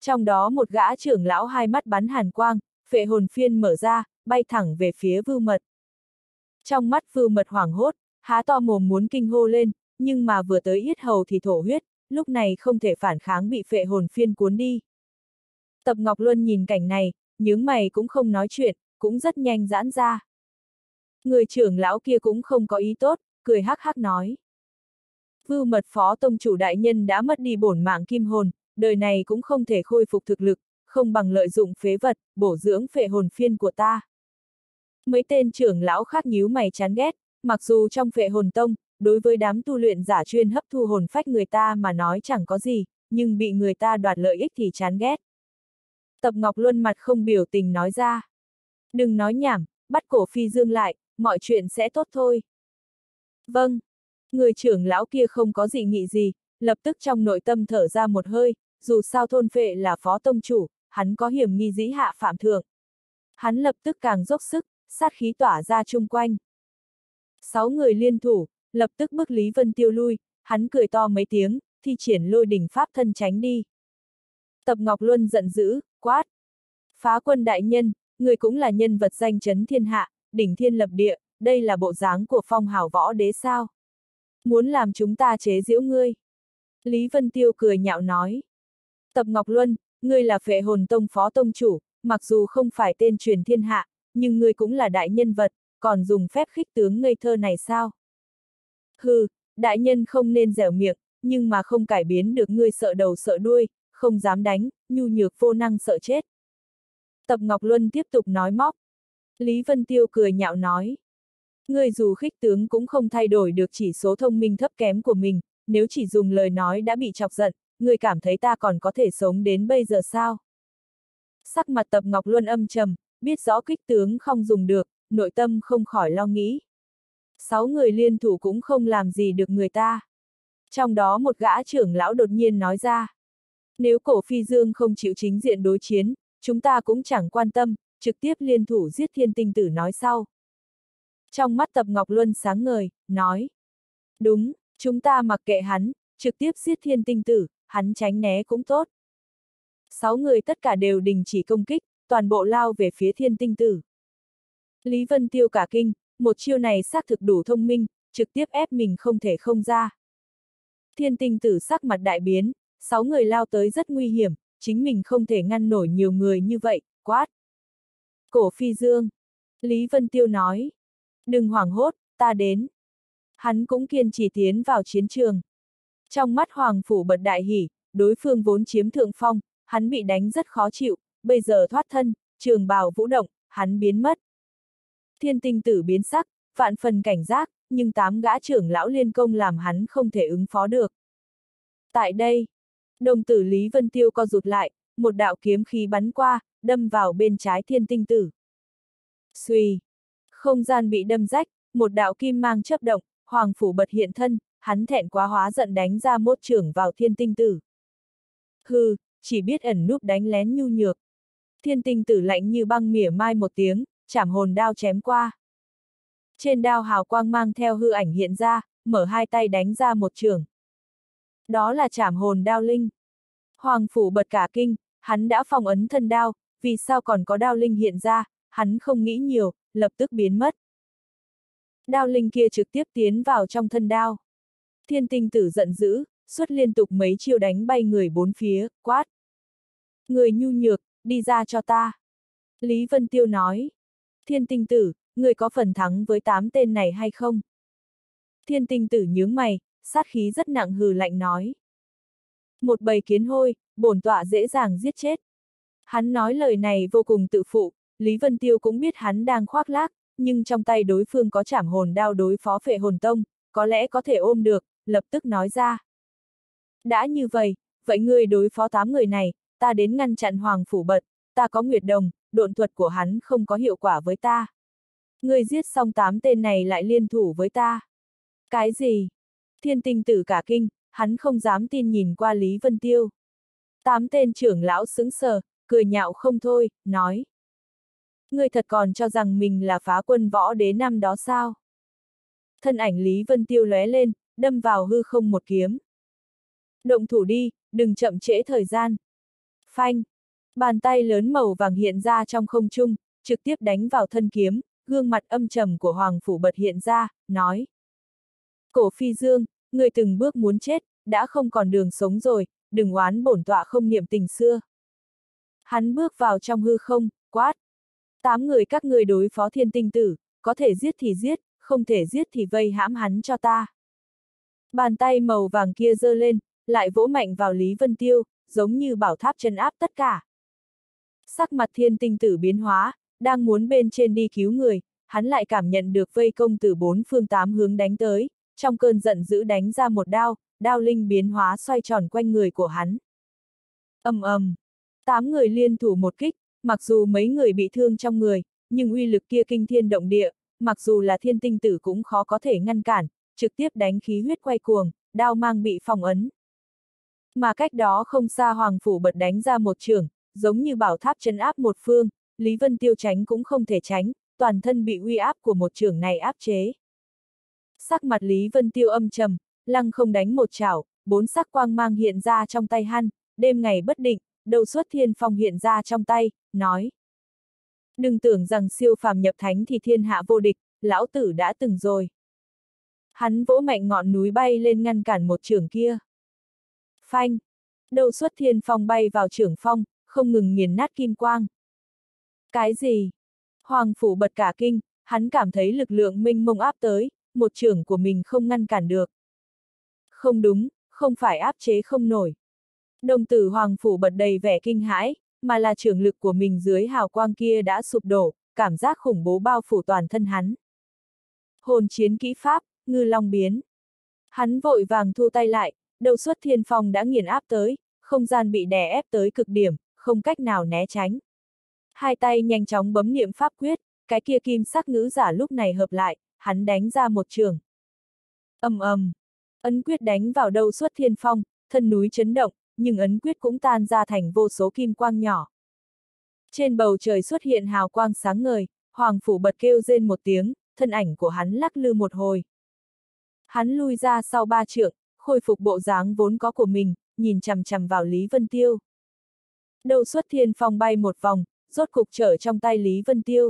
Trong đó một gã trưởng lão hai mắt bắn hàn quang, phệ hồn phiên mở ra, bay thẳng về phía Vưu Mật. Trong mắt Vưu Mật hoảng hốt, há to mồm muốn kinh hô lên, nhưng mà vừa tới yết hầu thì thổ huyết, lúc này không thể phản kháng bị phệ hồn phiên cuốn đi. Tập Ngọc Luân nhìn cảnh này, nhướng mày cũng không nói chuyện, cũng rất nhanh giãn ra. Người trưởng lão kia cũng không có ý tốt, cười hắc hắc nói. Vưu Mật phó tông chủ đại nhân đã mất đi bổn mạng kim hồn, đời này cũng không thể khôi phục thực lực, không bằng lợi dụng phế vật, bổ dưỡng phệ hồn phiên của ta. Mấy tên trưởng lão khác nhíu mày chán ghét, mặc dù trong phệ hồn tông, đối với đám tu luyện giả chuyên hấp thu hồn phách người ta mà nói chẳng có gì, nhưng bị người ta đoạt lợi ích thì chán ghét. Tập Ngọc Luân mặt không biểu tình nói ra. Đừng nói nhảm, bắt cổ Phi Dương lại, mọi chuyện sẽ tốt thôi. Vâng. Người trưởng lão kia không có dị nghị gì, lập tức trong nội tâm thở ra một hơi, dù sao thôn phệ là phó tông chủ, hắn có hiểm nghi dĩ hạ phạm thượng. Hắn lập tức càng dốc sức, sát khí tỏa ra chung quanh. 6 người liên thủ, lập tức bức Lý Vân Tiêu lui, hắn cười to mấy tiếng, thi triển lôi đỉnh pháp thân tránh đi. Tập Ngọc Luân giận dữ, quát. Phá Quân đại nhân, người cũng là nhân vật danh chấn thiên hạ, đỉnh thiên lập địa, đây là bộ dáng của phong hào võ đế sao? Muốn làm chúng ta chế giễu ngươi. Lý Vân Tiêu cười nhạo nói. Tập Ngọc Luân, ngươi là phệ hồn tông phó tông chủ, mặc dù không phải tên truyền thiên hạ, nhưng ngươi cũng là đại nhân vật, còn dùng phép khích tướng ngây thơ này sao? Hừ, đại nhân không nên dẻo miệng, nhưng mà không cải biến được ngươi sợ đầu sợ đuôi, không dám đánh, nhu nhược vô năng sợ chết. Tập Ngọc Luân tiếp tục nói móc. Lý Vân Tiêu cười nhạo nói. Ngươi dù khích tướng cũng không thay đổi được chỉ số thông minh thấp kém của mình, nếu chỉ dùng lời nói đã bị chọc giận, ngươi cảm thấy ta còn có thể sống đến bây giờ sao? Sắc mặt Tập Ngọc Luân âm trầm, biết rõ khích tướng không dùng được, nội tâm không khỏi lo nghĩ. 6 người liên thủ cũng không làm gì được người ta. Trong đó một gã trưởng lão đột nhiên nói ra. Nếu cổ Phi Dương không chịu chính diện đối chiến, chúng ta cũng chẳng quan tâm, trực tiếp liên thủ giết Thiên Tinh Tử nói sau. Trong mắt Tập Ngọc Luân sáng ngời, nói. Đúng, chúng ta mặc kệ hắn, trực tiếp giết Thiên Tinh Tử, hắn tránh né cũng tốt. 6 người tất cả đều đình chỉ công kích, toàn bộ lao về phía Thiên Tinh Tử. Lý Vân Tiêu cả kinh, một chiêu này xác thực đủ thông minh, trực tiếp ép mình không thể không ra. Thiên Tinh Tử sắc mặt đại biến, 6 người lao tới rất nguy hiểm, chính mình không thể ngăn nổi nhiều người như vậy, quát. Cổ Phi Dương. Lý Vân Tiêu nói. Đừng hoảng hốt, ta đến. Hắn cũng kiên trì tiến vào chiến trường. Trong mắt Hoàng Phủ bật đại hỉ, đối phương vốn chiếm thượng phong, hắn bị đánh rất khó chịu, bây giờ thoát thân, trường bào vũ động, hắn biến mất. Thiên Tinh Tử biến sắc, vạn phần cảnh giác, nhưng 8 gã trưởng lão liên công làm hắn không thể ứng phó được. Tại đây, đồng tử Lý Vân Tiêu co rụt lại, một đạo kiếm khí bắn qua, đâm vào bên trái Thiên Tinh Tử. Xuy, không gian bị đâm rách, một đạo kim mang chớp động, Hoàng Phủ bật hiện thân, hắn thẹn quá hóa giận đánh ra một chưởng vào Thiên Tinh Tử. Hừ, chỉ biết ẩn núp đánh lén nhu nhược. Thiên Tinh Tử lạnh như băng mỉa mai một tiếng, chảm hồn đao chém qua. Trên đao hào quang mang theo hư ảnh hiện ra, mở hai tay đánh ra một chưởng. Đó là chảm hồn đao linh. Hoàng Phủ bật cả kinh, hắn đã phong ấn thân đao, vì sao còn có đao linh hiện ra, hắn không nghĩ nhiều, lập tức biến mất. Đao linh kia trực tiếp tiến vào trong thân đao. Thiên Tinh Tử giận dữ, xuất liên tục mấy chiêu đánh bay người bốn phía, quát. Người nhu nhược, đi ra cho ta. Lý Vân Tiêu nói. Thiên Tinh Tử, người có phần thắng với 8 tên này hay không? Thiên Tinh Tử nhướng mày, sát khí rất nặng hừ lạnh nói. Một bầy kiến hôi, bổn tọa dễ dàng giết chết. Hắn nói lời này vô cùng tự phụ, Lý Vân Tiêu cũng biết hắn đang khoác lác, nhưng trong tay đối phương có chảm hồn đao đối phó phệ hồn tông, có lẽ có thể ôm được, lập tức nói ra. Đã như vậy, vậy ngươi đối phó 8 người này, ta đến ngăn chặn Hoàng Phủ bật, ta có Nguyệt Đồng, độn thuật của hắn không có hiệu quả với ta. Ngươi giết xong 8 tên này lại liên thủ với ta. Cái gì? Thiên Tinh Tử cả kinh, hắn không dám tin nhìn qua Lý Vân Tiêu. 8 tên trưởng lão sững sờ, cười nhạo không thôi, nói. Ngươi thật còn cho rằng mình là phá quân võ đế năm đó sao? Thân ảnh Lý Vân Tiêu lóe lên, đâm vào hư không một kiếm. Động thủ đi, đừng chậm trễ thời gian. Phanh! Bàn tay lớn màu vàng hiện ra trong không trung, trực tiếp đánh vào thân kiếm, gương mặt âm trầm của Hoàng Phủ Bật hiện ra, nói. Cổ Phi Dương, người từng bước muốn chết, đã không còn đường sống rồi, đừng oán bổn tọa không niệm tình xưa. Hắn bước vào trong hư không, quát. 8 người các ngươi đối phó Thiên Tinh Tử, có thể giết thì giết, không thể giết thì vây hãm hắn cho ta. Bàn tay màu vàng kia giơ lên, lại vỗ mạnh vào Lý Vân Tiêu, giống như bảo tháp trấn áp tất cả. Sắc mặt Thiên Tinh Tử biến hóa, đang muốn bên trên đi cứu người, hắn lại cảm nhận được vây công từ 4 phương 8 hướng đánh tới, trong cơn giận dữ đánh ra một đao, đao linh biến hóa xoay tròn quanh người của hắn. Ầm ầm, 8 người liên thủ một kích, mặc dù mấy người bị thương trong người, nhưng uy lực kia kinh thiên động địa, mặc dù là Thiên Tinh Tử cũng khó có thể ngăn cản, trực tiếp đánh khí huyết quay cuồng, đao mang bị phong ấn. Mà cách đó không xa Hoàng Phủ Bật đánh ra một chưởng, giống như bảo tháp trấn áp một phương, Lý Vân Tiêu tránh cũng không thể tránh, toàn thân bị uy áp của một chưởng này áp chế. Sắc mặt Lý Vân Tiêu âm trầm, lăng không đánh một chảo, 4 sắc quang mang hiện ra trong tay hắn, đêm ngày bất định, đầu xuất thiên phong hiện ra trong tay, nói. Đừng tưởng rằng siêu phàm nhập thánh thì thiên hạ vô địch, lão tử đã từng rồi. Hắn vỗ mạnh ngọn núi bay lên ngăn cản một chưởng kia. Phanh! Đầu xuất thiên phong bay vào chưởng phong, không ngừng nghiền nát kim quang. Cái gì? Hoàng Phủ Bật cả kinh, hắn cảm thấy lực lượng mênh mông áp tới, một chưởng của mình không ngăn cản được. Không đúng, không phải áp chế không nổi. Đồng tử Hoàng Phủ Bật đầy vẻ kinh hãi, mà là chưởng lực của mình dưới hào quang kia đã sụp đổ, cảm giác khủng bố bao phủ toàn thân hắn. Hồn chiến kỹ pháp, Ngư Long biến. Hắn vội vàng thu tay lại, đầu xuất thiên phong đã nghiền áp tới, không gian bị đè ép tới cực điểm, không cách nào né tránh. Hai tay nhanh chóng bấm niệm pháp quyết, cái kia kim sắc ngữ giả lúc này hợp lại, hắn đánh ra một chưởng. Ầm ầm, ấn quyết đánh vào đầu xuất thiên phong, thân núi chấn động, nhưng ấn quyết cũng tan ra thành vô số kim quang nhỏ. Trên bầu trời xuất hiện hào quang sáng ngời, Hoàng Phủ Bật kêu rên một tiếng, thân ảnh của hắn lắc lư một hồi. Hắn lui ra sau 3 trượng, khôi phục bộ dáng vốn có của mình, nhìn chằm chằm vào Lý Vân Tiêu. Đầu xuất thiên phong bay một vòng, rốt cục trở trong tay Lý Vân Tiêu.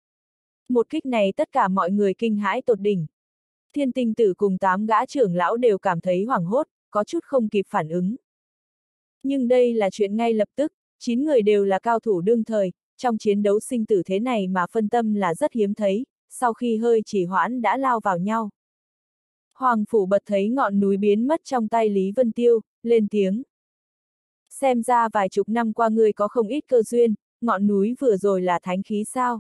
Một kích này tất cả mọi người kinh hãi tột đỉnh. Thiên Tinh Tử cùng 8 gã trưởng lão đều cảm thấy hoảng hốt, có chút không kịp phản ứng. Nhưng đây là chuyện ngay lập tức, 9 người đều là cao thủ đương thời, trong chiến đấu sinh tử thế này mà phân tâm là rất hiếm thấy, sau khi hơi trì hoãn đã lao vào nhau. Hoàng Phủ Bật thấy ngọn núi biến mất trong tay Lý Vân Tiêu, lên tiếng. Xem ra vài chục năm qua ngươi có không ít cơ duyên, ngọn núi vừa rồi là thánh khí sao?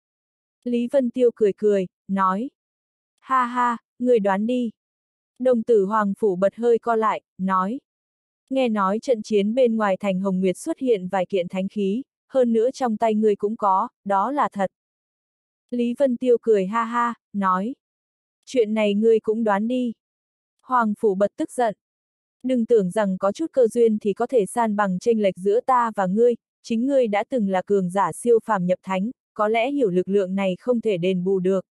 Lý Vân Tiêu cười cười, nói. Ha ha, ngươi đoán đi. Đồng tử Hoàng Phủ Bật hơi co lại, nói. Nghe nói trận chiến bên ngoài thành Hồng Nguyệt xuất hiện vài kiện thánh khí, hơn nữa trong tay ngươi cũng có, đó là thật. Lý Vân Tiêu cười ha ha, nói. Chuyện này ngươi cũng đoán đi. Hoàng Phủ Bật tức giận. Đừng tưởng rằng có chút cơ duyên thì có thể san bằng chênh lệch giữa ta và ngươi, chính ngươi đã từng là cường giả siêu phàm nhập thánh, có lẽ hiểu lực lượng này không thể đền bù được.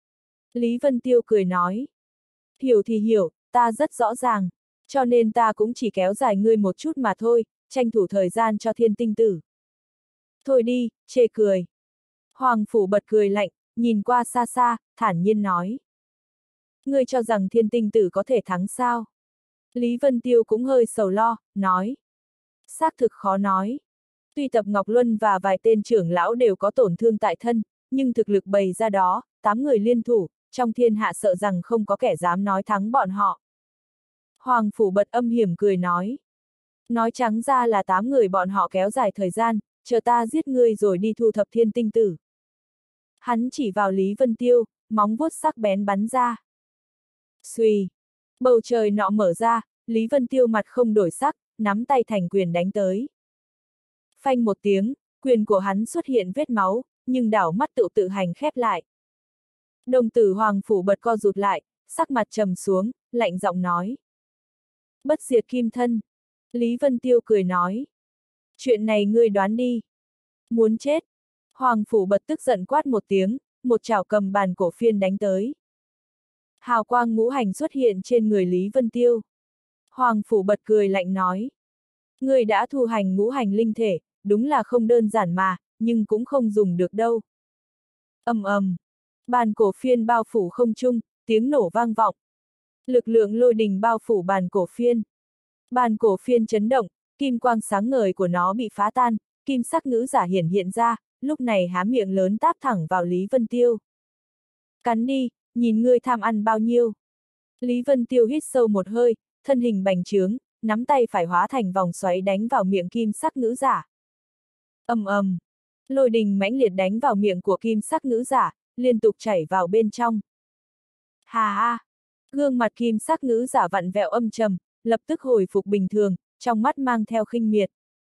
Lý Vân Tiêu cười nói. Hiểu thì hiểu, ta rất rõ ràng, cho nên ta cũng chỉ kéo dài ngươi một chút mà thôi, tranh thủ thời gian cho Thiên Tinh Tử. Thôi đi, chê cười. Hoàng Phủ Bật cười lạnh, nhìn qua xa xa, thản nhiên nói. Ngươi cho rằng Thiên Tinh Tử có thể thắng sao? Lý Vân Tiêu cũng hơi sầu lo, nói. Xác thực khó nói. Tuy Tập Ngọc Luân và vài tên trưởng lão đều có tổn thương tại thân, nhưng thực lực bày ra đó, 8 người liên thủ, trong thiên hạ sợ rằng không có kẻ dám nói thắng bọn họ. Hoàng Phủ Bật âm hiểm cười nói. Nói trắng ra là 8 người bọn họ kéo dài thời gian, chờ ta giết ngươi rồi đi thu thập Thiên Tinh Tử. Hắn chỉ vào Lý Vân Tiêu, móng vuốt sắc bén bắn ra. Xuy! Bầu trời nọ mở ra, Lý Vân Tiêu mặt không đổi sắc, nắm tay thành quyền đánh tới. Phanh một tiếng, quyền của hắn xuất hiện vết máu, nhưng đảo mắt tự hành khép lại. Đồng tử Hoàng Phủ Bật co rụt lại, sắc mặt trầm xuống, lạnh giọng nói. Bất diệt kim thân. Lý Vân Tiêu cười nói. Chuyện này ngươi đoán đi. Muốn chết. Hoàng Phủ Bật tức giận quát một tiếng, một chảo cầm bàn cổ phiên đánh tới. Hào quang ngũ hành xuất hiện trên người Lý Vân Tiêu. Hoàng Phủ Bật cười lạnh nói. Ngươi đã thu hành ngũ hành linh thể, đúng là không đơn giản mà, nhưng cũng không dùng được đâu. Ầm ầm, bàn cổ phiên bao phủ không trung, tiếng nổ vang vọng. Lực lượng lôi đình bao phủ bàn cổ phiên. Bàn cổ phiên chấn động, kim quang sáng ngời của nó bị phá tan, kim sắc ngữ giả hiện ra, lúc này há miệng lớn táp thẳng vào Lý Vân Tiêu. Cắn đi, nhìn ngươi tham ăn bao nhiêu. Lý Vân Tiêu hít sâu một hơi, thân hình bành trướng, nắm tay phải hóa thành vòng xoáy đánh vào miệng kim sắc ngữ giả. Ầm ầm, lôi đình mãnh liệt đánh vào miệng của kim sắc ngữ giả, liên tục chảy vào bên trong. Hà ha, gương mặt kim sắc ngữ giả vặn vẹo âm trầm, lập tức hồi phục bình thường, trong mắt mang theo khinh miệt.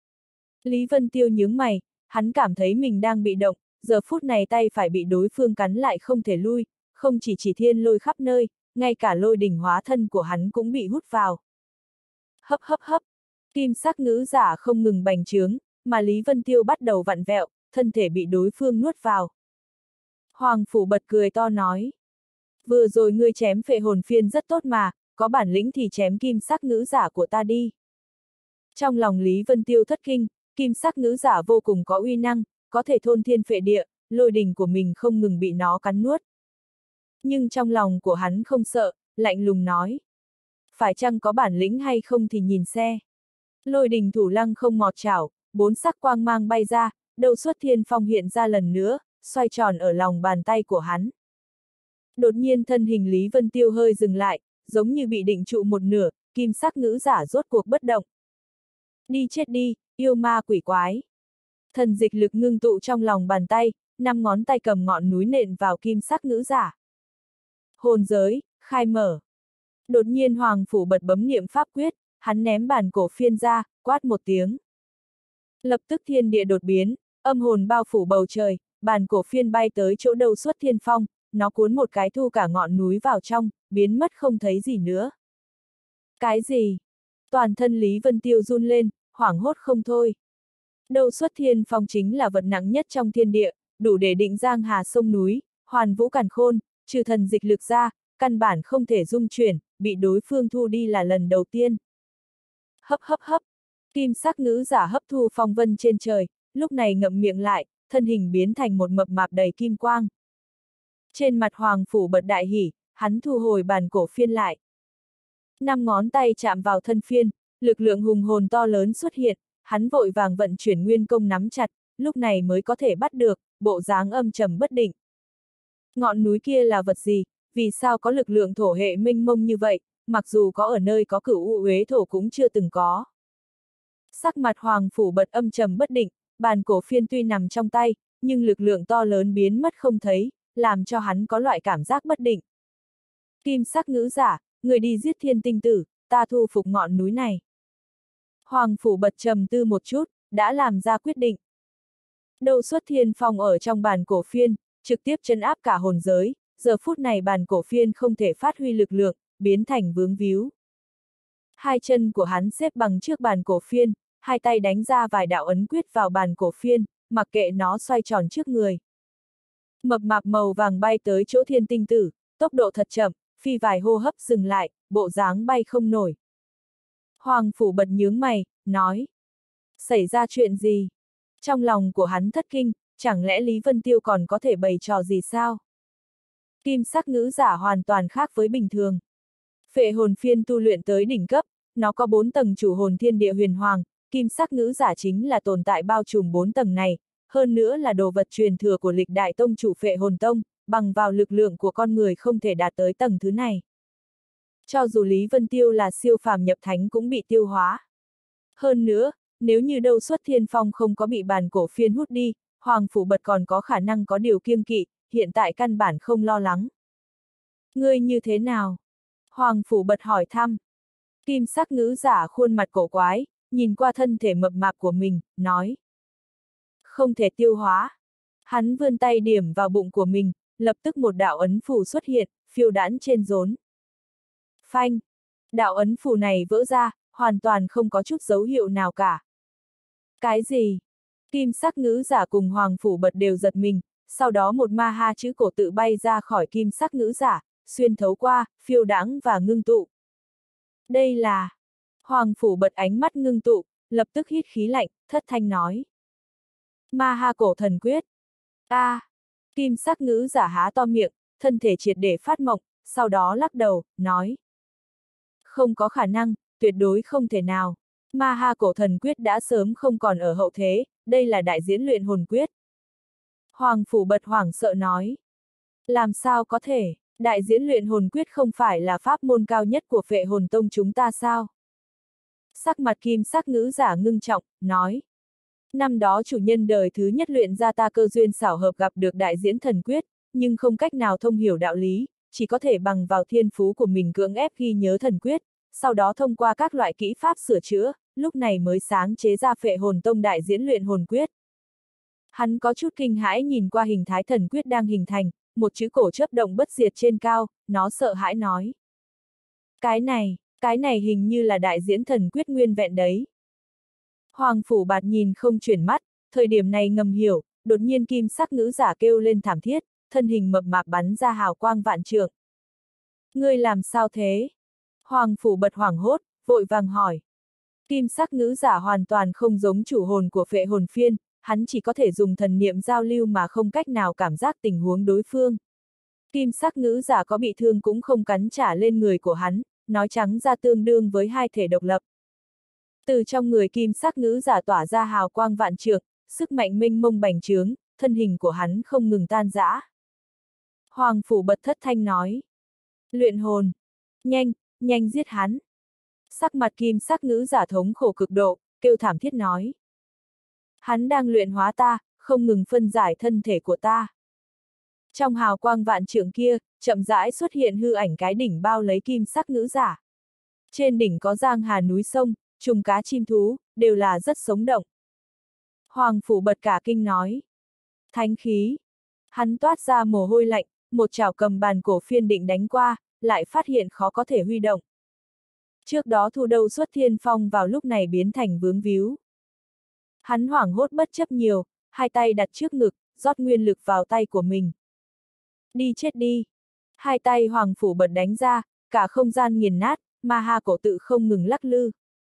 Lý Vân Tiêu nhướng mày, hắn cảm thấy mình đang bị động, giờ phút này tay phải bị đối phương cắn lại không thể lui, không chỉ thiên lôi khắp nơi, ngay cả lôi đỉnh hóa thân của hắn cũng bị hút vào. Hấp hấp hấp, kim sắc ngữ giả không ngừng bành trướng, mà Lý Vân Tiêu bắt đầu vặn vẹo, thân thể bị đối phương nuốt vào. Hoàng Phủ bật cười to nói. Vừa rồi ngươi chém phệ hồn phiên rất tốt mà, có bản lĩnh thì chém kim sắc ngữ giả của ta đi. Trong lòng Lý Vân Tiêu thất kinh, kim sắc ngữ giả vô cùng có uy năng, có thể thôn thiên phệ địa, lôi đình của mình không ngừng bị nó cắn nuốt. Nhưng trong lòng của hắn không sợ, lạnh lùng nói. Phải chăng có bản lĩnh hay không thì nhìn xe. Lôi đình thủ lăng không mọt chảo, bốn sắc quang mang bay ra, đầu xuất thiên phong hiện ra lần nữa, xoay tròn ở lòng bàn tay của hắn. Đột nhiên thân hình Lý Vân Tiêu hơi dừng lại, giống như bị định trụ một nửa, kim sắc ngữ giả rốt cuộc bất động. Đi chết đi, yêu ma quỷ quái. Thần dịch lực ngưng tụ trong lòng bàn tay, 5 ngón tay cầm ngọn núi nện vào kim sắc ngữ giả. Hồn giới, khai mở. Đột nhiên Hoàng Phủ bật bấm niệm pháp quyết, hắn ném bàn cổ phiên ra, quát một tiếng. Lập tức thiên địa đột biến, âm hồn bao phủ bầu trời, bàn cổ phiên bay tới chỗ đầu xuất thiên phong, nó cuốn một cái thu cả ngọn núi vào trong, biến mất không thấy gì nữa. Cái gì? Toàn thân Lý Vân Tiêu run lên, hoảng hốt không thôi. Đầu xuất thiên phong chính là vật nặng nhất trong thiên địa, đủ để định giang hà sông núi, hoàn vũ càn khôn, trừ thần dịch lực ra, căn bản không thể dung chuyển, bị đối phương thu đi là lần đầu tiên. Hấp hấp hấp, kim sắc ngữ giả hấp thu phong vân trên trời, lúc này ngậm miệng lại, thân hình biến thành một mập mạp đầy kim quang. Trên mặt Hoàng Phủ bật đại hỉ, hắn thu hồi bàn cổ phiên lại. 5 ngón tay chạm vào thân phiên, lực lượng hùng hồn to lớn xuất hiện, hắn vội vàng vận chuyển nguyên công nắm chặt, lúc này mới có thể bắt được, bộ dáng âm trầm bất định. Ngọn núi kia là vật gì, vì sao có lực lượng thổ hệ mênh mông như vậy, mặc dù có ở nơi có cửu u uế thổ cũng chưa từng có. Sắc mặt Hoàng Phủ bật âm trầm bất định, bàn cổ phiên tuy nằm trong tay, nhưng lực lượng to lớn biến mất không thấy, làm cho hắn có loại cảm giác bất định. Kim sắc ngữ giả, người đi giết thiên tinh tử, ta thu phục ngọn núi này. Hoàng Phủ bật trầm tư một chút, đã làm ra quyết định. Đầu xuất thiên phong ở trong bàn cổ phiên, trực tiếp trấn áp cả hồn giới, giờ phút này bàn cổ phiên không thể phát huy lực lượng, biến thành vướng víu. Hai chân của hắn xếp bằng trước bàn cổ phiên, hai tay đánh ra vài đạo ấn quyết vào bàn cổ phiên, mặc kệ nó xoay tròn trước người. Mập mạp màu vàng bay tới chỗ thiên tinh tử, tốc độ thật chậm, phi vài hô hấp dừng lại, bộ dáng bay không nổi. Hoàng Phủ bật nhướng mày, nói. Xảy ra chuyện gì? Trong lòng của hắn thất kinh, chẳng lẽ Lý Vân Tiêu còn có thể bày trò gì sao? Kim sắc ngữ giả hoàn toàn khác với bình thường. Phệ hồn phiên tu luyện tới đỉnh cấp, nó có 4 tầng chủ hồn thiên địa huyền hoàng, kim sắc ngữ giả chính là tồn tại bao trùm 4 tầng này, hơn nữa là đồ vật truyền thừa của lịch đại tông chủ Phệ hồn tông, bằng vào lực lượng của con người không thể đạt tới tầng thứ này. Cho dù Lý Vân Tiêu là siêu phàm nhập thánh cũng bị tiêu hóa. Hơn nữa, nếu như đâu xuất thiên phong không có bị bàn cổ phiên hút đi, Hoàng Phủ bật còn có khả năng có điều kiêng kỵ, hiện tại căn bản không lo lắng. Ngươi như thế nào? Hoàng Phủ bật hỏi thăm. Kim sắc ngữ giả khuôn mặt cổ quái, nhìn qua thân thể mập mạp của mình, nói. Không thể tiêu hóa. Hắn vươn tay điểm vào bụng của mình, lập tức một đạo ấn phù xuất hiện, phiêu đãng trên rốn. Phanh! Đạo ấn phù này vỡ ra, hoàn toàn không có chút dấu hiệu nào cả. Cái gì? Kim sắc ngữ giả cùng Hoàng Phủ bật đều giật mình, sau đó một ma ha chữ cổ tự bay ra khỏi kim sắc ngữ giả, xuyên thấu qua, phiêu đãng và ngưng tụ. Đây là... Hoàng Phủ bật ánh mắt ngưng tụ, lập tức hít khí lạnh, thất thanh nói. Ma ha cổ thần quyết. Kim sắc ngữ giả há to miệng, thân thể triệt để phát mộng, sau đó lắc đầu, nói. Không có khả năng, tuyệt đối không thể nào. Ma ha cổ thần quyết đã sớm không còn ở hậu thế, đây là đại diễn luyện hồn quyết. Hoàng Phủ Bật hoảng sợ nói. Làm sao có thể, đại diễn luyện hồn quyết không phải là pháp môn cao nhất của Phệ Hồn Tông chúng ta sao? Sắc mặt kim sắc ngữ giả ngưng trọng, nói. Năm đó chủ nhân đời thứ nhất luyện ra ta cơ duyên xảo hợp gặp được đại diễn thần quyết, nhưng không cách nào thông hiểu đạo lý, chỉ có thể bằng vào thiên phú của mình cưỡng ép ghi nhớ thần quyết, sau đó thông qua các loại kỹ pháp sửa chữa, lúc này mới sáng chế ra Phệ Hồn Tông đại diễn luyện hồn quyết. Hắn có chút kinh hãi nhìn qua hình thái thần quyết đang hình thành, một chữ cổ chớp động bất diệt trên cao, nó sợ hãi nói. Cái này hình như là đại diễn thần quyết nguyên vẹn đấy. Hoàng Phủ Bạt nhìn không chuyển mắt, thời điểm này ngầm hiểu, đột nhiên kim sắc ngữ giả kêu lên thảm thiết, thân hình mập mạp bắn ra hào quang vạn trượng. Ngươi làm sao thế? Hoàng Phủ Bật hoảng hốt, vội vàng hỏi. Kim sắc ngữ giả hoàn toàn không giống chủ hồn của Phệ Hồn Phiên, hắn chỉ có thể dùng thần niệm giao lưu mà không cách nào cảm giác tình huống đối phương. Kim sắc ngữ giả có bị thương cũng không cắn trả lên người của hắn, nói trắng ra tương đương với hai thể độc lập. Từ trong người kim sắc ngữ giả tỏa ra hào quang vạn trượng, sức mạnh mênh mông bành trướng, thân hình của hắn không ngừng tan rã. Hoàng Phủ Bật thất thanh nói. Luyện hồn. Nhanh giết hắn. Sắc mặt kim sắc ngữ giả thống khổ cực độ, kêu thảm thiết nói. Hắn đang luyện hóa ta, không ngừng phân giải thân thể của ta. Trong hào quang vạn trượng kia, chậm rãi xuất hiện hư ảnh cái đỉnh bao lấy kim sắc ngữ giả. Trên đỉnh có giang hà núi sông, trùng cá chim thú, đều là rất sống động. Hoàng Phủ Bật cả kinh nói. Thánh khí. Hắn toát ra mồ hôi lạnh, một chảo cầm bàn cổ phiên định đánh qua, lại phát hiện khó có thể huy động. Trước đó thu đâu xuất thiên phong vào lúc này biến thành vướng víu. Hắn hoảng hốt bất chấp nhiều, hai tay đặt trước ngực, rót nguyên lực vào tay của mình. Đi chết đi. Hai tay Hoàng Phủ Bật đánh ra, cả không gian nghiền nát, ma ha cổ tự không ngừng lắc lư.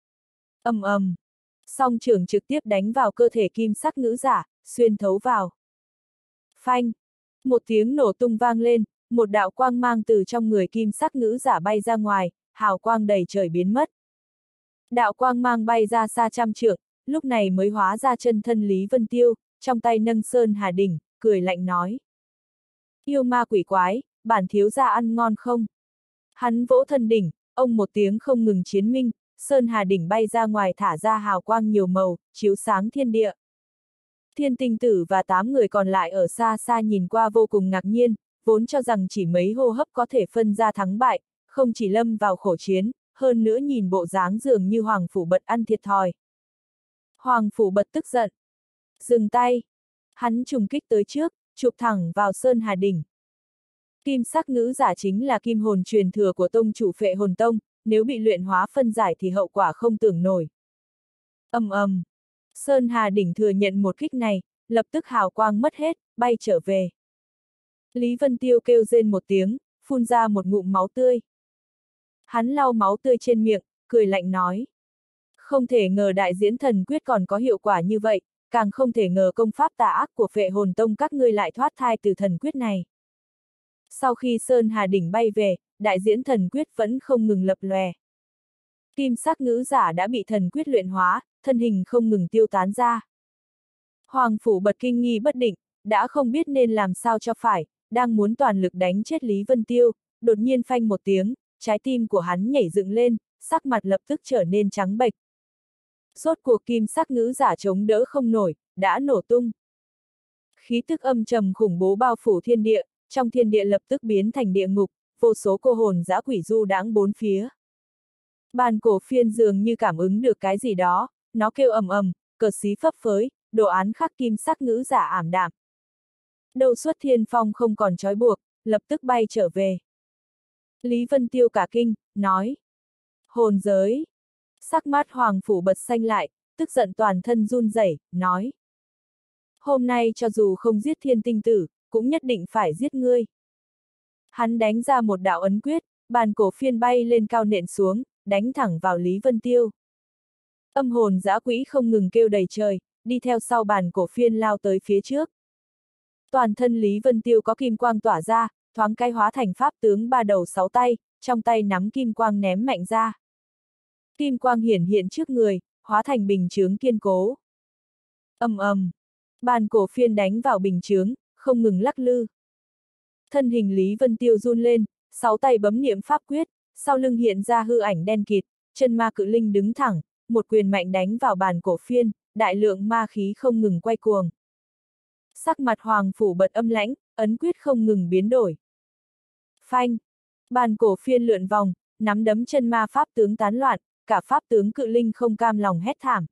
Ầm. Song trưởng trực tiếp đánh vào cơ thể kim sắc ngữ giả, xuyên thấu vào. Phanh. Một tiếng nổ tung vang lên, một đạo quang mang từ trong người kim sắc ngữ giả bay ra ngoài, hào quang đầy trời biến mất. Đạo quang mang bay ra xa trăm trượng, lúc này mới hóa ra chân thân Lý Vân Tiêu, trong tay nâng sơn hà đỉnh, cười lạnh nói. Yêu ma quỷ quái, bản thiếu gia ăn ngon không? Hắn vỗ thân đỉnh, ông một tiếng không ngừng chiến minh, sơn hà đỉnh bay ra ngoài thả ra hào quang nhiều màu, chiếu sáng thiên địa. Thiên Tinh Tử và 8 người còn lại ở xa xa nhìn qua vô cùng ngạc nhiên, vốn cho rằng chỉ mấy hô hấp có thể phân ra thắng bại, không chỉ lâm vào khổ chiến, hơn nữa nhìn bộ dáng dường như Hoàng Phủ Bật ăn thiệt thòi. Hoàng Phủ Bật tức giận. Dừng tay. Hắn trùng kích tới trước, chụp thẳng vào Sơn Hà Đỉnh. Kim sắc ngữ giả chính là kim hồn truyền thừa của tông chủ Phệ Hồn Tông, nếu bị luyện hóa phân giải thì hậu quả không tưởng nổi. Ầm. Sơn Hà Đỉnh thừa nhận một kích này, lập tức hào quang mất hết, bay trở về. Lý Vân Tiêu kêu rên một tiếng, phun ra một ngụm máu tươi. Hắn lau máu tươi trên miệng, cười lạnh nói. Không thể ngờ đại diễn thần quyết còn có hiệu quả như vậy, càng không thể ngờ công pháp tà ác của Phệ Hồn Tông các ngươi lại thoát thai từ thần quyết này. Sau khi Sơn Hà Đỉnh bay về, đại diễn thần quyết vẫn không ngừng lập lòe. Kim sắc ngữ giả đã bị thần quyết luyện hóa, thân hình không ngừng tiêu tán ra. Hoàng Phủ Bật kinh nghi bất định, đã không biết nên làm sao cho phải, đang muốn toàn lực đánh chết Lý Vân Tiêu, đột nhiên phanh một tiếng, trái tim của hắn nhảy dựng lên, sắc mặt lập tức trở nên trắng bệch. Rốt cuộc kim sắc ngữ giả chống đỡ không nổi, đã nổ tung. Khí tức âm trầm khủng bố bao phủ thiên địa, trong thiên địa lập tức biến thành địa ngục, vô số cô hồn dã quỷ du đãng bốn phía. Bàn cổ phiên dường như cảm ứng được cái gì đó, nó kêu ầm, cờ xí phấp phới, đồ án khắc kim sắc ngữ giả ảm đạm. Đầu xuất thiên phong không còn trói buộc, lập tức bay trở về. Lý Vân Tiêu cả kinh, nói. Hồn giới. Sắc mắt Hoàng Phủ Bật xanh lại, tức giận toàn thân run rẩy, nói. Hôm nay cho dù không giết Thiên Tinh Tử, cũng nhất định phải giết ngươi. Hắn đánh ra một đạo ấn quyết, bàn cổ phiên bay lên cao nện xuống, đánh thẳng vào Lý Vân Tiêu. Âm hồn dã quỹ không ngừng kêu đầy trời, đi theo sau bàn cổ phiên lao tới phía trước. Toàn thân Lý Vân Tiêu có kim quang tỏa ra, thoáng cái hóa thành pháp tướng ba đầu sáu tay, trong tay nắm kim quang ném mạnh ra. Kim quang hiển hiện trước người, hóa thành bình chướng kiên cố. Ầm ầm, bàn cổ phiên đánh vào bình chướng, không ngừng lắc lư. Thân hình Lý Vân Tiêu run lên, sáu tay bấm niệm pháp quyết, sau lưng hiện ra hư ảnh đen kịt, chân ma cự linh đứng thẳng, một quyền mạnh đánh vào bàn cổ phiên, đại lượng ma khí không ngừng quay cuồng. Sắc mặt Hoàng Phủ Bật âm lãnh, ấn quyết không ngừng biến đổi. Phanh! Bàn cổ phiên lượn vòng, nắm đấm chân ma pháp tướng tán loạn, cả pháp tướng cự linh không cam lòng hét thảm.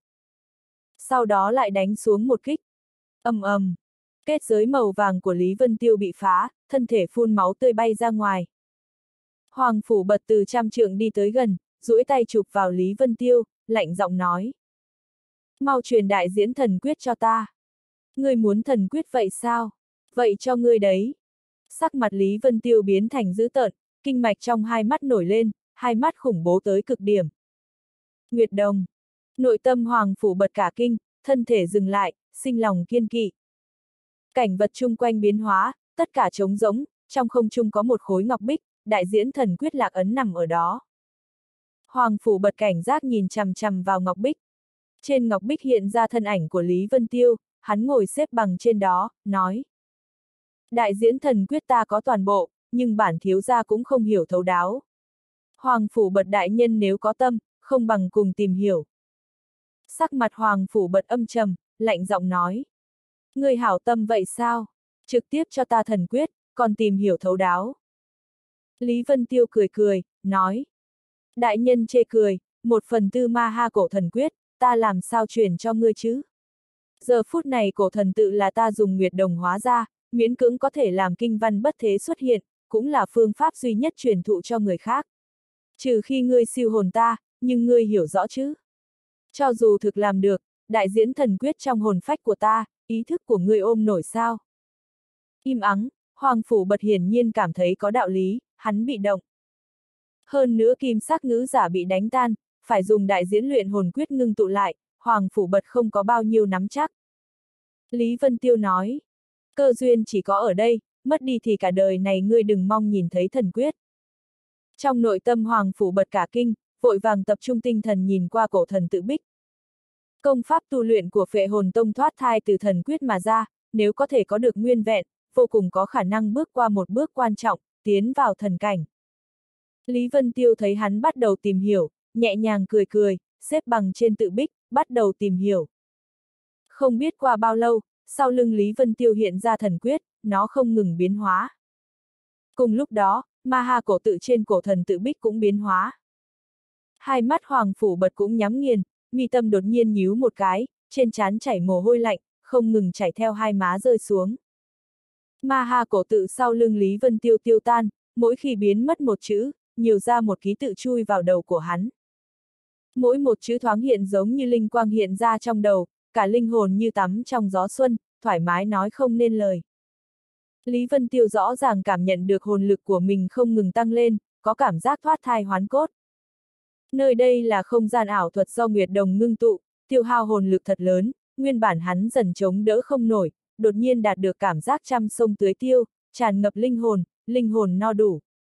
Sau đó lại đánh xuống một kích. Ầm ầm! Kết giới màu vàng của Lý Vân Tiêu bị phá, thân thể phun máu tươi bay ra ngoài. Hoàng Phủ Bật từ trăm trượng đi tới gần, duỗi tay chụp vào Lý Vân Tiêu, lạnh giọng nói. Mau truyền đại diễn thần quyết cho ta. Ngươi muốn thần quyết vậy sao? Vậy cho ngươi đấy. Sắc mặt Lý Vân Tiêu biến thành dữ tợn, kinh mạch trong hai mắt nổi lên, hai mắt khủng bố tới cực điểm. Nguyệt Đồng. Nội tâm Hoàng Phủ Bật cả kinh, thân thể dừng lại, sinh lòng kiên kỵ. Cảnh vật chung quanh biến hóa, tất cả trống rỗng, trong không trung có một khối ngọc bích, đại diễn thần quyết lạc ấn nằm ở đó. Hoàng Phủ Bật cảnh giác nhìn chằm chằm vào ngọc bích. Trên ngọc bích hiện ra thân ảnh của Lý Vân Tiêu, hắn ngồi xếp bằng trên đó, nói. Đại diễn thần quyết ta có toàn bộ, nhưng bản thiếu gia cũng không hiểu thấu đáo. Hoàng Phủ Bật đại nhân nếu có tâm, không bằng cùng tìm hiểu. Sắc mặt Hoàng Phủ Bật âm trầm, lạnh giọng nói. Người hảo tâm vậy sao? Trực tiếp cho ta thần quyết, còn tìm hiểu thấu đáo. Lý Vân Tiêu cười cười, nói. Đại nhân chê cười, 1/4 ma ha cổ thần quyết, ta làm sao truyền cho ngươi chứ? Giờ phút này cổ thần tự là ta dùng nguyệt đồng hóa ra, miễn cưỡng có thể làm kinh văn bất thế xuất hiện, cũng là phương pháp duy nhất truyền thụ cho người khác. Trừ khi ngươi siêu hồn ta, nhưng ngươi hiểu rõ chứ? Cho dù thực làm được, đại diễn thần quyết trong hồn phách của ta, ý thức của ngươi ôm nổi sao? Im ắng, Hoàng Phủ Bật hiển nhiên cảm thấy có đạo lý, hắn bị động. Hơn nữa kim sắc ngữ giả bị đánh tan, phải dùng đại diễn luyện hồn quyết ngưng tụ lại, Hoàng Phủ Bật không có bao nhiêu nắm chắc. Lý Vân Tiêu nói, cơ duyên chỉ có ở đây, mất đi thì cả đời này ngươi đừng mong nhìn thấy thần quyết. Trong nội tâm Hoàng Phủ Bật cả kinh, vội vàng tập trung tinh thần nhìn qua cổ thần tự bích. Công pháp tu luyện của Phệ Hồn Tông thoát thai từ thần quyết mà ra, nếu có thể có được nguyên vẹn, vô cùng có khả năng bước qua một bước quan trọng, tiến vào thần cảnh. Lý Vân Tiêu thấy hắn bắt đầu tìm hiểu, nhẹ nhàng cười cười, xếp bằng trên tự bích, bắt đầu tìm hiểu. Không biết qua bao lâu, sau lưng Lý Vân Tiêu hiện ra thần quyết, nó không ngừng biến hóa. Cùng lúc đó, ma ha cổ tự trên cổ thần tự bích cũng biến hóa. Hai mắt Hoàng Phủ Bật cũng nhắm nghiền, mi tâm đột nhiên nhíu một cái, trên trán chảy mồ hôi lạnh, không ngừng chảy theo hai má rơi xuống. Ma ha cổ tự sau lưng Lý Vân Tiêu tiêu tan, mỗi khi biến mất một chữ, nhiều ra một ký tự chui vào đầu của hắn. Mỗi một chữ thoáng hiện giống như linh quang hiện ra trong đầu, cả linh hồn như tắm trong gió xuân, thoải mái nói không nên lời. Lý Vân Tiêu rõ ràng cảm nhận được hồn lực của mình không ngừng tăng lên, có cảm giác thoát thai hoán cốt. Nơi đây là không gian ảo thuật do Nguyệt Đồng ngưng tụ, tiêu hao hồn lực thật lớn, nguyên bản hắn dần chống đỡ không nổi, đột nhiên đạt được cảm giác trăm sông tưới tiêu, tràn ngập linh hồn no đủ.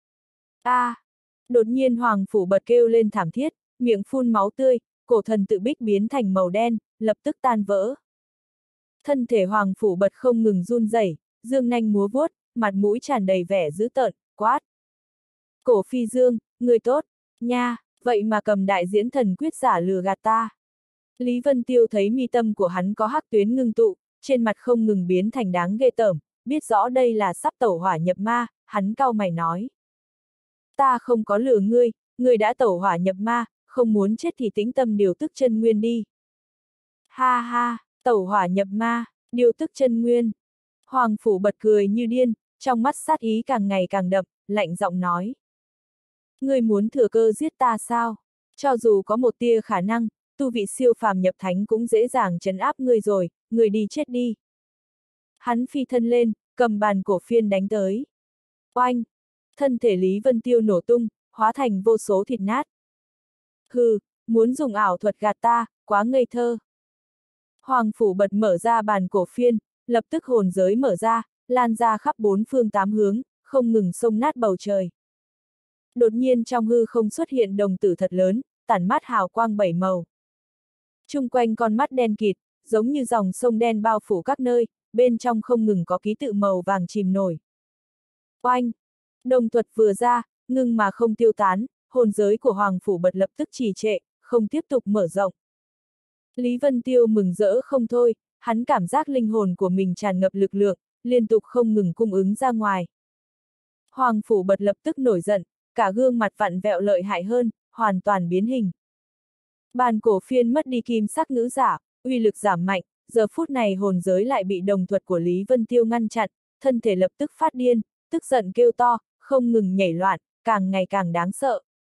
Đột nhiên Hoàng Phủ Bật kêu lên thảm thiết, miệng phun máu tươi, cổ thần tự bích biến thành màu đen, lập tức tan vỡ. Thân thể Hoàng Phủ Bật không ngừng run rẩy, dương nanh múa vuốt, mặt mũi tràn đầy vẻ dữ tợn, quát. Cổ Phi Dương, người tốt, nha, vậy mà cầm đại diễn thần quyết giả lừa gạt ta. Lý Vân Tiêu thấy mi tâm của hắn có hắc tuyến ngưng tụ, trên mặt không ngừng biến thành đáng ghê tởm, biết rõ đây là sắp tẩu hỏa nhập ma, hắn cau mày nói. Ta không có lừa ngươi, ngươi đã tẩu hỏa nhập ma, không muốn chết thì tĩnh tâm điều tức chân nguyên đi. Ha ha, tẩu hỏa nhập ma, điều tức chân nguyên. Hoàng Phủ Bật cười như điên, trong mắt sát ý càng ngày càng đậm, lạnh giọng nói. Ngươi muốn thừa cơ giết ta sao? Cho dù có một tia khả năng, tu vị siêu phàm nhập thánh cũng dễ dàng trấn áp ngươi rồi, ngươi đi chết đi. Hắn phi thân lên, cầm bàn cổ phiên đánh tới. Oanh! Thân thể Lý Vân Tiêu nổ tung, hóa thành vô số thịt nát. Hừ, muốn dùng ảo thuật gạt ta, quá ngây thơ. Hoàng Phủ Bật mở ra bàn cổ phiên, lập tức hồn giới mở ra, lan ra khắp bốn phương tám hướng, không ngừng xông nát bầu trời. Đột nhiên trong hư không xuất hiện đồng tử thật lớn, tản mát hào quang bảy màu. Chung quanh con mắt đen kịt, giống như dòng sông đen bao phủ các nơi, bên trong không ngừng có ký tự màu vàng chìm nổi. Oanh! Đồng thuật vừa ra, ngưng mà không tiêu tán, hồn giới của Hoàng Phủ Bật lập tức trì trệ, không tiếp tục mở rộng. Lý Vân Tiêu mừng rỡ không thôi, hắn cảm giác linh hồn của mình tràn ngập lực lượng, liên tục không ngừng cung ứng ra ngoài. Hoàng Phủ Bật lập tức nổi giận, cả gương mặt vặn vẹo lợi hại hơn, hoàn toàn biến hình. Bàn cổ phiên mất đi kim sắc ngữ giả, uy lực giảm mạnh, giờ phút này hồn giới lại bị đồng thuật của Lý Vân Tiêu ngăn chặn, thân thể lập tức phát điên, tức giận kêu to, không ngừng nhảy loạn, càng ngày càng đáng sợ.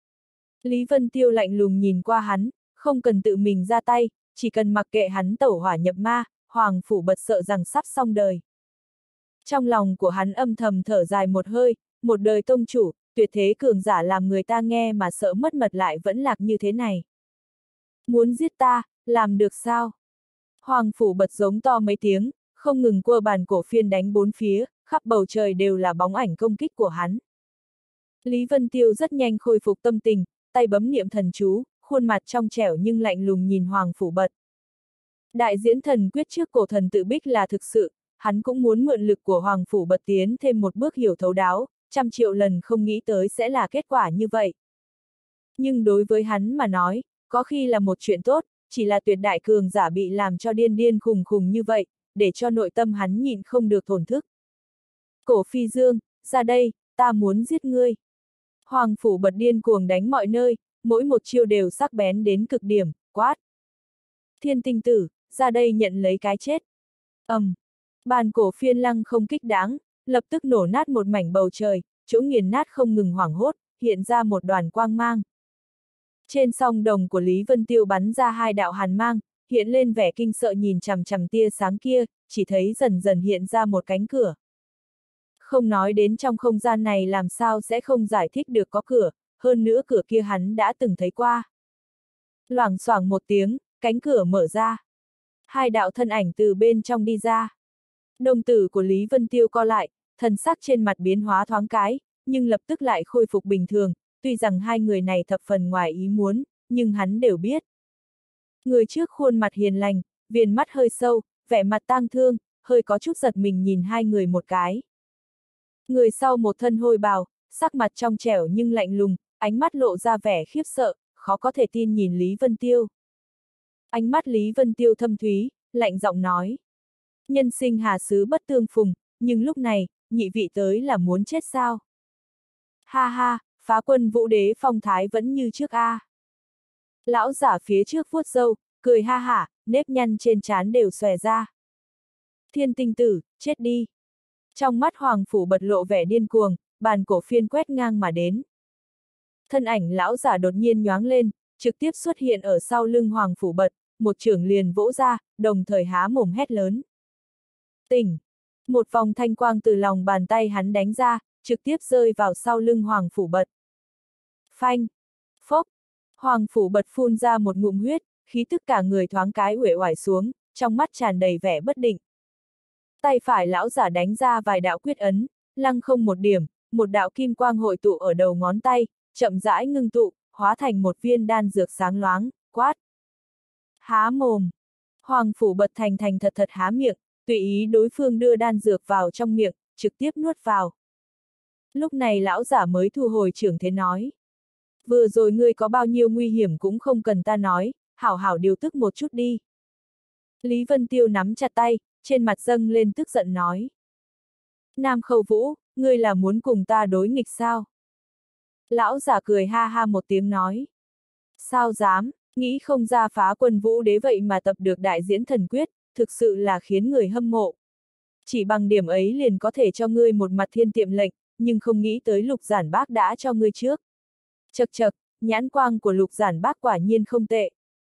Lý Vân Tiêu lạnh lùng nhìn qua hắn, không cần tự mình ra tay, chỉ cần mặc kệ hắn tẩu hỏa nhập ma, Hoàng Phủ Bật sợ rằng sắp xong đời. Trong lòng của hắn âm thầm thở dài một hơi, một đời tông chủ, tuyệt thế cường giả làm người ta nghe mà sợ mất mật lại vẫn lạc như thế này. Muốn giết ta, làm được sao? Hoàng Phủ Bật giống to mấy tiếng, không ngừng quơ bàn cổ phiên đánh bốn phía, khắp bầu trời đều là bóng ảnh công kích của hắn. Lý Vân Tiêu rất nhanh khôi phục tâm tình, tay bấm niệm thần chú, khuôn mặt trong trẻo nhưng lạnh lùng nhìn Hoàng Phủ Bật. Đại diễn thần quyết trước cổ thần tự bích là thực sự, hắn cũng muốn mượn lực của Hoàng Phủ Bật tiến thêm một bước hiểu thấu đáo, 100.000.000 lần không nghĩ tới sẽ là kết quả như vậy. Nhưng đối với hắn mà nói, có khi là một chuyện tốt, chỉ là tuyệt đại cường giả bị làm cho điên điên khùng khùng như vậy, để cho nội tâm hắn nhịn không được thổn thức. Cổ Phi Dương, ra đây, ta muốn giết ngươi. Hoàng Phủ Bật điên cuồng đánh mọi nơi, mỗi một chiêu đều sắc bén đến cực điểm, quát. Thiên Tinh Tử, ra đây nhận lấy cái chết. Bàn cổ phiên lăng không kích đáng, lập tức nổ nát một mảnh bầu trời, chỗ nghiền nát không ngừng hoảng hốt, hiện ra một đoàn quang mang. Trên song đồng của Lý Vân Tiêu bắn ra hai đạo hàn mang, hiện lên vẻ kinh sợ nhìn chằm chằm tia sáng kia, chỉ thấy dần dần hiện ra một cánh cửa. Không nói đến trong không gian này làm sao sẽ không giải thích được có cửa, hơn nữa cửa kia hắn đã từng thấy qua. Loảng xoảng một tiếng, cánh cửa mở ra. Hai đạo thân ảnh từ bên trong đi ra. Đồng tử của Lý Vân Tiêu co lại, thần sắc trên mặt biến hóa thoáng cái, nhưng lập tức lại khôi phục bình thường, tuy rằng hai người này thập phần ngoài ý muốn, nhưng hắn đều biết. Người trước khuôn mặt hiền lành, viền mắt hơi sâu, vẻ mặt tang thương, hơi có chút giật mình nhìn hai người một cái. Người sau một thân hôi bào, sắc mặt trong trẻo nhưng lạnh lùng, ánh mắt lộ ra vẻ khiếp sợ, khó có thể tin nhìn Lý Vân Tiêu. Ánh mắt Lý Vân Tiêu thâm thúy, lạnh giọng nói. Nhân sinh hà xứ bất tương phùng, nhưng lúc này, nhị vị tới là muốn chết sao? Ha ha, Phá Quân Vũ Đế phong thái vẫn như trước a. Lão giả phía trước vuốt râu, cười ha hả, nếp nhăn trên trán đều xòe ra. Thiên Tinh Tử, chết đi. Trong mắt Hoàng Phủ Bật lộ vẻ điên cuồng, bàn cổ phiên quét ngang mà đến. Thân ảnh lão giả đột nhiên nhoáng lên, trực tiếp xuất hiện ở sau lưng Hoàng Phủ Bật, một chưởng liền vỗ ra, đồng thời há mồm hét lớn. Tỉnh! Một vòng thanh quang từ lòng bàn tay hắn đánh ra, trực tiếp rơi vào sau lưng Hoàng Phủ Bật. Phanh! Phốc! Hoàng Phủ Bật phun ra một ngụm huyết, khí tức cả người thoáng cái uể oải xuống, trong mắt tràn đầy vẻ bất định. Tay phải lão giả đánh ra vài đạo quyết ấn, lăng không một điểm, một đạo kim quang hội tụ ở đầu ngón tay, chậm rãi ngưng tụ, hóa thành một viên đan dược sáng loáng, quát. Há mồm! Hoàng Phủ Bật thành thành thật thật há miệng, tùy ý đối phương đưa đan dược vào trong miệng, trực tiếp nuốt vào. Lúc này lão giả mới thu hồi trưởng thế nói. Vừa rồi ngươi có bao nhiêu nguy hiểm cũng không cần ta nói, hảo hảo điều tức một chút đi. Lý Vân Tiêu nắm chặt tay, trên mặt dâng lên tức giận nói. Nam Khâu Vũ, ngươi là muốn cùng ta đối nghịch sao? Lão giả cười ha ha một tiếng nói. Sao dám, nghĩ không ra Phá Quân Vũ Đế vậy mà tập được đại diễn thần quyết, thực sự là khiến người hâm mộ. Chỉ bằng điểm ấy liền có thể cho ngươi một mặt thiên tiệm lệnh, nhưng không nghĩ tới Lục Giản Bác đã cho ngươi trước. Chậc chậc, nhãn quang của Lục Giản Bác quả nhiên không tệ.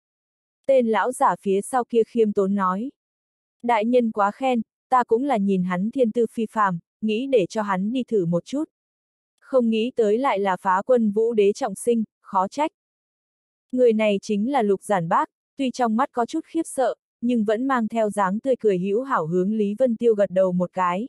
Tên lão giả phía sau kia khiêm tốn nói. Đại nhân quá khen, ta cũng là nhìn hắn thiên tư phi phàm, nghĩ để cho hắn đi thử một chút. Không nghĩ tới lại là Phá Quân Vũ Đế trọng sinh, khó trách. Người này chính là Lục Giản Bác, tuy trong mắt có chút khiếp sợ, nhưng vẫn mang theo dáng tươi cười hữu hảo hướng Lý Vân Tiêu gật đầu một cái.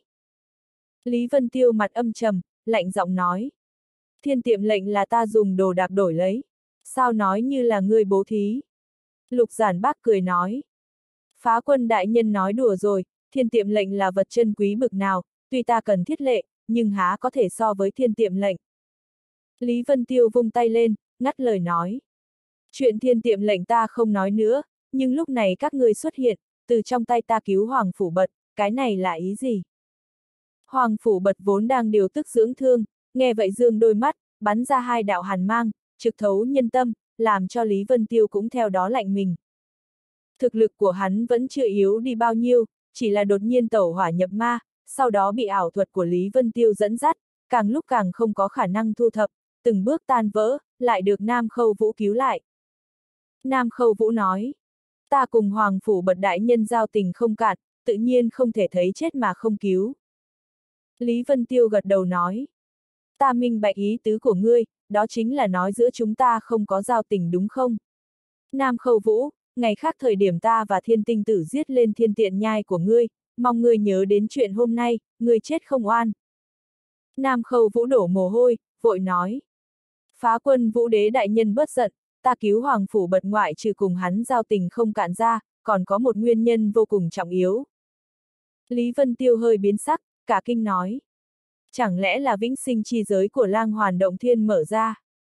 Lý Vân Tiêu mặt âm trầm, lạnh giọng nói. Thiên tiệm lệnh là ta dùng đồ đạc đổi lấy. Sao nói như là ngươi bố thí? Lục Giản Bác cười nói. Phá quân đại nhân nói đùa rồi, thiên tiệm lệnh là vật chân quý bực nào, tuy ta cần thiết lệ, nhưng há có thể so với thiên tiệm lệnh. Lý Vân Tiêu vung tay lên, ngắt lời nói. Chuyện thiên tiệm lệnh ta không nói nữa, nhưng lúc này các ngươi xuất hiện, từ trong tay ta cứu Hoàng Phủ Bật, cái này là ý gì? Hoàng Phủ Bật vốn đang điều tức dưỡng thương, nghe vậy dương đôi mắt, bắn ra hai đạo hàn mang, trực thấu nhân tâm, làm cho Lý Vân Tiêu cũng theo đó lạnh mình. Thực lực của hắn vẫn chưa yếu đi bao nhiêu, chỉ là đột nhiên tẩu hỏa nhập ma, sau đó bị ảo thuật của Lý Vân Tiêu dẫn dắt, càng lúc càng không có khả năng thu thập, từng bước tan vỡ, lại được Nam Khâu Vũ cứu lại. Nam Khâu Vũ nói, ta cùng Hoàng Phủ Bật đại nhân giao tình không cạn, tự nhiên không thể thấy chết mà không cứu. Lý Vân Tiêu gật đầu nói, ta minh bạch ý tứ của ngươi, đó chính là nói giữa chúng ta không có giao tình đúng không? Nam Khâu Vũ, ngày khác thời điểm ta và Thiên Tinh Tử giết lên thiên tiện nhai của ngươi, mong ngươi nhớ đến chuyện hôm nay, ngươi chết không oan. Nam Khâu Vũ đổ mồ hôi, vội nói. Phá quân Vũ Đế đại nhân bớt giận, ta cứu Hoàng Phủ Bật ngoại trừ cùng hắn giao tình không cạn ra, còn có một nguyên nhân vô cùng trọng yếu. Lý Vân Tiêu hơi biến sắc, cả kinh nói. Chẳng lẽ là vĩnh sinh chi giới của Lang Hoàn Động Thiên mở ra?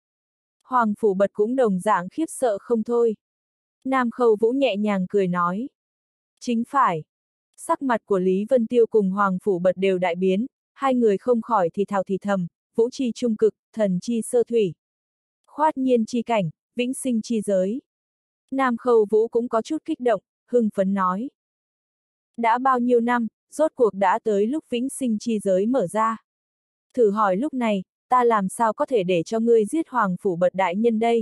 Hoàng Phủ Bật cũng đồng dạng khiếp sợ không thôi. Nam Khâu Vũ nhẹ nhàng cười nói. Chính phải. Sắc mặt của Lý Vân Tiêu cùng Hoàng Phủ Bật đều đại biến, hai người không khỏi thì thào thì thầm, vũ chi trung cực, thần chi sơ thủy. Khoát nhiên chi cảnh, vĩnh sinh chi giới. Nam Khâu Vũ cũng có chút kích động, hưng phấn nói. Đã bao nhiêu năm, rốt cuộc đã tới lúc vĩnh sinh chi giới mở ra. Thử hỏi lúc này, ta làm sao có thể để cho ngươi giết Hoàng Phủ Bật đại nhân đây?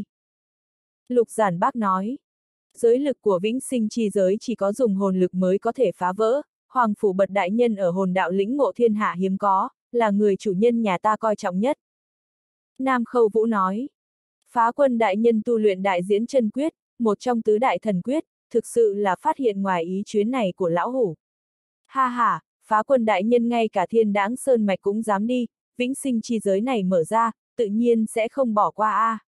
Lục Giản Bác nói. Giới lực của vĩnh sinh chi giới chỉ có dùng hồn lực mới có thể phá vỡ, Hoàng Phủ Bật đại nhân ở hồn đạo lĩnh ngộ thiên hạ hiếm có, là người chủ nhân nhà ta coi trọng nhất. Nam Khâu Vũ nói. Phá quân đại nhân tu luyện đại diễn chân quyết, một trong tứ đại thần quyết, thực sự là phát hiện ngoài ý chuyến này của lão hủ. Ha ha, phá quân đại nhân ngay cả Thiên Đãng Sơn Mạch cũng dám đi, vĩnh sinh chi giới này mở ra, tự nhiên sẽ không bỏ qua a.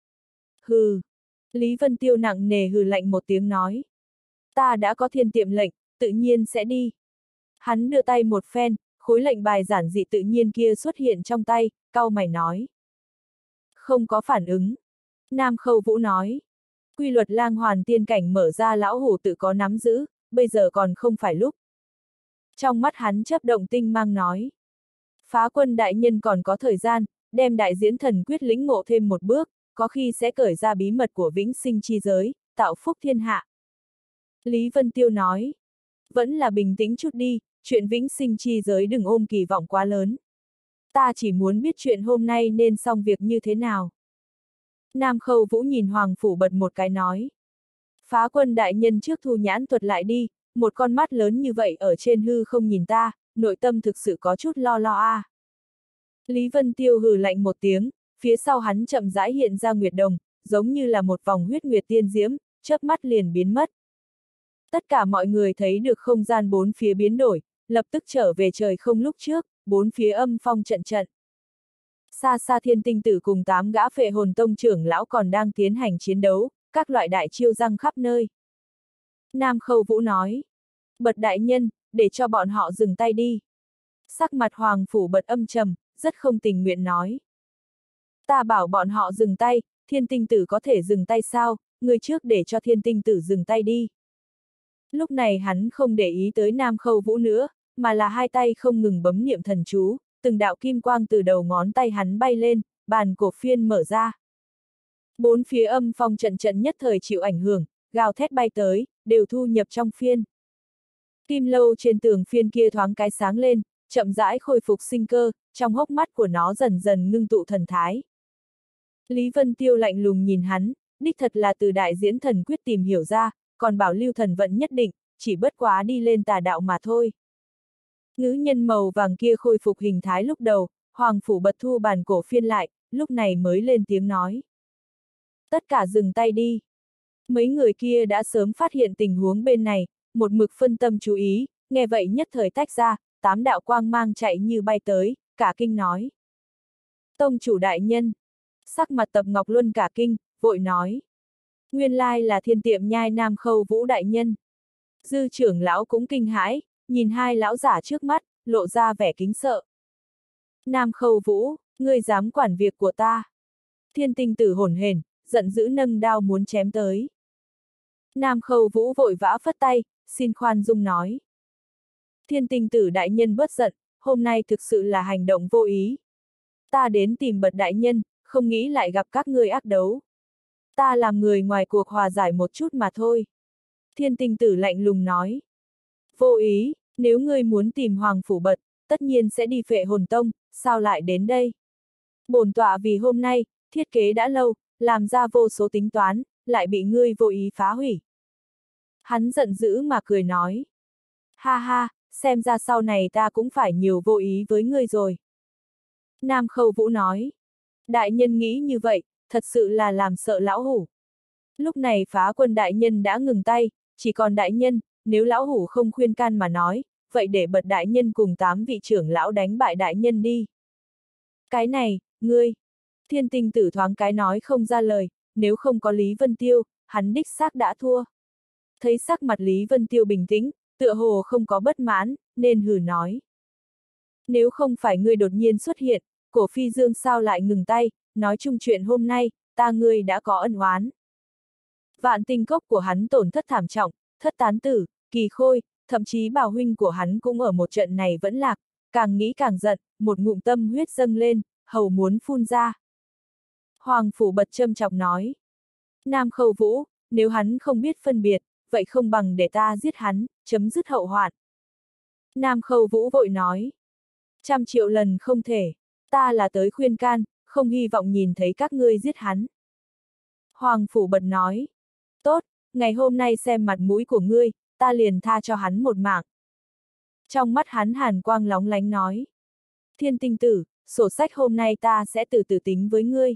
Hừ. Lý Vân Tiêu nặng nề hừ lạnh một tiếng nói. Ta đã có thiên tiệm lệnh, tự nhiên sẽ đi. Hắn đưa tay một phen, khối lệnh bài giản dị tự nhiên kia xuất hiện trong tay, cau mày nói. Không có phản ứng. Nam Khâu Vũ nói. Quy luật Lang Hoàn tiên cảnh mở ra lão hủ tự có nắm giữ, bây giờ còn không phải lúc. Trong mắt hắn chớp động tinh mang nói. Phá quân đại nhân còn có thời gian, đem đại diễn thần quyết lĩnh ngộ thêm một bước, có khi sẽ cởi ra bí mật của vĩnh sinh chi giới, tạo phúc thiên hạ. Lý Vân Tiêu nói. Vẫn là bình tĩnh chút đi, chuyện vĩnh sinh chi giới đừng ôm kỳ vọng quá lớn. Ta chỉ muốn biết chuyện hôm nay nên xong việc như thế nào. Nam Khâu Vũ nhìn Hoàng Phủ Bật một cái nói. Phá quân đại nhân trước thu nhãn thuật lại đi, một con mắt lớn như vậy ở trên hư không nhìn ta, nội tâm thực sự có chút lo lo a. Lý Vân Tiêu hừ lạnh một tiếng, phía sau hắn chậm rãi hiện ra nguyệt đồng, giống như là một vòng huyết nguyệt tiên diễm, chớp mắt liền biến mất. Tất cả mọi người thấy được không gian bốn phía biến đổi, lập tức trở về trời không lúc trước, bốn phía âm phong trận trận. Xa xa Thiên Tinh Tử cùng 8 gã Phệ Hồn Tông trưởng lão còn đang tiến hành chiến đấu, các loại đại chiêu răng khắp nơi. Nam Khâu Vũ nói. Bật đại nhân, để cho bọn họ dừng tay đi. Sắc mặt Hoàng Phủ Bật âm trầm, rất không tình nguyện nói. Ta bảo bọn họ dừng tay, Thiên Tinh Tử có thể dừng tay sao, người trước để cho Thiên Tinh Tử dừng tay đi. Lúc này hắn không để ý tới Nam Khâu Vũ nữa, mà là hai tay không ngừng bấm niệm thần chú, từng đạo kim quang từ đầu ngón tay hắn bay lên, bàn cổ phiên mở ra. Bốn phía âm phong trận trận nhất thời chịu ảnh hưởng, gào thét bay tới, đều thu nhập trong phiên. Kim lâu trên tường phiên kia thoáng cái sáng lên, chậm rãi khôi phục sinh cơ, trong hốc mắt của nó dần dần ngưng tụ thần thái. Lý Vân Tiêu lạnh lùng nhìn hắn, đích thật là từ đại diễn thần quyết tìm hiểu ra, còn bảo lưu thần vận nhất định, chỉ bất quá đi lên tà đạo mà thôi. Ngữ nhân màu vàng kia khôi phục hình thái lúc đầu, Hoàng Phủ Bật thu bàn cổ phiên lại, lúc này mới lên tiếng nói. Tất cả dừng tay đi. Mấy người kia đã sớm phát hiện tình huống bên này, một mực phân tâm chú ý, nghe vậy nhất thời tách ra, 8 đạo quang mang chạy như bay tới, cả kinh nói. Tông chủ đại nhân. Sắc mặt Tập Ngọc Luân cả kinh, vội nói. Nguyên lai là Thiên Tiệm Nhai Nam Khâu Vũ đại nhân. Dư trưởng lão cũng kinh hãi, nhìn hai lão giả trước mắt, lộ ra vẻ kính sợ. Nam Khâu Vũ, ngươi dám quản việc của ta. Thiên Tinh Tử hổn hển, giận dữ nâng đao muốn chém tới. Nam Khâu Vũ vội vã phất tay, xin khoan dung nói. Thiên Tinh Tử đại nhân bớt giận, hôm nay thực sự là hành động vô ý. Ta đến tìm Bật đại nhân, không nghĩ lại gặp các ngươi ác đấu. Ta làm người ngoài cuộc hòa giải một chút mà thôi. Thiên Tinh Tử lạnh lùng nói. Vô ý, nếu ngươi muốn tìm Hoàng Phủ Bật, tất nhiên sẽ đi Phệ Hồn Tông, sao lại đến đây? Bổn tọa vì hôm nay, thiết kế đã lâu, làm ra vô số tính toán, lại bị ngươi vô ý phá hủy. Hắn giận dữ mà cười nói. Ha ha, xem ra sau này ta cũng phải nhiều vô ý với ngươi rồi. Nam Khâu Vũ nói. Đại nhân nghĩ như vậy, thật sự là làm sợ lão hủ. Lúc này Phá Quân đại nhân đã ngừng tay, chỉ còn đại nhân, nếu lão hủ không khuyên can mà nói, vậy để Bật đại nhân cùng 8 vị trưởng lão đánh bại đại nhân đi. Cái này, ngươi. Thiên Tinh Tử thoáng cái nói không ra lời, nếu không có Lý Vân Tiêu, hắn đích xác đã thua. Thấy sắc mặt Lý Vân Tiêu bình tĩnh, tựa hồ không có bất mãn, nên hừ nói. Nếu không phải ngươi đột nhiên xuất hiện, Cổ Phi Dương sao lại ngừng tay, nói chung chuyện hôm nay, ta ngươi đã có ân oán. Vạn Tinh Cốc của hắn tổn thất thảm trọng, Thất Tán Tử, Kỳ Khôi, thậm chí Bảo huynh của hắn cũng ở một trận này vẫn lạc, càng nghĩ càng giận, một ngụm tâm huyết dâng lên, hầu muốn phun ra. Hoàng Phủ Bật châm chọc nói. Nam Khâu Vũ, nếu hắn không biết phân biệt, vậy không bằng để ta giết hắn, chấm dứt hậu hoạn. Nam Khâu Vũ vội nói. 100 triệu lần không thể, ta là tới khuyên can, không hy vọng nhìn thấy các ngươi giết hắn. Hoàng Phủ Bật nói. Tốt, ngày hôm nay xem mặt mũi của ngươi, ta liền tha cho hắn một mạng. Trong mắt hắn hàn quang lóng lánh nói. Thiên Tinh Tử, sổ sách hôm nay ta sẽ từ từ tính với ngươi.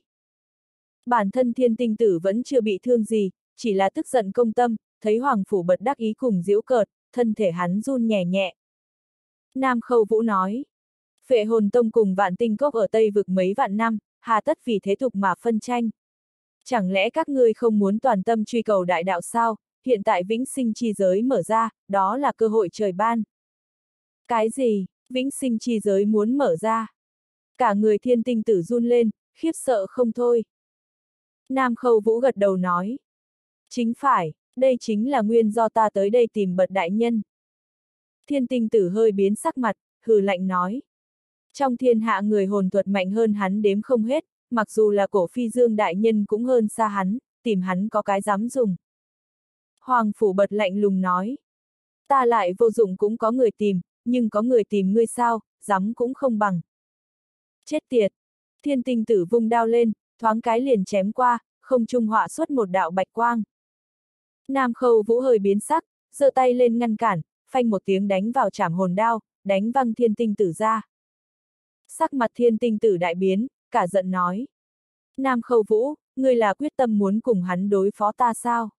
Bản thân Thiên Tinh Tử vẫn chưa bị thương gì, chỉ là tức giận công tâm, thấy Hoàng Phủ Bật đắc ý cùng giễu cợt, thân thể hắn run nhẹ nhẹ. Nam Khâu Vũ nói. Phệ Hồn Tông cùng Vạn Tinh Cốc ở Tây vực mấy vạn năm, hà tất vì thế tục mà phân tranh. Chẳng lẽ các ngươi không muốn toàn tâm truy cầu đại đạo sao, hiện tại vĩnh sinh chi giới mở ra, đó là cơ hội trời ban. Cái gì, vĩnh sinh chi giới muốn mở ra? Cả người Thiên Tinh Tử run lên, khiếp sợ không thôi. Nam Khâu Vũ gật đầu nói. Chính phải, đây chính là nguyên do ta tới đây tìm Bật đại nhân. Thiên Tinh Tử hơi biến sắc mặt, hừ lạnh nói. Trong thiên hạ người hồn thuật mạnh hơn hắn đếm không hết, mặc dù là Cổ Phi Dương đại nhân cũng hơn xa hắn, tìm hắn có cái dám dùng. Hoàng Phủ Bật lạnh lùng nói. Ta lại vô dụng cũng có người tìm, nhưng có người tìm ngươi sao, dám cũng không bằng. Chết tiệt! Thiên Tinh Tử vung đao lên, thoáng cái liền chém qua, không trung họa xuất một đạo bạch quang. Nam Khâu Vũ hơi biến sắc, giơ tay lên ngăn cản, phanh một tiếng đánh vào trảm hồn đao, đánh văng Thiên Tinh Tử ra. Sắc mặt Thiên Tinh Tử đại biến, cả giận nói. Nam Khâu Vũ, ngươi là quyết tâm muốn cùng hắn đối phó ta sao?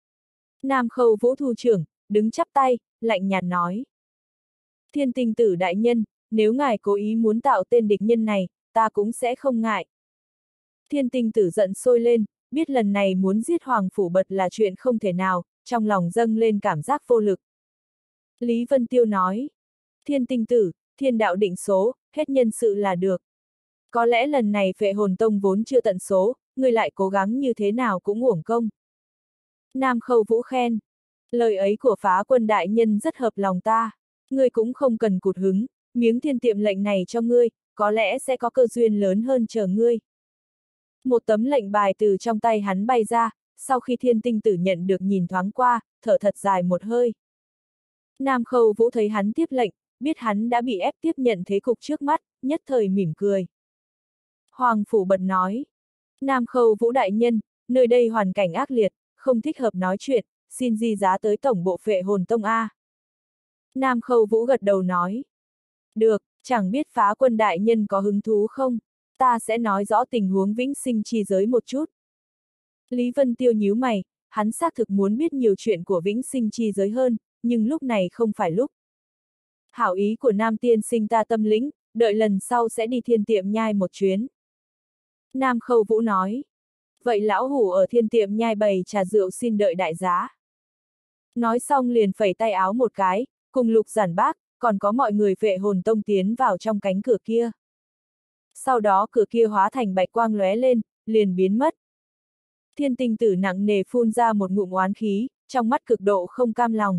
Nam Khâu Vũ thu trưởng, đứng chắp tay, lạnh nhạt nói. Thiên Tinh Tử đại nhân, nếu ngài cố ý muốn tạo tên địch nhân này, ta cũng sẽ không ngại. Thiên Tinh Tử giận sôi lên, biết lần này muốn giết Hoàng Phủ Bật là chuyện không thể nào, trong lòng dâng lên cảm giác vô lực. Lý Vân Tiêu nói. Thiên Tinh Tử, thiên đạo định số, hết nhân sự là được. Có lẽ lần này Phệ Hồn Tông vốn chưa tận số, ngươi lại cố gắng như thế nào cũng uổng công. Nam Khâu Vũ khen. Lời ấy của Phá Quân đại nhân rất hợp lòng ta. Ngươi cũng không cần cụt hứng, miếng thiên tiệm lệnh này cho ngươi, có lẽ sẽ có cơ duyên lớn hơn chờ ngươi. Một tấm lệnh bài từ trong tay hắn bay ra, sau khi Thiên Tinh Tử nhận được nhìn thoáng qua, thở thật dài một hơi. Nam Khâu Vũ thấy hắn tiếp lệnh, biết hắn đã bị ép tiếp nhận thế cục trước mắt, nhất thời mỉm cười. Hoàng Phủ Bật nói. Nam Khâu Vũ đại nhân, nơi đây hoàn cảnh ác liệt, không thích hợp nói chuyện, xin di giá tới tổng bộ Phệ Hồn Tông A. Nam Khâu Vũ gật đầu nói. Được, chẳng biết Phá Quân đại nhân có hứng thú không? Ta sẽ nói rõ tình huống vĩnh sinh chi giới một chút. Lý Vân Tiêu nhíu mày, hắn xác thực muốn biết nhiều chuyện của vĩnh sinh chi giới hơn, nhưng lúc này không phải lúc. Hảo ý của Nam tiên sinh ta tâm lĩnh, đợi lần sau sẽ đi Thiên Tiệm Nhai một chuyến. Nam Khâu Vũ nói. Vậy lão hủ ở Thiên Tiệm Nhai bày trà rượu xin đợi đại giá. Nói xong liền phẩy tay áo một cái, cùng Lục Giản Bác, còn có mọi người Vệ Hồn Tông tiến vào trong cánh cửa kia. Sau đó cửa kia hóa thành bạch quang lóe lên, liền biến mất. Thiên Tinh Tử nặng nề phun ra một ngụm oán khí, trong mắt cực độ không cam lòng.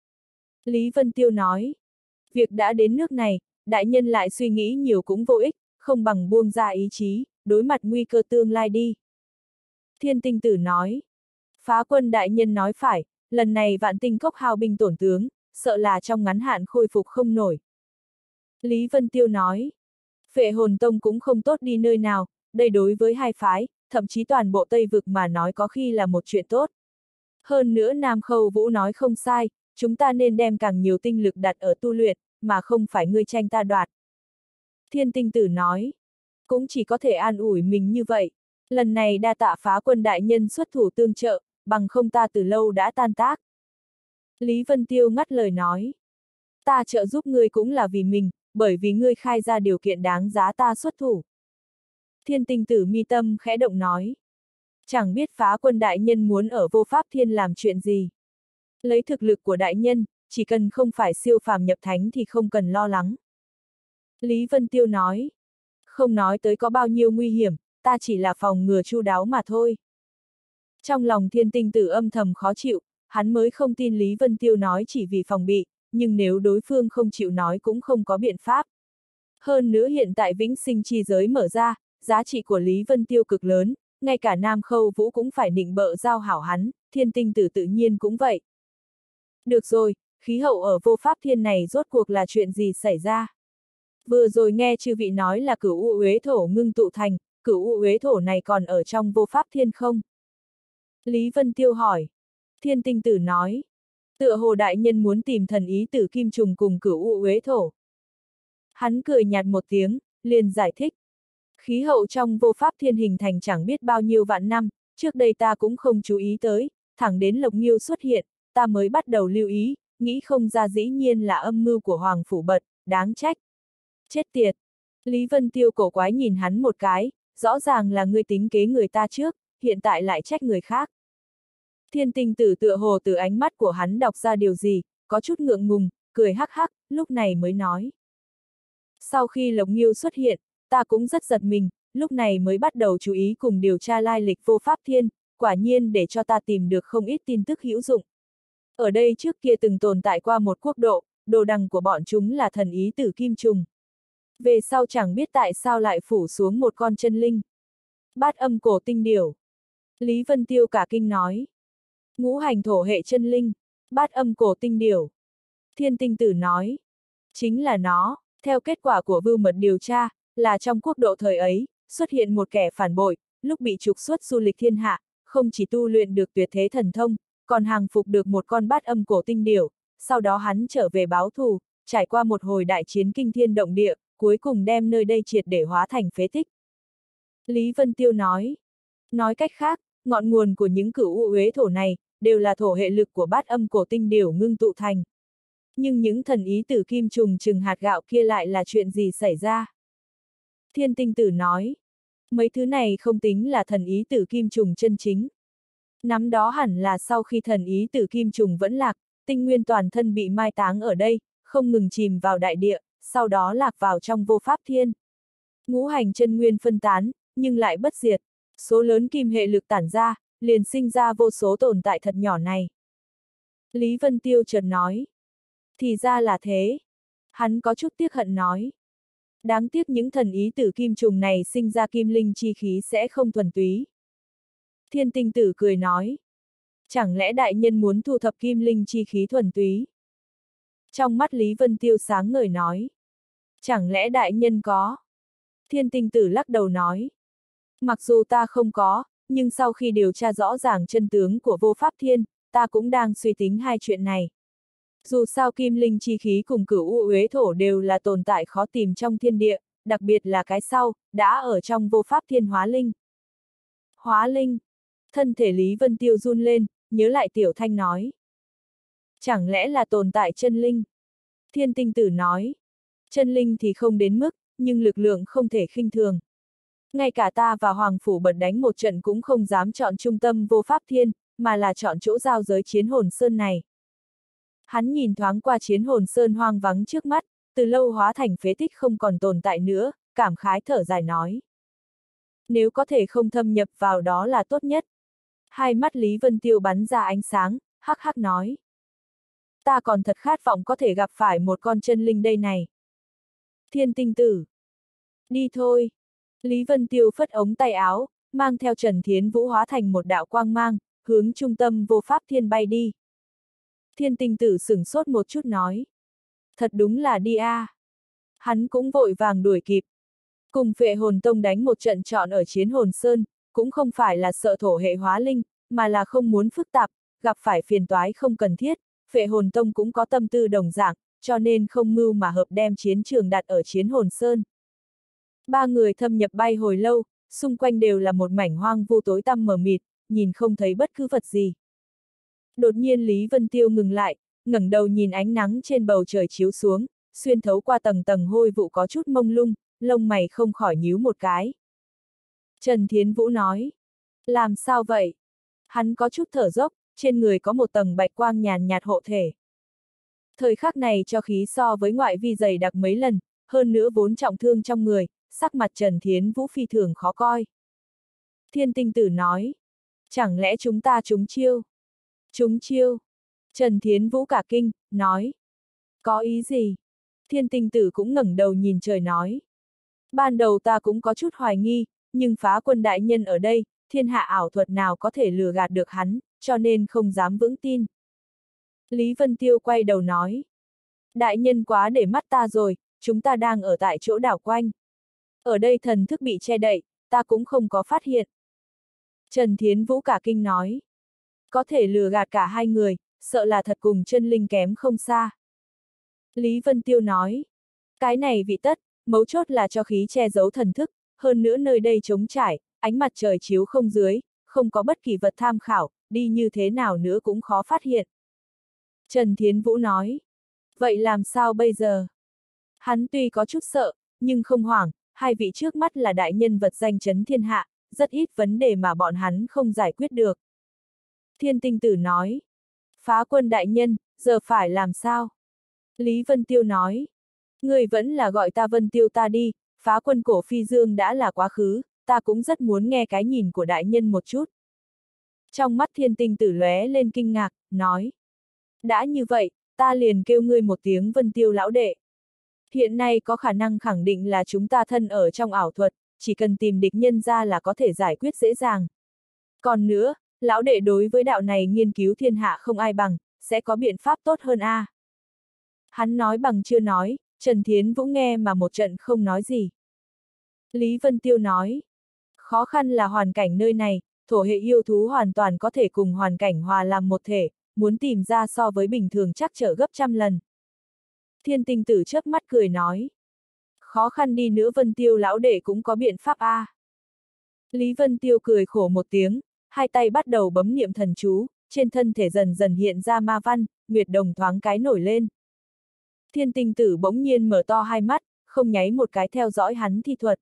Lý Vân Tiêu nói, việc đã đến nước này, đại nhân lại suy nghĩ nhiều cũng vô ích, không bằng buông ra ý chí, đối mặt nguy cơ tương lai đi. Thiên Tinh Tử nói, Phá Quân đại nhân nói phải, lần này Vạn Tinh Cốc hao binh tổn tướng, sợ là trong ngắn hạn khôi phục không nổi. Lý Vân Tiêu nói, Vệ Hồn Tông cũng không tốt đi nơi nào, đây đối với hai phái, thậm chí toàn bộ Tây Vực mà nói có khi là một chuyện tốt. Hơn nữa Nam Khâu Vũ nói không sai, chúng ta nên đem càng nhiều tinh lực đặt ở tu luyện, mà không phải ngươi tranh ta đoạt. Thiên Tinh Tử nói, cũng chỉ có thể an ủi mình như vậy. Lần này đa tạ Phá Quân đại nhân xuất thủ tương trợ, bằng không ta từ lâu đã tan tác. Lý Vân Tiêu ngắt lời nói, ta trợ giúp ngươi cũng là vì mình, bởi vì ngươi khai ra điều kiện đáng giá ta xuất thủ. Thiên Tinh Tử mi tâm khẽ động nói, chẳng biết Phá Quân đại nhân muốn ở Vô Pháp Thiên làm chuyện gì. Lấy thực lực của đại nhân, chỉ cần không phải siêu phàm nhập thánh thì không cần lo lắng. Lý Vân Tiêu nói, không nói tới có bao nhiêu nguy hiểm, ta chỉ là phòng ngừa chu đáo mà thôi. Trong lòng Thiên Tinh Tử âm thầm khó chịu, hắn mới không tin Lý Vân Tiêu nói chỉ vì phòng bị, nhưng nếu đối phương không chịu nói cũng không có biện pháp. Hơn nữa hiện tại vĩnh sinh chi giới mở ra, giá trị của Lý Vân Tiêu cực lớn, ngay cả Nam Khâu Vũ cũng phải nịnh bợ giao hảo hắn, Thiên Tinh Tử tự nhiên cũng vậy. Được rồi, khí hậu ở Vô Pháp Thiên này rốt cuộc là chuyện gì xảy ra? Vừa rồi nghe chư vị nói là Cửu U Uế Thổ ngưng tụ thành, Cửu U Uế Thổ này còn ở trong Vô Pháp Thiên không? Lý Vân Tiêu hỏi. Thiên Tinh Tử nói. Tựa hồ đại nhân muốn tìm thần ý tử kim trùng cùng Cửu U Uế Thổ. Hắn cười nhạt một tiếng, liền giải thích. Khí hậu trong Vô Pháp Thiên hình thành chẳng biết bao nhiêu vạn năm, trước đây ta cũng không chú ý tới, thẳng đến Lộc Nghiêu xuất hiện, ta mới bắt đầu lưu ý, nghĩ không ra dĩ nhiên là âm mưu của Hoàng Phủ Bật, đáng trách. Chết tiệt! Lý Vân Tiêu cổ quái nhìn hắn một cái, rõ ràng là ngươi tính kế người ta trước, hiện tại lại trách người khác. Thiên Tinh Tử tựa hồ từ ánh mắt của hắn đọc ra điều gì, có chút ngượng ngùng, cười hắc hắc, lúc này mới nói. Sau khi Lộc Nghiêu xuất hiện, ta cũng rất giật mình, lúc này mới bắt đầu chú ý cùng điều tra lai lịch Vô Pháp Thiên, quả nhiên để cho ta tìm được không ít tin tức hữu dụng. Ở đây trước kia từng tồn tại qua một quốc độ, đồ đằng của bọn chúng là thần ý tử kim trùng. Về sau chẳng biết tại sao lại phủ xuống một con chân linh. Bát âm cổ tinh điểu. Lý Vân Tiêu cả kinh nói. Ngũ hành thổ hệ chân linh, bát âm cổ tinh điểu. Thiên Tinh Tử nói. Chính là nó, theo kết quả của Vưu Mật điều tra, là trong quốc độ thời ấy, xuất hiện một kẻ phản bội, lúc bị trục xuất du lịch thiên hạ, không chỉ tu luyện được tuyệt thế thần thông, còn hàng phục được một con bát âm cổ tinh điểu, sau đó hắn trở về báo thù, trải qua một hồi đại chiến kinh thiên động địa, cuối cùng đem nơi đây triệt để hóa thành phế tích. Lý Vân Tiêu nói. Nói cách khác, ngọn nguồn của những Cửu U Uế Thổ này, đều là thổ hệ lực của bát âm cổ tinh điểu ngưng tụ thành. Nhưng những thần ý tử kim trùng chừng hạt gạo kia lại là chuyện gì xảy ra? Thiên Tinh Tử nói. Mấy thứ này không tính là thần ý tử kim trùng chân chính. Năm đó hẳn là sau khi thần ý tử kim trùng vẫn lạc, tinh nguyên toàn thân bị mai táng ở đây, không ngừng chìm vào đại địa, sau đó lạc vào trong Vô Pháp Thiên. Ngũ hành chân nguyên phân tán, nhưng lại bất diệt, số lớn kim hệ lực tản ra, liền sinh ra vô số tồn tại thật nhỏ này. Lý Vân Tiêu chợt nói. Thì ra là thế. Hắn có chút tiếc hận nói. Đáng tiếc những thần ý tử kim trùng này sinh ra kim linh chi khí sẽ không thuần túy. Thiên Tinh Tử cười nói. Chẳng lẽ đại nhân muốn thu thập kim linh chi khí thuần túy? Trong mắt Lý Vân Tiêu sáng ngời nói. Chẳng lẽ đại nhân có? Thiên Tinh Tử lắc đầu nói. Mặc dù ta không có, nhưng sau khi điều tra rõ ràng chân tướng của Vô Pháp Thiên, ta cũng đang suy tính hai chuyện này. Dù sao kim linh chi khí cùng Cửu U Uế Thổ đều là tồn tại khó tìm trong thiên địa, đặc biệt là cái sau, đã ở trong Vô Pháp Thiên hóa linh. Hóa linh. Thân thể Lý Vân Tiêu run lên, nhớ lại Tiểu Thanh nói. Chẳng lẽ là tồn tại chân linh? Thiên Tinh Tử nói. Chân linh thì không đến mức, nhưng lực lượng không thể khinh thường. Ngay cả ta và Hoàng Phủ Bật đánh một trận cũng không dám chọn trung tâm vô pháp thiên, mà là chọn chỗ giao giới chiến hồn sơn này. Hắn nhìn thoáng qua chiến hồn sơn hoang vắng trước mắt, từ lâu hóa thành phế tích không còn tồn tại nữa, cảm khái thở dài nói. Nếu có thể không thâm nhập vào đó là tốt nhất. Hai mắt Lý Vân Tiêu bắn ra ánh sáng, hắc hắc nói. Ta còn thật khát vọng có thể gặp phải một con chân linh đây này. Thiên Tinh Tử. Đi thôi. Lý Vân Tiêu phất ống tay áo, mang theo Trần Thiến Vũ hóa thành một đạo quang mang, hướng trung tâm vô pháp thiên bay đi. Thiên Tinh Tử sửng sốt một chút nói. Thật đúng là đi a. Hắn cũng vội vàng đuổi kịp. Cùng Phệ Hồn Tông đánh một trận trọn ở chiến hồn sơn, cũng không phải là sợ thổ hệ hóa linh, mà là không muốn phức tạp, gặp phải phiền toái không cần thiết. Phệ Hồn Tông cũng có tâm tư đồng dạng, cho nên không mưu mà hợp đem chiến trường đặt ở chiến hồn sơn. Ba người thâm nhập bay hồi lâu, xung quanh đều là một mảnh hoang vu tối tăm mờ mịt, nhìn không thấy bất cứ vật gì. Đột nhiên Lý Vân Tiêu ngừng lại, ngẩng đầu nhìn ánh nắng trên bầu trời chiếu xuống, xuyên thấu qua tầng tầng hôi vụ có chút mông lung, lông mày không khỏi nhíu một cái. Trần Thiến Vũ nói, làm sao vậy? Hắn có chút thở dốc, trên người có một tầng bạch quang nhàn nhạt hộ thể. Thời khắc này cho khí so với ngoại vi dày đặc mấy lần, hơn nữa vốn trọng thương trong người, sắc mặt Trần Thiến Vũ phi thường khó coi. Thiên Tinh Tử nói, chẳng lẽ chúng ta trúng chiêu? Trúng chiêu? Trần Thiến Vũ cả kinh, nói, có ý gì? Thiên Tinh Tử cũng ngẩng đầu nhìn trời nói. Ban đầu ta cũng có chút hoài nghi, nhưng Phá Quân đại nhân ở đây, thiên hạ ảo thuật nào có thể lừa gạt được hắn, cho nên không dám vững tin. Lý Vân Tiêu quay đầu nói. Đại nhân quá để mắt ta rồi, chúng ta đang ở tại chỗ đảo quanh. Ở đây thần thức bị che đậy, ta cũng không có phát hiện. Trần Thiến Vũ cả kinh nói. Có thể lừa gạt cả hai người, sợ là thật cùng chân linh kém không xa. Lý Vân Tiêu nói. Cái này vị tất, mấu chốt là cho khí che giấu thần thức, hơn nữa nơi đây trống trải, ánh mặt trời chiếu không dưới, không có bất kỳ vật tham khảo, đi như thế nào nữa cũng khó phát hiện. Trần Thiến Vũ nói. Vậy làm sao bây giờ? Hắn tuy có chút sợ, nhưng không hoảng, hai vị trước mắt là đại nhân vật danh chấn thiên hạ, rất ít vấn đề mà bọn hắn không giải quyết được. Thiên Tinh Tử nói. Phá Quân đại nhân, giờ phải làm sao? Lý Vân Tiêu nói. Người vẫn là gọi ta Vân Tiêu ta đi, Phá Quân cổ phi dương đã là quá khứ, ta cũng rất muốn nghe cái nhìn của đại nhân một chút. Trong mắt Thiên Tinh Tử lóe lên kinh ngạc, nói. Đã như vậy, ta liền kêu ngươi một tiếng Vân Tiêu lão đệ. Hiện nay có khả năng khẳng định là chúng ta thân ở trong ảo thuật, chỉ cần tìm địch nhân ra là có thể giải quyết dễ dàng. Còn nữa, lão đệ đối với đạo này nghiên cứu thiên hạ không ai bằng, sẽ có biện pháp tốt hơn a. Hắn nói bằng chưa nói, Trần Thiến Vũ nghe mà một trận không nói gì. Lý Vân Tiêu nói, khó khăn là hoàn cảnh nơi này, thổ hệ yêu thú hoàn toàn có thể cùng hoàn cảnh hòa làm một thể, muốn tìm ra so với bình thường chắc trở gấp trăm lần. Thiên Tinh Tử chớp mắt cười nói, khó khăn đi nữa Vân Tiêu lão đệ cũng có biện pháp a. Lý Vân Tiêu cười khổ một tiếng, hai tay bắt đầu bấm niệm thần chú, trên thân thể dần dần hiện ra ma văn, nguyệt đồng thoáng cái nổi lên. Thiên Tinh Tử bỗng nhiên mở to hai mắt, không nháy một cái theo dõi hắn thi thuật.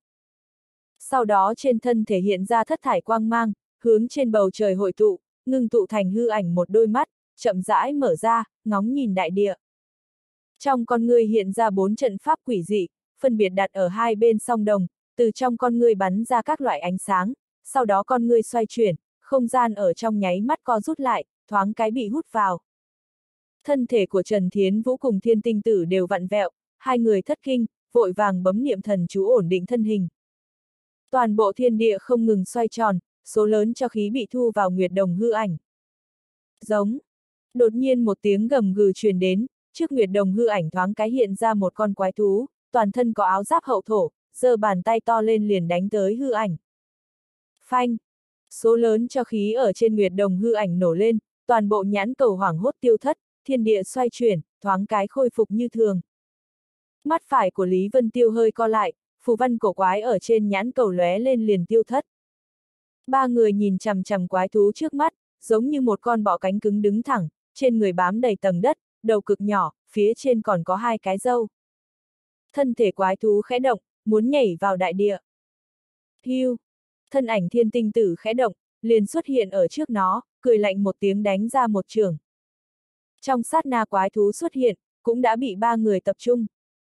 Sau đó trên thân thể hiện ra thất thải quang mang, hướng trên bầu trời hội tụ, ngưng tụ thành hư ảnh một đôi mắt, chậm rãi mở ra, ngóng nhìn đại địa. Trong con ngươi hiện ra 4 trận pháp quỷ dị, phân biệt đặt ở hai bên song đồng, từ trong con ngươi bắn ra các loại ánh sáng, sau đó con ngươi xoay chuyển, không gian ở trong nháy mắt co rút lại, thoáng cái bị hút vào. Thân thể của Trần Thiến Vũ cùng Thiên Tinh Tử đều vặn vẹo, hai người thất kinh, vội vàng bấm niệm thần chú ổn định thân hình. Toàn bộ thiên địa không ngừng xoay tròn, số lớn cho khí bị thu vào nguyệt đồng hư ảnh. Giống. Đột nhiên một tiếng gầm gừ truyền đến, trước nguyệt đồng hư ảnh thoáng cái hiện ra một con quái thú, toàn thân có áo giáp hậu thổ, giơ bàn tay to lên liền đánh tới hư ảnh. Phanh! Số lớn cho khí ở trên nguyệt đồng hư ảnh nổ lên, toàn bộ nhãn cầu hoảng hốt tiêu thất, thiên địa xoay chuyển, thoáng cái khôi phục như thường. Mắt phải của Lý Vân Tiêu hơi co lại, phù văn cổ quái ở trên nhãn cầu lóe lên liền tiêu thất. Ba người nhìn chằm chằm quái thú trước mắt, giống như một con bọ cánh cứng đứng thẳng, trên người bám đầy tầng đất, đầu cực nhỏ, phía trên còn có hai cái râu. Thân thể quái thú khẽ động, muốn nhảy vào đại địa. Hiu! Thân ảnh thiên tinh tử khẽ động, liền xuất hiện ở trước nó, cười lạnh một tiếng đánh ra một chưởng. Trong sát na quái thú xuất hiện, cũng đã bị ba người tập trung.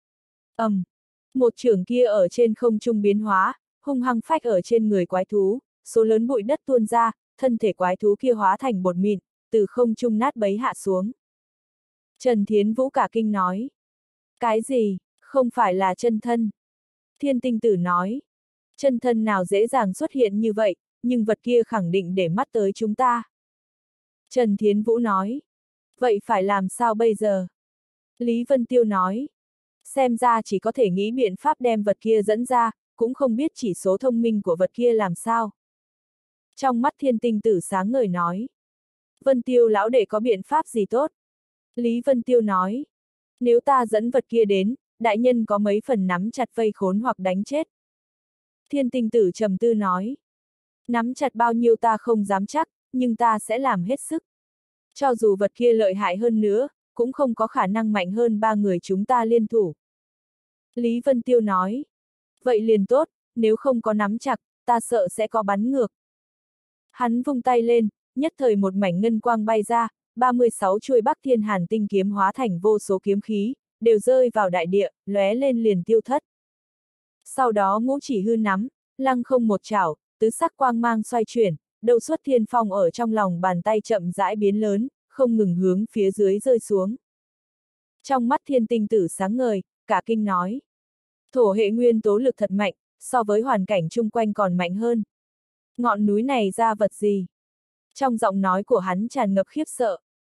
Một chưởng kia ở trên không trung biến hóa, hung hăng phách ở trên người quái thú, số lớn bụi đất tuôn ra, thân thể quái thú kia hóa thành bột mịn, từ không trung nát bấy hạ xuống. Trần Thiến Vũ cả kinh nói. Cái gì, không phải là chân thân? Thiên tinh tử nói. Chân thân nào dễ dàng xuất hiện như vậy, nhưng vật kia khẳng định để mắt tới chúng ta. Trần Thiến Vũ nói. Vậy phải làm sao bây giờ? Lý Vân Tiêu nói. Xem ra chỉ có thể nghĩ biện pháp đem vật kia dẫn ra, cũng không biết chỉ số thông minh của vật kia làm sao. Trong mắt thiên tinh tử sáng ngời nói. Vân Tiêu lão đệ có biện pháp gì tốt? Lý Vân Tiêu nói. Nếu ta dẫn vật kia đến, đại nhân có mấy phần nắm chặt vây khốn hoặc đánh chết. Thiên tinh tử trầm tư nói. Nắm chặt bao nhiêu ta không dám chắc, nhưng ta sẽ làm hết sức. Cho dù vật kia lợi hại hơn nữa, cũng không có khả năng mạnh hơn ba người chúng ta liên thủ. Lý Vân Tiêu nói. Vậy liền tốt, nếu không có nắm chặt, ta sợ sẽ có bắn ngược. Hắn vung tay lên, nhất thời một mảnh ngân quang bay ra, 36 chuôi Bắc Thiên Hàn tinh kiếm hóa thành vô số kiếm khí, đều rơi vào đại địa, lóe lên liền tiêu thất. Sau đó ngũ chỉ hư nắm, lăng không một chảo, tứ sắc quang mang xoay chuyển, đầu xuất thiên phong ở trong lòng bàn tay chậm rãi biến lớn, không ngừng hướng phía dưới rơi xuống. Trong mắt thiên tinh tử sáng ngời, cả kinh nói. Thổ hệ nguyên tố lực thật mạnh, so với hoàn cảnh chung quanh còn mạnh hơn. Ngọn núi này ra vật gì? Trong giọng nói của hắn tràn ngập khiếp sợ.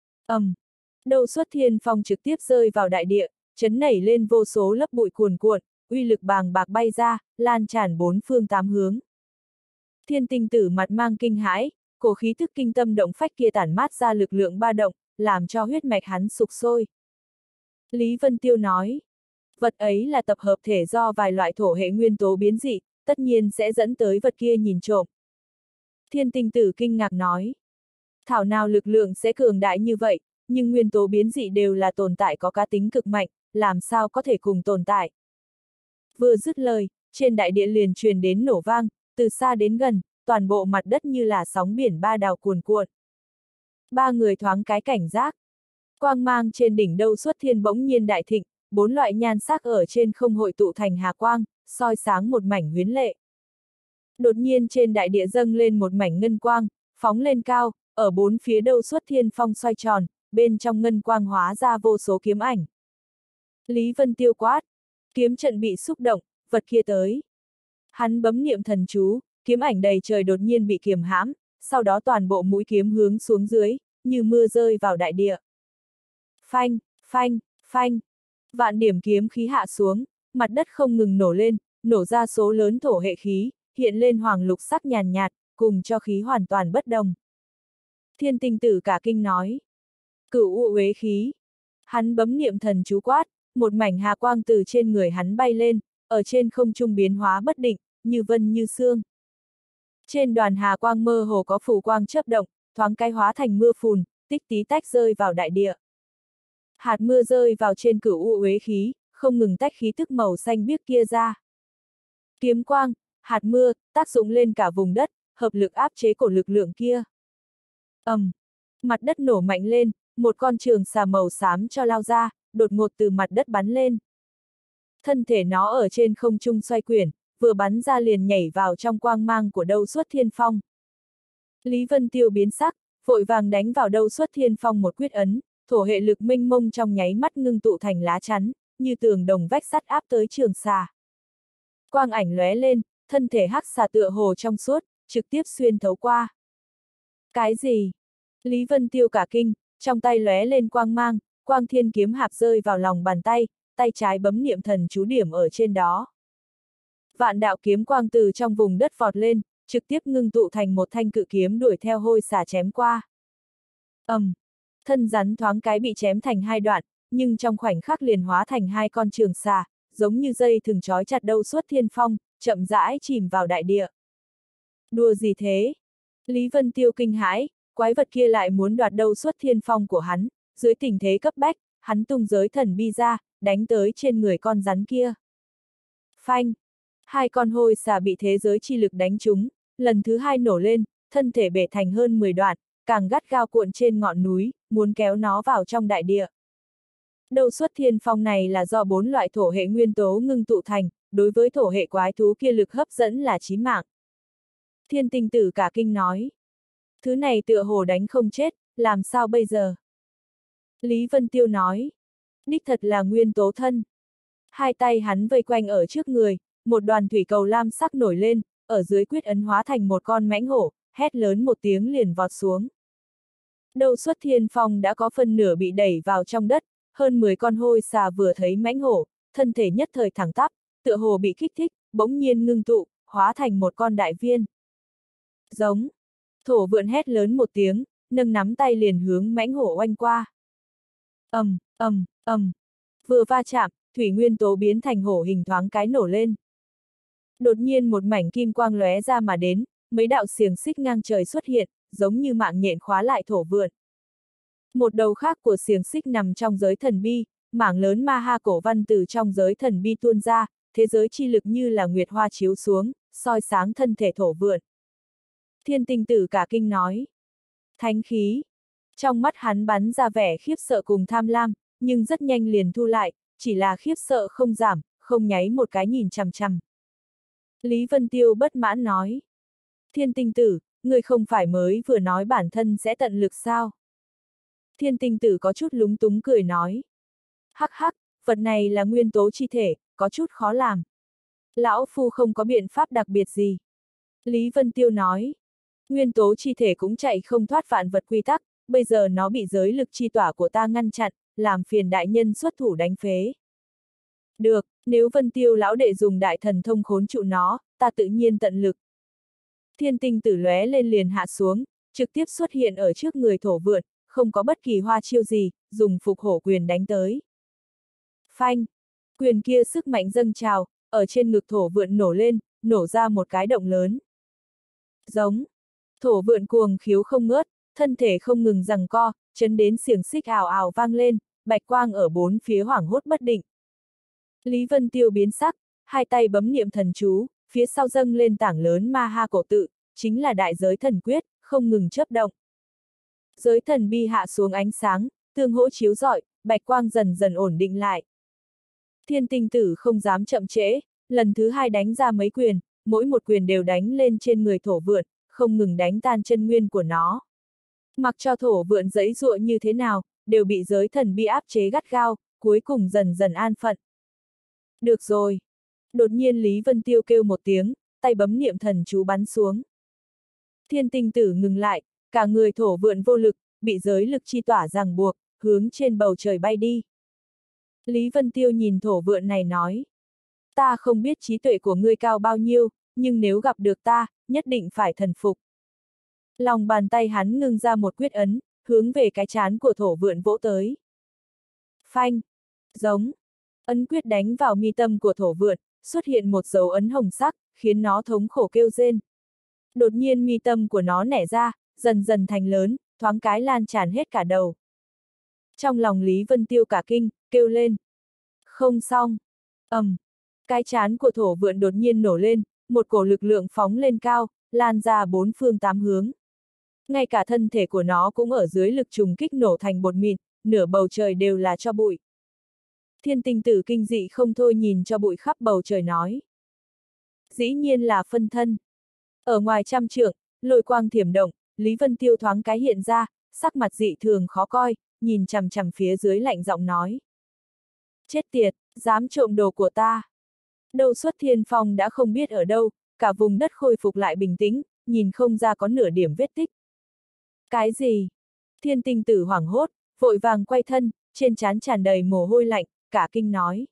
Đầu xuất thiên phong trực tiếp rơi vào đại địa, chấn nảy lên vô số lớp bụi cuồn cuộn, uy lực bàng bạc bay ra, lan tràn bốn phương tám hướng. Thiên tinh tử mặt mang kinh hãi, cổ khí thức kinh tâm động phách kia tản mát ra lực lượng ba động, làm cho huyết mạch hắn sục sôi. Lý Vân Tiêu nói, vật ấy là tập hợp thể do vài loại thổ hệ nguyên tố biến dị, tất nhiên sẽ dẫn tới vật kia nhìn trộm. Thiên tinh tử kinh ngạc nói, thảo nào lực lượng sẽ cường đại như vậy, nhưng nguyên tố biến dị đều là tồn tại có cá tính cực mạnh, làm sao có thể cùng tồn tại. Vừa dứt lời, trên đại địa liền truyền đến nổ vang, từ xa đến gần, toàn bộ mặt đất như là sóng biển ba đào cuồn cuộn. Ba người thoáng cái cảnh giác. Quang mang trên đỉnh Đâu Xuất Thiên bỗng nhiên đại thịnh, bốn loại nhan sắc ở trên không hội tụ thành hà quang, soi sáng một mảnh huyến lệ. Đột nhiên trên đại địa dâng lên một mảnh ngân quang, phóng lên cao, ở bốn phía Đâu Xuất Thiên phong xoay tròn, bên trong ngân quang hóa ra vô số kiếm ảnh. Lý Vân Tiêu quát, kiếm trận bị xúc động, vật kia tới. Hắn bấm niệm thần chú, kiếm ảnh đầy trời đột nhiên bị kiềm hãm, sau đó toàn bộ mũi kiếm hướng xuống dưới, như mưa rơi vào đại địa. Phanh, phanh, phanh. Vạn điểm kiếm khí hạ xuống, mặt đất không ngừng nổ lên, nổ ra số lớn thổ hệ khí, hiện lên hoàng lục sắc nhàn nhạt, cùng cho khí hoàn toàn bất đồng. Thiên tinh tử cả kinh nói. Cửu u uế khí. Hắn bấm niệm thần chú quát, một mảnh hà quang từ trên người hắn bay lên, ở trên không trung biến hóa bất định, như vân như sương. Trên đoàn hà quang mơ hồ có phù quang chớp động, thoáng cái hóa thành mưa phùn, tích tí tách rơi vào đại địa. Hạt mưa rơi vào trên cửu u uế khí, không ngừng tách khí tức màu xanh biếc kia ra. Kiếm quang, hạt mưa, tác dụng lên cả vùng đất, hợp lực áp chế cổ lực lượng kia. Mặt đất nổ mạnh lên, một con trường xà màu xám cho lao ra, đột ngột từ mặt đất bắn lên. Thân thể nó ở trên không trung xoay quyển, vừa bắn ra liền nhảy vào trong quang mang của Đâu Xuất Thiên Phong. Lý Vân Tiêu biến sắc, vội vàng đánh vào Đâu Xuất Thiên Phong một quyết ấn, thổ hệ lực mênh mông trong nháy mắt ngưng tụ thành lá chắn, như tường đồng vách sắt áp tới trường xà. Quang ảnh lóe lên, thân thể hắc xà tựa hồ trong suốt, trực tiếp xuyên thấu qua. Cái gì? Lý Vân Tiêu cả kinh, trong tay lóe lên quang mang, quang thiên kiếm hạp rơi vào lòng bàn tay, tay trái bấm niệm thần chú điểm ở trên đó. Vạn đạo kiếm quang từ trong vùng đất vọt lên, trực tiếp ngưng tụ thành một thanh cự kiếm đuổi theo hôi xà chém qua. Thân rắn thoáng cái bị chém thành hai đoạn, nhưng trong khoảnh khắc liền hóa thành hai con trường xà, giống như dây thừng trói chặt Đâu Xuất Thiên Phong, chậm rãi chìm vào đại địa. Đùa gì thế? Lý Vân Tiêu kinh hãi, quái vật kia lại muốn đoạt Đâu Xuất Thiên Phong của hắn, dưới tình thế cấp bách, hắn tung giới thần bi ra, đánh tới trên người con rắn kia. Phanh! Hai con hôi xà bị thế giới chi lực đánh trúng, lần thứ hai nổ lên, thân thể bể thành hơn 10 đoạn, càng gắt gao cuộn trên ngọn núi, muốn kéo nó vào trong đại địa. Đâu Xuất Thiên Phong này là do 4 loại thổ hệ nguyên tố ngưng tụ thành, đối với thổ hệ quái thú kia lực hấp dẫn là chí mạng. Thiên Tinh Tử cả kinh nói. Thứ này tựa hồ đánh không chết, làm sao bây giờ? Lý Vân Tiêu nói. Đích thật là nguyên tố thân. Hai tay hắn vây quanh ở trước người, một đoàn thủy cầu lam sắc nổi lên, ở dưới quyết ấn hóa thành một con mãnh hổ, hét lớn một tiếng liền vọt xuống. Đâu Xuất Thiên Phong đã có phân nửa bị đẩy vào trong đất, hơn 10 con hôi xà vừa thấy mãnh hổ, thân thể nhất thời thẳng tắp, tựa hồ bị kích thích, bỗng nhiên ngưng tụ, hóa thành một con đại viên. Giống. Thổ vượn hét lớn một tiếng, nâng nắm tay liền hướng mãnh hổ oanh qua. Vừa va chạm, thủy nguyên tố biến thành hổ hình thoáng cái nổ lên. Đột nhiên một mảnh kim quang lóe ra mà đến, mấy đạo xiềng xích ngang trời xuất hiện, giống như mạng nhện khóa lại thổ vượn. Một đầu khác của xiềng xích nằm trong giới thần bi, mảng lớn ma ha cổ văn từ trong giới thần bi tuôn ra, thế giới chi lực như là nguyệt hoa chiếu xuống, soi sáng thân thể thổ vượn. Thiên Tinh Tử cả kinh nói. Thánh khí. Trong mắt hắn bắn ra vẻ khiếp sợ cùng tham lam, nhưng rất nhanh liền thu lại, chỉ là khiếp sợ không giảm, không nháy một cái nhìn chằm chằm. Lý Vân Tiêu bất mãn nói. Thiên Tinh Tử, ngươi không phải mới vừa nói bản thân sẽ tận lực sao? Thiên Tinh Tử có chút lúng túng cười nói. Hắc hắc, vật này là nguyên tố chi thể, có chút khó làm. Lão Phu không có biện pháp đặc biệt gì. Lý Vân Tiêu nói. Nguyên tố chi thể cũng chạy không thoát vạn vật quy tắc, bây giờ nó bị giới lực chi tỏa của ta ngăn chặn, làm phiền đại nhân xuất thủ đánh phế. Được, nếu Vân Tiêu lão đệ dùng đại thần thông khốn trụ nó, ta tự nhiên tận lực. Thiên Tinh Tử lóe lên liền hạ xuống, trực tiếp xuất hiện ở trước người thổ vượn, không có bất kỳ hoa chiêu gì, dùng phục hổ quyền đánh tới. Phanh! Quyền kia sức mạnh dâng trào, ở trên ngực thổ vượn nổ lên, nổ ra một cái động lớn. Giống! Thổ vượn cuồng khiếu không ngớt, thân thể không ngừng giằng co, chấn đến xiềng xích ào ào vang lên, bạch quang ở bốn phía hoảng hốt bất định. Lý Vân Tiêu biến sắc, hai tay bấm niệm thần chú, phía sau dâng lên tảng lớn ma ha cổ tự, chính là đại giới thần quyết, không ngừng chớp động. Giới thần bi hạ xuống ánh sáng, tương hỗ chiếu rọi, bạch quang dần dần ổn định lại. Thiên Tinh Tử không dám chậm trễ, lần thứ hai đánh ra mấy quyền, mỗi một quyền đều đánh lên trên người thổ vượn, không ngừng đánh tan chân nguyên của nó. Mặc cho thổ vượn giãy giụa như thế nào, đều bị giới thần bi áp chế gắt gao, cuối cùng dần dần an phận. Được rồi. Đột nhiên Lý Vân Tiêu kêu một tiếng, tay bấm niệm thần chú bắn xuống. Thiên Tinh Tử ngừng lại, cả người thổ vượn vô lực, bị giới lực chi tỏa ràng buộc, hướng trên bầu trời bay đi. Lý Vân Tiêu nhìn thổ vượn này nói. Ta không biết trí tuệ của ngươi cao bao nhiêu, nhưng nếu gặp được ta, nhất định phải thần phục. Lòng bàn tay hắn ngưng ra một quyết ấn, hướng về cái trán của thổ vượn vỗ tới. Phanh! Giống! Ấn quyết đánh vào mi tâm của thổ vượn, xuất hiện một dấu ấn hồng sắc, khiến nó thống khổ kêu rên. Đột nhiên mi tâm của nó nẻ ra, dần dần thành lớn, thoáng cái lan tràn hết cả đầu. Trong lòng Lý Vân Tiêu cả kinh, kêu lên. Không xong! Cái trán của thổ vượn đột nhiên nổ lên, một cổ lực lượng phóng lên cao, lan ra bốn phương tám hướng. Ngay cả thân thể của nó cũng ở dưới lực trùng kích nổ thành bột mịn, nửa bầu trời đều là tro bụi. Thiên Tinh Tử kinh dị không thôi nhìn cho bụi khắp bầu trời nói. Dĩ nhiên là phân thân. Ở ngoài trăm trượng, lôi quang thiểm động, Lý Vân Tiêu thoáng cái hiện ra, sắc mặt dị thường khó coi, nhìn chằm chằm phía dưới lạnh giọng nói. Chết tiệt, dám trộm đồ của ta. Đâu Xuất Thiên Phong đã không biết ở đâu, cả vùng đất khôi phục lại bình tĩnh, nhìn không ra có nửa điểm vết tích. Cái gì? Thiên Tinh Tử hoảng hốt, vội vàng quay thân, trên trán tràn đầy mồ hôi lạnh, cả kinh nói.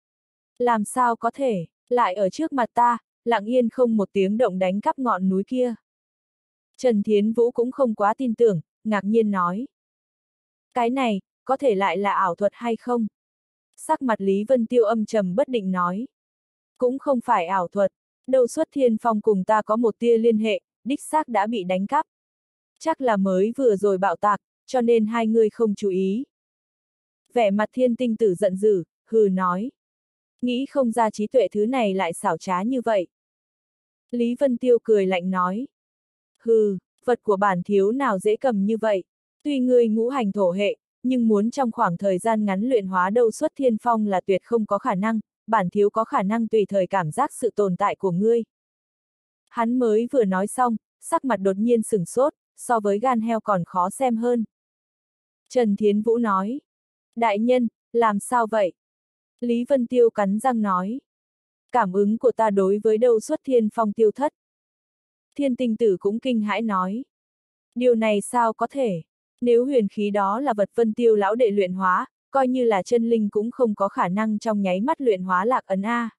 Làm sao có thể, lại ở trước mặt ta, lặng yên không một tiếng động đánh cắp ngọn núi kia. Trần Thiến Vũ cũng không quá tin tưởng, ngạc nhiên nói. Cái này, có thể lại là ảo thuật hay không? Sắc mặt Lý Vân Tiêu âm trầm bất định nói. Cũng không phải ảo thuật, Đâu Xuất Thiên Phong cùng ta có một tia liên hệ, đích xác đã bị đánh cắp. Chắc là mới vừa rồi bạo tạc, cho nên hai người không chú ý. Vẻ mặt Thiên Tinh Tử giận dữ, hừ nói. Nghĩ không ra trí tuệ thứ này lại xảo trá như vậy. Lý Vân Tiêu cười lạnh nói. Hừ, vật của bản thiếu nào dễ cầm như vậy. Tuy ngươi ngũ hành thổ hệ, nhưng muốn trong khoảng thời gian ngắn luyện hóa đâu xuất thiên phong là tuyệt không có khả năng, bản thiếu có khả năng tùy thời cảm giác sự tồn tại của ngươi. Hắn mới vừa nói xong, sắc mặt đột nhiên sửng sốt, so với gan heo còn khó xem hơn. Trần Thiến Vũ nói. Đại nhân, làm sao vậy? Lý Vân Tiêu cắn răng nói. Cảm ứng của ta đối với đâu xuất thiên phong tiêu thất. Thiên Tinh Tử cũng kinh hãi nói. Điều này sao có thể? Nếu huyền khí đó là vật Vân Tiêu lão đệ luyện hóa, coi như là chân linh cũng không có khả năng trong nháy mắt luyện hóa lạc ấn A.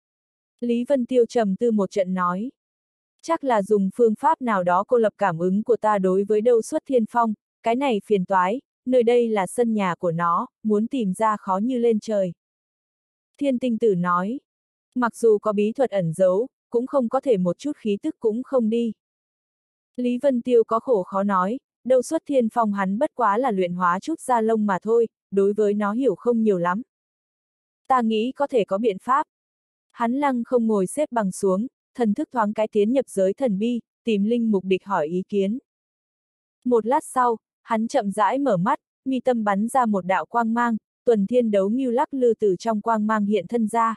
Lý Vân Tiêu trầm tư một trận nói. Chắc là dùng phương pháp nào đó cô lập cảm ứng của ta đối với đâu xuất thiên phong, cái này phiền toái, nơi đây là sân nhà của nó, muốn tìm ra khó như lên trời. Thiên Tinh Tử nói. Mặc dù có bí thuật ẩn giấu, cũng không có thể một chút khí tức cũng không đi. Lý Vân Tiêu có khổ khó nói, đâu xuất thiên phong hắn bất quá là luyện hóa chút da lông mà thôi, đối với nó hiểu không nhiều lắm. Ta nghĩ có thể có biện pháp. Hắn lăng không ngồi xếp bằng xuống, thần thức thoáng cái tiến nhập giới thần bi, tìm linh mục địch hỏi ý kiến. Một lát sau, hắn chậm rãi mở mắt, mi tâm bắn ra một đạo quang mang, tuần thiên đấu ngưu lắc lư từ trong quang mang hiện thân ra.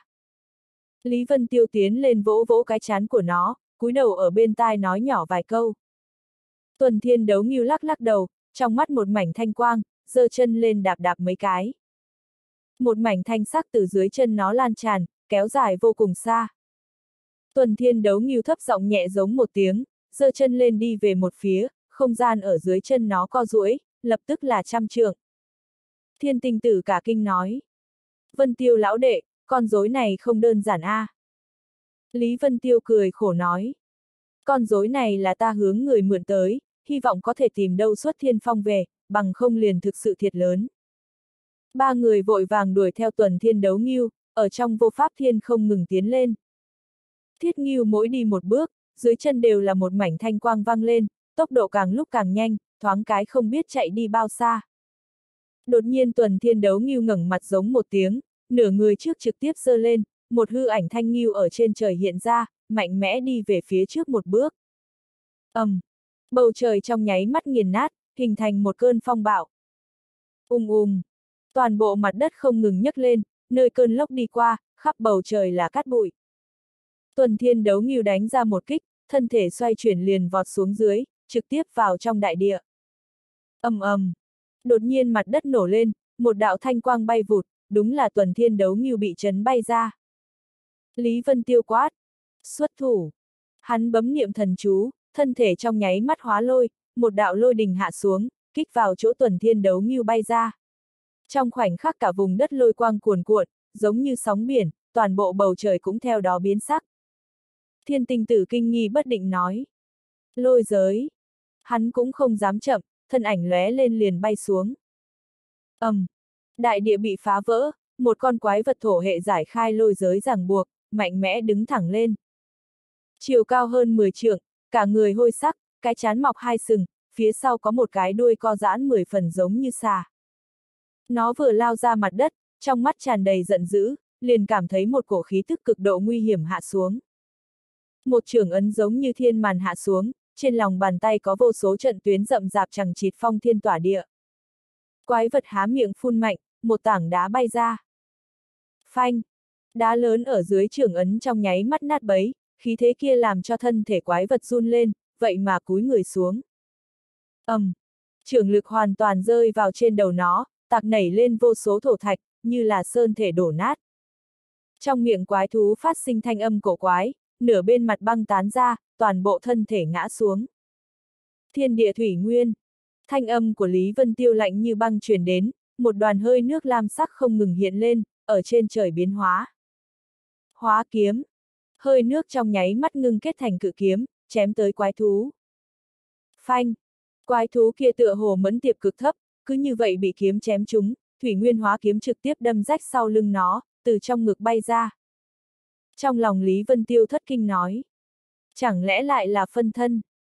Lý Vân Tiêu tiến lên vỗ vỗ cái trán của nó, cúi đầu ở bên tai nói nhỏ vài câu. Tuần thiên đấu ngưu lắc lắc đầu, trong mắt một mảnh thanh quang, giơ chân lên đạp đạp mấy cái. Một mảnh thanh sắc từ dưới chân nó lan tràn, kéo dài vô cùng xa. Tuần thiên đấu ngưu thấp giọng nhẹ giống một tiếng, giơ chân lên đi về một phía, không gian ở dưới chân nó co duỗi, lập tức là 100 trượng. Thiên Tinh Tử cả kinh nói. Vân Tiêu lão đệ, con rối này không đơn giản a. Lý Vân Tiêu cười khổ nói. Con rối này là ta hướng người mượn tới, hy vọng có thể tìm đâu xuất thiên phong về, bằng không liền thực sự thiệt lớn. Ba người vội vàng đuổi theo tuần thiên đấu ngưu, ở trong vô pháp thiên không ngừng tiến lên. Thiết ngưu mỗi đi một bước, dưới chân đều là một mảnh thanh quang vang lên, tốc độ càng lúc càng nhanh, thoáng cái không biết chạy đi bao xa. Đột nhiên tuần thiên đấu ngưu ngẩng mặt giống một tiếng, nửa người trước trực tiếp giơ lên, một hư ảnh thanh ngưu ở trên trời hiện ra, mạnh mẽ đi về phía trước một bước. Bầu trời trong nháy mắt nghiền nát, hình thành một cơn phong bạo. Toàn bộ mặt đất không ngừng nhấc lên, nơi cơn lốc đi qua, khắp bầu trời là cát bụi. Tuần thiên đấu ngưu đánh ra một kích, thân thể xoay chuyển liền vọt xuống dưới, trực tiếp vào trong đại địa. Đột nhiên mặt đất nổ lên, một đạo thanh quang bay vụt, đúng là tuần thiên đấu ngưu bị chấn bay ra. Lý Vân Tiêu quát. Xuất thủ. Hắn bấm niệm thần chú, thân thể trong nháy mắt hóa lôi, một đạo lôi đình hạ xuống, kích vào chỗ tuần thiên đấu ngưu bay ra. Trong khoảnh khắc cả vùng đất lôi quang cuồn cuộn, giống như sóng biển, toàn bộ bầu trời cũng theo đó biến sắc. Thiên Tinh Tử kinh nghi bất định nói. Lôi giới. Hắn cũng không dám chậm, thân ảnh lóe lên liền bay xuống. Đại địa bị phá vỡ, một con quái vật thổ hệ giải khai lôi giới ràng buộc, mạnh mẽ đứng thẳng lên. Chiều cao hơn 10 trượng, cả người hôi sắc, cái trán mọc hai sừng, phía sau có một cái đuôi co giãn 10 phần giống như xà. Nó vừa lao ra mặt đất, trong mắt tràn đầy giận dữ, liền cảm thấy một cổ khí tức cực độ nguy hiểm hạ xuống. Một chưởng ấn giống như thiên màn hạ xuống, trên lòng bàn tay có vô số trận tuyến rậm rạp chằng chịt phong thiên tỏa địa. Quái vật há miệng phun mạnh, một tảng đá bay ra. Phanh! Đá lớn ở dưới chưởng ấn trong nháy mắt nát bấy, khí thế kia làm cho thân thể quái vật run lên, vậy mà cúi người xuống. Chưởng lực hoàn toàn rơi vào trên đầu nó, tạc nảy lên vô số thổ thạch, như là sơn thể đổ nát. Trong miệng quái thú phát sinh thanh âm cổ quái, nửa bên mặt băng tán ra, toàn bộ thân thể ngã xuống. Thiên địa thủy nguyên. Thanh âm của Lý Vân Tiêu lạnh như băng truyền đến, một đoàn hơi nước lam sắc không ngừng hiện lên, ở trên trời biến hóa. Hóa kiếm. Hơi nước trong nháy mắt ngưng kết thành cự kiếm, chém tới quái thú. Phanh. Quái thú kia tựa hồ mẫn tiệp cực thấp, cứ như vậy bị kiếm chém trúng, thủy nguyên hóa kiếm trực tiếp đâm rách sau lưng nó, từ trong ngực bay ra. Trong lòng Lý Vân Tiêu thất kinh nói. Chẳng lẽ lại là phân thân?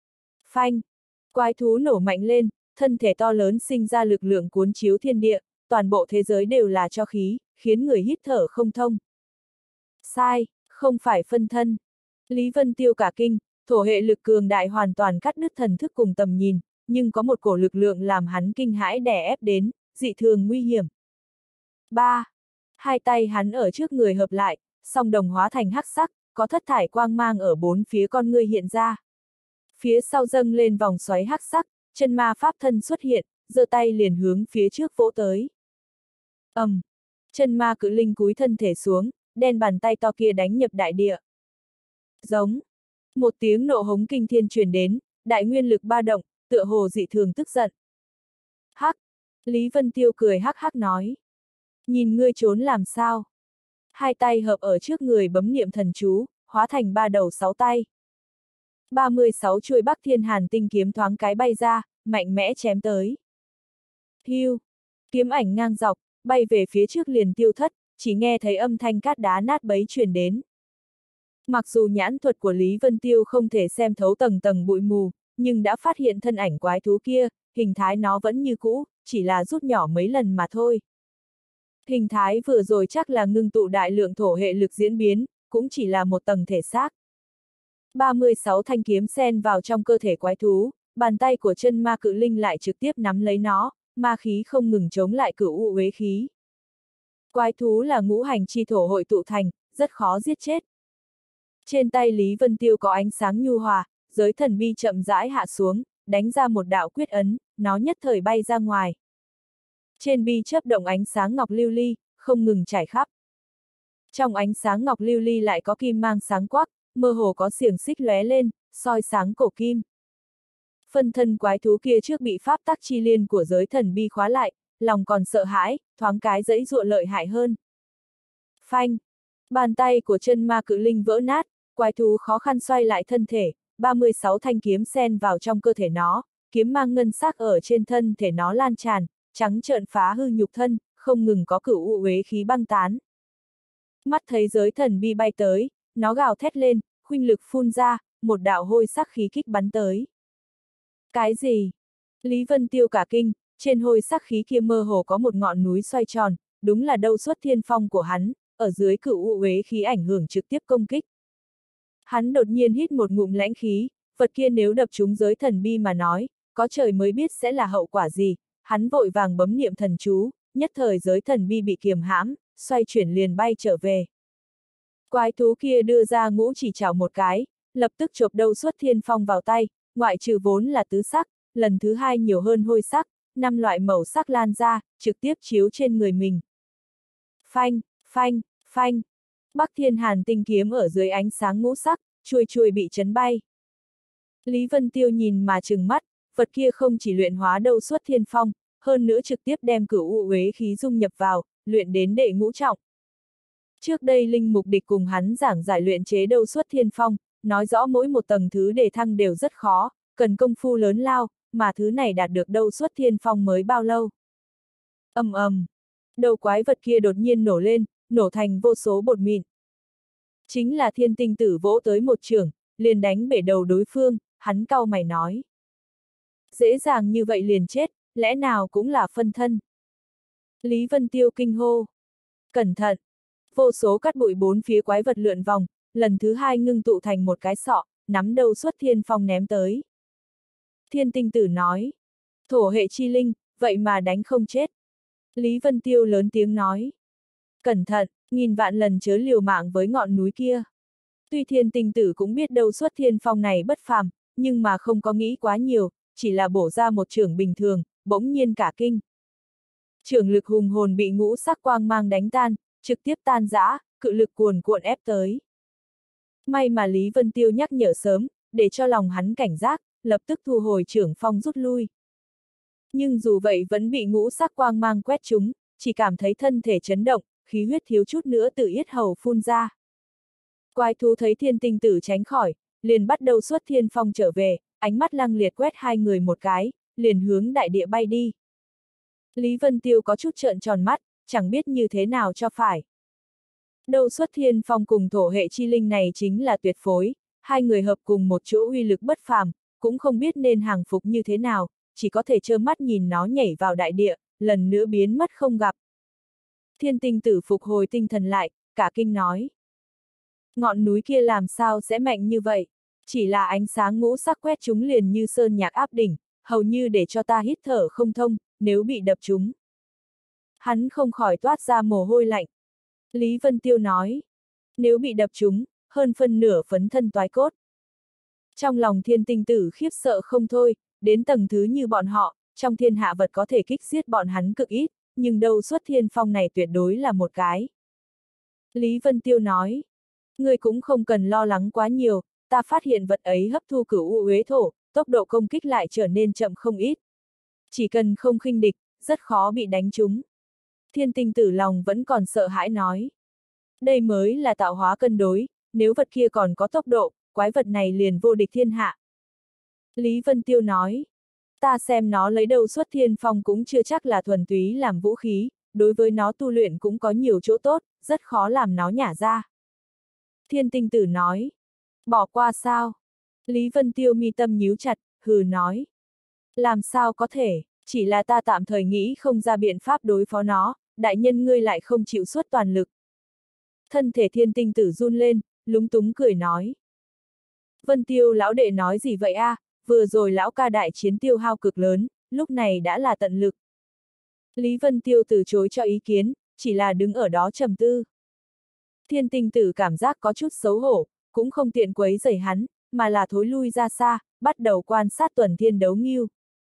Phanh! Quái thú nổ mạnh lên, thân thể to lớn sinh ra lực lượng cuốn chiếu thiên địa, toàn bộ thế giới đều là cho khí, khiến người hít thở không thông. Sai, không phải phân thân. Lý Vân Tiêu cả kinh, thổ hệ lực cường đại hoàn toàn cắt đứt thần thức cùng tầm nhìn, nhưng có một cổ lực lượng làm hắn kinh hãi đè ép đến, dị thường nguy hiểm. 3. Hai tay hắn ở trước người hợp lại, song đồng hóa thành hắc sắc, có thất thải quang mang ở bốn phía con ngươi hiện ra. Phía sau dâng lên vòng xoáy hắc sắc, chân ma pháp thân xuất hiện, giơ tay liền hướng phía trước vỗ tới. Chân ma cự linh cúi thân thể xuống, đen bàn tay to kia đánh nhập đại địa. Giống. Một tiếng nộ hống kinh thiên truyền đến, đại nguyên lực ba động, tựa hồ dị thường tức giận. Hắc. Lý Vân Tiêu cười hắc hắc nói. Nhìn ngươi trốn làm sao? Hai tay hợp ở trước người bấm niệm thần chú, hóa thành 3 đầu 6 tay. 36 chuôi Bắc Thiên Hàn tinh kiếm thoáng cái bay ra, mạnh mẽ chém tới. Hiu. Kiếm ảnh ngang dọc, bay về phía trước liền tiêu thất, chỉ nghe thấy âm thanh cát đá nát bấy truyền đến. Mặc dù nhãn thuật của Lý Vân Tiêu không thể xem thấu tầng tầng bụi mù, nhưng đã phát hiện thân ảnh quái thú kia, hình thái nó vẫn như cũ, chỉ là rút nhỏ mấy lần mà thôi. Hình thái vừa rồi chắc là ngưng tụ đại lượng thổ hệ lực diễn biến, cũng chỉ là một tầng thể xác. 36 thanh kiếm xen vào trong cơ thể quái thú, bàn tay của chân ma cự linh lại trực tiếp nắm lấy nó, ma khí không ngừng chống lại cửu u uế khí. Quái thú là ngũ hành chi thổ hội tụ thành, rất khó giết chết. Trên tay Lý Vân Tiêu có ánh sáng nhu hòa, giới thần bi chậm rãi hạ xuống, đánh ra một đạo quyết ấn, nó nhất thời bay ra ngoài. Trên bi chớp động ánh sáng ngọc lưu ly, không ngừng trải khắp. Trong ánh sáng ngọc lưu ly lại có kim mang sáng quắc, mơ hồ có xiềng xích lóe lên, soi sáng cổ kim. Phân thân quái thú kia trước bị pháp tắc chi liên của giới thần bi khóa lại, lòng còn sợ hãi, thoáng cái giãy giụa lợi hại hơn. Phanh! Bàn tay của chân ma cự linh vỡ nát, quái thú khó khăn xoay lại thân thể, 36 thanh kiếm xen vào trong cơ thể nó, kiếm mang ngân sắc ở trên thân thể nó lan tràn, trắng trợn phá hư nhục thân, không ngừng có cửu u uế khí băng tán. Mắt thấy giới thần bi bay tới, nó gào thét lên, khuynh lực phun ra, một đạo hôi sắc khí kích bắn tới. Cái gì? Lý Vân Tiêu cả kinh, trên hôi sắc khí kia mơ hồ có một ngọn núi xoay tròn, đúng là đâu xuất thiên phong của hắn, ở dưới cửu u uế khí ảnh hưởng trực tiếp công kích. Hắn đột nhiên hít một ngụm lãnh khí, vật kia nếu đập trúng giới thần bi mà nói, có trời mới biết sẽ là hậu quả gì, hắn vội vàng bấm niệm thần chú, nhất thời giới thần bi bị kiềm hãm, xoay chuyển liền bay trở về. Quái thú kia đưa ra ngũ chỉ chảo một cái, lập tức chộp đâu xuất thiên phong vào tay, ngoại trừ vốn là tứ sắc, lần thứ hai nhiều hơn hôi sắc, 5 loại màu sắc lan ra, trực tiếp chiếu trên người mình. Phanh, phanh, phanh. Bắc Thiên Hàn tinh kiếm ở dưới ánh sáng ngũ sắc, chuôi chuôi bị chấn bay. Lý Vân Tiêu nhìn mà trừng mắt, vật kia không chỉ luyện hóa đâu xuất thiên phong, hơn nữa trực tiếp đem cửu u uế khí dung nhập vào, luyện đến đệ ngũ trọng. Trước đây linh mục địch cùng hắn giảng giải luyện chế đâu xuất thiên phong, nói rõ mỗi một tầng thứ đề thăng đều rất khó, cần công phu lớn lao, mà thứ này đạt được đâu xuất thiên phong mới bao lâu. Đầu quái vật kia đột nhiên nổ lên, nổ thành vô số bột mịn. Chính là thiên tinh tử vỗ tới một chưởng, liền đánh bể đầu đối phương, hắn cau mày nói. Dễ dàng như vậy liền chết, lẽ nào cũng là phân thân. Lý Vân Tiêu kinh hô. Cẩn thận! Vô số cát bụi bốn phía quái vật lượn vòng, lần thứ hai ngưng tụ thành một cái sọ, nắm đâu xuất thiên phong ném tới. Thiên tinh tử nói. Thổ hệ chi linh, vậy mà đánh không chết. Lý Vân Tiêu lớn tiếng nói. Cẩn thận, nghìn vạn lần chớ liều mạng với ngọn núi kia. Tuy thiên tinh tử cũng biết đâu xuất thiên phong này bất phàm, nhưng mà không có nghĩ quá nhiều, chỉ là bổ ra một chưởng bình thường, bỗng nhiên cả kinh. Chưởng lực hùng hồn bị ngũ sắc quang mang đánh tan, trực tiếp tan rã, cự lực cuồn cuộn ép tới. May mà Lý Vân Tiêu nhắc nhở sớm, để cho lòng hắn cảnh giác, lập tức thu hồi chưởng phong rút lui. Nhưng dù vậy vẫn bị ngũ sắc quang mang quét trúng, chỉ cảm thấy thân thể chấn động, khí huyết thiếu chút nữa từ yết hầu phun ra. Quái thú thấy thiên tinh tử tránh khỏi, liền bắt đầu xuất thiên phong trở về, ánh mắt lăng liệt quét hai người một cái, liền hướng đại địa bay đi. Lý Vân Tiêu có chút trợn tròn mắt, chẳng biết như thế nào cho phải. Đâu xuất thiên phong cùng thổ hệ chi linh này chính là tuyệt phối, hai người hợp cùng một chỗ uy lực bất phàm, cũng không biết nên hàng phục như thế nào, chỉ có thể trơ mắt nhìn nó nhảy vào đại địa, lần nữa biến mất không gặp. Thiên tinh tử phục hồi tinh thần lại, cả kinh nói. Ngọn núi kia làm sao sẽ mạnh như vậy? Chỉ là ánh sáng ngũ sắc quét chúng liền như sơn nhạc áp đỉnh, hầu như để cho ta hít thở không thông, nếu bị đập chúng. Hắn không khỏi toát ra mồ hôi lạnh. Lý Vân Tiêu nói. Nếu bị đập chúng, hơn phân nửa phấn thân toái cốt. Trong lòng thiên tinh tử khiếp sợ không thôi, đến tầng thứ như bọn họ, trong thiên hạ vật có thể kích giết bọn hắn cực ít, nhưng đâu xuất thiên phong này tuyệt đối là một cái. Lý Vân Tiêu nói, ngươi cũng không cần lo lắng quá nhiều, ta phát hiện vật ấy hấp thu cửu u uế thổ, tốc độ công kích lại trở nên chậm không ít. Chỉ cần không khinh địch, rất khó bị đánh trúng. Thiên tinh tử lòng vẫn còn sợ hãi nói. Đây mới là tạo hóa cân đối, nếu vật kia còn có tốc độ, quái vật này liền vô địch thiên hạ. Lý Vân Tiêu nói, ta xem nó lấy đâu xuất thiên phong cũng chưa chắc là thuần túy làm vũ khí, đối với nó tu luyện cũng có nhiều chỗ tốt, rất khó làm nó nhả ra. Thiên tinh tử nói, bỏ qua sao? Lý Vân Tiêu mi tâm nhíu chặt, hừ nói. Làm sao có thể, chỉ là ta tạm thời nghĩ không ra biện pháp đối phó nó, đại nhân ngươi lại không chịu xuất toàn lực. Thân thể thiên tinh tử run lên, lúng túng cười nói. Vân Tiêu lão đệ nói gì vậy a? Vừa rồi lão ca đại chiến tiêu hao cực lớn, lúc này đã là tận lực. Lý Vân Tiêu từ chối cho ý kiến, chỉ là đứng ở đó trầm tư. Thiên tinh tử cảm giác có chút xấu hổ, cũng không tiện quấy rầy hắn, mà là thối lui ra xa, bắt đầu quan sát tuần thiên đấu nghưu.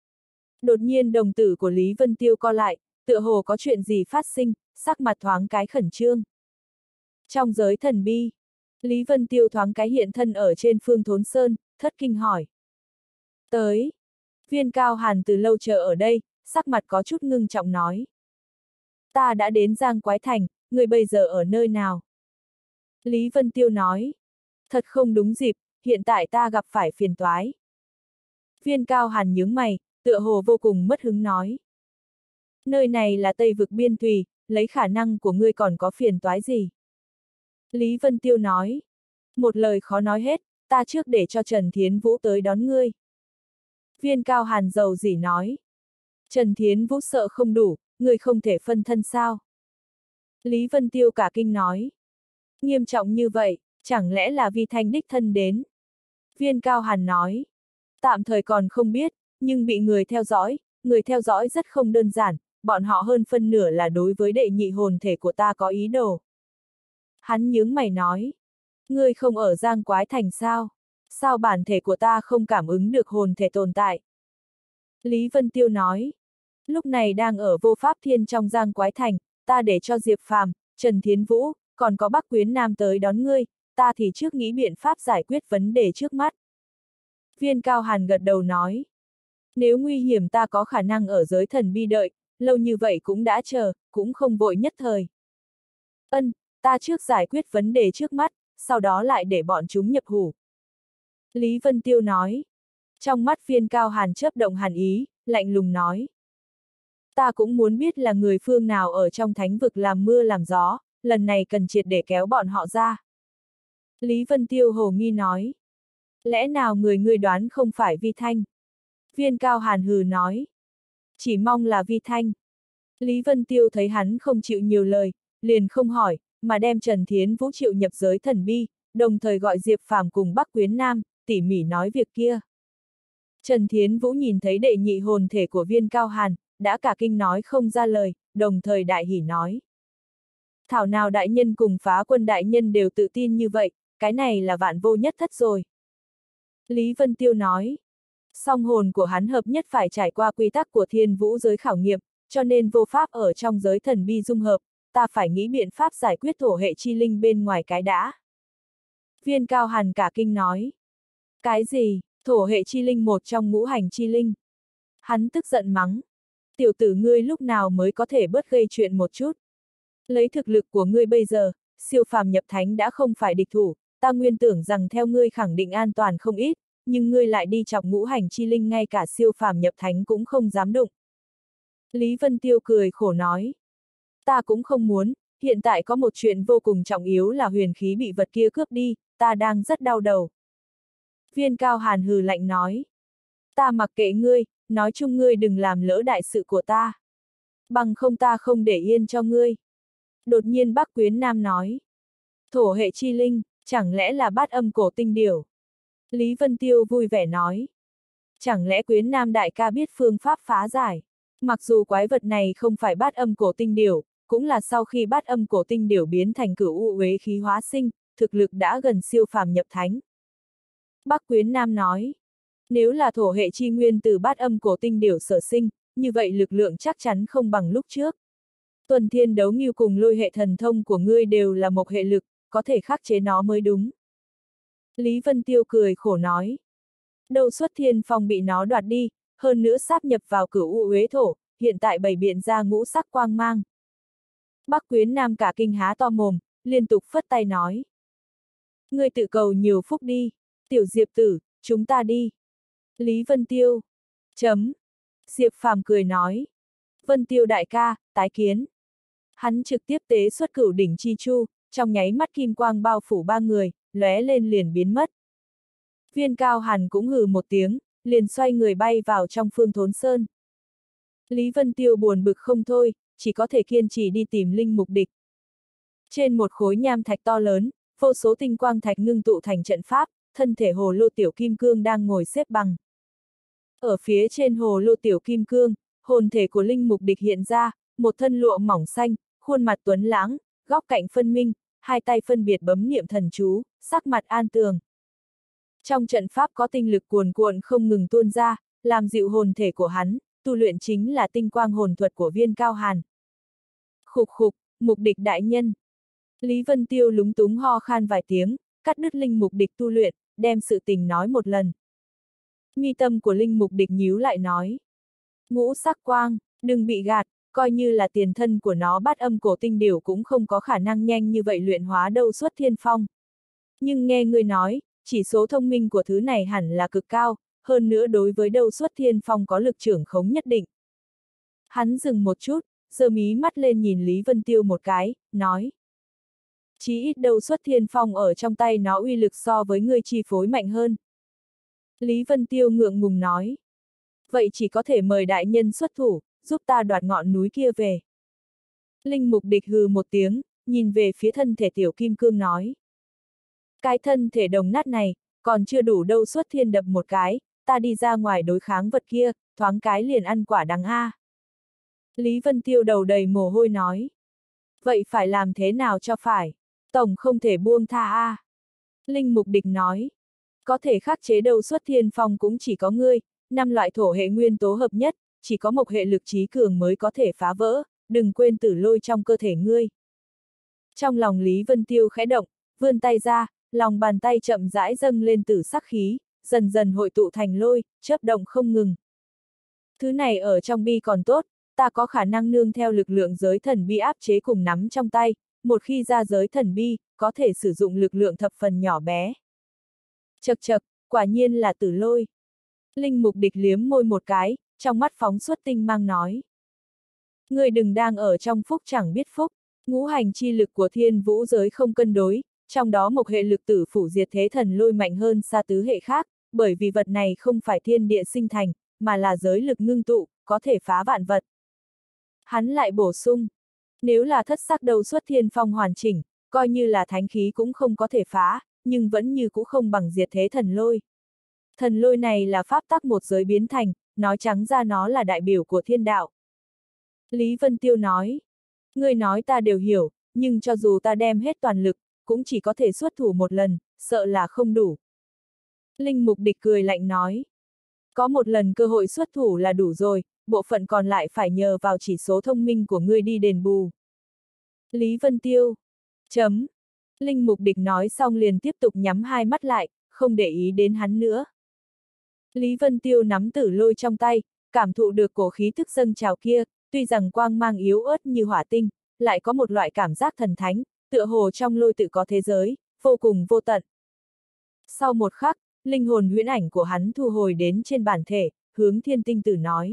Đột nhiên đồng tử của Lý Vân Tiêu co lại, tựa hồ có chuyện gì phát sinh, sắc mặt thoáng cái khẩn trương. Trong giới thần bi, Lý Vân Tiêu thoáng cái hiện thân ở trên Phương Thốn Sơn, thất kinh hỏi. Tới, Viên Cao Hàn từ lâu chờ ở đây, sắc mặt có chút ngưng trọng nói. Ta đã đến Giang Quái Thành, người bây giờ ở nơi nào? Lý Vân Tiêu nói. Thật không đúng dịp, hiện tại ta gặp phải phiền toái. Viên Cao Hàn nhướng mày, tựa hồ vô cùng mất hứng nói. Nơi này là Tây vực biên thùy, lấy khả năng của ngươi còn có phiền toái gì? Lý Vân Tiêu nói. Một lời khó nói hết, ta trước để cho Trần Thiến Vũ tới đón ngươi. Viên Cao Hàn dầu dỉ nói. Trần Thiến Vũ sợ không đủ, ngươi không thể phân thân sao? Lý Vân Tiêu cả kinh nói. Nghiêm trọng như vậy, chẳng lẽ là Vi Thanh đích thân đến? Viên Cao Hàn nói. Tạm thời còn không biết, nhưng bị người theo dõi rất không đơn giản, bọn họ hơn phân nửa là đối với đệ nhị hồn thể của ta có ý đồ. Hắn nhướng mày nói. Ngươi không ở Giang Quái Thành sao? Sao bản thể của ta không cảm ứng được hồn thể tồn tại? Lý Vân Tiêu nói. Lúc này đang ở Vô Pháp Thiên trong Giang Quái Thành, ta để cho Diệp Phàm, Trần Thiến Vũ, còn có Bắc Quyến Nam tới đón ngươi, ta thì trước nghĩ biện pháp giải quyết vấn đề trước mắt. Viên Cao Hàn gật đầu nói. Nếu nguy hiểm ta có khả năng ở giới thần bi đợi, lâu như vậy cũng đã chờ, cũng không vội nhất thời. Ta trước giải quyết vấn đề trước mắt, sau đó lại để bọn chúng nhập hủ. Lý Vân Tiêu nói. Trong mắt Viên Cao Hàn chớp động hàn ý, lạnh lùng nói. Ta cũng muốn biết là người phương nào ở trong thánh vực làm mưa làm gió, lần này cần triệt để kéo bọn họ ra. Lý Vân Tiêu hồ nghi nói. Lẽ nào ngươi đoán không phải Vi Thanh? Viên Cao Hàn hừ nói. Chỉ mong là Vi Thanh. Lý Vân Tiêu thấy hắn không chịu nhiều lời, liền không hỏi, mà đem Trần Thiến Vũ triệu nhập giới thần bi, đồng thời gọi Diệp Phàm cùng Bắc Quyến Nam, tỉ mỉ nói việc kia. Trần Thiến Vũ nhìn thấy đệ nhị hồn thể của Viên Cao Hàn, đã cả kinh nói không ra lời, đồng thời đại hỉ nói. Thảo nào đại nhân cùng Phá Quân đại nhân đều tự tin như vậy, cái này là vạn vô nhất thất rồi. Lý Vân Tiêu nói. Song hồn của hắn hợp nhất phải trải qua quy tắc của Thiên Vũ giới khảo nghiệm, cho nên vô pháp ở trong giới thần bi dung hợp, ta phải nghĩ biện pháp giải quyết thổ hệ chi linh bên ngoài cái đã. Viên Cao Hàn cả kinh nói. Cái gì, thổ hệ chi linh một trong ngũ hành chi linh? Hắn tức giận mắng. Tiểu tử ngươi lúc nào mới có thể bớt gây chuyện một chút? Lấy thực lực của ngươi bây giờ, siêu phàm nhập thánh đã không phải địch thủ, ta nguyên tưởng rằng theo ngươi khẳng định an toàn không ít, nhưng ngươi lại đi chọc ngũ hành chi linh ngay cả siêu phàm nhập thánh cũng không dám đụng. Lý Vân Tiêu cười khổ nói. Ta cũng không muốn, hiện tại có một chuyện vô cùng trọng yếu là huyền khí bị vật kia cướp đi, ta đang rất đau đầu. Viên Cao Hàn hừ lạnh nói. Ta mặc kệ ngươi, nói chung ngươi đừng làm lỡ đại sự của ta. Bằng không ta không để yên cho ngươi. Đột nhiên Bắc Quyến Nam nói. Thổ hệ chi linh, chẳng lẽ là bát âm cổ tinh điểu? Lý Vân Tiêu vui vẻ nói. Chẳng lẽ Quyến Nam đại ca biết phương pháp phá giải? Mặc dù quái vật này không phải bát âm cổ tinh điểu, cũng là sau khi bát âm cổ tinh điểu biến thành cửu u uế khí hóa sinh, thực lực đã gần siêu phàm nhập thánh. Bắc Quyến Nam nói. Nếu là thổ hệ chi nguyên từ bát âm cổ tinh điểu sở sinh, như vậy lực lượng chắc chắn không bằng lúc trước. Tuần Thiên Đấu Ngưu cùng lôi hệ thần thông của ngươi đều là mộc hệ lực, có thể khắc chế nó mới đúng. Lý Vân Tiêu cười khổ nói. Đâu Xuất Thiên Phong bị nó đoạt đi, hơn nữa sáp nhập vào cửu u uế thổ, hiện tại bày biện ra ngũ sắc quang mang. Bắc Quyến Nam cả kinh há to mồm, liên tục phất tay nói. Ngươi tự cầu nhiều phúc đi, tiểu Diệp tử, chúng ta đi. Lý Vân Tiêu. Chấm. Diệp Phàm cười nói. Vân Tiêu đại ca, tái kiến. Hắn trực tiếp tế xuất cửu đỉnh chi chu, trong nháy mắt kim quang bao phủ ba người, lóe lên liền biến mất. Viên Cao Hàn cũng hừ một tiếng, liền xoay người bay vào trong Phương Thốn Sơn. Lý Vân Tiêu buồn bực không thôi, chỉ có thể kiên trì đi tìm linh mục địch. Trên một khối nham thạch to lớn, vô số tinh quang thạch ngưng tụ thành trận pháp, thân thể hồ lô tiểu kim cương đang ngồi xếp bằng. Ở phía trên hồ lô tiểu kim cương, hồn thể của linh mục địch hiện ra, một thân lụa mỏng xanh, khuôn mặt tuấn lãng, góc cạnh phân minh, hai tay phân biệt bấm niệm thần chú, sắc mặt an tường. Trong trận pháp có tinh lực cuồn cuộn không ngừng tuôn ra, làm dịu hồn thể của hắn, tu luyện chính là tinh quang hồn thuật của Viên Cao Hàn. Khục khục, mục địch đại nhân. Lý Vân Tiêu lúng túng ho khan vài tiếng, cắt đứt linh mục địch tu luyện, đem sự tình nói một lần. Mi tâm của linh mục địch nhíu lại nói. Ngũ sắc quang, đừng bị gạt, coi như là tiền thân của nó bát âm cổ tinh điểu cũng không có khả năng nhanh như vậy luyện hóa Đâu Xuất Thiên Phong. Nhưng nghe người nói, chỉ số thông minh của thứ này hẳn là cực cao, hơn nữa đối với Đâu Xuất Thiên Phong có lực trưởng khống nhất định. Hắn dừng một chút, giơ mí mắt lên nhìn Lý Vân Tiêu một cái, nói. Chí ít Đâu Xuất Thiên Phong ở trong tay nó uy lực so với ngươi chi phối mạnh hơn. Lý Vân Tiêu ngượng ngùng nói. Vậy chỉ có thể mời đại nhân xuất thủ, giúp ta đoạt ngọn núi kia về. Linh mục địch hừ một tiếng, nhìn về phía thân thể tiểu kim cương nói. Cái thân thể đồng nát này, còn chưa đủ Đâu Xuất Thiên đập một cái, ta đi ra ngoài đối kháng vật kia, thoáng cái liền ăn quả đắng a. Lý Vân Tiêu đầu đầy mồ hôi nói. Vậy phải làm thế nào cho phải? Tổng không thể buông tha a. Linh mục địch nói. Có thể khắc chế Đâu Xuất Thiên Phong cũng chỉ có ngươi, 5 loại thổ hệ nguyên tố hợp nhất, chỉ có mộc hệ lực trí cường mới có thể phá vỡ, đừng quên tử lôi trong cơ thể ngươi. Trong lòng Lý Vân Tiêu khẽ động, vươn tay ra, lòng bàn tay chậm rãi dâng lên tử sắc khí, dần dần hội tụ thành lôi, chớp động không ngừng. Thứ này ở trong bi còn tốt, ta có khả năng nương theo lực lượng giới thần bi áp chế cùng nắm trong tay, một khi ra giới thần bi, có thể sử dụng lực lượng thập phần nhỏ bé. Chậc chậc, quả nhiên là tử lôi. Linh mục địch liếm môi một cái, trong mắt phóng xuất tinh mang nói. Ngươi đừng đang ở trong phúc chẳng biết phúc, ngũ hành chi lực của thiên vũ giới không cân đối, trong đó một hệ lực tử phủ diệt thế thần lôi mạnh hơn xa tứ hệ khác, bởi vì vật này không phải thiên địa sinh thành, mà là giới lực ngưng tụ, có thể phá vạn vật. Hắn lại bổ sung, nếu là thất sắc Đâu Xuất Thiên Phong hoàn chỉnh, coi như là thánh khí cũng không có thể phá, nhưng vẫn như cũ không bằng diệt thế thần lôi. Thần lôi này là pháp tắc một giới biến thành, nói trắng ra nó là đại biểu của thiên đạo. Lý Vân Tiêu nói, ngươi nói ta đều hiểu, nhưng cho dù ta đem hết toàn lực, cũng chỉ có thể xuất thủ một lần, sợ là không đủ. Linh mục địch cười lạnh nói, có một lần cơ hội xuất thủ là đủ rồi, bộ phận còn lại phải nhờ vào chỉ số thông minh của ngươi đi đền bù. Lý Vân Tiêu. Chấm. Linh mục địch nói xong liền tiếp tục nhắm hai mắt lại, không để ý đến hắn nữa. Lý Vân Tiêu nắm tử lôi trong tay, cảm thụ được cổ khí thức dâng trào kia, tuy rằng quang mang yếu ớt như hỏa tinh, lại có một loại cảm giác thần thánh, tựa hồ trong lôi tự có thế giới, vô cùng vô tận. Sau một khắc, linh hồn huyễn ảnh của hắn thu hồi đến trên bản thể, hướng Thiên Tinh Tử nói.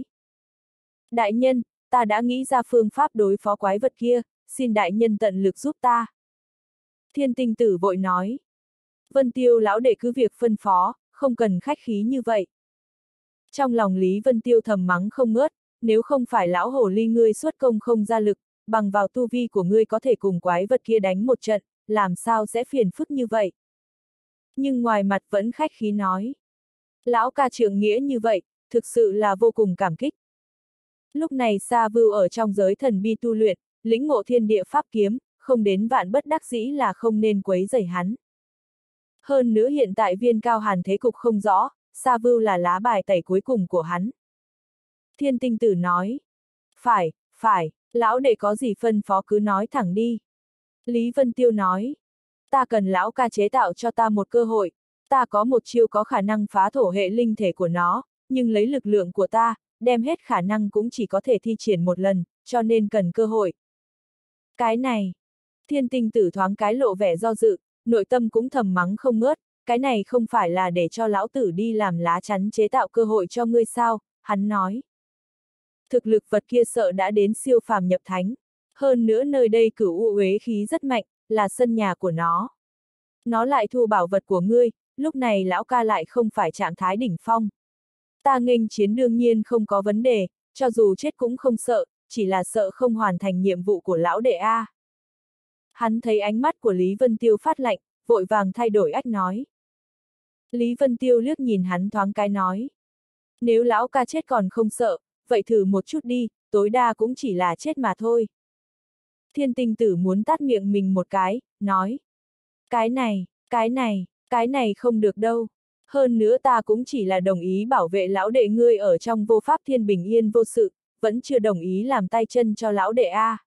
Đại nhân, ta đã nghĩ ra phương pháp đối phó quái vật kia, xin đại nhân tận lực giúp ta. Thiên Tinh Tử vội nói. Vân Tiêu lão đệ cứ việc phân phó, không cần khách khí như vậy. Trong lòng Lý Vân Tiêu thầm mắng không ngớt, nếu không phải lão hồ ly ngươi xuất công không ra lực, bằng vào tu vi của ngươi có thể cùng quái vật kia đánh một trận, làm sao sẽ phiền phức như vậy. Nhưng ngoài mặt vẫn khách khí nói. Lão ca trượng nghĩa như vậy, thực sự là vô cùng cảm kích. Lúc này Sa Vưu ở trong giới thần bi tu luyện, lĩnh ngộ thiên địa pháp kiếm, không đến vạn bất đắc dĩ là không nên quấy rầy hắn. Hơn nữa hiện tại Viên Cao Hàn thế cục không rõ, Sa Vưu là lá bài tẩy cuối cùng của hắn. Thiên Tinh Tử nói. Phải, lão đệ có gì phân phó cứ nói thẳng đi. Lý Vân Tiêu nói. Ta cần lão ca chế tạo cho ta một cơ hội, ta có một chiêu có khả năng phá thổ hệ linh thể của nó, nhưng lấy lực lượng của ta, đem hết khả năng cũng chỉ có thể thi triển một lần, cho nên cần cơ hội. Cái này, Thiên Tinh Tử thoáng cái lộ vẻ do dự, nội tâm cũng thầm mắng không ngớt, cái này không phải là để cho lão tử đi làm lá chắn chế tạo cơ hội cho ngươi sao, hắn nói. Thực lực vật kia sợ đã đến siêu phàm nhập thánh, hơn nữa nơi đây cửu u uế khí rất mạnh, là sân nhà của nó. Nó lại thu bảo vật của ngươi, lúc này lão ca lại không phải trạng thái đỉnh phong. Ta nghênh chiến đương nhiên không có vấn đề, cho dù chết cũng không sợ, chỉ là sợ không hoàn thành nhiệm vụ của lão đệ A. Hắn thấy ánh mắt của Lý Vân Tiêu phát lạnh, vội vàng thay đổi ách nói. Lý Vân Tiêu liếc nhìn hắn thoáng cái nói. Nếu lão ca chết còn không sợ, vậy thử một chút đi, tối đa cũng chỉ là chết mà thôi. Thiên Tinh Tử muốn tát miệng mình một cái, nói. Cái này không được đâu. Hơn nữa ta cũng chỉ là đồng ý bảo vệ lão đệ ngươi ở trong vô pháp thiên bình yên vô sự, vẫn chưa đồng ý làm tay chân cho lão đệ A.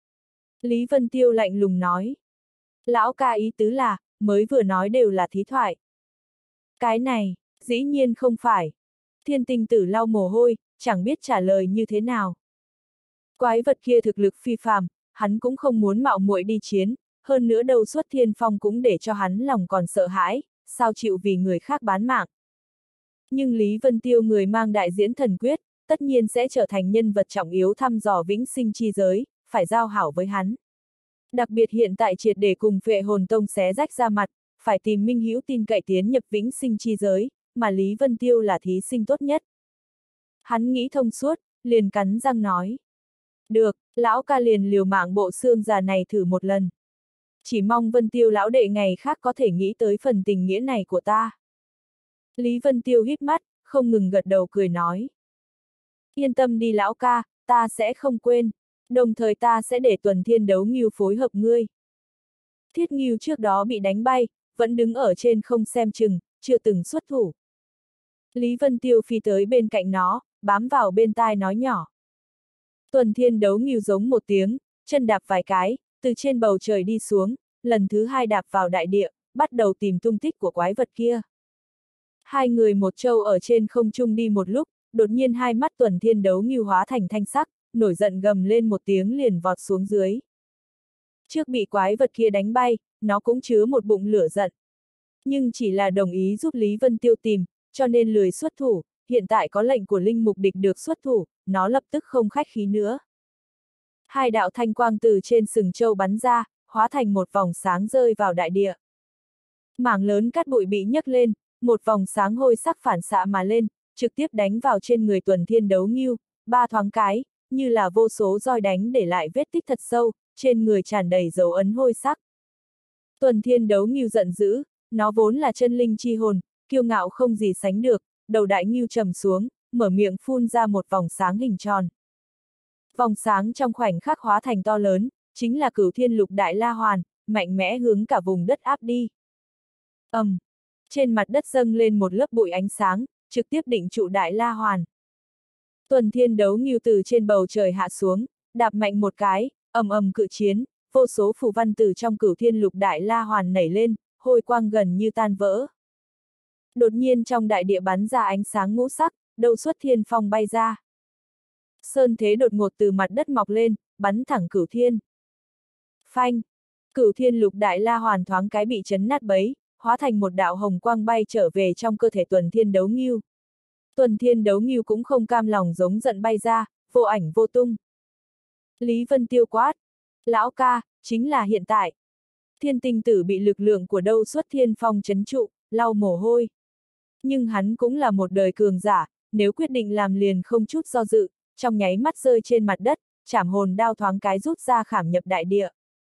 Lý Vân Tiêu lạnh lùng nói. Lão ca ý tứ là, mới vừa nói đều là thí thoại. Cái này, dĩ nhiên không phải. Thiên Tinh Tử lau mồ hôi, chẳng biết trả lời như thế nào. Quái vật kia thực lực phi phàm, hắn cũng không muốn mạo muội đi chiến, hơn nữa đầu xuất thiên phong cũng để cho hắn lòng còn sợ hãi, sao chịu vì người khác bán mạng. Nhưng Lý Vân Tiêu người mang đại diễn thần quyết, tất nhiên sẽ trở thành nhân vật trọng yếu thăm dò vĩnh sinh chi giới, phải giao hảo với hắn. Đặc biệt hiện tại triệt để cùng Phệ Hồn Tông xé rách ra mặt, phải tìm minh hữu tin cậy tiến nhập vĩnh sinh chi giới, mà Lý Vân Tiêu là thí sinh tốt nhất. Hắn nghĩ thông suốt, liền cắn răng nói. Được, lão ca liền liều mạng bộ xương già này thử một lần. Chỉ mong Vân Tiêu lão đệ ngày khác có thể nghĩ tới phần tình nghĩa này của ta. Lý Vân Tiêu híp mắt, không ngừng gật đầu cười nói. Yên tâm đi lão ca, ta sẽ không quên, đồng thời ta sẽ để Tuần Thiên Đấu Ngưu phối hợp ngươi. Thiết Ngưu trước đó bị đánh bay, vẫn đứng ở trên không xem chừng, chưa từng xuất thủ. Lý Vân Tiêu phi tới bên cạnh nó, bám vào bên tai nói nhỏ. Tuần Thiên Đấu Ngưu giống một tiếng, chân đạp vài cái, từ trên bầu trời đi xuống, lần thứ hai đạp vào đại địa, bắt đầu tìm tung tích của quái vật kia. Hai người một trâu ở trên không trung đi một lúc, đột nhiên hai mắt Tuần Thiên Đấu Ngưu hóa thành thanh sắc, nổi giận gầm lên một tiếng liền vọt xuống dưới. Trước bị quái vật kia đánh bay, nó cũng chứa một bụng lửa giận. Nhưng chỉ là đồng ý giúp Lý Vân Tiêu tìm, cho nên lười xuất thủ, hiện tại có lệnh của linh mục địch được xuất thủ, nó lập tức không khách khí nữa. Hai đạo thanh quang từ trên sừng trâu bắn ra, hóa thành một vòng sáng rơi vào đại địa. Mảng lớn cát bụi bị nhấc lên, một vòng sáng hôi sắc phản xạ mà lên, trực tiếp đánh vào trên người Tuần Thiên Đấu Ngưu, ba thoáng cái, như là vô số roi đánh để lại vết tích thật sâu, trên người tràn đầy dấu ấn hôi sắc. Tuần Thiên Đấu Ngưu giận dữ, nó vốn là chân linh chi hồn, kiêu ngạo không gì sánh được, đầu đại ngưu trầm xuống, mở miệng phun ra một vòng sáng hình tròn. Vòng sáng trong khoảnh khắc hóa thành to lớn, chính là Cửu Thiên Lục Đại La Hoàn, mạnh mẽ hướng cả vùng đất áp đi. Trên mặt đất dâng lên một lớp bụi ánh sáng, trực tiếp định trụ Đại La Hoàn. Tuần Thiên Đấu Ngưu từ trên bầu trời hạ xuống, đạp mạnh một cái, cự chiến, vô số phù văn từ trong Cửu Thiên Lục Đại La Hoàn nảy lên, hôi quang gần như tan vỡ. Đột nhiên trong đại địa bắn ra ánh sáng ngũ sắc, đầu xuất thiên phong bay ra. Sơn thế đột ngột từ mặt đất mọc lên, bắn thẳng Cửu Thiên. Phanh! Cửu Thiên Lục Đại La Hoàn thoáng cái bị chấn nát bấy, hóa thành một đạo hồng quang bay trở về trong cơ thể Tuần Thiên Đấu Ngưu. Tuần Thiên Đấu Ngưu cũng không cam lòng giống giận bay ra, vô ảnh vô tung. Lý Vân Tiêu quát. Lão ca, chính là hiện tại. Thiên Tinh Tử bị lực lượng của đâu xuất thiên phong chấn trụ, lau mồ hôi. Nhưng hắn cũng là một đời cường giả, nếu quyết định làm liền không chút do dự, trong nháy mắt rơi trên mặt đất, trảm hồn đao thoáng cái rút ra khảm nhập đại địa.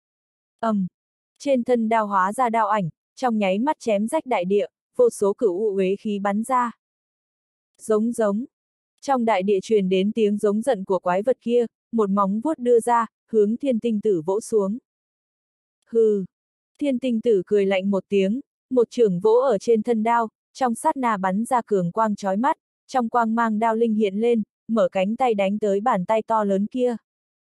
Trên thân đao hóa ra đao ảnh, trong nháy mắt chém rách đại địa, vô số cửu u uế khí bắn ra. Giống giống. Trong đại địa truyền đến tiếng giống giận của quái vật kia, một móng vuốt đưa ra, hướng thiên tinh tử vỗ xuống. Hừ. Thiên tinh tử cười lạnh một tiếng, một chưởng vỗ ở trên thân đao, trong sát na bắn ra cường quang chói mắt, trong quang mang đao linh hiện lên, mở cánh tay đánh tới bàn tay to lớn kia.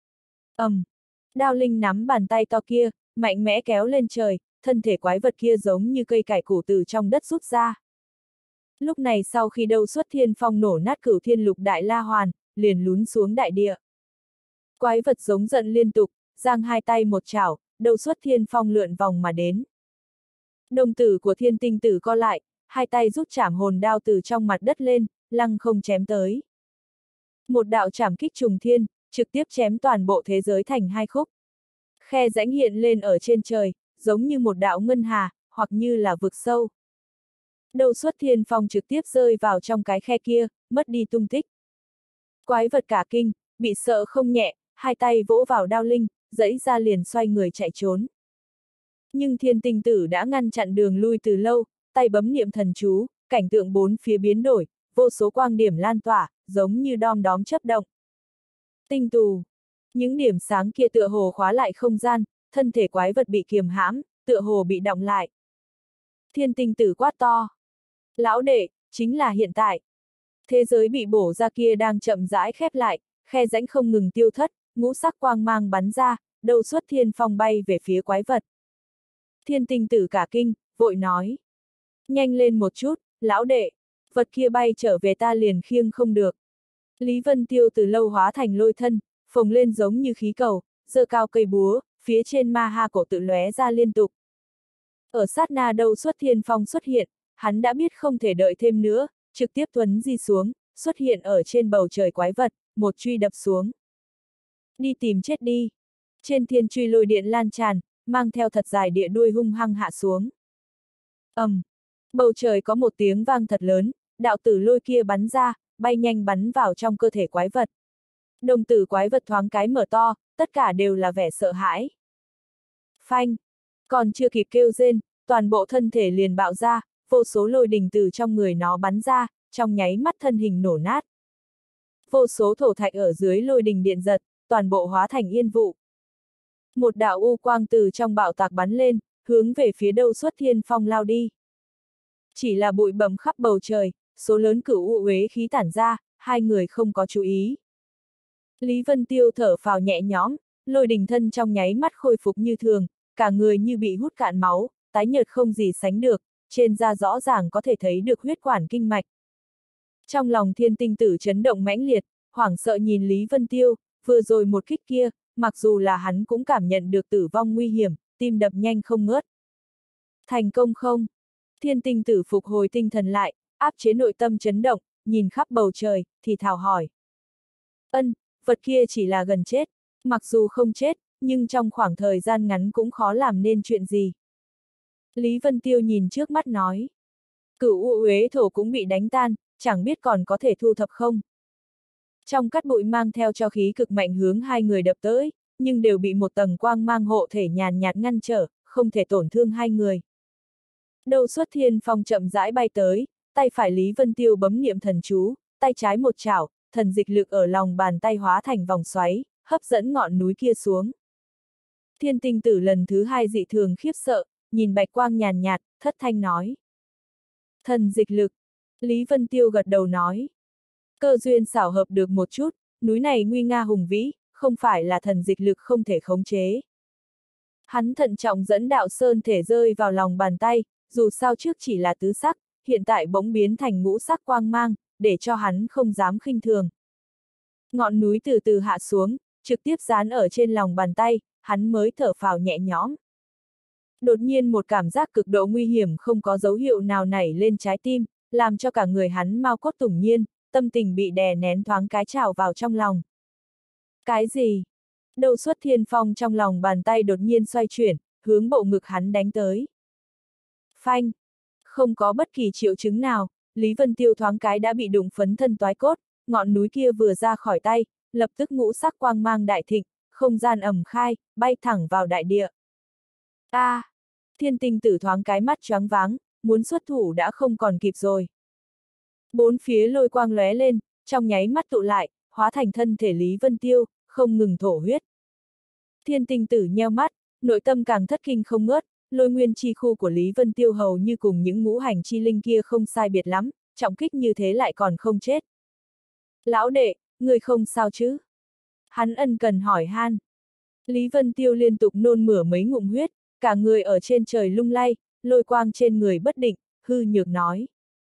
Đao linh nắm bàn tay to kia, mạnh mẽ kéo lên trời, thân thể quái vật kia giống như cây cải củ từ trong đất rút ra. Lúc này sau khi đâu xuất thiên phong nổ nát cửu thiên lục đại la hoàn, liền lún xuống đại địa. Quái vật giống giận liên tục, giang hai tay một chảo, đâu xuất thiên phong lượn vòng mà đến. Đồng tử của thiên tinh tử co lại, hai tay rút trảm hồn đao từ trong mặt đất lên, lăng không chém tới. Một đạo trảm kích trùng thiên, trực tiếp chém toàn bộ thế giới thành hai khúc. Khe rãnh hiện lên ở trên trời, giống như một đạo ngân hà, hoặc như là vực sâu. Đâu xuất thiên phong trực tiếp rơi vào trong cái khe kia, mất đi tung tích. Quái vật cả kinh, bị sợ không nhẹ, hai tay vỗ vào đao linh, giãy ra liền xoay người chạy trốn. Nhưng thiên tinh tử đã ngăn chặn đường lui từ lâu, tay bấm niệm thần chú, cảnh tượng bốn phía biến đổi, vô số quang điểm lan tỏa, giống như đom đóm chớp động. Tinh tù. Những điểm sáng kia tựa hồ khóa lại không gian, thân thể quái vật bị kiềm hãm, tựa hồ bị đọng lại. Thiên tinh tử quát to. Lão đệ, chính là hiện tại. Thế giới bị bổ ra kia đang chậm rãi khép lại, khe rãnh không ngừng tiêu thất, ngũ sắc quang mang bắn ra, đâu xuất thiên phong bay về phía quái vật. Thiên tinh tử cả kinh, vội nói. Nhanh lên một chút, lão đệ, vật kia bay trở về ta liền khiêng không được. Lý Vân Tiêu từ lâu hóa thành lôi thân, phồng lên giống như khí cầu, giơ cao cây búa, phía trên ma ha cổ tự lóe ra liên tục. Ở sát na đâu xuất thiên phong xuất hiện, hắn đã biết không thể đợi thêm nữa, trực tiếp thuấn di xuống, xuất hiện ở trên bầu trời quái vật, một truy đập xuống. Đi tìm chết đi. Trên thiên truy lôi điện lan tràn, mang theo thật dài địa đuôi hung hăng hạ xuống. Bầu trời có một tiếng vang thật lớn, đạo tử lôi kia bắn ra, bay nhanh bắn vào trong cơ thể quái vật. Đồng tử quái vật thoáng cái mở to, tất cả đều là vẻ sợ hãi. Phanh! Còn chưa kịp kêu rên, toàn bộ thân thể liền bạo ra, vô số lôi đình từ trong người nó bắn ra, trong nháy mắt thân hình nổ nát. Vô số thổ thạch ở dưới lôi đình điện giật, toàn bộ hóa thành yên vụ. Một đạo u quang từ trong bạo tạc bắn lên, hướng về phía đâu xuất thiên phong lao đi. Chỉ là bụi bặm khắp bầu trời, số lớn cửu u uế khí tản ra, hai người không có chú ý. Lý Vân Tiêu thở phào nhẹ nhõm, lôi đình thân trong nháy mắt khôi phục như thường, cả người như bị hút cạn máu, tái nhợt không gì sánh được, trên da rõ ràng có thể thấy được huyết quản kinh mạch. Trong lòng thiên tinh tử chấn động mãnh liệt, hoảng sợ nhìn Lý Vân Tiêu, vừa rồi một kích kia, mặc dù là hắn cũng cảm nhận được tử vong nguy hiểm, tim đập nhanh không ngớt. Thành công không? Thiên tinh tử phục hồi tinh thần lại, áp chế nội tâm chấn động, nhìn khắp bầu trời, thì thào hỏi. Vật kia chỉ là gần chết, mặc dù không chết, nhưng trong khoảng thời gian ngắn cũng khó làm nên chuyện gì. Lý Vân Tiêu nhìn trước mắt nói. Cửu u uế thổ cũng bị đánh tan, chẳng biết còn có thể thu thập không. Trong cát bụi mang theo cho khí cực mạnh hướng hai người đập tới, nhưng đều bị một tầng quang mang hộ thể nhàn nhạt ngăn trở, không thể tổn thương hai người. Đâu xuất thiên phong chậm rãi bay tới, tay phải Lý Vân Tiêu bấm niệm thần chú, tay trái một chảo, thần dịch lực ở lòng bàn tay hóa thành vòng xoáy, hấp dẫn ngọn núi kia xuống. Thiên tinh tử lần thứ hai dị thường khiếp sợ, nhìn bạch quang nhàn nhạt, thất thanh nói. Thần dịch lực. Lý Vân Tiêu gật đầu nói. Cơ duyên xảo hợp được một chút, núi này nguy nga hùng vĩ, không phải là thần dịch lực không thể khống chế. Hắn thận trọng dẫn đạo sơn thể rơi vào lòng bàn tay, dù sao trước chỉ là tứ sắc, hiện tại bỗng biến thành ngũ sắc quang mang, để cho hắn không dám khinh thường. Ngọn núi từ từ hạ xuống, trực tiếp dán ở trên lòng bàn tay, hắn mới thở phào nhẹ nhõm. Đột nhiên một cảm giác cực độ nguy hiểm không có dấu hiệu nào nảy lên trái tim, làm cho cả người hắn mau cốt tủng nhiên, tâm tình bị đè nén thoáng cái trào vào trong lòng. Cái gì? Đâu xuất thiên phong trong lòng bàn tay đột nhiên xoay chuyển, hướng bộ ngực hắn đánh tới. Phanh! Không có bất kỳ triệu chứng nào, Lý Vân Tiêu thoáng cái đã bị đụng phấn thân toái cốt, ngọn núi kia vừa ra khỏi tay, lập tức ngũ sắc quang mang đại thịnh, không gian ầm khai, bay thẳng vào đại địa. Thiên tinh tử thoáng cái mắt choáng váng, muốn xuất thủ đã không còn kịp rồi. Bốn phía lôi quang lóe lên, trong nháy mắt tụ lại, hóa thành thân thể Lý Vân Tiêu, không ngừng thổ huyết. Thiên tinh tử nheo mắt, nội tâm càng thất kinh không ngớt, lôi nguyên chi khu của Lý Vân Tiêu hầu như cùng những ngũ hành chi linh kia không sai biệt lắm, trọng kích như thế lại còn không chết. Lão đệ, người không sao chứ? Hắn ân cần hỏi han. Lý Vân Tiêu liên tục nôn mửa mấy ngụm huyết, cả người ở trên trời lung lay, lôi quang trên người bất định, hư nhược nói.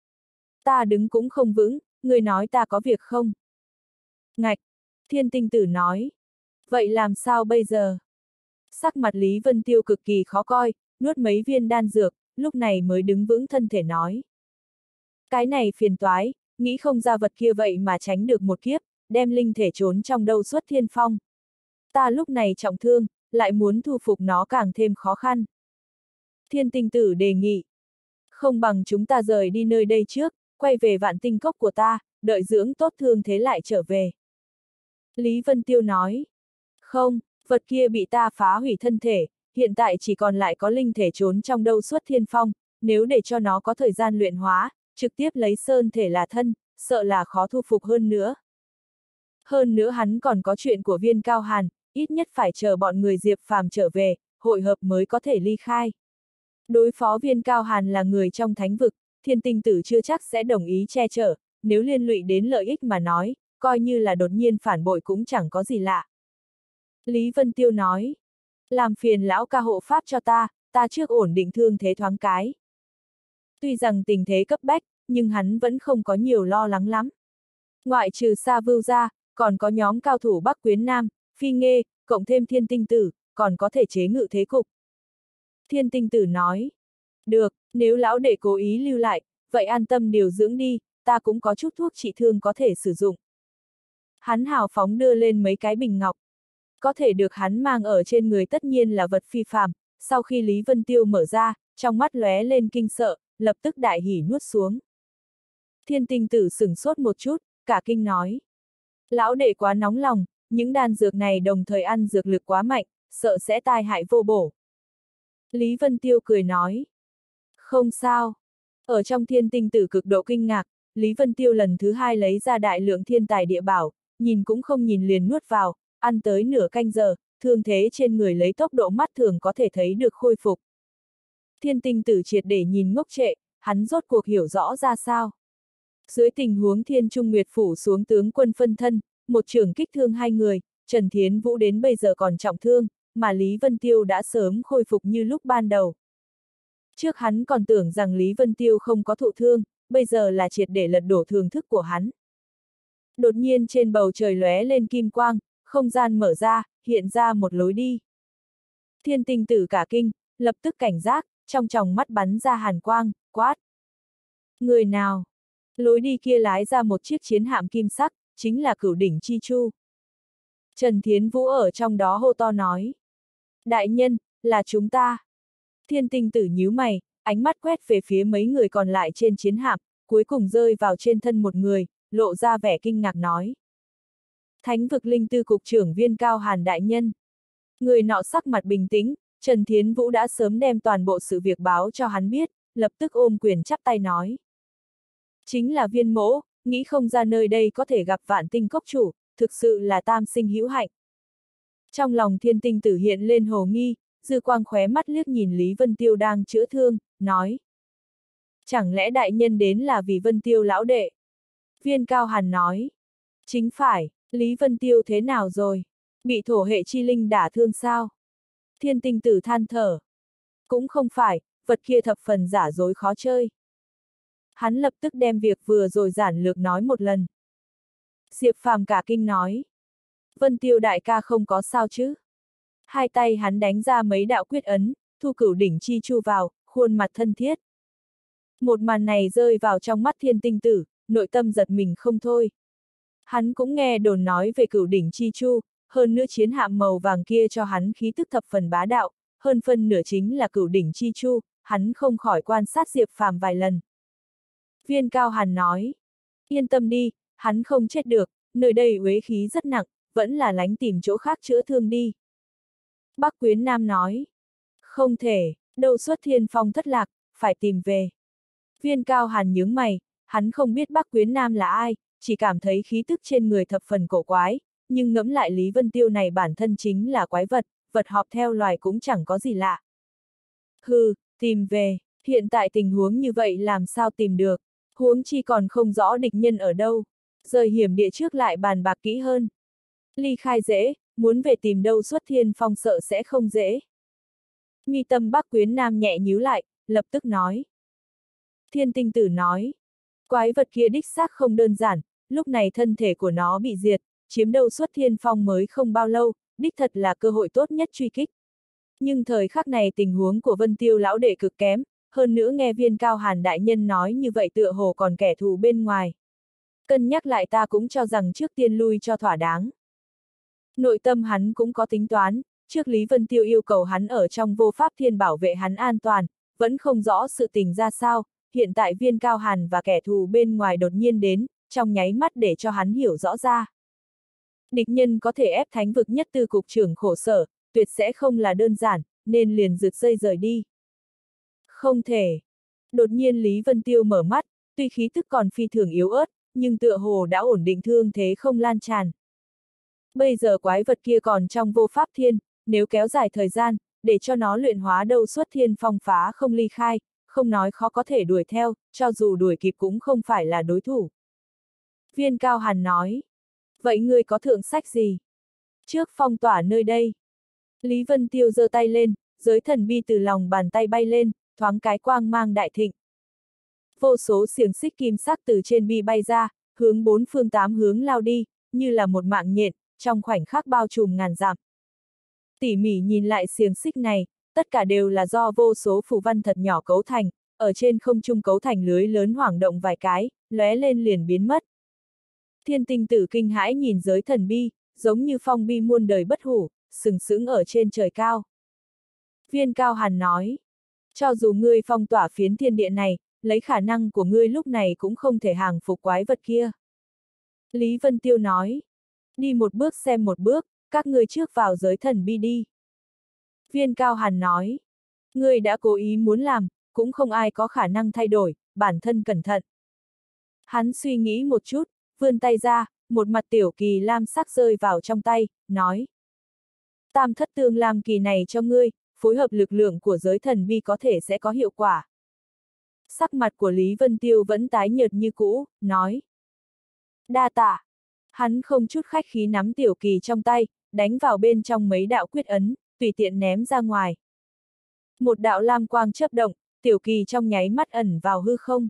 Ta đứng cũng không vững, người nói ta có việc không? Ngạch, thiên tinh tử nói. Vậy làm sao bây giờ? Sắc mặt Lý Vân Tiêu cực kỳ khó coi, nuốt mấy viên đan dược, lúc này mới đứng vững thân thể nói. Cái này phiền toái, nghĩ không ra vật kia vậy mà tránh được một kiếp, đem linh thể trốn trong đâu xuất thiên phong. Ta lúc này trọng thương, lại muốn thu phục nó càng thêm khó khăn. Thiên tinh tử đề nghị. Không bằng chúng ta rời đi nơi đây trước, quay về vạn tinh cốc của ta, đợi dưỡng tốt thương thế lại trở về. Lý Vân Tiêu nói. Không, vật kia bị ta phá hủy thân thể, hiện tại chỉ còn lại có linh thể trốn trong đâu xuất thiên phong, nếu để cho nó có thời gian luyện hóa, trực tiếp lấy sơn thể là thân, sợ là khó thu phục hơn nữa. Hơn nữa hắn còn có chuyện của Viên Cao Hàn, ít nhất phải chờ bọn người Diệp Phàm trở về, hội hợp mới có thể ly khai. Đối phó Viên Cao Hàn là người trong thánh vực, thiên tinh tử chưa chắc sẽ đồng ý che chở, nếu liên lụy đến lợi ích mà nói, coi như là đột nhiên phản bội cũng chẳng có gì lạ. Lý Vân Tiêu nói, làm phiền lão ca hộ pháp cho ta trước ổn định thương thế thoáng cái. Tuy rằng tình thế cấp bách, nhưng hắn vẫn không có nhiều lo lắng lắm. Ngoại trừ Sa Vưu ra, còn có nhóm cao thủ Bắc Quyến Nam, Phi Nghê, cộng thêm thiên tinh tử, còn có thể chế ngự thế cục. Thiên tinh tử nói, được, nếu lão đệ cố ý lưu lại, vậy an tâm điều dưỡng đi, ta cũng có chút thuốc trị thương có thể sử dụng. Hắn hào phóng đưa lên mấy cái bình ngọc. Có thể được hắn mang ở trên người tất nhiên là vật phi phàm, sau khi Lý Vân Tiêu mở ra, trong mắt lóe lên kinh sợ, lập tức đại hỉ nuốt xuống. Thiên tinh tử sửng sốt một chút, cả kinh nói. Lão đệ quá nóng lòng, những đan dược này đồng thời ăn dược lực quá mạnh, sợ sẽ tai hại vô bổ. Lý Vân Tiêu cười nói. Không sao. Ở trong thiên tinh tử cực độ kinh ngạc, Lý Vân Tiêu lần thứ hai lấy ra đại lượng thiên tài địa bảo, nhìn cũng không nhìn liền nuốt vào, ăn tới nửa canh giờ, thương thế trên người lấy tốc độ mắt thường có thể thấy được khôi phục. Thiên tinh tử triệt để nhìn ngốc trệ, hắn rốt cuộc hiểu rõ ra sao. Dưới tình huống Thiên Trung Nguyệt phủ xuống tướng quân phân thân, một trưởng kích thương hai người, Trần Thiến Vũ đến bây giờ còn trọng thương, mà Lý Vân Tiêu đã sớm khôi phục như lúc ban đầu. Trước hắn còn tưởng rằng Lý Vân Tiêu không có thụ thương, bây giờ là triệt để lật đổ thường thức của hắn. Đột nhiên trên bầu trời lóe lên kim quang, không gian mở ra, hiện ra một lối đi. Thiên tinh tử cả kinh, lập tức cảnh giác, trong tròng mắt bắn ra hàn quang, quát. Người nào? Lối đi kia lái ra một chiếc chiến hạm kim sắc, chính là Cửu Đỉnh Chi Chu. Trần Thiến Vũ ở trong đó hô to nói. Đại nhân, là chúng ta. Thiên tinh tử nhíu mày, ánh mắt quét về phía mấy người còn lại trên chiến hạm, cuối cùng rơi vào trên thân một người, lộ ra vẻ kinh ngạc nói. Thánh vực linh tư cục trưởng Viên Cao Hàn đại nhân. Người nọ sắc mặt bình tĩnh, Trần Thiến Vũ đã sớm đem toàn bộ sự việc báo cho hắn biết, lập tức ôm quyền chắp tay nói. Chính là Viên mỗ, nghĩ không ra nơi đây có thể gặp Vạn Tinh Cốc chủ, thực sự là tam sinh hữu hạnh. Trong lòng thiên tinh tử hiện lên hồ nghi, dư quang khóe mắt liếc nhìn Lý Vân Tiêu đang chữa thương, nói. Chẳng lẽ đại nhân đến là vì Vân Tiêu lão đệ? Viên Cao Hàn nói. Chính phải, Lý Vân Tiêu thế nào rồi? Bị thổ hệ chi linh đả thương sao? Thiên tinh tử than thở. Cũng không phải, vật kia thập phần giả dối khó chơi. Hắn lập tức đem việc vừa rồi giản lược nói một lần. Diệp Phàm cả kinh nói. Vân Tiêu đại ca không có sao chứ? Hai tay hắn đánh ra mấy đạo quyết ấn, thu Cửu Đỉnh Chi Chu vào, khuôn mặt thân thiết. Một màn này rơi vào trong mắt thiên tinh tử, nội tâm giật mình không thôi. Hắn cũng nghe đồn nói về Cửu Đỉnh Chi Chu, hơn nữa chiến hạm màu vàng kia cho hắn khí tức thập phần bá đạo, hơn phân nửa chính là Cửu Đỉnh Chi Chu, hắn không khỏi quan sát Diệp Phàm vài lần. Viên Cao Hàn nói. Yên tâm đi, hắn không chết được, nơi đây uế khí rất nặng, vẫn là lánh tìm chỗ khác chữa thương đi. Bắc Quyến Nam nói. Không thể, đâu xuất thiên phong thất lạc, phải tìm về. Viên Cao Hàn nhướng mày, hắn không biết Bắc Quyến Nam là ai, chỉ cảm thấy khí tức trên người thập phần cổ quái, nhưng ngẫm lại Lý Vân Tiêu này bản thân chính là quái vật, vật họp theo loài cũng chẳng có gì lạ. Hừ, tìm về, hiện tại tình huống như vậy làm sao tìm được, huống chi còn không rõ địch nhân ở đâu, rời hiểm địa trước lại bàn bạc kỹ hơn. Ly khai dễ, muốn về tìm đâu xuất thiên phong sợ sẽ không dễ. Mi tâm Bắc Quyến Nam nhẹ nhíu lại, lập tức nói. Thiên Tinh Tử nói, quái vật kia đích xác không đơn giản, lúc này thân thể của nó bị diệt, chiếm đâu xuất thiên phong mới không bao lâu, đích thật là cơ hội tốt nhất truy kích. Nhưng thời khắc này tình huống của Vân Tiêu lão đệ cực kém, hơn nữa nghe Viên Cao Hàn đại nhân nói như vậy tựa hồ còn kẻ thù bên ngoài. Cân nhắc lại ta cũng cho rằng trước tiên lui cho thỏa đáng. Nội tâm hắn cũng có tính toán, trước Lý Vân Tiêu yêu cầu hắn ở trong vô pháp thiên bảo vệ hắn an toàn, vẫn không rõ sự tình ra sao, hiện tại Viên Cao Hàn và kẻ thù bên ngoài đột nhiên đến, trong nháy mắt để cho hắn hiểu rõ ra. Địch nhân có thể ép thánh vực nhất tư cục trưởng khổ sở, tuyệt sẽ không là đơn giản, nên liền rực dây rời đi. Không thể. Đột nhiên Lý Vân Tiêu mở mắt, tuy khí tức còn phi thường yếu ớt, nhưng tựa hồ đã ổn định thương thế không lan tràn. Bây giờ quái vật kia còn trong vô pháp thiên, nếu kéo dài thời gian, để cho nó luyện hóa đâu xuất thiên phong phá không ly khai, không nói khó có thể đuổi theo, cho dù đuổi kịp cũng không phải là đối thủ. Viên Cao Hàn nói. Vậy ngươi có thượng sách gì? Trước phong tỏa nơi đây. Lý Vân Tiêu giơ tay lên, giới thần bi từ lòng bàn tay bay lên, thoáng cái quang mang đại thịnh. Vô số xiềng xích kim sắc từ trên bi bay ra, hướng bốn phương tám hướng lao đi, như là một mạng nhện, trong khoảnh khắc bao trùm ngàn dặm. Tỉ mỉ nhìn lại xiềng xích này, tất cả đều là do vô số phù văn thật nhỏ cấu thành, ở trên không trung cấu thành lưới lớn hoảng động vài cái, lóe lên liền biến mất. Thiên Tinh Tử kinh hãi nhìn giới thần bi, giống như phong bi muôn đời bất hủ, sừng sững ở trên trời cao. Viên Cao Hàn nói, cho dù ngươi phong tỏa phiến thiên địa này, lấy khả năng của ngươi lúc này cũng không thể hàng phục quái vật kia. Lý Vân Tiêu nói, đi một bước xem một bước, các ngươi trước vào giới thần bi đi. Viên Cao Hàn nói, ngươi đã cố ý muốn làm, cũng không ai có khả năng thay đổi, bản thân cẩn thận. Hắn suy nghĩ một chút, vươn tay ra, một mặt tiểu kỳ lam sắc rơi vào trong tay, nói. Tam thất tương lam kỳ này cho ngươi, phối hợp lực lượng của giới thần bi có thể sẽ có hiệu quả. Sắc mặt của Lý Vân Tiêu vẫn tái nhợt như cũ, nói. Đa tạ. Hắn không chút khách khí nắm tiểu kỳ trong tay, đánh vào bên trong mấy đạo quyết ấn, tùy tiện ném ra ngoài. Một đạo lam quang chớp động, tiểu kỳ trong nháy mắt ẩn vào hư không.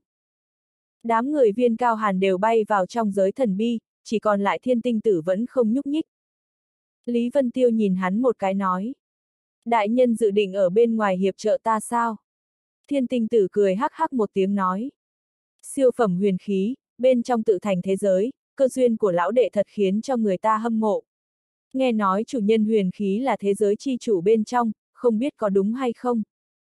Đám người Viên Cao Hàn đều bay vào trong giới thần bi, chỉ còn lại Thiên Tinh Tử vẫn không nhúc nhích. Lý Vân Tiêu nhìn hắn một cái nói. Đại nhân dự định ở bên ngoài hiệp trợ ta sao? Thiên Tinh Tử cười hắc hắc một tiếng nói. Siêu phẩm huyền khí, bên trong tự thành thế giới, cơ duyên của lão đệ thật khiến cho người ta hâm mộ. Nghe nói chủ nhân huyền khí là thế giới chi chủ bên trong, không biết có đúng hay không?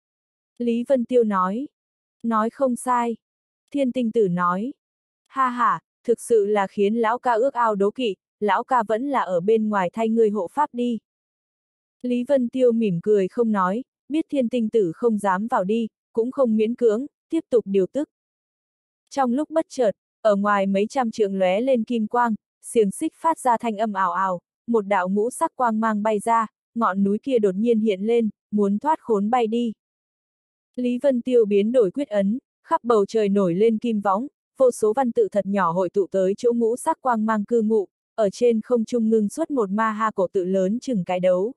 Lý Vân Tiêu nói. Nói không sai. Thiên Tinh Tử nói. Ha ha, thực sự là khiến lão ca ước ao đố kỵ, lão ca vẫn là ở bên ngoài thay người hộ pháp đi. Lý Vân Tiêu mỉm cười không nói, biết Thiên Tinh Tử không dám vào đi, cũng không miễn cưỡng, tiếp tục điều tức. Trong lúc bất chợt, ở ngoài mấy trăm trượng lóe lên kim quang, xiềng xích phát ra thanh âm ào ào, một đạo ngũ sắc quang mang bay ra, ngọn núi kia đột nhiên hiện lên, muốn thoát khốn bay đi. Lý Vân Tiêu biến đổi quyết ấn, khắp bầu trời nổi lên kim võng, vô số văn tự thật nhỏ hội tụ tới chỗ ngũ sắc quang mang cư ngụ, ở trên không trung ngưng xuất một ma ha cổ tự lớn chừng cái đấu.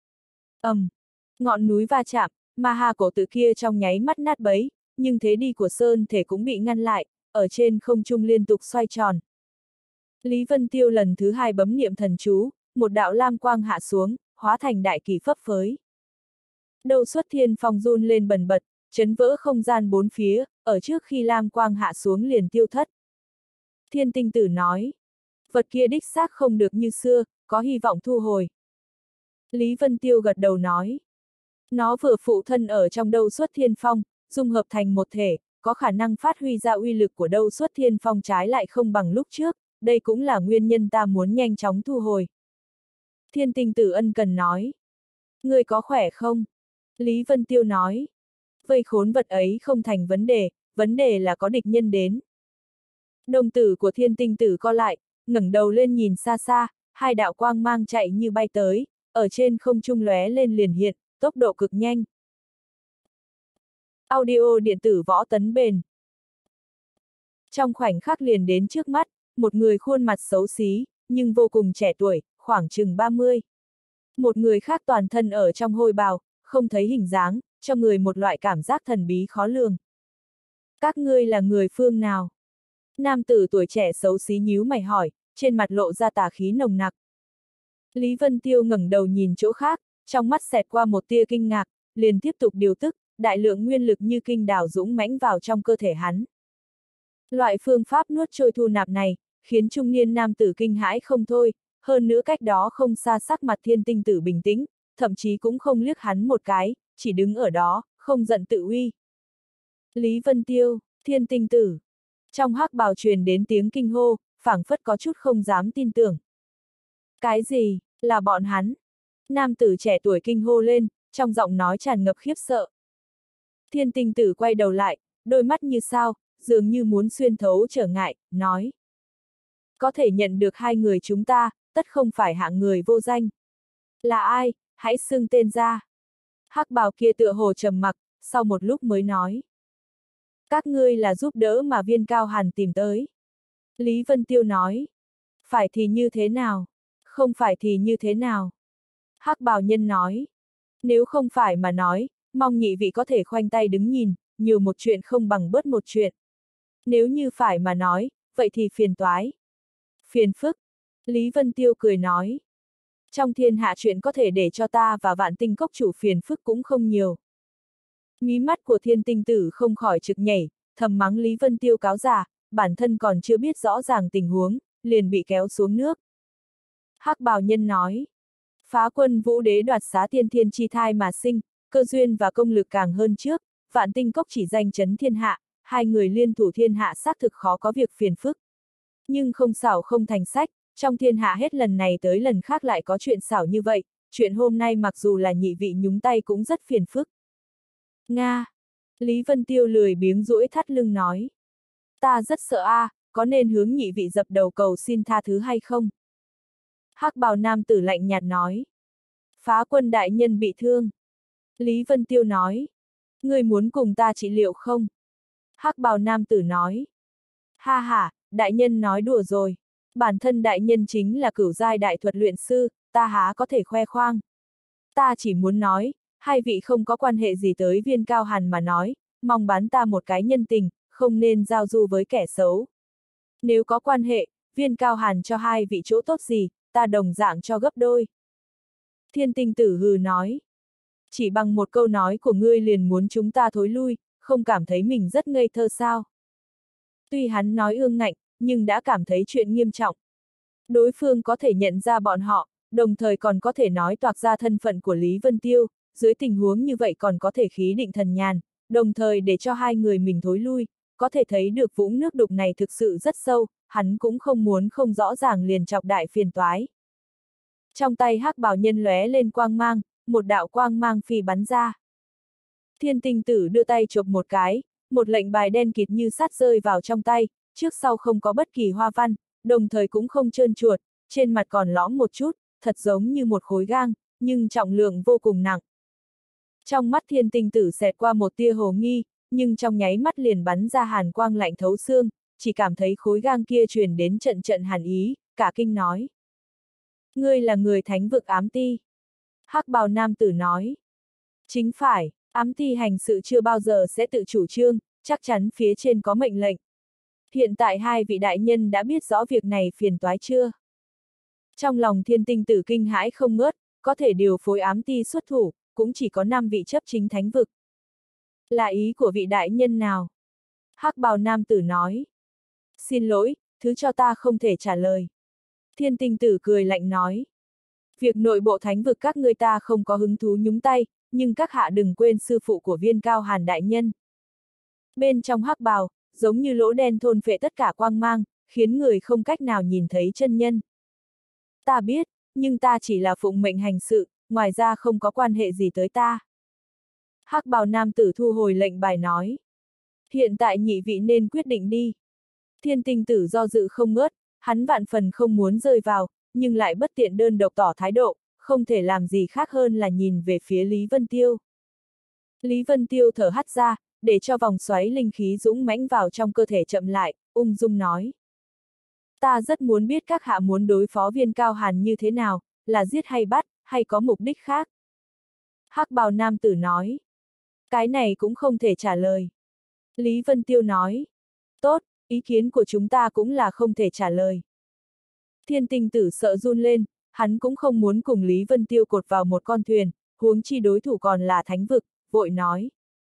Ngọn núi va chạm, ma ha cổ tự kia trong nháy mắt nát bấy, nhưng thế đi của sơn thể cũng bị ngăn lại, ở trên không trung liên tục xoay tròn. Lý Vân Tiêu lần thứ hai bấm niệm thần chú, một đạo lam quang hạ xuống, hóa thành đại kỳ phấp phới. Đâu xuất thiên phong run lên bần bật, chấn vỡ không gian bốn phía, ở trước khi lam quang hạ xuống liền tiêu thất. Thiên Tinh Tử nói, vật kia đích xác không được như xưa, có hy vọng thu hồi. Lý Vân Tiêu gật đầu nói, nó vừa phụ thân ở trong đâu xuất thiên phong, dung hợp thành một thể, có khả năng phát huy ra uy lực của Đâu Xuất Thiên Phong trái lại không bằng lúc trước, đây cũng là nguyên nhân ta muốn nhanh chóng thu hồi. Thiên Tinh Tử ân cần nói. Ngươi có khỏe không? Lý Vân Tiêu nói. Vây khốn vật ấy không thành vấn đề là có địch nhân đến. Đồng tử của Thiên Tinh Tử co lại, ngẩng đầu lên nhìn xa xa, hai đạo quang mang chạy như bay tới, ở trên không trung lóe lên liền hiện, tốc độ cực nhanh. Audio điện tử Võ Tấn Bền. Trong khoảnh khắc liền đến trước mắt, một người khuôn mặt xấu xí, nhưng vô cùng trẻ tuổi, khoảng chừng 30. Một người khác toàn thân ở trong hôi bào, không thấy hình dáng, cho người một loại cảm giác thần bí khó lường. Các ngươi là người phương nào? Nam tử tuổi trẻ xấu xí nhíu mày hỏi, trên mặt lộ ra tà khí nồng nặc. Lý Vân Tiêu ngẩng đầu nhìn chỗ khác, trong mắt xẹt qua một tia kinh ngạc, liền tiếp tục điều tức, đại lượng nguyên lực như kinh đảo dũng mãnh vào trong cơ thể hắn. Loại phương pháp nuốt trôi thu nạp này, khiến trung niên nam tử kinh hãi không thôi, hơn nữa cách đó không xa sắc mặt Thiên Tinh Tử bình tĩnh, thậm chí cũng không liếc hắn một cái, chỉ đứng ở đó, không giận tự uy. Lý Vân Tiêu, Thiên Tinh Tử. Trong hắc bào truyền đến tiếng kinh hô, phảng phất có chút không dám tin tưởng. Cái gì, là bọn hắn? Nam tử trẻ tuổi kinh hô lên, trong giọng nói tràn ngập khiếp sợ. Thiên Tinh Tử quay đầu lại, đôi mắt như sao, dường như muốn xuyên thấu trở ngại, nói. Có thể nhận được hai người chúng ta, tất không phải hạng người vô danh. Là ai, hãy xưng tên ra. Hắc bào kia tựa hồ trầm mặc, sau một lúc mới nói. Các ngươi là giúp đỡ mà Viên Cao Hàn tìm tới. Lý Vân Tiêu nói. Phải thì như thế nào? Không phải thì như thế nào? Hắc bào nhân nói. Nếu không phải mà nói, mong nhị vị có thể khoanh tay đứng nhìn, nhiều một chuyện không bằng bớt một chuyện. Nếu như phải mà nói, vậy thì phiền toái. Phiền phức. Lý Vân Tiêu cười nói. Trong thiên hạ chuyện có thể để cho ta và Vạn Tinh Cốc chủ phiền phức cũng không nhiều. Mí mắt của Thiên Tinh Tử không khỏi trực nhảy, thầm mắng Lý Vân Tiêu cáo già, bản thân còn chưa biết rõ ràng tình huống, liền bị kéo xuống nước. Hắc bào nhân nói. Phá quân vũ đế đoạt xá tiên thiên chi thai mà sinh, cơ duyên và công lực càng hơn trước, Vạn Tinh Cốc chỉ danh chấn thiên hạ, hai người liên thủ thiên hạ xác thực khó có việc phiền phức. Nhưng không xảo không thành sách, trong thiên hạ hết lần này tới lần khác lại có chuyện xảo như vậy, chuyện hôm nay mặc dù là nhị vị nhúng tay cũng rất phiền phức. Nga! Lý Vân Tiêu lười biếng duỗi thắt lưng nói. Ta rất sợ có nên hướng nhị vị dập đầu cầu xin tha thứ hay không? Hắc bào nam tử lạnh nhạt nói. Phá quân đại nhân bị thương. Lý Vân Tiêu nói. Ngươi muốn cùng ta trị liệu không? Hắc bào nam tử nói. Ha ha, đại nhân nói đùa rồi. Bản thân đại nhân chính là cửu giai đại thuật luyện sư, ta há có thể khoe khoang. Ta chỉ muốn nói, hai vị không có quan hệ gì tới Viên Cao Hàn mà nói, mong bán ta một cái nhân tình, không nên giao du với kẻ xấu. Nếu có quan hệ, Viên Cao Hàn cho hai vị chỗ tốt gì, ta đồng dạng cho gấp đôi. Thiên Tinh Tử hừ nói. Chỉ bằng một câu nói của ngươi liền muốn chúng ta thối lui, không cảm thấy mình rất ngây thơ sao? Tuy hắn nói ương ngạnh, nhưng đã cảm thấy chuyện nghiêm trọng. Đối phương có thể nhận ra bọn họ, đồng thời còn có thể nói toạc ra thân phận của Lý Vân Tiêu, dưới tình huống như vậy còn có thể khí định thần nhàn, đồng thời để cho hai người mình thối lui, có thể thấy được vũng nước đục này thực sự rất sâu, hắn cũng không muốn không rõ ràng liền chọc đại phiền toái. Trong tay hắc bào nhân lóe lên quang mang, một đạo quang mang phi bắn ra. Thiên Tinh Tử đưa tay chộp một cái, một lệnh bài đen kịt như sắt rơi vào trong tay, trước sau không có bất kỳ hoa văn, đồng thời cũng không trơn chuột, trên mặt còn lõm một chút, thật giống như một khối gang, nhưng trọng lượng vô cùng nặng. Trong mắt Thiên Tinh Tử xẹt qua một tia hồ nghi, nhưng trong nháy mắt liền bắn ra hàn quang lạnh thấu xương, chỉ cảm thấy khối gang kia truyền đến trận trận hàn ý, cả kinh nói. Ngươi là người thánh vực ám ti. Hắc bào nam tử nói. Chính phải, ám ti hành sự chưa bao giờ sẽ tự chủ trương, chắc chắn phía trên có mệnh lệnh. Hiện tại hai vị đại nhân đã biết rõ việc này phiền toái chưa? Trong lòng Thiên Tinh Tử kinh hãi không ngớt, có thể điều phối ám ti xuất thủ, cũng chỉ có 5 vị chấp chính thánh vực. Là ý của vị đại nhân nào? Hắc bào nam tử nói. Xin lỗi, thứ cho ta không thể trả lời. Thiên Tinh Tử cười lạnh nói. Việc nội bộ thánh vực các ngươi ta không có hứng thú nhúng tay, nhưng các hạ đừng quên sư phụ của Viên Cao Hàn đại nhân. Bên trong hắc bào, giống như lỗ đen thôn phệ tất cả quang mang, khiến người không cách nào nhìn thấy chân nhân. Ta biết, nhưng ta chỉ là phụng mệnh hành sự, ngoài ra không có quan hệ gì tới ta. Hắc bào nam tử thu hồi lệnh bài nói. Hiện tại nhị vị nên quyết định đi. Thiên tinh tử do dự không ngớt, hắn vạn phần không muốn rơi vào, nhưng lại bất tiện đơn độc tỏ thái độ, không thể làm gì khác hơn là nhìn về phía Lý Vân Tiêu. Lý Vân Tiêu thở hắt ra, để cho vòng xoáy linh khí dũng mãnh vào trong cơ thể chậm lại, ung dung nói. Ta rất muốn biết các hạ muốn đối phó Viên Cao Hàn như thế nào, là giết hay bắt, hay có mục đích khác. Hắc bào nam tử nói. Cái này cũng không thể trả lời. Lý Vân Tiêu nói. Tốt, ý kiến của chúng ta cũng là không thể trả lời. Thiên tinh tử sợ run lên, hắn cũng không muốn cùng Lý Vân Tiêu cột vào một con thuyền, huống chi đối thủ còn là thánh vực, vội nói.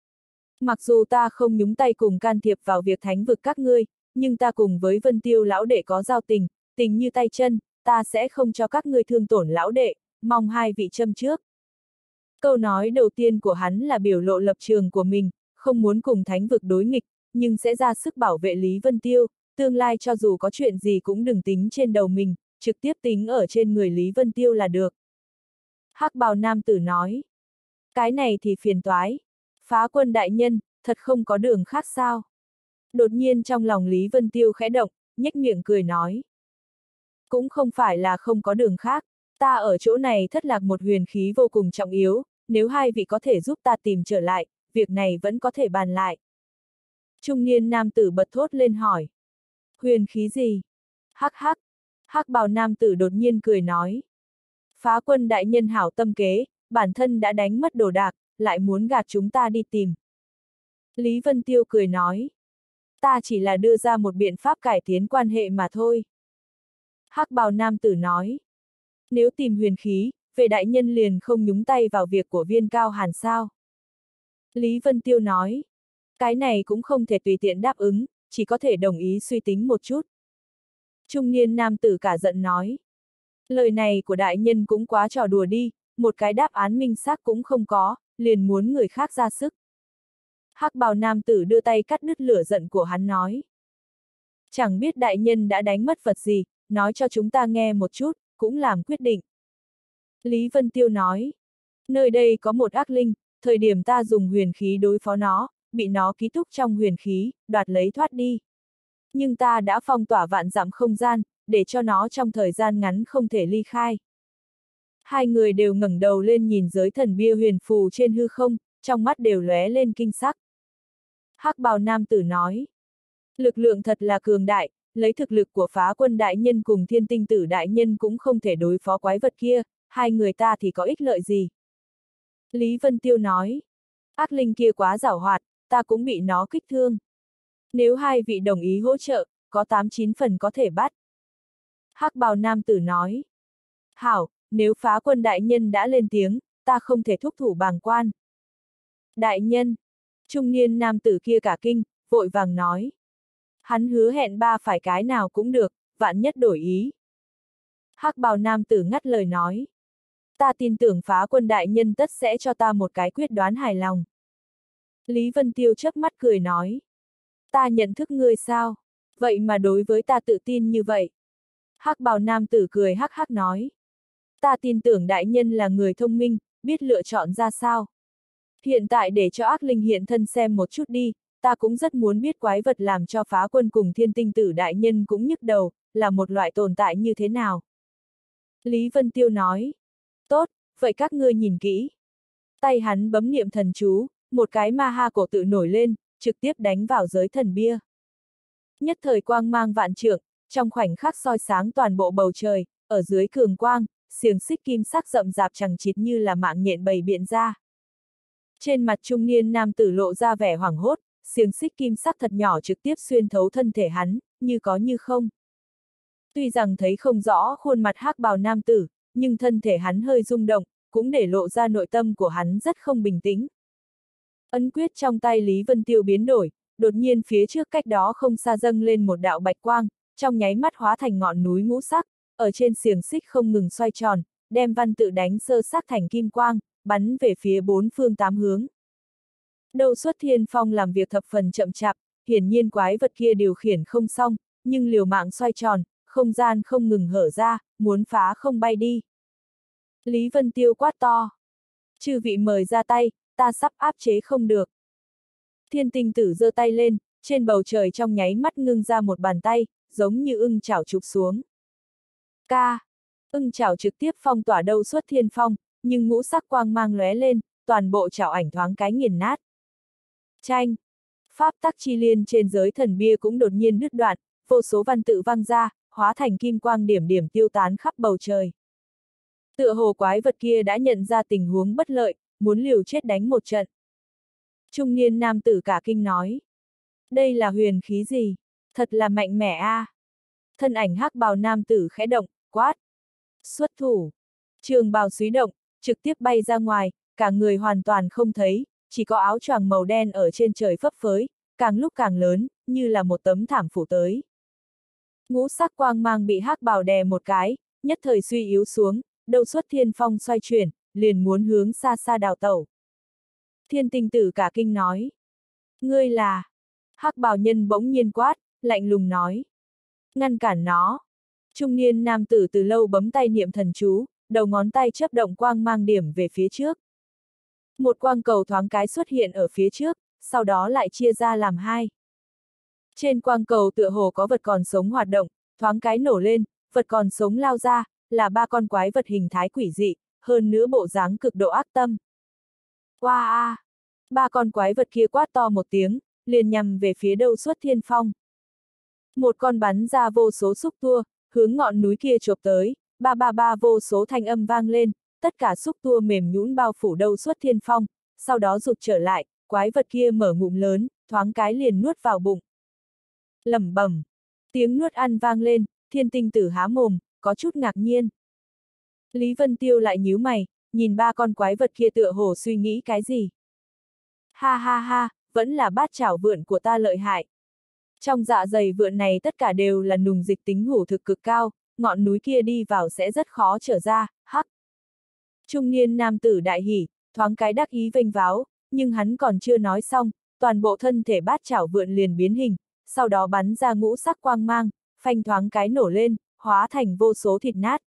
Mặc dù ta không nhúng tay cùng can thiệp vào việc thánh vực các ngươi, nhưng ta cùng với Vân Tiêu lão đệ có giao tình, tình như tay chân, ta sẽ không cho các ngươi thương tổn lão đệ, mong hai vị châm trước. Câu nói đầu tiên của hắn là biểu lộ lập trường của mình, không muốn cùng thánh vực đối nghịch, nhưng sẽ ra sức bảo vệ Lý Vân Tiêu, tương lai cho dù có chuyện gì cũng đừng tính trên đầu mình, trực tiếp tính ở trên người Lý Vân Tiêu là được. Hắc bào nam tử nói. Cái này thì phiền toái. Phá quân đại nhân, thật không có đường khác sao? Đột nhiên trong lòng Lý Vân Tiêu khẽ động, nhếch miệng cười nói. Cũng không phải là không có đường khác, ta ở chỗ này thất lạc một huyền khí vô cùng trọng yếu, nếu hai vị có thể giúp ta tìm trở lại, việc này vẫn có thể bàn lại. Trung niên nam tử bật thốt lên hỏi. Huyền khí gì? Hắc hắc. Hắc bào nam tử đột nhiên cười nói. Phá quân đại nhân hảo tâm kế, bản thân đã đánh mất đồ đạc, lại muốn gạt chúng ta đi tìm. Lý Vân Tiêu cười nói. Ta chỉ là đưa ra một biện pháp cải tiến quan hệ mà thôi. Hắc bào nam tử nói. Nếu tìm huyền khí, về đại nhân liền không nhúng tay vào việc của Viên Cao Hàn sao? Lý Vân Tiêu nói. Cái này cũng không thể tùy tiện đáp ứng, chỉ có thể đồng ý suy tính một chút. Trung niên nam tử cả giận nói. Lời này của đại nhân cũng quá trò đùa đi, một cái đáp án minh xác cũng không có, liền muốn người khác ra sức. Hắc bào nam tử đưa tay cắt đứt lửa giận của hắn nói. Chẳng biết đại nhân đã đánh mất vật gì, nói cho chúng ta nghe một chút, cũng làm quyết định. Lý Vân Tiêu nói. Nơi đây có một ác linh, thời điểm ta dùng huyền khí đối phó nó, bị nó ký túc trong huyền khí, đoạt lấy thoát đi. Nhưng ta đã phong tỏa vạn dặm không gian, để cho nó trong thời gian ngắn không thể ly khai. Hai người đều ngẩng đầu lên nhìn giới thần bia huyền phù trên hư không, trong mắt đều lóe lên kinh sắc. Hắc bào nam tử nói. Lực lượng thật là cường đại, lấy thực lực của phá quân đại nhân cùng thiên tinh tử đại nhân cũng không thể đối phó quái vật kia, hai người ta thì có ích lợi gì? Lý Vân Tiêu nói. Ác linh kia quá giảo hoạt, ta cũng bị nó kích thương. Nếu hai vị đồng ý hỗ trợ, có 8-9 phần có thể bắt. Hắc bào nam tử nói. Hảo, nếu phá quân đại nhân đã lên tiếng, ta không thể thúc thủ bàng quan. Đại nhân, trung niên nam tử kia cả kinh, vội vàng nói. Hắn hứa hẹn ba phải cái nào cũng được, vạn nhất đổi ý. Hắc bào nam tử ngắt lời nói. Ta tin tưởng phá quân đại nhân tất sẽ cho ta một cái quyết đoán hài lòng. Lý Vân Tiêu chớp mắt cười nói. Ta nhận thức ngươi sao? Vậy mà đối với ta tự tin như vậy. Hắc bào nam tử cười hắc hắc nói. Ta tin tưởng đại nhân là người thông minh, biết lựa chọn ra sao. Hiện tại để cho ác linh hiện thân xem một chút đi, ta cũng rất muốn biết quái vật làm cho phá quân cùng thiên tinh tử đại nhân cũng nhức đầu, là một loại tồn tại như thế nào. Lý Vân Tiêu nói. Tốt, vậy các ngươi nhìn kỹ. Tay hắn bấm niệm thần chú, một cái ma ha cổ tự nổi lên, trực tiếp đánh vào giới thần bia. Nhất thời quang mang vạn trượng, trong khoảnh khắc soi sáng toàn bộ bầu trời, ở dưới cường quang, xiềng xích kim sắc rậm rạp chằng chịt như là mạng nhện bầy biện ra. Trên mặt trung niên nam tử lộ ra vẻ hoảng hốt, xiềng xích kim sắc thật nhỏ trực tiếp xuyên thấu thân thể hắn, như có như không. Tuy rằng thấy không rõ khuôn mặt hắc bào nam tử, nhưng thân thể hắn hơi rung động, cũng để lộ ra nội tâm của hắn rất không bình tĩnh. Ấn quyết trong tay Lý Vân Tiêu biến đổi, đột nhiên phía trước cách đó không xa dâng lên một đạo bạch quang, trong nháy mắt hóa thành ngọn núi ngũ sắc, ở trên xiềng xích không ngừng xoay tròn, đem văn tự đánh sơ sắc thành kim quang, bắn về phía bốn phương tám hướng. Đâu Xuất Thiên Phong làm việc thập phần chậm chạp, hiển nhiên quái vật kia điều khiển không xong, nhưng liều mạng xoay tròn, không gian không ngừng hở ra, muốn phá không bay đi. Lý Vân Tiêu quát to. Chư vị mời ra tay, ta sắp áp chế không được. Thiên Tinh Tử giơ tay lên, trên bầu trời trong nháy mắt ngưng ra một bàn tay, giống như ưng chảo chụp xuống. Ca! Ưng chảo trực tiếp phong tỏa Đâu Xuất Thiên Phong, nhưng ngũ sắc quang mang lóe lên, toàn bộ chảo ảnh thoáng cái nghiền nát. Chanh! Pháp tắc chi liên trên giới thần bia cũng đột nhiên đứt đoạn, vô số văn tự vang ra, hóa thành kim quang điểm điểm tiêu tán khắp bầu trời. Tựa hồ quái vật kia đã nhận ra tình huống bất lợi, muốn liều chết đánh một trận. Trung niên nam tử cả kinh nói. Đây là huyền khí gì? Thật là mạnh mẽ a. Thân ảnh hắc bào nam tử khẽ động, quát. Xuất thủ. Trường bào xúy động, trực tiếp bay ra ngoài, cả người hoàn toàn không thấy, chỉ có áo choàng màu đen ở trên trời phấp phới, càng lúc càng lớn, như là một tấm thảm phủ tới. Ngũ sắc quang mang bị hắc bào đè một cái, nhất thời suy yếu xuống, Đâu Xuất Thiên Phong xoay chuyển, liền muốn hướng xa xa đào tẩu. Thiên Tinh Tử cả kinh nói. Ngươi là... Hắc bào nhân bỗng nhiên quát, lạnh lùng nói. Ngăn cản nó. Trung niên nam tử từ lâu bấm tay niệm thần chú, đầu ngón tay chớp động quang mang điểm về phía trước. Một quang cầu thoáng cái xuất hiện ở phía trước, sau đó lại chia ra làm hai. Trên quang cầu tựa hồ có vật còn sống hoạt động, thoáng cái nổ lên, vật còn sống lao ra, là ba con quái vật hình thái quỷ dị, hơn nữa bộ dáng cực độ ác tâm. Wow! Ba con quái vật kia quát to một tiếng, liền nhằm về phía Đâu Xuất Thiên Phong. Một con bắn ra vô số xúc tua, hướng ngọn núi kia chộp tới, ba ba ba vô số thanh âm vang lên, tất cả xúc tua mềm nhũn bao phủ Đâu Xuất Thiên Phong, sau đó rụt trở lại, quái vật kia mở ngụm lớn, thoáng cái liền nuốt vào bụng. Lẩm bẩm, tiếng nuốt ăn vang lên, Thiên Tinh Tử há mồm, có chút ngạc nhiên. Lý Vân Tiêu lại nhíu mày, nhìn ba con quái vật kia tựa hồ suy nghĩ cái gì. Ha ha ha, vẫn là bát chảo vượn của ta lợi hại. Trong dạ dày vượn này tất cả đều là nùng dịch tính hủ thực cực cao, ngọn núi kia đi vào sẽ rất khó trở ra, hắc. Trung niên nam tử đại hỉ, thoáng cái đắc ý vênh váo, nhưng hắn còn chưa nói xong, toàn bộ thân thể bát chảo vượn liền biến hình, sau đó bắn ra ngũ sắc quang mang, phanh thoáng cái nổ lên, hóa thành vô số thịt nát.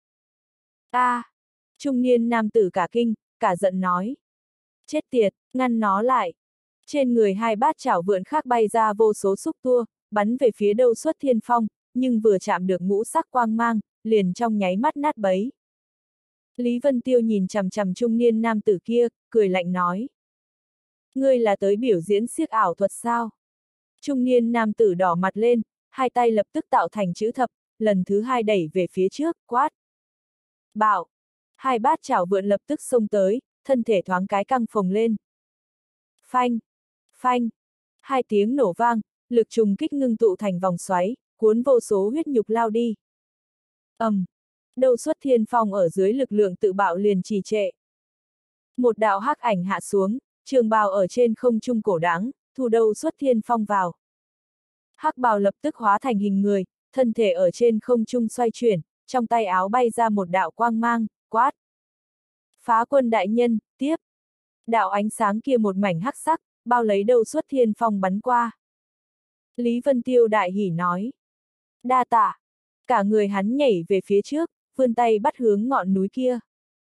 A! Trung niên nam tử cả kinh, cả giận nói. Chết tiệt, ngăn nó lại. Trên người hai bát chảo vượn khác bay ra vô số xúc tua, bắn về phía Đâu Xuất Thiên Phong, nhưng vừa chạm được ngũ sắc quang mang, liền trong nháy mắt nát bấy. Lý Vân Tiêu nhìn chằm chằm trung niên nam tử kia, cười lạnh nói. Ngươi là tới biểu diễn xiếc ảo thuật sao? Trung niên nam tử đỏ mặt lên, hai tay lập tức tạo thành chữ thập, lần thứ hai đẩy về phía trước, quát. Bạo! Hai bát chảo vượn lập tức xông tới, thân thể thoáng cái căng phồng lên. Phanh! Phanh! Hai tiếng nổ vang, lực trùng kích ngưng tụ thành vòng xoáy, cuốn vô số huyết nhục lao đi. Đâu Xuất Thiên Phong ở dưới lực lượng tự bạo liền trì trệ. Một đạo hắc ảnh hạ xuống, trường bào ở trên không trung cổ đáng, thu Đâu Xuất Thiên Phong vào. Hắc bào lập tức hóa thành hình người, thân thể ở trên không trung xoay chuyển, trong tay áo bay ra một đạo quang mang, quát. Phá Quân đại nhân, tiếp. Đạo ánh sáng kia một mảnh hắc sắc, bao lấy Đâu Xuất Thiên Phong bắn qua. Lý Vân Tiêu đại hỉ nói. Đa tạ. Cả người hắn nhảy về phía trước, vươn tay bắt hướng ngọn núi kia.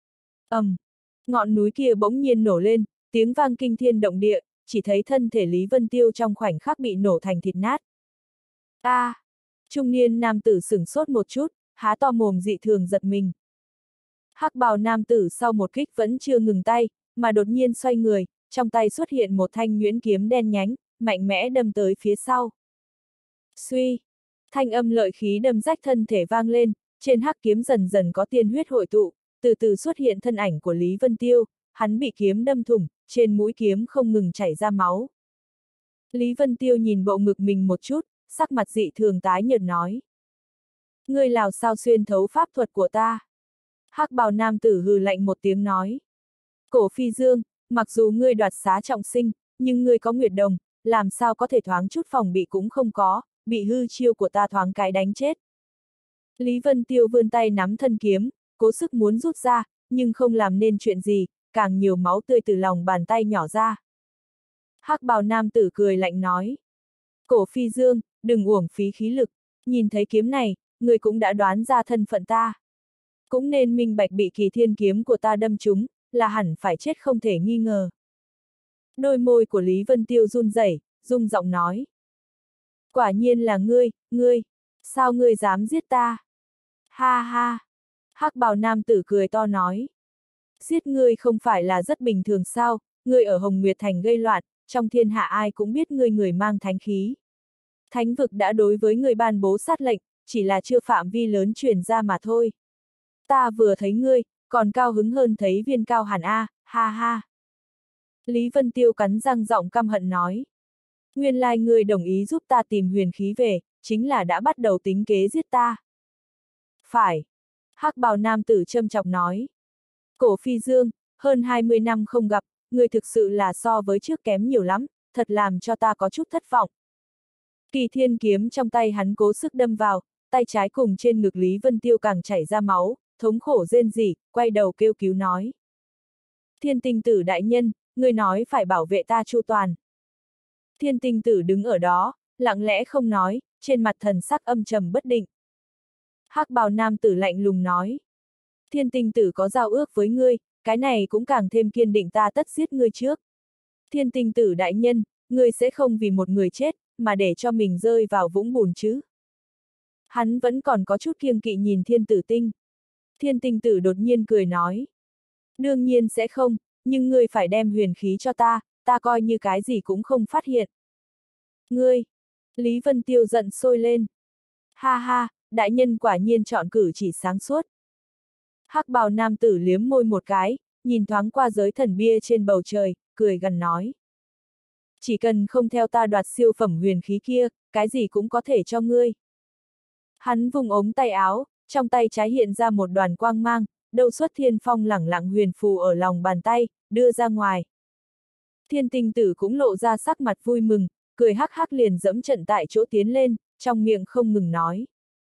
Ngọn núi kia bỗng nhiên nổ lên, tiếng vang kinh thiên động địa, chỉ thấy thân thể Lý Vân Tiêu trong khoảnh khắc bị nổ thành thịt nát. A! Trung niên nam tử sửng sốt một chút, há to mồm dị thường giật mình. Hắc bào nam tử sau một kích vẫn chưa ngừng tay, mà đột nhiên xoay người, trong tay xuất hiện một thanh nhuyễn kiếm đen nhánh, mạnh mẽ đâm tới phía sau. Suy! Thanh âm lợi khí đâm rách thân thể vang lên, trên hắc kiếm dần dần có tiên huyết hội tụ, từ từ xuất hiện thân ảnh của Lý Vân Tiêu, hắn bị kiếm đâm thủng, trên mũi kiếm không ngừng chảy ra máu. Lý Vân Tiêu nhìn bộ ngực mình một chút, sắc mặt dị thường tái nhợt nói. Ngươi lào sao xuyên thấu pháp thuật của ta? Hắc bào nam tử hừ lạnh một tiếng nói. Cổ Phi Dương, mặc dù ngươi đoạt xá trọng sinh, nhưng ngươi có Nguyệt Đồng, làm sao có thể thoáng chút phòng bị cũng không có, bị hư chiêu của ta thoáng cái đánh chết. Lý Vân Tiêu vươn tay nắm thân kiếm, cố sức muốn rút ra, nhưng không làm nên chuyện gì, càng nhiều máu tươi từ lòng bàn tay nhỏ ra. Hắc bào nam tử cười lạnh nói. Cổ Phi Dương, đừng uổng phí khí lực, nhìn thấy kiếm này, người cũng đã đoán ra thân phận ta. Cũng nên minh bạch bị Kỳ Thiên kiếm của ta đâm trúng, là hẳn phải chết không thể nghi ngờ. Đôi môi của Lý Vân Tiêu run rẩy, rung giọng nói. Quả nhiên là ngươi, sao ngươi dám giết ta? Ha ha! Hắc bào nam tử cười to nói. Giết ngươi không phải là rất bình thường sao, ngươi ở Hồng Nguyệt Thành gây loạn, trong thiên hạ ai cũng biết ngươi người mang thánh khí. Thánh vực đã đối với ngươi ban bố sát lệnh, chỉ là chưa phạm vi lớn truyền ra mà thôi. Ta vừa thấy ngươi, còn cao hứng hơn thấy Viên Cao Hàn A, ha ha. Lý Vân Tiêu cắn răng giọng căm hận nói. Nguyên lai ngươi đồng ý giúp ta tìm huyền khí về, chính là đã bắt đầu tính kế giết ta. Phải. Hắc bào nam tử châm chọc nói. Cổ Phi Dương, hơn 20 năm không gặp, ngươi thực sự là so với trước kém nhiều lắm, thật làm cho ta có chút thất vọng. Kỳ Thiên kiếm trong tay hắn cố sức đâm vào, tay trái cùng trên ngực Lý Vân Tiêu càng chảy ra máu, thống khổ rên rỉ, quay đầu kêu cứu nói. Thiên Tinh Tử đại nhân, ngươi nói phải bảo vệ ta chu toàn. Thiên Tinh Tử đứng ở đó, lặng lẽ không nói, trên mặt thần sắc âm trầm bất định. Hắc bào nam tử lạnh lùng nói. Thiên Tinh Tử có giao ước với ngươi, cái này cũng càng thêm kiên định ta tất giết ngươi trước. Thiên Tinh Tử đại nhân, ngươi sẽ không vì một người chết, mà để cho mình rơi vào vũng bùn chứ. Hắn vẫn còn có chút kiêng kỵ nhìn Thiên Tử Tinh. Thiên Tinh Tử đột nhiên cười nói. Đương nhiên sẽ không, nhưng ngươi phải đem huyền khí cho ta, ta coi như cái gì cũng không phát hiện. Ngươi! Lý Vân Tiêu giận sôi lên. Ha ha, đại nhân quả nhiên chọn cử chỉ sáng suốt. Hắc bào nam tử liếm môi một cái, nhìn thoáng qua giới thần bia trên bầu trời, cười gần nói. Chỉ cần không theo ta đoạt siêu phẩm huyền khí kia, cái gì cũng có thể cho ngươi. Hắn vùng ống tay áo, trong tay trái hiện ra một đoàn quang mang, đâu xuất thiên phong lẳng lặng huyền phù ở lòng bàn tay, đưa ra ngoài. Thiên Tinh Tử cũng lộ ra sắc mặt vui mừng, cười hắc hắc liền dẫm trận tại chỗ tiến lên, trong miệng không ngừng nói.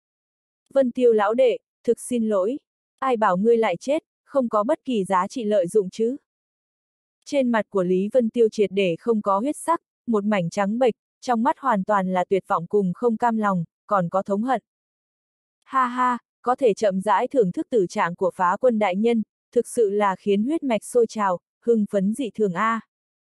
Vân Tiêu lão đệ, thực xin lỗi, ai bảo ngươi lại chết, không có bất kỳ giá trị lợi dụng chứ. Trên mặt của Lý Vân Tiêu triệt để không có huyết sắc, một mảnh trắng bệch, trong mắt hoàn toàn là tuyệt vọng cùng không cam lòng, còn có thống hận. Ha ha, có thể chậm rãi thưởng thức tử trạng của Phá Quân đại nhân, thực sự là khiến huyết mạch sôi trào, hưng phấn dị thường a.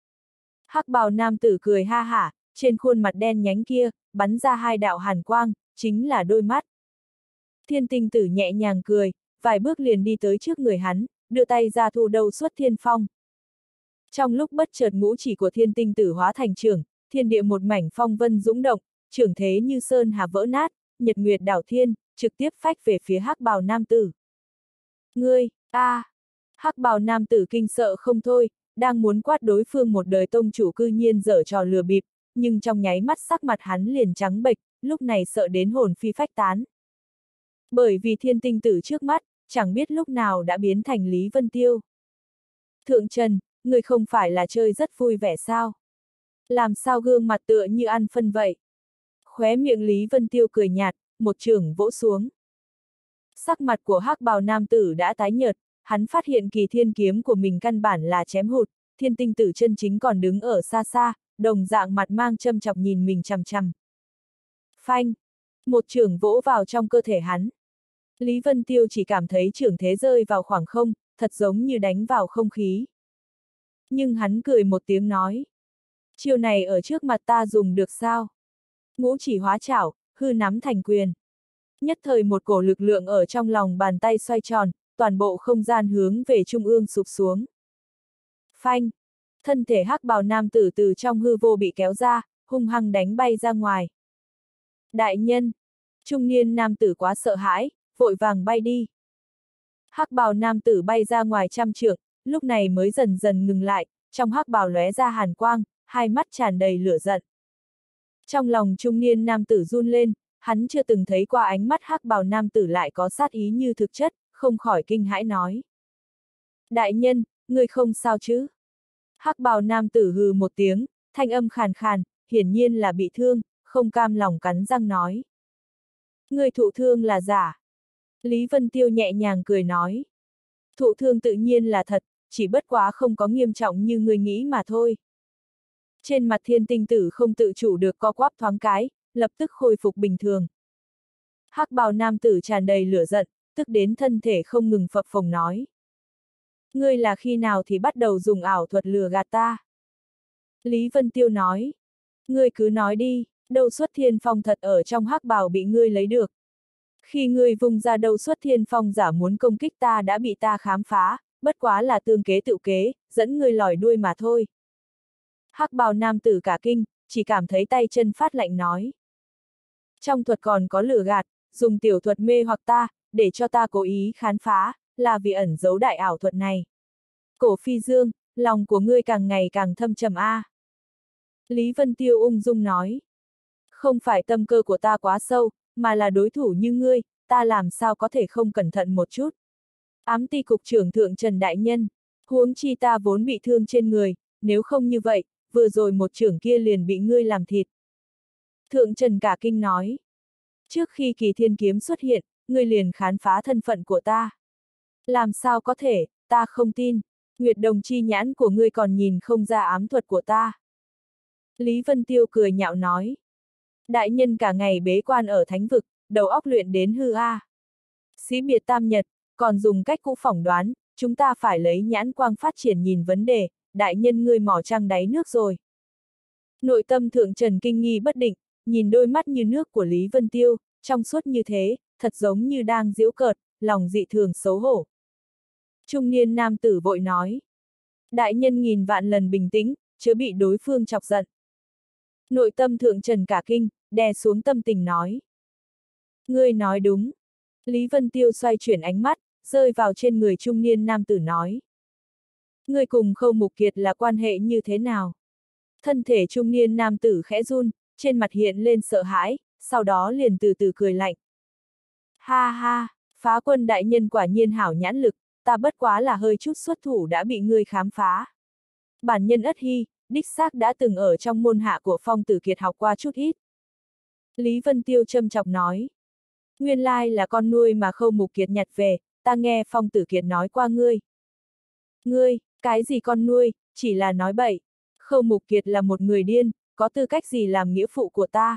Hắc bào nam tử cười ha hả, trên khuôn mặt đen nhánh kia, bắn ra hai đạo hàn quang, chính là đôi mắt. Thiên Tinh Tử nhẹ nhàng cười, vài bước liền đi tới trước người hắn, đưa tay ra thu đầu xuất thiên phong. Trong lúc bất chợt ngũ chỉ của Thiên Tinh Tử hóa thành trưởng, thiên địa một mảnh phong vân dũng động, trưởng thế như sơn hà vỡ nát, nhật nguyệt đảo thiên, trực tiếp phách về phía hắc bào nam tử. Ngươi, a! Hắc bào nam tử kinh sợ không thôi, đang muốn quát đối phương một đời tông chủ cư nhiên giở trò lừa bịp, nhưng trong nháy mắt sắc mặt hắn liền trắng bệch, lúc này sợ đến hồn phi phách tán. Bởi vì Thiên Tinh Tử trước mắt, chẳng biết lúc nào đã biến thành Lý Vân Tiêu. Thượng Trần, người không phải là chơi rất vui vẻ sao? Làm sao gương mặt tựa như ăn phân vậy? Khóe miệng Lý Vân Tiêu cười nhạt, một chưởng vỗ xuống. Sắc mặt của hắc bào nam tử đã tái nhợt, hắn phát hiện Kỳ Thiên kiếm của mình căn bản là chém hụt, Thiên Tinh Tử chân chính còn đứng ở xa xa, đồng dạng mặt mang châm chọc nhìn mình chằm chằm. Phanh! Một chưởng vỗ vào trong cơ thể hắn. Lý Vân Tiêu chỉ cảm thấy chưởng thế rơi vào khoảng không, thật giống như đánh vào không khí. Nhưng hắn cười một tiếng nói. Chiêu này ở trước mặt ta dùng được sao? Ngũ chỉ hóa chảo, hư nắm thành quyền. Nhất thời một cổ lực lượng ở trong lòng bàn tay xoay tròn, toàn bộ không gian hướng về trung ương sụp xuống. Phanh! Thân thể hắc bào nam tử từ trong hư vô bị kéo ra, hung hăng đánh bay ra ngoài. Đại nhân! Trung niên nam tử quá sợ hãi, vội vàng bay đi. Hắc bào nam tử bay ra ngoài trăm trượng, lúc này mới dần dần ngừng lại, trong hắc bào lóe ra hàn quang, hai mắt tràn đầy lửa giận. Trong lòng trung niên nam tử run lên, hắn chưa từng thấy qua ánh mắt hắc bào nam tử lại có sát ý như thực chất, không khỏi kinh hãi nói. Đại nhân, người không sao chứ? Hắc bào nam tử hừ một tiếng, thanh âm khàn khàn, hiển nhiên là bị thương, không cam lòng cắn răng nói. Người thụ thương là giả. Lý Vân Tiêu nhẹ nhàng cười nói. Thụ thương tự nhiên là thật, chỉ bất quá không có nghiêm trọng như người nghĩ mà thôi. Trên mặt thiên tinh tử không tự chủ được co quắp thoáng cái, lập tức khôi phục bình thường. Hắc bào nam tử tràn đầy lửa giận, tức đến thân thể không ngừng phập phồng nói. Ngươi là khi nào thì bắt đầu dùng ảo thuật lừa gạt ta? Lý Vân Tiêu nói. Ngươi cứ nói đi, đâu xuất thiên phong thật ở trong hắc bào bị ngươi lấy được. Khi ngươi vùng ra đâu xuất thiên phong giả muốn công kích ta đã bị ta khám phá, bất quá là tương kế tự kế, dẫn ngươi lòi đuôi mà thôi. Hắc bào nam tử cả kinh, chỉ cảm thấy tay chân phát lạnh nói. Trong thuật còn có lừa gạt, dùng tiểu thuật mê hoặc ta, để cho ta cố ý khám phá, là vì ẩn giấu đại ảo thuật này. Cổ Phi Dương, lòng của ngươi càng ngày càng thâm trầm a. Lý Vân Tiêu ung dung nói. Không phải tâm cơ của ta quá sâu, mà là đối thủ như ngươi, ta làm sao có thể không cẩn thận một chút. Ám ty cục trưởng thượng Trần Đại Nhân, huống chi ta vốn bị thương trên người, nếu không như vậy, vừa rồi một trưởng kia liền bị ngươi làm thịt. Thượng Trần cả kinh nói. Trước khi Kỳ Thiên Kiếm xuất hiện, ngươi liền khám phá thân phận của ta. Làm sao có thể, ta không tin. Nguyệt Đồng chi nhãn của ngươi còn nhìn không ra ám thuật của ta. Lý Vân Tiêu cười nhạo nói. Đại nhân cả ngày bế quan ở thánh vực, đầu óc luyện đến hư a. Sĩ biệt tam nhật, còn dùng cách cũ phỏng đoán, chúng ta phải lấy nhãn quang phát triển nhìn vấn đề, đại nhân ngươi mò trăng đáy nước rồi. Nội tâm thượng Trần kinh nghi bất định, nhìn đôi mắt như nước của Lý Vân Tiêu, trong suốt như thế, thật giống như đang giễu cợt, lòng dị thường xấu hổ. Trung niên nam tử vội nói. Đại nhân nghìn vạn lần bình tĩnh, chớ bị đối phương chọc giận. Nội tâm thượng Trần cả kinh, đè xuống tâm tình nói. Ngươi nói đúng. Lý Vân Tiêu xoay chuyển ánh mắt, rơi vào trên người trung niên nam tử nói. Ngươi cùng Khâu Mục Kiệt là quan hệ như thế nào? Thân thể trung niên nam tử khẽ run, trên mặt hiện lên sợ hãi, sau đó liền từ từ cười lạnh. Ha ha, phá quân đại nhân quả nhiên hảo nhãn lực, ta bất quá là hơi chút xuất thủ đã bị ngươi khám phá. Bản nhân Ất Hy, đích xác đã từng ở trong môn hạ của Phong Tử Kiệt học qua chút ít. Lý Vân Tiêu châm chọc nói. Nguyên lai là con nuôi mà Khâu Mục Kiệt nhặt về, ta nghe Phong Tử Kiệt nói qua ngươi. Ngươi, cái gì con nuôi, chỉ là nói bậy. Khâu Mục Kiệt là một người điên, có tư cách gì làm nghĩa phụ của ta?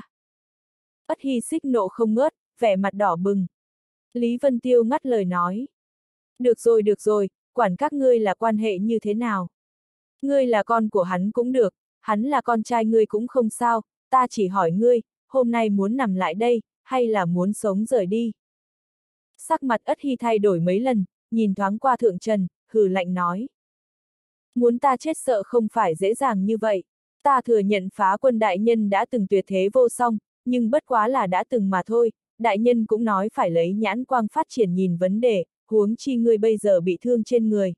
Ất Hy xích nộ không ngớt, vẻ mặt đỏ bừng. Lý Vân Tiêu ngắt lời nói. Được rồi, quản các ngươi là quan hệ như thế nào? Ngươi là con của hắn cũng được, hắn là con trai ngươi cũng không sao, ta chỉ hỏi ngươi, hôm nay muốn nằm lại đây, hay là muốn sống rời đi? Sắc mặt Ất Hy thay đổi mấy lần, nhìn thoáng qua thượng Trần, hừ lạnh nói. Muốn ta chết sợ không phải dễ dàng như vậy, ta thừa nhận phá quân đại nhân đã từng tuyệt thế vô song, nhưng bất quá là đã từng mà thôi, đại nhân cũng nói phải lấy nhãn quang phát triển nhìn vấn đề, huống chi ngươi bây giờ bị thương trên người.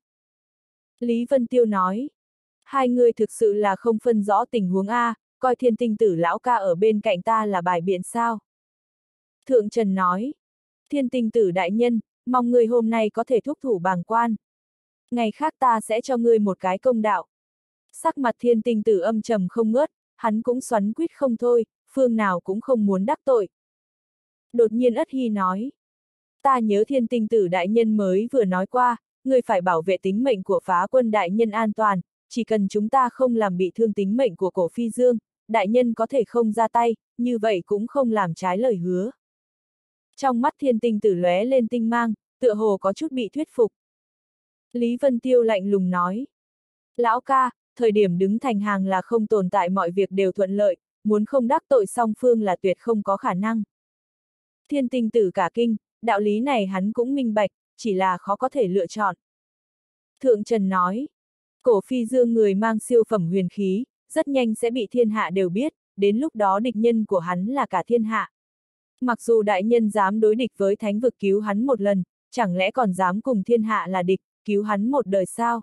Lý Vân Tiêu nói. Hai người thực sự là không phân rõ tình huống A, coi Thiên Tinh Tử lão ca ở bên cạnh ta là bài biện sao. Thượng Trần nói. Thiên Tinh Tử đại nhân, mong ngươi hôm nay có thể thúc thủ bàng quan. Ngày khác ta sẽ cho ngươi một cái công đạo. Sắc mặt Thiên Tinh Tử âm trầm không ngớt, hắn cũng xoắn quýt không thôi, phương nào cũng không muốn đắc tội. Đột nhiên Ất Hy nói. Ta nhớ Thiên Tinh Tử đại nhân mới vừa nói qua, ngươi phải bảo vệ tính mệnh của phá quân đại nhân an toàn, chỉ cần chúng ta không làm bị thương tính mệnh của Cổ Phi Dương, đại nhân có thể không ra tay, như vậy cũng không làm trái lời hứa. Trong mắt Thiên Tinh Tử lóe lên tinh mang, tựa hồ có chút bị thuyết phục. Lý Vân Tiêu lạnh lùng nói. Lão ca, thời điểm đứng thành hàng là không tồn tại mọi việc đều thuận lợi, muốn không đắc tội song phương là tuyệt không có khả năng. Thiên Tinh Tử cả kinh, đạo lý này hắn cũng minh bạch, chỉ là khó có thể lựa chọn. Thượng Trần nói. Cổ Phi Dương người mang siêu phẩm huyền khí, rất nhanh sẽ bị thiên hạ đều biết, đến lúc đó địch nhân của hắn là cả thiên hạ. Mặc dù đại nhân dám đối địch với thánh vực cứu hắn một lần, chẳng lẽ còn dám cùng thiên hạ là địch, cứu hắn một đời sao?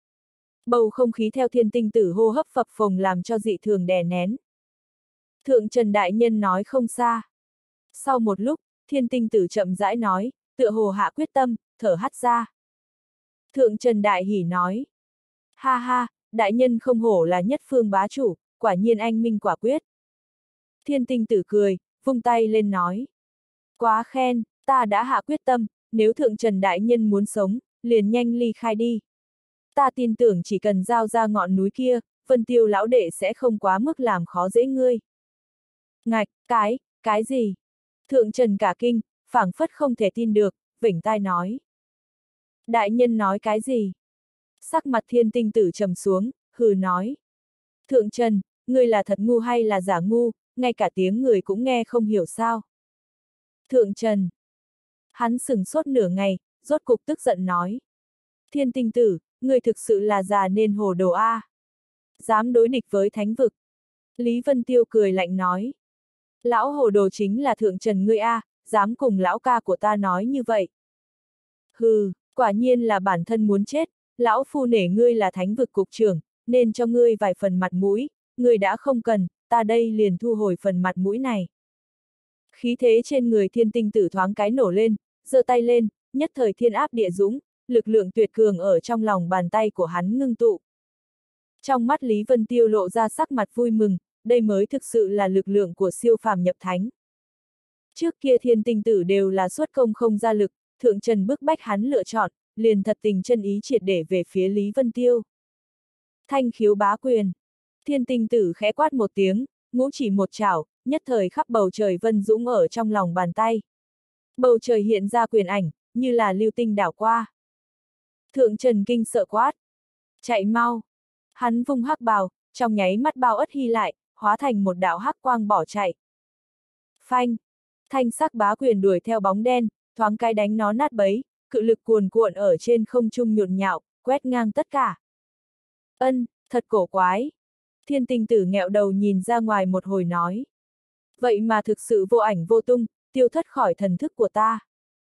Bầu không khí theo Thiên Tinh Tử hô hấp phập phồng làm cho dị thường đè nén. Thượng Trần đại nhân nói không xa. Sau một lúc, Thiên Tinh Tử chậm rãi nói, tựa hồ hạ quyết tâm, thở hắt ra. Thượng Trần đại hỉ nói. Ha ha, đại nhân không hổ là nhất phương bá chủ, quả nhiên anh minh quả quyết. Thiên Tinh Tử cười, vung tay lên nói. Quá khen, ta đã hạ quyết tâm, nếu Thượng Trần đại nhân muốn sống, liền nhanh ly khai đi. Ta tin tưởng chỉ cần giao ra ngọn núi kia, Vân Tiêu lão đệ sẽ không quá mức làm khó dễ ngươi. Ngạch, cái gì? Thượng Trần cả kinh, phảng phất không thể tin được, vểnh tai nói. Đại nhân nói cái gì? Sắc mặt Thiên Tinh Tử trầm xuống, hừ nói. Thượng Trần, ngươi là thật ngu hay là giả ngu, ngay cả tiếng người cũng nghe không hiểu sao? Thượng Trần. Hắn sửng sốt nửa ngày, rốt cục tức giận nói. Thiên Tinh Tử, ngươi thực sự là già nên hồ đồ a. Dám đối địch với thánh vực. Lý Vân Tiêu cười lạnh nói. Lão hồ đồ chính là Thượng Trần ngươi a, dám cùng lão ca của ta nói như vậy. Hừ, quả nhiên là bản thân muốn chết, lão phu nể ngươi là thánh vực cục trưởng, nên cho ngươi vài phần mặt mũi, ngươi đã không cần, ta đây liền thu hồi phần mặt mũi này. Khí thế trên người Thiên Tinh Tử thoáng cái nổ lên, giơ tay lên, nhất thời thiên áp địa dũng, lực lượng tuyệt cường ở trong lòng bàn tay của hắn ngưng tụ. Trong mắt Lý Vân Tiêu lộ ra sắc mặt vui mừng, đây mới thực sự là lực lượng của siêu phàm nhập thánh. Trước kia Thiên Tinh Tử đều là xuất công không ra lực, Thượng Trần bức bách hắn lựa chọn, liền thật tình chân ý triệt để về phía Lý Vân Tiêu. Thanh khiếu bá quyền. Thiên Tinh Tử khẽ quát một tiếng, ngũ chỉ một chảo, nhất thời khắp bầu trời vân dũng ở trong lòng bàn tay. Bầu trời hiện ra quyền ảnh, như là lưu tinh đảo qua. Thượng Trần kinh sợ quát. Chạy mau. Hắn vung hắc bào, trong nháy mắt bao ất hy lại, hóa thành một đạo hắc quang bỏ chạy. Phanh. Thanh sắc bá quyền đuổi theo bóng đen, thoáng cái đánh nó nát bấy, cự lực cuồn cuộn ở trên không trung nhộn nhạo, quét ngang tất cả. Ân, thật cổ quái. Thiên Tinh Tử nghẹo đầu nhìn ra ngoài một hồi nói. Vậy mà thực sự vô ảnh vô tung, tiêu thất khỏi thần thức của ta.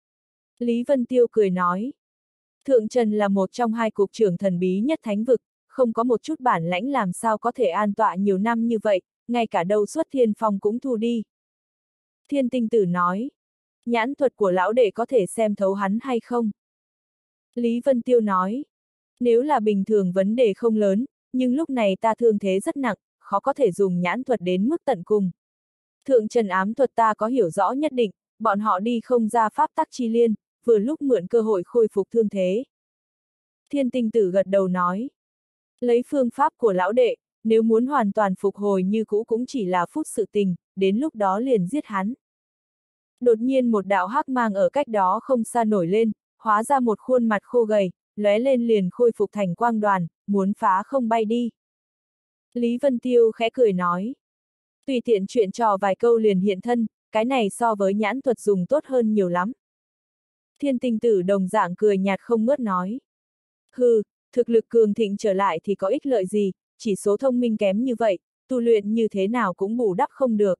Lý Vân Tiêu cười nói. Thượng Trần là một trong hai cục trưởng thần bí nhất thánh vực, không có một chút bản lãnh làm sao có thể an tọa nhiều năm như vậy, ngay cả đầu xuất thiên phong cũng thu đi. Thiên Tinh Tử nói. Nhãn thuật của lão đệ có thể xem thấu hắn hay không? Lý Vân Tiêu nói. Nếu là bình thường vấn đề không lớn, nhưng lúc này ta thương thế rất nặng, khó có thể dùng nhãn thuật đến mức tận cùng. Thượng Trần ám thuật ta có hiểu rõ nhất định, bọn họ đi không ra pháp tắc chi liên, vừa lúc mượn cơ hội khôi phục thương thế. Thiên Tinh Tử gật đầu nói. Lấy phương pháp của lão đệ, nếu muốn hoàn toàn phục hồi như cũ cũng chỉ là phút sự tình, đến lúc đó liền giết hắn. Đột nhiên một đạo hắc mang ở cách đó không xa nổi lên, hóa ra một khuôn mặt khô gầy, lóe lên liền khôi phục thành quang đoàn, muốn phá không bay đi. Lý Vân Tiêu khẽ cười nói. Tùy tiện chuyện trò vài câu liền hiện thân, cái này so với nhãn thuật dùng tốt hơn nhiều lắm. Thiên Tinh Tử đồng dạng cười nhạt không ngớt nói. Hừ, thực lực cường thịnh trở lại thì có ích lợi gì, chỉ số thông minh kém như vậy, tu luyện như thế nào cũng bù đắp không được.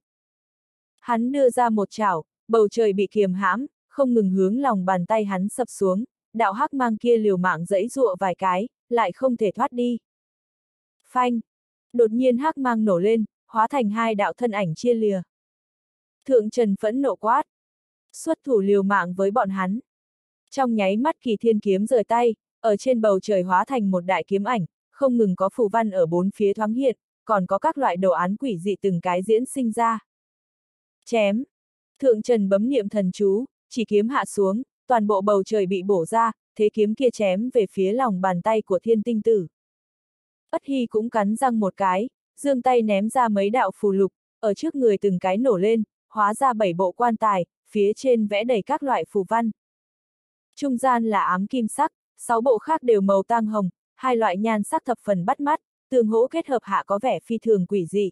Hắn đưa ra một chảo, bầu trời bị kiềm hãm, không ngừng hướng lòng bàn tay hắn sập xuống, đạo hắc mang kia liều mạng giãy giụa vài cái, lại không thể thoát đi. Phanh! Đột nhiên hắc mang nổ lên, hóa thành hai đạo thân ảnh chia lìa. Thượng Trần phẫn nộ quát. Xuất thủ liều mạng với bọn hắn. Trong nháy mắt Kỳ Thiên kiếm rời tay, ở trên bầu trời hóa thành một đại kiếm ảnh, không ngừng có phù văn ở bốn phía thoáng hiện, còn có các loại đồ án quỷ dị từng cái diễn sinh ra. Chém! Thượng Trần bấm niệm thần chú, chỉ kiếm hạ xuống, toàn bộ bầu trời bị bổ ra, thế kiếm kia chém về phía lòng bàn tay của Thiên Tinh Tử. Ất Hy cũng cắn răng một cái, giương tay ném ra mấy đạo phù lục, ở trước người từng cái nổ lên, hóa ra 7 bộ quan tài, phía trên vẽ đầy các loại phù văn. Trung gian là ám kim sắc, 6 bộ khác đều màu tang hồng, hai loại nhan sắc thập phần bắt mắt, tương hỗ kết hợp hạ có vẻ phi thường quỷ dị.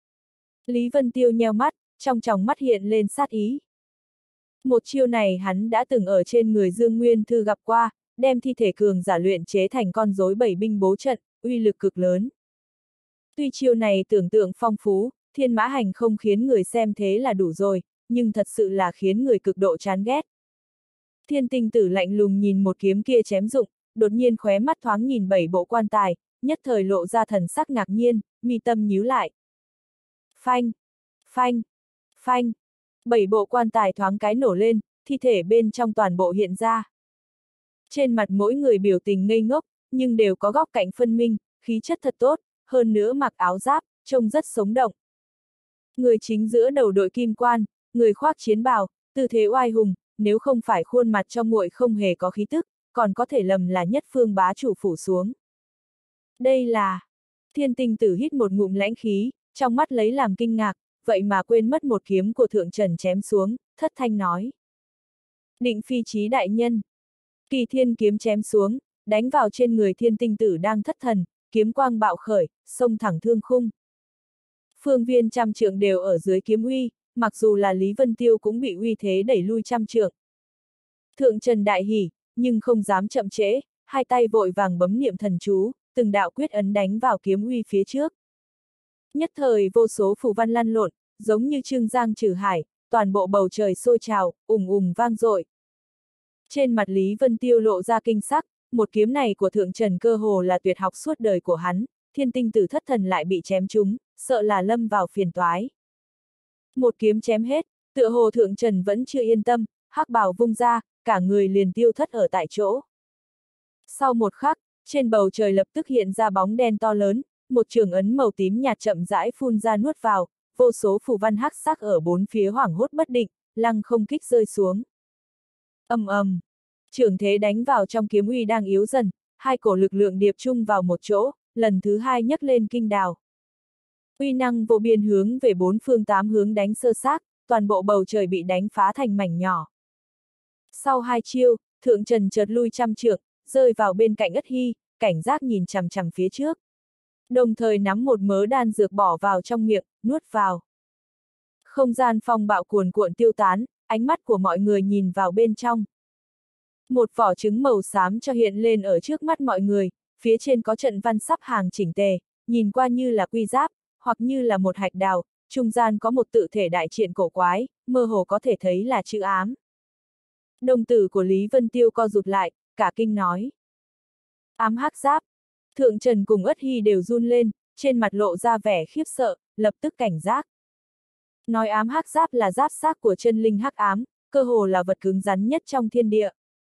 Lý Vân Tiêu nheo mắt, trong tròng mắt hiện lên sát ý. Một chiêu này hắn đã từng ở trên người Dương Nguyên Thư gặp qua, đem thi thể cường giả luyện chế thành con rối 7 binh bố trận, uy lực cực lớn. Tuy chiêu này tưởng tượng phong phú, thiên mã hành không khiến người xem thế là đủ rồi, nhưng thật sự là khiến người cực độ chán ghét. Thiên Tinh Tử lạnh lùng nhìn một kiếm kia chém dụng, đột nhiên khóe mắt thoáng nhìn 7 bộ quan tài, nhất thời lộ ra thần sắc ngạc nhiên, mi tâm nhíu lại. Phanh! Phanh! Phanh! 7 bộ quan tài thoáng cái nổ lên, thi thể bên trong toàn bộ hiện ra. Trên mặt mỗi người biểu tình ngây ngốc, nhưng đều có góc cạnh phân minh, khí chất thật tốt, hơn nữa mặc áo giáp, trông rất sống động. Người chính giữa đầu đội kim quan, người khoác chiến bào, tư thế oai hùng, nếu không phải khuôn mặt cho nguội không hề có khí tức, còn có thể lầm là nhất phương bá chủ phủ xuống. Đây là... Thiên tinh tử hít một ngụm lãnh khí, trong mắt lấy làm kinh ngạc, vậy mà quên mất một kiếm của thượng trần chém xuống, thất thanh nói. Định phi chí đại nhân. Kỳ thiên kiếm chém xuống, đánh vào trên người thiên tinh tử đang thất thần, kiếm quang bạo khởi, xông thẳng thương khung. Phương viên trăm trượng đều ở dưới kiếm uy, mặc dù là Lý Vân Tiêu cũng bị uy thế đẩy lui trăm trượng. Thượng trần đại hỉ, nhưng không dám chậm trễ, hai tay vội vàng bấm niệm thần chú, từng đạo quyết ấn đánh vào kiếm uy phía trước. Nhất thời vô số phù văn lăn lộn, giống như trương giang trừ hải, toàn bộ bầu trời sôi trào, ùng ùng vang dội. Trên mặt Lý Vân Tiêu lộ ra kinh sắc, một kiếm này của thượng trần cơ hồ là tuyệt học suốt đời của hắn, thiên tinh tử thất thần lại bị chém trúng, sợ là lâm vào phiền toái. Một kiếm chém hết, tựa hồ thượng trần vẫn chưa yên tâm, hắc bào vung ra, cả người liền tiêu thất ở tại chỗ. Sau một khắc, trên bầu trời lập tức hiện ra bóng đen to lớn, một trường ấn màu tím nhạt chậm rãi phun ra nuốt vào, vô số phù văn hắc sắc ở bốn phía hoảng hốt bất định, lăng không kích rơi xuống. Ầm ầm, trường thế đánh vào trong kiếm uy đang yếu dần, hai cổ lực lượng điệp chung vào một chỗ, lần thứ hai nhấc lên kinh đào. Uy năng vô biên hướng về bốn phương tám hướng đánh sơ xác, toàn bộ bầu trời bị đánh phá thành mảnh nhỏ. Sau hai chiêu, thượng trần chợt lui trăm trượng, rơi vào bên cạnh Ất Hy, cảnh giác nhìn chằm chằm phía trước. Đồng thời nắm một mớ đan dược bỏ vào trong miệng, nuốt vào. Không gian phong bạo cuồn cuộn tiêu tán, ánh mắt của mọi người nhìn vào bên trong. Một vỏ trứng màu xám cho hiện lên ở trước mắt mọi người, phía trên có trận văn sắp hàng chỉnh tề, nhìn qua như là quy giáp, hoặc như là một hạch đào, trung gian có một tự thể đại triện cổ quái, mơ hồ có thể thấy là chữ ám. Đồng tử của Lý Vân Tiêu co rụt lại, cả kinh nói. Ám hắc giáp. Thượng Trần cùng Ất Hy đều run lên, trên mặt lộ ra vẻ khiếp sợ, lập tức cảnh giác. Nói ám hắc giáp là giáp xác của chân linh hắc ám, cơ hồ là vật cứng rắn nhất trong thiên địa.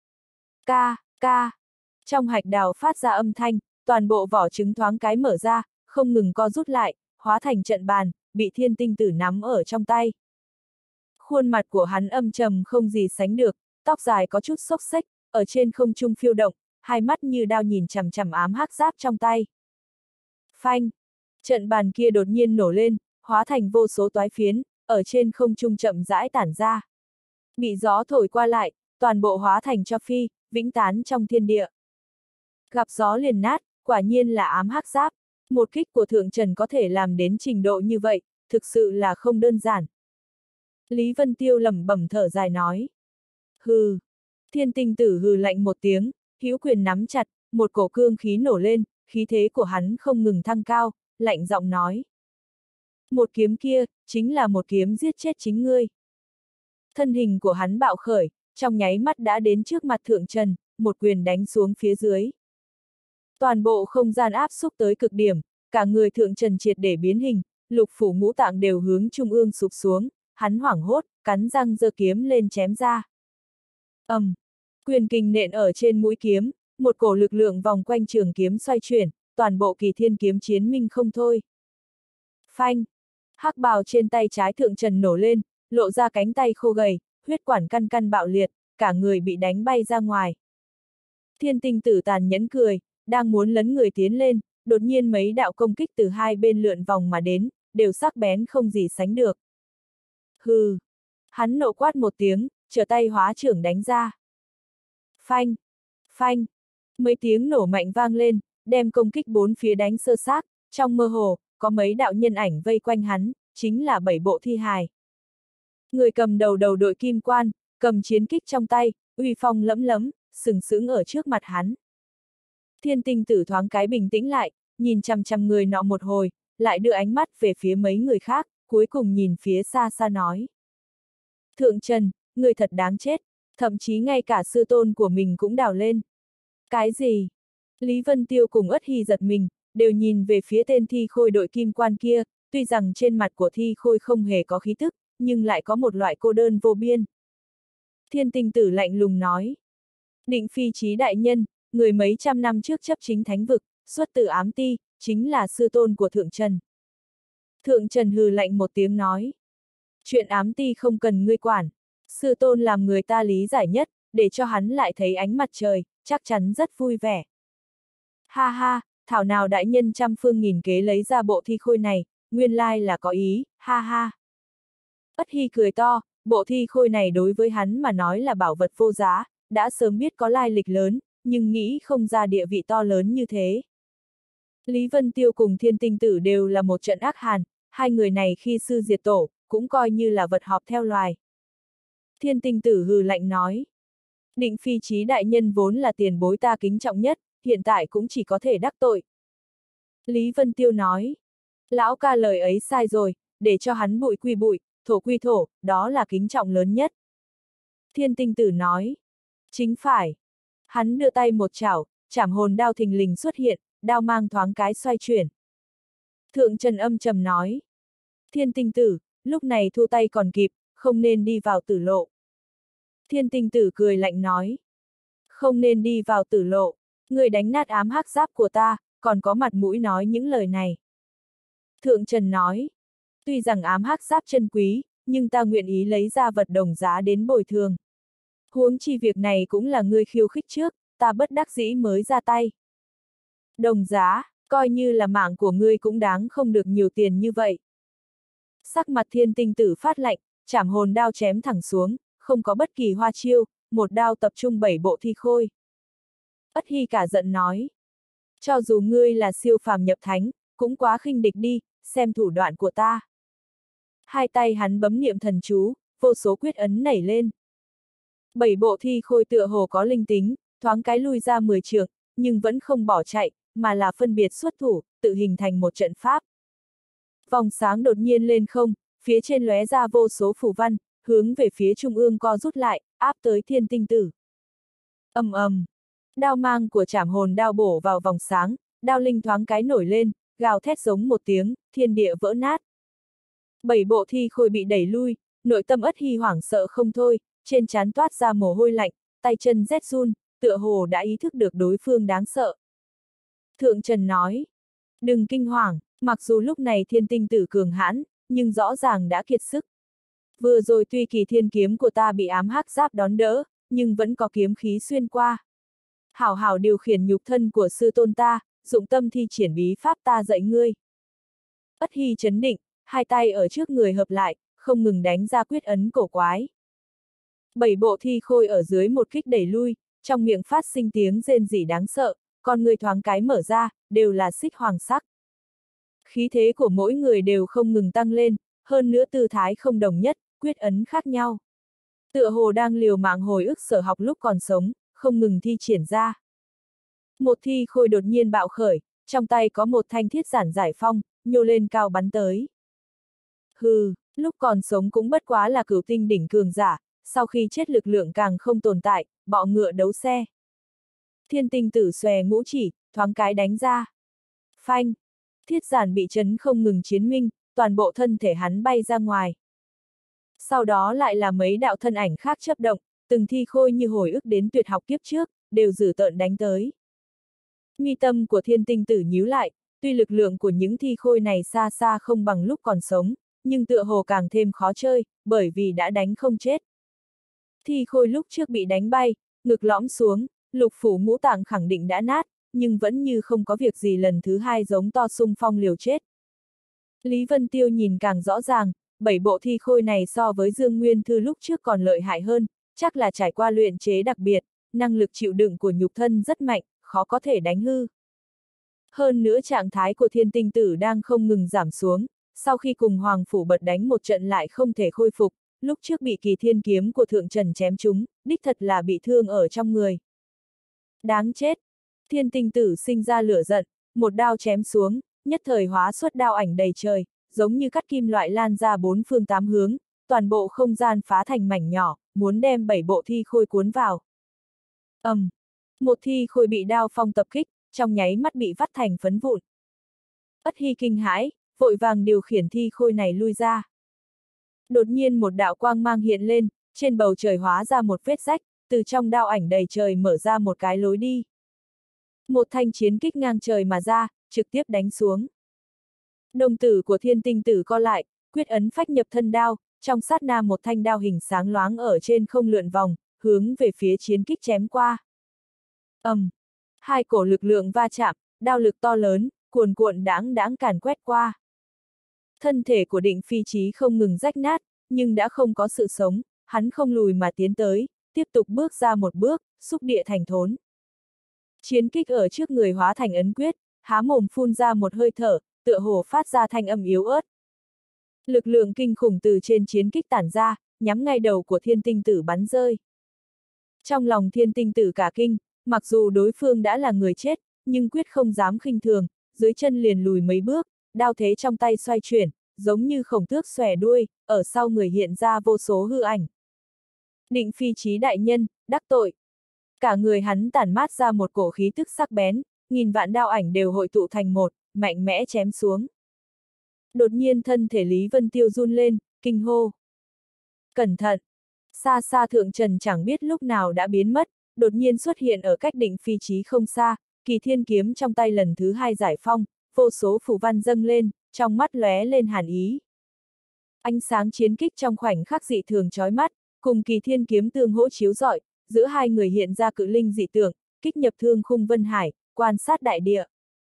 Ca, ca. Trong hạch đào phát ra âm thanh, toàn bộ vỏ trứng thoáng cái mở ra, không ngừng co rút lại, hóa thành trận bàn, bị thiên tinh tử nắm ở trong tay. Khuôn mặt của hắn âm trầm không gì sánh được, tóc dài có chút xốc xếch, ở trên không trung phiêu động, hai mắt như đao nhìn chằm chằm ám hắc giáp trong tay. Phanh! Trận bàn kia đột nhiên nổ lên, hóa thành vô số toái phiến, ở trên không trung chậm rãi tản ra. Bị gió thổi qua lại, toàn bộ hóa thành tro phi, vĩnh tán trong thiên địa. Gặp gió liền nát, quả nhiên là ám hắc giáp. Một kích của thượng trần có thể làm đến trình độ như vậy, thực sự là không đơn giản. Lý Vân Tiêu lẩm bẩm thở dài nói. Hừ. Thiên tinh tử hừ lạnh một tiếng, hữu quyền nắm chặt, một cổ cương khí nổ lên, khí thế của hắn không ngừng thăng cao, lạnh giọng nói. Một kiếm kia, chính là một kiếm giết chết chính ngươi. Thân hình của hắn bạo khởi, trong nháy mắt đã đến trước mặt thượng trần, một quyền đánh xuống phía dưới. Toàn bộ không gian áp xúc tới cực điểm, cả người thượng trần triệt để biến hình, lục phủ ngũ tạng đều hướng trung ương sụp xuống, hắn hoảng hốt, cắn răng giơ kiếm lên chém ra. Quyền kình nện ở trên mũi kiếm, một cổ lực lượng vòng quanh trường kiếm xoay chuyển, toàn bộ Kỳ Thiên kiếm chiến minh không thôi. Phanh! Hắc bào trên tay trái thượng trần nổ lên, lộ ra cánh tay khô gầy, huyết quản căn căn bạo liệt, cả người bị đánh bay ra ngoài. Thiên tinh tử tàn nhẫn cười, đang muốn lấn người tiến lên, đột nhiên mấy đạo công kích từ hai bên lượn vòng mà đến, đều sắc bén không gì sánh được. Hừ! Hắn nộ quát một tiếng, trở tay hóa trưởng đánh ra. Phanh! Phanh! Mấy tiếng nổ mạnh vang lên, đem công kích bốn phía đánh sơ xác, trong mơ hồ, có mấy đạo nhân ảnh vây quanh hắn, chính là 7 bộ thi hài. Người cầm đầu đội kim quan, cầm chiến kích trong tay, uy phong lẫm lẫm, sừng sững ở trước mặt hắn. Thiên tinh tử thoáng cái bình tĩnh lại, nhìn chằm chằm người nọ một hồi, lại đưa ánh mắt về phía mấy người khác, cuối cùng nhìn phía xa xa nói. Thượng Trần, người thật đáng chết, thậm chí ngay cả sư tôn của mình cũng đào lên. Cái gì? Lý Vân Tiêu cùng Ất Hy giật mình, đều nhìn về phía tên thi khôi đội kim quan kia, tuy rằng trên mặt của thi khôi không hề có khí tức, nhưng lại có một loại cô đơn vô biên. Thiên tinh tử lạnh lùng nói. Định phi chí đại nhân, người mấy trăm năm trước chấp chính thánh vực, xuất từ ám ti, chính là sư tôn của Thượng Trần. Thượng Trần hừ lạnh một tiếng nói. Chuyện ám ti không cần ngươi quản, sư tôn làm người ta lý giải nhất, để cho hắn lại thấy ánh mặt trời, chắc chắn rất vui vẻ. Ha ha, thảo nào đại nhân trăm phương nghìn kế lấy ra bộ thi khôi này, nguyên lai là có ý, ha ha. Ất Hy cười to, bộ thi khôi này đối với hắn mà nói là bảo vật vô giá, đã sớm biết có lai lịch lớn, nhưng nghĩ không ra địa vị to lớn như thế. Lý Vân Tiêu cùng Thiên Tinh Tử đều là một trận ác hàn, hai người này khi sư diệt tổ, cũng coi như là vật họp theo loài. Thiên Tinh Tử hừ lạnh nói. Định Phi Chí đại nhân vốn là tiền bối ta kính trọng nhất, hiện tại cũng chỉ có thể đắc tội. Lý Vân Tiêu nói. Lão ca lời ấy sai rồi, để cho hắn bụi quy bụi, thổ quy thổ, đó là kính trọng lớn nhất. Thiên Tinh Tử nói. Chính phải. Hắn đưa tay một chảo, chảm hồn đao thình lình xuất hiện, đao mang thoáng cái xoay chuyển. Thượng Trần âm trầm nói. Thiên Tinh Tử, lúc này thu tay còn kịp, không nên đi vào tử lộ. Thiên Tinh Tử cười lạnh nói. Không nên đi vào tử lộ, người đánh nát ám hắc giáp của ta, còn có mặt mũi nói những lời này. Thượng Trần nói. Tuy rằng ám hắc giáp chân quý, nhưng ta nguyện ý lấy ra vật đồng giá đến bồi thường. Huống chi việc này cũng là ngươi khiêu khích trước, ta bất đắc dĩ mới ra tay. Đồng giá, coi như là mạng của ngươi cũng đáng không được nhiều tiền như vậy. Sắc mặt Thiên Tinh Tử phát lạnh, chảm hồn đao chém thẳng xuống, không có bất kỳ hoa chiêu, một đao tập trung 7 bộ thi khôi. Ất Hy cả giận nói. Cho dù ngươi là siêu phàm nhập thánh, cũng quá khinh địch đi, xem thủ đoạn của ta. Hai tay hắn bấm niệm thần chú, vô số quyết ấn nảy lên. 7 bộ thi khôi tựa hồ có linh tính, thoáng cái lui ra 10 trượng, nhưng vẫn không bỏ chạy, mà là phân biệt xuất thủ, tự hình thành một trận pháp. Vòng sáng đột nhiên lên không, phía trên lóe ra vô số phù văn, hướng về phía trung ương co rút lại, áp tới Thiên Tinh Tử. Ầm ầm, đao mang của chảm hồn đao bổ vào vòng sáng, đao linh thoáng cái nổi lên, gào thét giống một tiếng, thiên địa vỡ nát. 7 bộ thi khôi bị đẩy lui, nội tâm Ất Hy hoảng sợ không thôi, trên trán toát ra mồ hôi lạnh, tay chân rét run, tựa hồ đã ý thức được đối phương đáng sợ. Thượng Trần nói, đừng kinh hoàng, mặc dù lúc này Thiên Tinh Tử cường hãn, nhưng rõ ràng đã kiệt sức. Vừa rồi tuy kỳ thiên kiếm của ta bị ám hắc giáp đón đỡ, nhưng vẫn có kiếm khí xuyên qua. Hảo hảo điều khiển nhục thân của sư tôn ta, dụng tâm thi triển bí pháp ta dạy ngươi. Ất Hy chấn định, hai tay ở trước người hợp lại, không ngừng đánh ra quyết ấn cổ quái. 7 bộ thi khôi ở dưới một kích đẩy lui, trong miệng phát sinh tiếng rên rỉ đáng sợ, con người thoáng cái mở ra, đều là xích hoàng sắc. Khí thế của mỗi người đều không ngừng tăng lên, hơn nữa tư thái không đồng nhất, quyết ấn khác nhau. Tựa hồ đang liều mạng hồi ức sở học lúc còn sống, không ngừng thi triển ra. Một thi khôi đột nhiên bạo khởi, trong tay có một thanh thiết giản giải phong, nhô lên cao bắn tới. Hừ, lúc còn sống cũng bất quá là cửu tinh đỉnh cường giả, sau khi chết lực lượng càng không tồn tại, bọ ngựa đấu xe. Thiên Tinh Tử xòe ngũ chỉ, thoáng cái đánh ra. Phanh! Thiết giản bị chấn không ngừng chiến minh, toàn bộ thân thể hắn bay ra ngoài. Sau đó lại là mấy đạo thân ảnh khác chớp động, từng thi khôi như hồi ức đến tuyệt học kiếp trước, đều dữ tợn đánh tới. Mi tâm của Thiên Tinh Tử nhíu lại, tuy lực lượng của những thi khôi này xa xa không bằng lúc còn sống, nhưng tựa hồ càng thêm khó chơi, bởi vì đã đánh không chết. Thi khôi lúc trước bị đánh bay, ngực lõm xuống, lục phủ ngũ tạng khẳng định đã nát, nhưng vẫn như không có việc gì lần thứ hai giống to xung phong liều chết. Lý Vân Tiêu nhìn càng rõ ràng, 7 bộ thi khôi này so với Dương Nguyên Thư lúc trước còn lợi hại hơn, chắc là trải qua luyện chế đặc biệt, năng lực chịu đựng của nhục thân rất mạnh, khó có thể đánh hư. Hơn nữa trạng thái của Thiên Tinh Tử đang không ngừng giảm xuống, sau khi cùng Hoàng Phủ bật đánh một trận lại không thể khôi phục, lúc trước bị kỳ thiên kiếm của Thượng Trần chém trúng, đích thật là bị thương ở trong người. Đáng chết! Thiên Tinh Tử sinh ra lửa giận, một đao chém xuống, nhất thời hóa xuất đao ảnh đầy trời, giống như cắt kim loại lan ra 4 phương 8 hướng, toàn bộ không gian phá thành mảnh nhỏ, muốn đem 7 bộ thi khôi cuốn vào. Một thi khôi bị đao phong tập kích, trong nháy mắt bị vắt thành phấn vụn. Ất Hy kinh hãi, vội vàng điều khiển thi khôi này lui ra. Đột nhiên một đạo quang mang hiện lên, trên bầu trời hóa ra một vết rách, từ trong đao ảnh đầy trời mở ra một cái lối đi. Một thanh chiến kích ngang trời mà ra, trực tiếp đánh xuống. Đồng tử của Thiên Tinh Tử co lại, quyết ấn phách nhập thân đao, trong sát na một thanh đao hình sáng loáng ở trên không lượn vòng, hướng về phía chiến kích chém qua. Hai cổ lực lượng va chạm, đao lực to lớn, cuồn cuộn đãng đãng càn quét qua. Thân thể của Định Phi Chí không ngừng rách nát, nhưng đã không có sự sống, hắn không lùi mà tiến tới, tiếp tục bước ra một bước, xúc địa thành thốn. Chiến kích ở trước người hóa thành ấn quyết, há mồm phun ra một hơi thở, tựa hồ phát ra thanh âm yếu ớt. Lực lượng kinh khủng từ trên chiến kích tản ra, nhắm ngay đầu của Thiên Tinh Tử bắn rơi. Trong lòng Thiên Tinh Tử cả kinh, mặc dù đối phương đã là người chết, nhưng quyết không dám khinh thường, dưới chân liền lùi mấy bước, đao thế trong tay xoay chuyển, giống như khổng tước xòe đuôi, ở sau người hiện ra vô số hư ảnh. Định Phi Chí đại nhân, đắc tội. Cả người hắn tản mát ra một cổ khí tức sắc bén, nghìn vạn đao ảnh đều hội tụ thành một, mạnh mẽ chém xuống. Đột nhiên thân thể Lý Vân Tiêu run lên, kinh hô. Cẩn thận! Xa xa Thượng Trần chẳng biết lúc nào đã biến mất, đột nhiên xuất hiện ở cách Định Phi Chí không xa, Kỳ Thiên kiếm trong tay lần thứ hai giải phong, vô số phù văn dâng lên, trong mắt lóe lên hàn ý. Ánh sáng chiến kích trong khoảnh khắc dị thường chói mắt, cùng Kỳ Thiên kiếm tương hỗ chiếu rọi, giữa hai người hiện ra cự linh dị tượng, kích nhập thương khung vân hải, quan sát đại địa.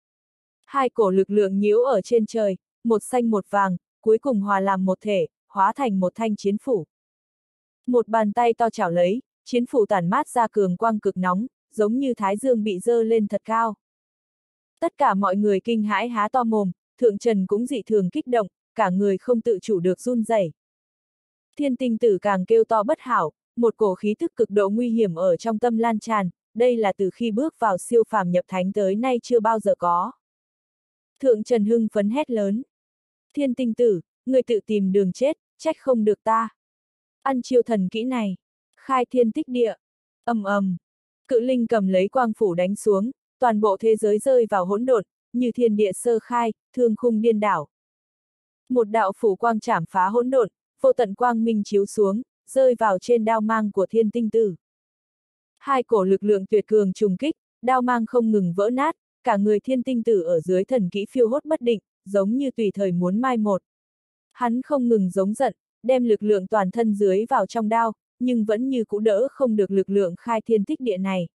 Hai cổ lực lượng nhiễu ở trên trời, một xanh một vàng, cuối cùng hòa làm một thể, hóa thành một thanh chiến phủ. Một bàn tay to chảo lấy, chiến phủ tản mát ra cường quang cực nóng, giống như thái dương bị dơ lên thật cao. Tất cả mọi người kinh hãi há to mồm, Thượng Trần cũng dị thường kích động, cả người không tự chủ được run rẩy. Thiên Tinh Tử càng kêu to bất hảo, một cổ khí tức cực độ nguy hiểm ở trong tâm lan tràn, đây là từ khi bước vào siêu phàm nhập thánh tới nay chưa bao giờ có. Thượng Trần hưng phấn hét lớn. Thiên Tinh Tử, người tự tìm đường chết, trách không được ta. Ăn chiêu thần kỹ này. Khai thiên tích địa. Ầm ầm. Cự linh cầm lấy quang phủ đánh xuống, toàn bộ thế giới rơi vào hỗn độn, như thiên địa sơ khai, thương khung điên đảo. Một đạo phủ quang chảm phá hỗn độn, vô tận quang minh chiếu xuống, rơi vào trên đao mang của Thiên Tinh Tử. Hai cổ lực lượng tuyệt cường trùng kích, đao mang không ngừng vỡ nát, cả người Thiên Tinh Tử ở dưới thần kỹ phiêu hốt bất định, giống như tùy thời muốn mai một. Hắn không ngừng giống giận, đem lực lượng toàn thân dưới vào trong đao, nhưng vẫn như cũ đỡ không được lực lượng khai thiên tích địa này.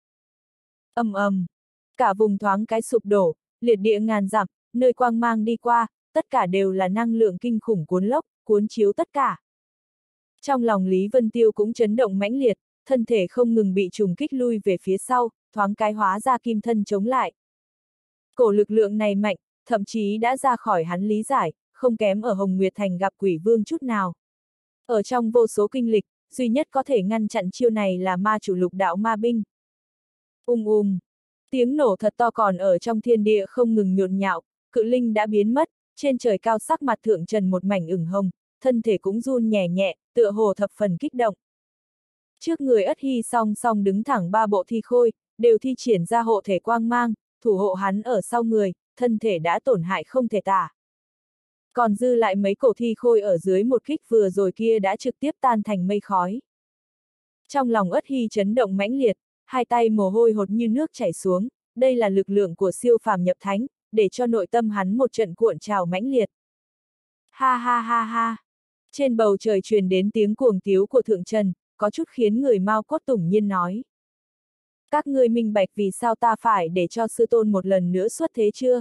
Ầm ầm, cả vùng thoáng cái sụp đổ, liệt địa ngàn dặm, nơi quang mang đi qua, tất cả đều là năng lượng kinh khủng cuốn lốc, cuốn chiếu tất cả. Trong lòng Lý Vân Tiêu cũng chấn động mãnh liệt, thân thể không ngừng bị trùng kích lui về phía sau, thoáng cái hóa ra kim thân chống lại. Cổ lực lượng này mạnh, thậm chí đã ra khỏi hắn lý giải, không kém ở Hồng Nguyệt Thành gặp quỷ vương chút nào. Ở trong vô số kinh lịch, duy nhất có thể ngăn chặn chiêu này là ma chủ lục đạo ma binh. Tiếng nổ thật to còn ở trong thiên địa không ngừng nhộn nhạo, cự linh đã biến mất, trên trời cao sắc mặt Thượng Trần một mảnh ửng hồng, thân thể cũng run nhẹ nhẹ, tựa hồ thập phần kích động. Trước người Ất Hy song song đứng thẳng ba bộ thi khôi, đều thi triển ra hộ thể quang mang, thủ hộ hắn ở sau người, thân thể đã tổn hại không thể tả. Còn dư lại mấy cổ thi khôi ở dưới một kích vừa rồi kia đã trực tiếp tan thành mây khói. Trong lòng Ất Hy chấn động mãnh liệt, hai tay mồ hôi hột như nước chảy xuống, đây là lực lượng của siêu phàm nhập thánh, để cho nội tâm hắn một trận cuộn trào mãnh liệt. Ha ha ha ha! Trên bầu trời truyền đến tiếng cuồng tiếu của Thượng Trần, có chút khiến người Mao Cốt tủng nhiên nói. Các ngươi minh bạch vì sao ta phải để cho sư tôn một lần nữa xuất thế chưa?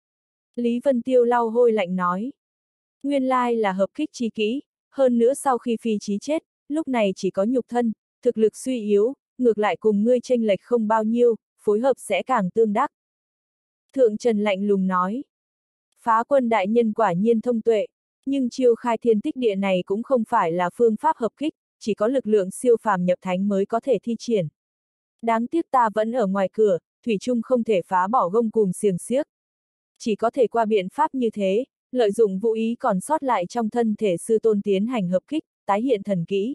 Lý Vân Tiêu lau hôi lạnh nói. Nguyên lai là hợp kích chi kỹ, hơn nữa sau khi Phi Chí chết, lúc này chỉ có nhục thân, thực lực suy yếu, ngược lại cùng ngươi chênh lệch không bao nhiêu, phối hợp sẽ càng tương đắc. Thượng Trần lạnh lùng nói. Phá Quân đại nhân quả nhiên thông tuệ, nhưng chiêu khai thiên tích địa này cũng không phải là phương pháp hợp kích, chỉ có lực lượng siêu phàm nhập thánh mới có thể thi triển. Đáng tiếc ta vẫn ở ngoài cửa, thủy chung không thể phá bỏ gông cùm xiềng xiếc. Chỉ có thể qua biện pháp như thế, lợi dụng vũ ý còn sót lại trong thân thể sư tôn tiến hành hợp kích, tái hiện thần kỹ.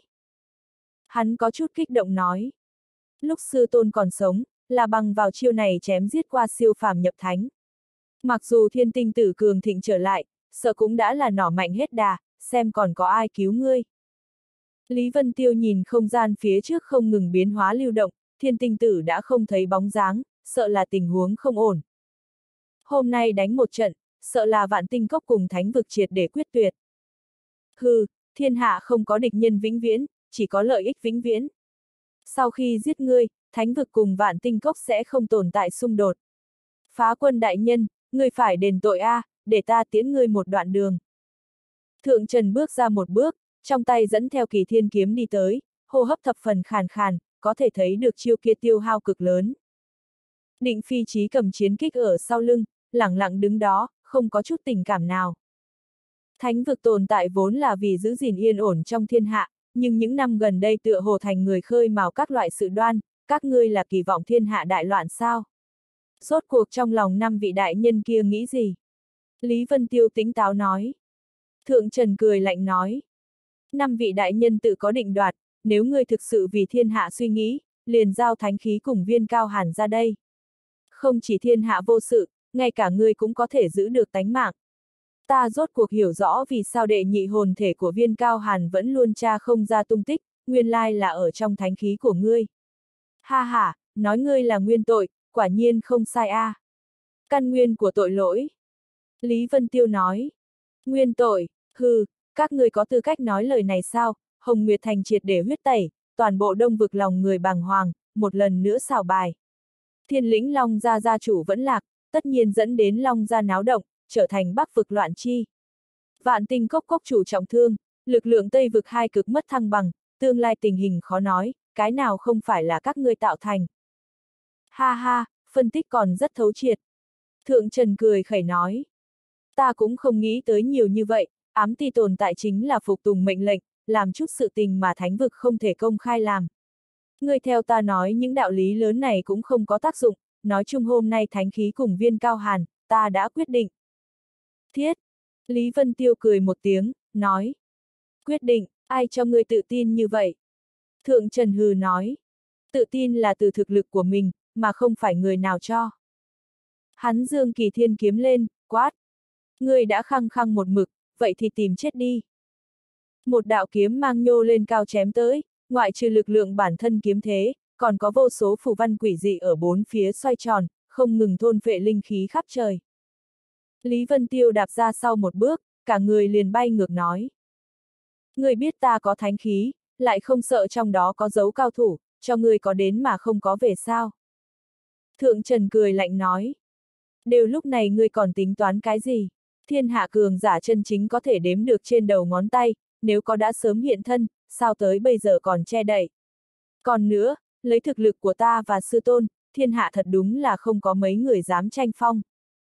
Hắn có chút kích động nói. Lúc sư tôn còn sống, là bằng vào chiêu này chém giết qua siêu phàm nhập thánh. Mặc dù Thiên Tinh Tử cường thịnh trở lại, sợ cũng đã là nỏ mạnh hết đà, xem còn có ai cứu ngươi. Lý Vân Tiêu nhìn không gian phía trước không ngừng biến hóa lưu động, Thiên Tinh Tử đã không thấy bóng dáng, sợ là tình huống không ổn. Hôm nay đánh một trận, sợ là Vạn Tinh Cốc cùng Thánh Vực triệt để quyết tuyệt. Hừ, thiên hạ không có địch nhân vĩnh viễn, chỉ có lợi ích vĩnh viễn. Sau khi giết ngươi, Thánh Vực cùng Vạn Tinh Cốc sẽ không tồn tại xung đột. Phá quân đại nhân, ngươi phải đền tội a, để ta tiễn ngươi một đoạn đường. Thượng Trần bước ra một bước, trong tay dẫn theo Kỳ Thiên kiếm đi tới, hô hấp thập phần khàn khàn, có thể thấy được chiêu kia tiêu hao cực lớn. Định Phi Chí cầm chiến kích ở sau lưng, lẳng lặng đứng đó, không có chút tình cảm nào. Thánh vực tồn tại vốn là vì giữ gìn yên ổn trong thiên hạ, nhưng những năm gần đây tựa hồ thành người khơi mào các loại sự đoan, các ngươi là kỳ vọng thiên hạ đại loạn sao? Rốt cuộc trong lòng 5 vị đại nhân kia nghĩ gì? Lý Vân Tiêu tĩnh táo nói. Thượng Trần cười lạnh nói. 5 vị đại nhân tự có định đoạt, nếu ngươi thực sự vì thiên hạ suy nghĩ, liền giao thánh khí cùng Viên Cao Hàn ra đây. Không chỉ thiên hạ vô sự, ngay cả ngươi cũng có thể giữ được tánh mạng. Ta rốt cuộc hiểu rõ vì sao đệ nhị hồn thể của Viên Cao Hàn vẫn luôn tra không ra tung tích, nguyên lai là ở trong thánh khí của ngươi. Ha ha, nói ngươi là nguyên tội, quả nhiên không sai a. Căn nguyên của tội lỗi. Lý Vân Tiêu nói. Nguyên tội, hừ, các ngươi có tư cách nói lời này sao? Hồng Nguyệt Thành triệt để huyết tẩy, toàn bộ Đông vực lòng người bàng hoàng, một lần nữa xào bài. Thiên lĩnh Long gia gia chủ vẫn lạc, tất nhiên dẫn đến Long gia náo động, trở thành Bắc vực loạn chi. Vạn Tinh Cốc cốc chủ trọng thương, lực lượng Tây vực hai cực mất thăng bằng, tương lai tình hình khó nói, cái nào không phải là các ngươi tạo thành. Ha ha, phân tích còn rất thấu triệt. Thượng Trần cười khẩy nói. Ta cũng không nghĩ tới nhiều như vậy, ám ti tồn tại chính là phục tùng mệnh lệnh, làm chút sự tình mà thánh vực không thể công khai làm. Ngươi theo ta nói những đạo lý lớn này cũng không có tác dụng, nói chung hôm nay thánh khí cùng Viên Cao Hàn, ta đã quyết định. Thiết! Lý Vân Tiêu cười một tiếng, nói. Quyết định, ai cho ngươi tự tin như vậy? Thượng Trần hừ nói. Tự tin là từ thực lực của mình, mà không phải người nào cho. Hắn giương Kỳ Thiên kiếm lên, quát. Ngươi đã khăng khăng một mực, vậy thì tìm chết đi. Một đạo kiếm mang nhô lên cao chém tới, ngoại trừ lực lượng bản thân kiếm thế, còn có vô số phù văn quỷ dị ở bốn phía xoay tròn, không ngừng thôn phệ linh khí khắp trời. Lý Vân Tiêu đạp ra sau một bước, cả người liền bay ngược nói. Ngươi biết ta có thánh khí, lại không sợ trong đó có dấu cao thủ, cho ngươi có đến mà không có về sao. Thượng Trần cười lạnh nói. Đều lúc này ngươi còn tính toán cái gì? Thiên hạ cường giả chân chính có thể đếm được trên đầu ngón tay, nếu có đã sớm hiện thân, sao tới bây giờ còn che đậy. Còn nữa, lấy thực lực của ta và sư tôn, thiên hạ thật đúng là không có mấy người dám tranh phong.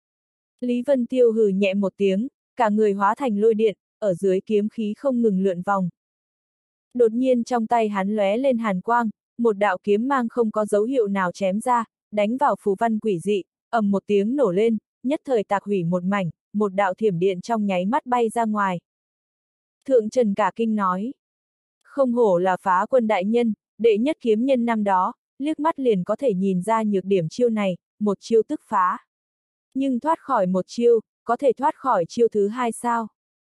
Lý Vân Tiêu hừ nhẹ một tiếng, cả người hóa thành lôi điện, ở dưới kiếm khí không ngừng lượn vòng. Đột nhiên trong tay hắn lóe lên hàn quang, một đạo kiếm mang không có dấu hiệu nào chém ra, đánh vào phù văn quỷ dị, ầm một tiếng nổ lên, nhất thời tạc hủy một mảnh, một đạo thiểm điện trong nháy mắt bay ra ngoài. Thượng Trần cả kinh nói. Không hổ là Phá Quân đại nhân, đệ nhất kiếm nhân năm đó, liếc mắt liền có thể nhìn ra nhược điểm chiêu này, một chiêu tức phá. Nhưng thoát khỏi một chiêu, có thể thoát khỏi chiêu thứ hai sao?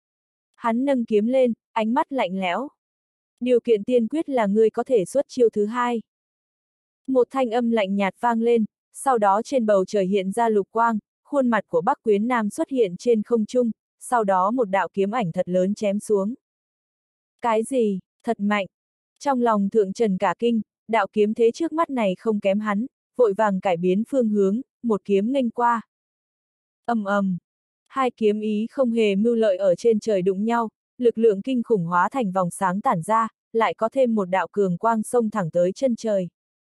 Hắn nâng kiếm lên, ánh mắt lạnh lẽo. Điều kiện tiên quyết là ngươi có thể xuất chiêu thứ hai. Một thanh âm lạnh nhạt vang lên, sau đó trên bầu trời hiện ra lục quang, khuôn mặt của Bắc Quyến Nam xuất hiện trên không trung, sau đó một đạo kiếm ảnh thật lớn chém xuống. Cái gì, thật mạnh. Trong lòng Thượng Trần cả kinh, đạo kiếm thế trước mắt này không kém hắn, vội vàng cải biến phương hướng, một kiếm nghênh qua. Ầm ầm, hai kiếm ý không hề mưu lợi ở trên trời đụng nhau, lực lượng kinh khủng hóa thành vòng sáng tản ra, lại có thêm một đạo cường quang xông thẳng tới chân trời.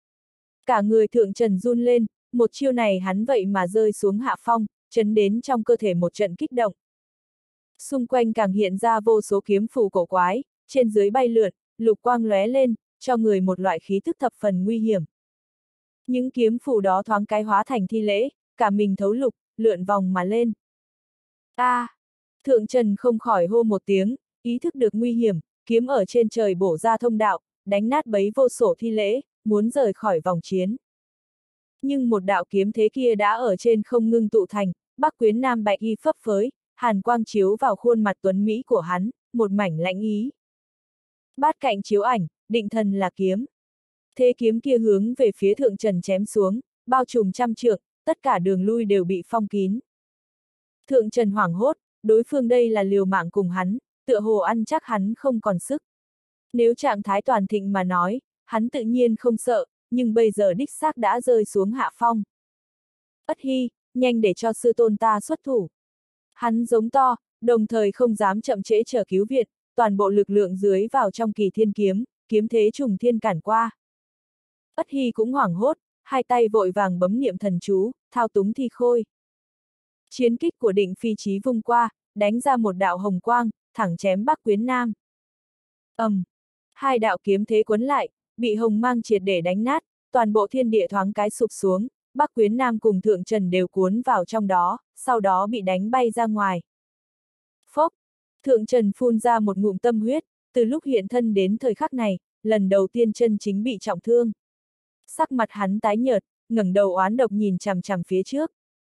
Cả người Thượng Trần run lên, một chiêu này hắn vậy mà rơi xuống hạ phong, chấn đến trong cơ thể một trận kích động. Xung quanh càng hiện ra vô số kiếm phù cổ quái, trên dưới bay lượn, lục quang lóe lên, cho người một loại khí thức thập phần nguy hiểm. Những kiếm phù đó thoáng cái hóa thành thi lễ, cả mình thấu lục, lượn vòng mà lên. Thượng Trần không khỏi hô một tiếng, ý thức được nguy hiểm, kiếm ở trên trời bổ ra thông đạo, đánh nát bấy vô sổ thi lễ, muốn rời khỏi vòng chiến. Nhưng một đạo kiếm thế kia đã ở trên không ngưng tụ thành, Bắc Quyến Nam bạch y phấp phới, hàn quang chiếu vào khuôn mặt tuấn mỹ của hắn, một mảnh lãnh ý. Bát cạnh chiếu ảnh, định thần là kiếm. Thế kiếm kia hướng về phía Thượng Trần chém xuống, bao trùm trăm trượng, tất cả đường lui đều bị phong kín. Thượng Trần hoảng hốt, đối phương đây là liều mạng cùng hắn, tựa hồ ăn chắc hắn không còn sức. Nếu trạng thái toàn thịnh mà nói, hắn tự nhiên không sợ, nhưng bây giờ đích xác đã rơi xuống hạ phong. Ất hi, nhanh để cho sư tôn ta xuất thủ. Hắn giống to, đồng thời không dám chậm trễ chờ cứu viện, toàn bộ lực lượng dưới vào trong Kỳ Thiên kiếm, kiếm thế trùng thiên cản qua. Ất Hy cũng hoảng hốt, hai tay vội vàng bấm niệm thần chú, thao túng thi khôi. Chiến kích của Định Phi Chí vung qua, đánh ra một đạo hồng quang, thẳng chém Bắc Quyến Nam. Hai đạo kiếm thế quấn lại, bị hồng mang triệt để đánh nát, toàn bộ thiên địa thoáng cái sụp xuống, Bắc Quyến Nam cùng Thượng Trần đều cuốn vào trong đó, sau đó bị đánh bay ra ngoài. Phốc! Thượng Trần phun ra một ngụm tâm huyết, từ lúc hiện thân đến thời khắc này, lần đầu tiên chân chính bị trọng thương. Sắc mặt hắn tái nhợt, ngẩng đầu oán độc nhìn chằm chằm phía trước.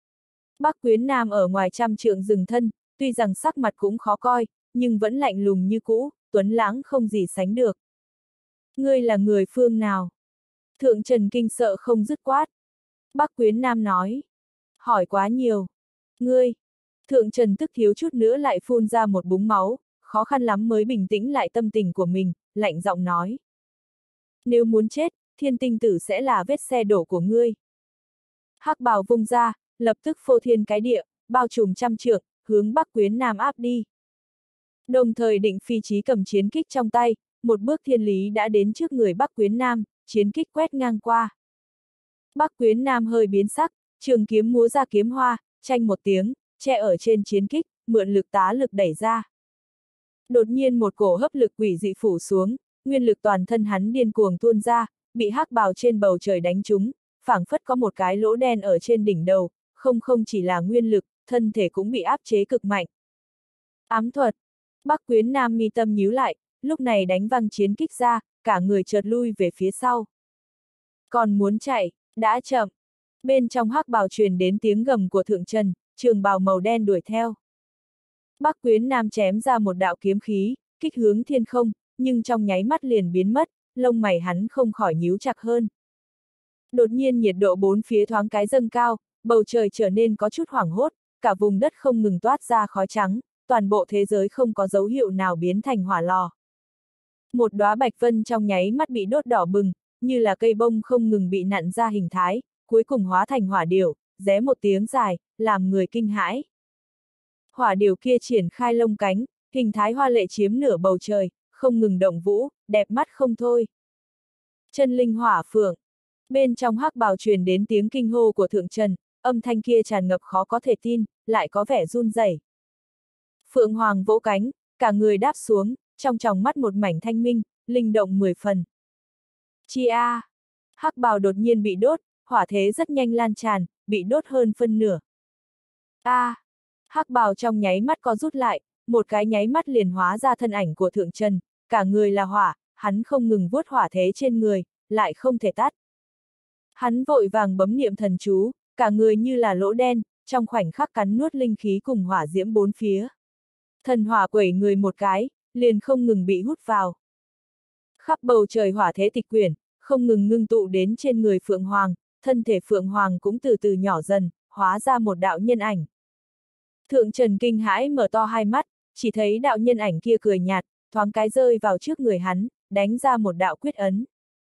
Bắc Quyến Nam ở ngoài trăm trượng dừng thân, tuy rằng sắc mặt cũng khó coi, nhưng vẫn lạnh lùng như cũ, tuấn lãng không gì sánh được. Ngươi là người phương nào? Thượng Trần kinh sợ không dứt quát. Bắc Quyến Nam nói. Hỏi quá nhiều. Ngươi! Thượng Trần tức thiếu chút nữa lại phun ra một búng máu, khó khăn lắm mới bình tĩnh lại tâm tình của mình, lạnh giọng nói. Nếu muốn chết, thiên tinh tử sẽ là vết xe đổ của ngươi. Hắc bào vung ra, lập tức phô thiên cái địa, bao trùm trăm trượng, hướng Bắc Quyến Nam áp đi. Đồng thời Định Phi Chí cầm chiến kích trong tay, một bước thiên lý đã đến trước người Bắc Quyến Nam, chiến kích quét ngang qua. Bắc Quyến Nam hơi biến sắc, trường kiếm múa ra kiếm hoa, chanh một tiếng, che ở trên chiến kích, mượn lực tá lực đẩy ra. Đột nhiên một cổ hấp lực quỷ dị phủ xuống, nguyên lực toàn thân hắn điên cuồng tuôn ra, bị hắc bào trên bầu trời đánh trúng, phảng phất có một cái lỗ đen ở trên đỉnh đầu, không chỉ là nguyên lực, thân thể cũng bị áp chế cực mạnh. Ám thuật! Bắc Quyến Nam mi tâm nhíu lại, lúc này đánh văng chiến kích ra, cả người chợt lui về phía sau. Còn muốn chạy, đã chậm. Bên trong hắc bào truyền đến tiếng gầm của Thượng Trần, trường bào màu đen đuổi theo. Bắc Quyến Nam chém ra một đạo kiếm khí, kích hướng thiên không, nhưng trong nháy mắt liền biến mất, lông mày hắn không khỏi nhíu chặt hơn. Đột nhiên nhiệt độ bốn phía thoáng cái dâng cao, bầu trời trở nên có chút hoảng hốt, cả vùng đất không ngừng toát ra khói trắng, toàn bộ thế giới không có dấu hiệu nào biến thành hỏa lò. Một đóa bạch vân trong nháy mắt bị đốt đỏ bừng, như là cây bông không ngừng bị nặn ra hình thái, cuối cùng hóa thành hỏa điểu, ré một tiếng dài, làm người kinh hãi. Hỏa điểu kia triển khai lông cánh, hình thái hoa lệ chiếm nửa bầu trời, không ngừng động vũ, đẹp mắt không thôi. Chân linh hỏa phượng. Bên trong hắc bào truyền đến tiếng kinh hô của Thượng Trần, âm thanh kia tràn ngập khó có thể tin, lại có vẻ run rẩy. Phượng Hoàng vỗ cánh, cả người đáp xuống, trong tròng mắt một mảnh thanh minh, linh động 10 phần. Chi a! Hắc bào đột nhiên bị đốt, hỏa thế rất nhanh lan tràn, bị đốt hơn phân nửa. A! Hắc bào trong nháy mắt co rút lại, một cái nháy mắt liền hóa ra thân ảnh của Thượng Trần, cả người là hỏa, hắn không ngừng vuốt hỏa thế trên người, lại không thể tắt. Hắn vội vàng bấm niệm thần chú, cả người như là lỗ đen, trong khoảnh khắc cắn nuốt linh khí cùng hỏa diễm bốn phía. Thần hỏa quẩy người một cái, liền không ngừng bị hút vào. Khắp bầu trời hỏa thế tịch quyển, không ngừng ngưng tụ đến trên người Phượng Hoàng, thân thể Phượng Hoàng cũng từ từ nhỏ dần, hóa ra một đạo nhân ảnh. Thượng Trần kinh hãi mở to hai mắt, chỉ thấy đạo nhân ảnh kia cười nhạt, thoáng cái rơi vào trước người hắn, đánh ra một đạo quyết ấn.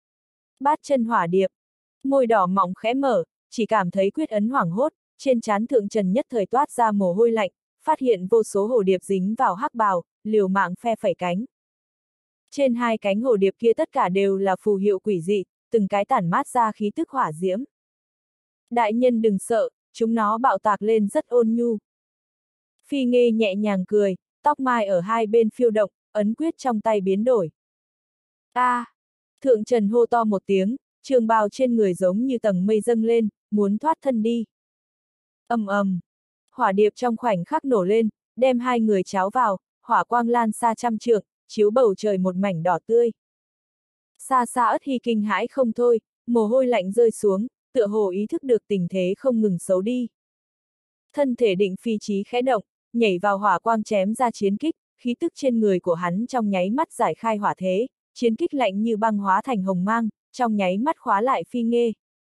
Bát chân hỏa điệp, môi đỏ mọng khẽ mở, chỉ cảm thấy quyết ấn hoảng hốt, trên trán Thượng Trần nhất thời toát ra mồ hôi lạnh, phát hiện vô số hồ điệp dính vào hắc bào, liều mạng phe phẩy cánh. Trên hai cánh hồ điệp kia tất cả đều là phù hiệu quỷ dị, từng cái tản mát ra khí tức hỏa diễm. Đại nhân đừng sợ, chúng nó bạo tạc lên rất ôn nhu. Phi Nghê nhẹ nhàng cười, tóc mai ở hai bên phiêu động, ấn quyết trong tay biến đổi. A! Thượng Trần hô to một tiếng, trường bào trên người giống như tầng mây dâng lên, muốn thoát thân đi. Ầm ầm! Hỏa điệp trong khoảnh khắc nổ lên, đem hai người cháo vào, hỏa quang lan xa trăm trượng, chiếu bầu trời một mảnh đỏ tươi. Xa xa Ất Hy kinh hãi không thôi, mồ hôi lạnh rơi xuống, tựa hồ ý thức được tình thế không ngừng xấu đi. Thân thể Định Phi Chí khẽ động, nhảy vào hỏa quang chém ra chiến kích, khí tức trên người của hắn trong nháy mắt giải khai hỏa thế, chiến kích lạnh như băng hóa thành hồng mang, trong nháy mắt khóa lại Phi Nghê.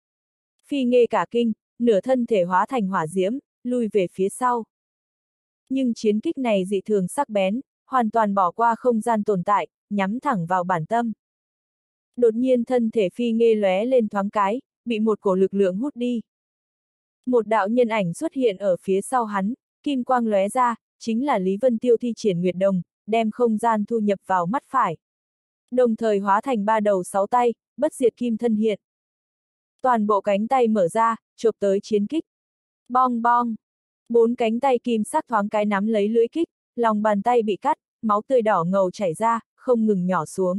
Phi Nghê cả kinh, nửa thân thể hóa thành hỏa diễm, lui về phía sau. Nhưng chiến kích này dị thường sắc bén, hoàn toàn bỏ qua không gian tồn tại, nhắm thẳng vào bản tâm. Đột nhiên thân thể Phi Nghê lóe lên thoáng cái, bị một cổ lực lượng hút đi. Một đạo nhân ảnh xuất hiện ở phía sau hắn, kim quang lóe ra, chính là Lý Vân Tiêu thi triển Nguyệt Đồng, đem không gian thu nhập vào mắt phải. Đồng thời hóa thành 3 đầu 6 tay, bất diệt kim thân hiện. Toàn bộ cánh tay mở ra, chộp tới chiến kích. Bong bong. 4 cánh tay kim sắc thoáng cái nắm lấy lưỡi kích, lòng bàn tay bị cắt, máu tươi đỏ ngầu chảy ra, không ngừng nhỏ xuống.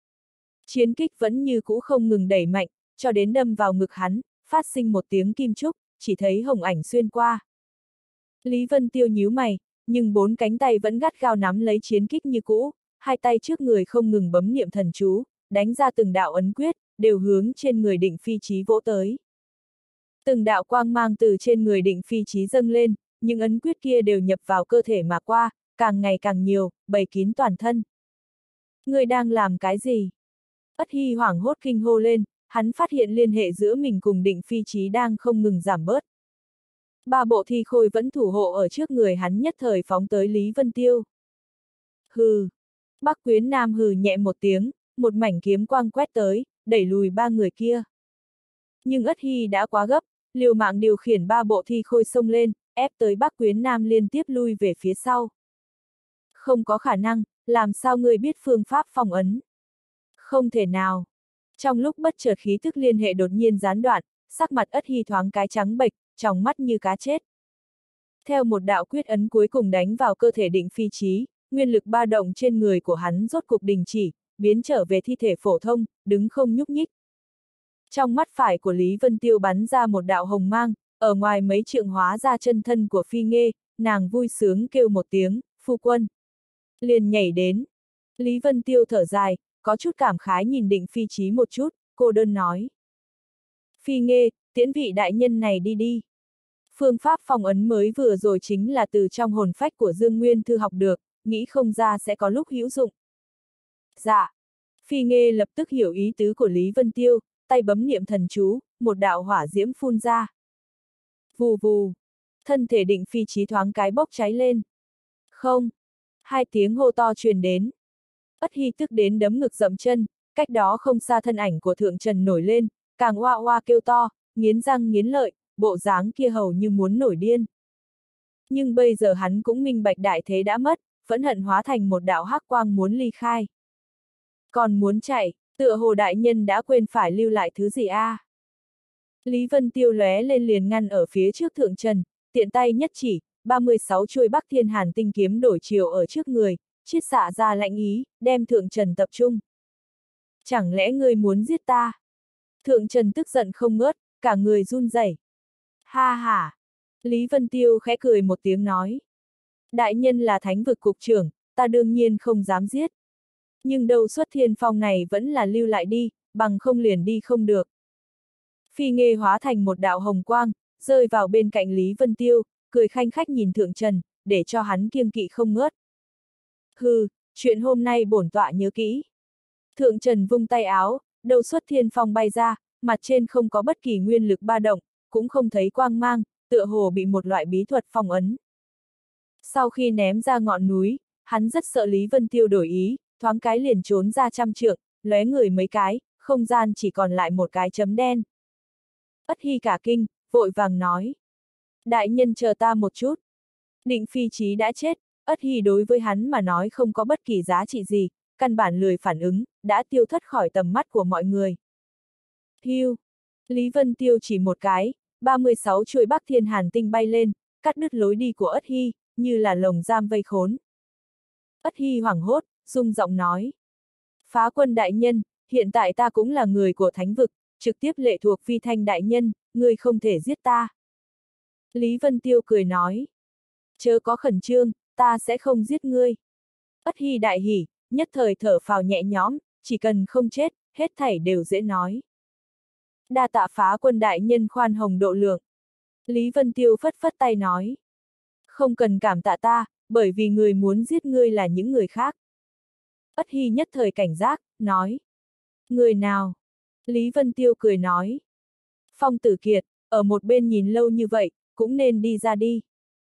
Chiến kích vẫn như cũ không ngừng đẩy mạnh, cho đến đâm vào ngực hắn, phát sinh một tiếng kim trúc, chỉ thấy hồng ảnh xuyên qua. Lý Vân Tiêu nhíu mày, nhưng 4 cánh tay vẫn gắt gao nắm lấy chiến kích như cũ, hai tay trước người không ngừng bấm niệm thần chú, đánh ra từng đạo ấn quyết, đều hướng trên người Định Phi Chí vỗ tới. Từng đạo quang mang từ trên người Định Phi Chí dâng lên, những ấn quyết kia đều nhập vào cơ thể mà qua, càng ngày càng nhiều, bày kín toàn thân. Người đang làm cái gì? Ất Hy hoảng hốt kinh hô lên, hắn phát hiện liên hệ giữa mình cùng Định Phi Chí đang không ngừng giảm bớt. 3 bộ thi khôi vẫn thủ hộ ở trước người hắn nhất thời phóng tới Lý Vân Tiêu. Hừ. Bắc Quyến Nam hừ nhẹ một tiếng, một mảnh kiếm quang quét tới, đẩy lùi 3 người kia. Nhưng Ất Hy đã quá gấp, liều mạng điều khiển 3 bộ thi khôi xông lên, ép tới Bắc Quyến Nam liên tiếp lui về phía sau. Không có khả năng, làm sao ngươi biết phương pháp phong ấn? Không thể nào. Trong lúc bất chợt khí tức liên hệ đột nhiên gián đoạn, sắc mặt Ất Hy thoáng cái trắng bệch, trong mắt như cá chết. Theo một đạo quyết ấn cuối cùng đánh vào cơ thể Định Phi Chí, nguyên lực ba động trên người của hắn rốt cục đình chỉ, biến trở về thi thể phổ thông, đứng không nhúc nhích. Trong mắt phải của Lý Vân Tiêu bắn ra một đạo hồng mang, ở ngoài mấy trượng hóa ra chân thân của Phi Nghê, nàng vui sướng kêu một tiếng, phu quân. Liền nhảy đến. Lý Vân Tiêu thở dài, có chút cảm khái nhìn Định Phi Chí một chút, cô đơn nói. Phi Nghê, tiễn vị đại nhân này đi đi. Phương pháp phong ấn mới vừa rồi chính là từ trong hồn phách của Dương Nguyên Thư học được, nghĩ không ra sẽ có lúc hữu dụng. Dạ. Phi Nghê lập tức hiểu ý tứ của Lý Vân Tiêu, tay bấm niệm thần chú, một đạo hỏa diễm phun ra. Vù vù. Thân thể Định Phi Chí thoáng cái bốc cháy lên. Không. 2 tiếng hô to truyền đến. Ất Hy tức đến đấm ngực dậm chân, cách đó không xa thân ảnh của Thượng Trần nổi lên, càng oa oa kêu to, nghiến răng nghiến lợi, bộ dáng kia hầu như muốn nổi điên. Nhưng bây giờ hắn cũng minh bạch đại thế đã mất, phẫn hận hóa thành một đạo hắc quang muốn ly khai. Còn muốn chạy, tựa hồ đại nhân đã quên phải lưu lại thứ gì a? Lý Vân Tiêu lóe lên liền ngăn ở phía trước Thượng Trần, tiện tay nhất chỉ, 36 chuôi Bắc Thiên Hàn tinh kiếm đổi chiều ở trước người, chiết xạ ra lạnh ý, đem Thượng Trần tập trung. Chẳng lẽ ngươi muốn giết ta? Thượng Trần tức giận không ngớt, cả người run rẩy. Ha ha! Lý Vân Tiêu khẽ cười một tiếng nói. Đại nhân là thánh vực cục trưởng, ta đương nhiên không dám giết. Nhưng đầu xuất thiên phong này vẫn là lưu lại đi, bằng không liền đi không được. Phi Nghê hóa thành một đạo hồng quang, rơi vào bên cạnh Lý Vân Tiêu, cười khanh khách nhìn Thượng Trần, để cho hắn kiêng kỵ không ngớt. Hừ, chuyện hôm nay bổn tọa nhớ kỹ. Thượng Trần vung tay áo, đầu xuất thiên phong bay ra, mặt trên không có bất kỳ nguyên lực ba động, cũng không thấy quang mang, tựa hồ bị một loại bí thuật phong ấn. Sau khi ném ra ngọn núi, hắn rất sợ Lý Vân Tiêu đổi ý, thoáng cái liền trốn ra trăm trượng, lóe người mấy cái, không gian chỉ còn lại một cái chấm đen. Ất Hy cả kinh, vội vàng nói. Đại nhân chờ ta một chút. Định Phi Chí đã chết, Ất Hy đối với hắn mà nói không có bất kỳ giá trị gì, căn bản lười phản ứng, đã tiêu thất khỏi tầm mắt của mọi người. Hiu! Lý Vân Tiêu chỉ một cái, 36 chuôi Bắc Thiên Hàn tinh bay lên, cắt đứt lối đi của Ất Hy, như là lồng giam vây khốn. Ất Hy hoảng hốt, rung giọng nói. Phá quân đại nhân, hiện tại ta cũng là người của thánh vực, trực tiếp lệ thuộc Phi Thanh đại nhân, ngươi không thể giết ta. Lý Vân Tiêu cười nói. Chớ có khẩn trương, ta sẽ không giết ngươi. Ất Hy đại hỉ, nhất thời thở phào nhẹ nhõm, chỉ cần không chết, hết thảy đều dễ nói. Đa tạ phá quân đại nhân khoan hồng độ lượng. Lý Vân Tiêu phất phất tay nói. Không cần cảm tạ ta, bởi vì người muốn giết ngươi là những người khác. Ất Hy nhất thời cảnh giác, nói. Người nào? Lý Vân Tiêu cười nói. Phong Tử Kiệt, ở một bên nhìn lâu như vậy, cũng nên đi ra đi.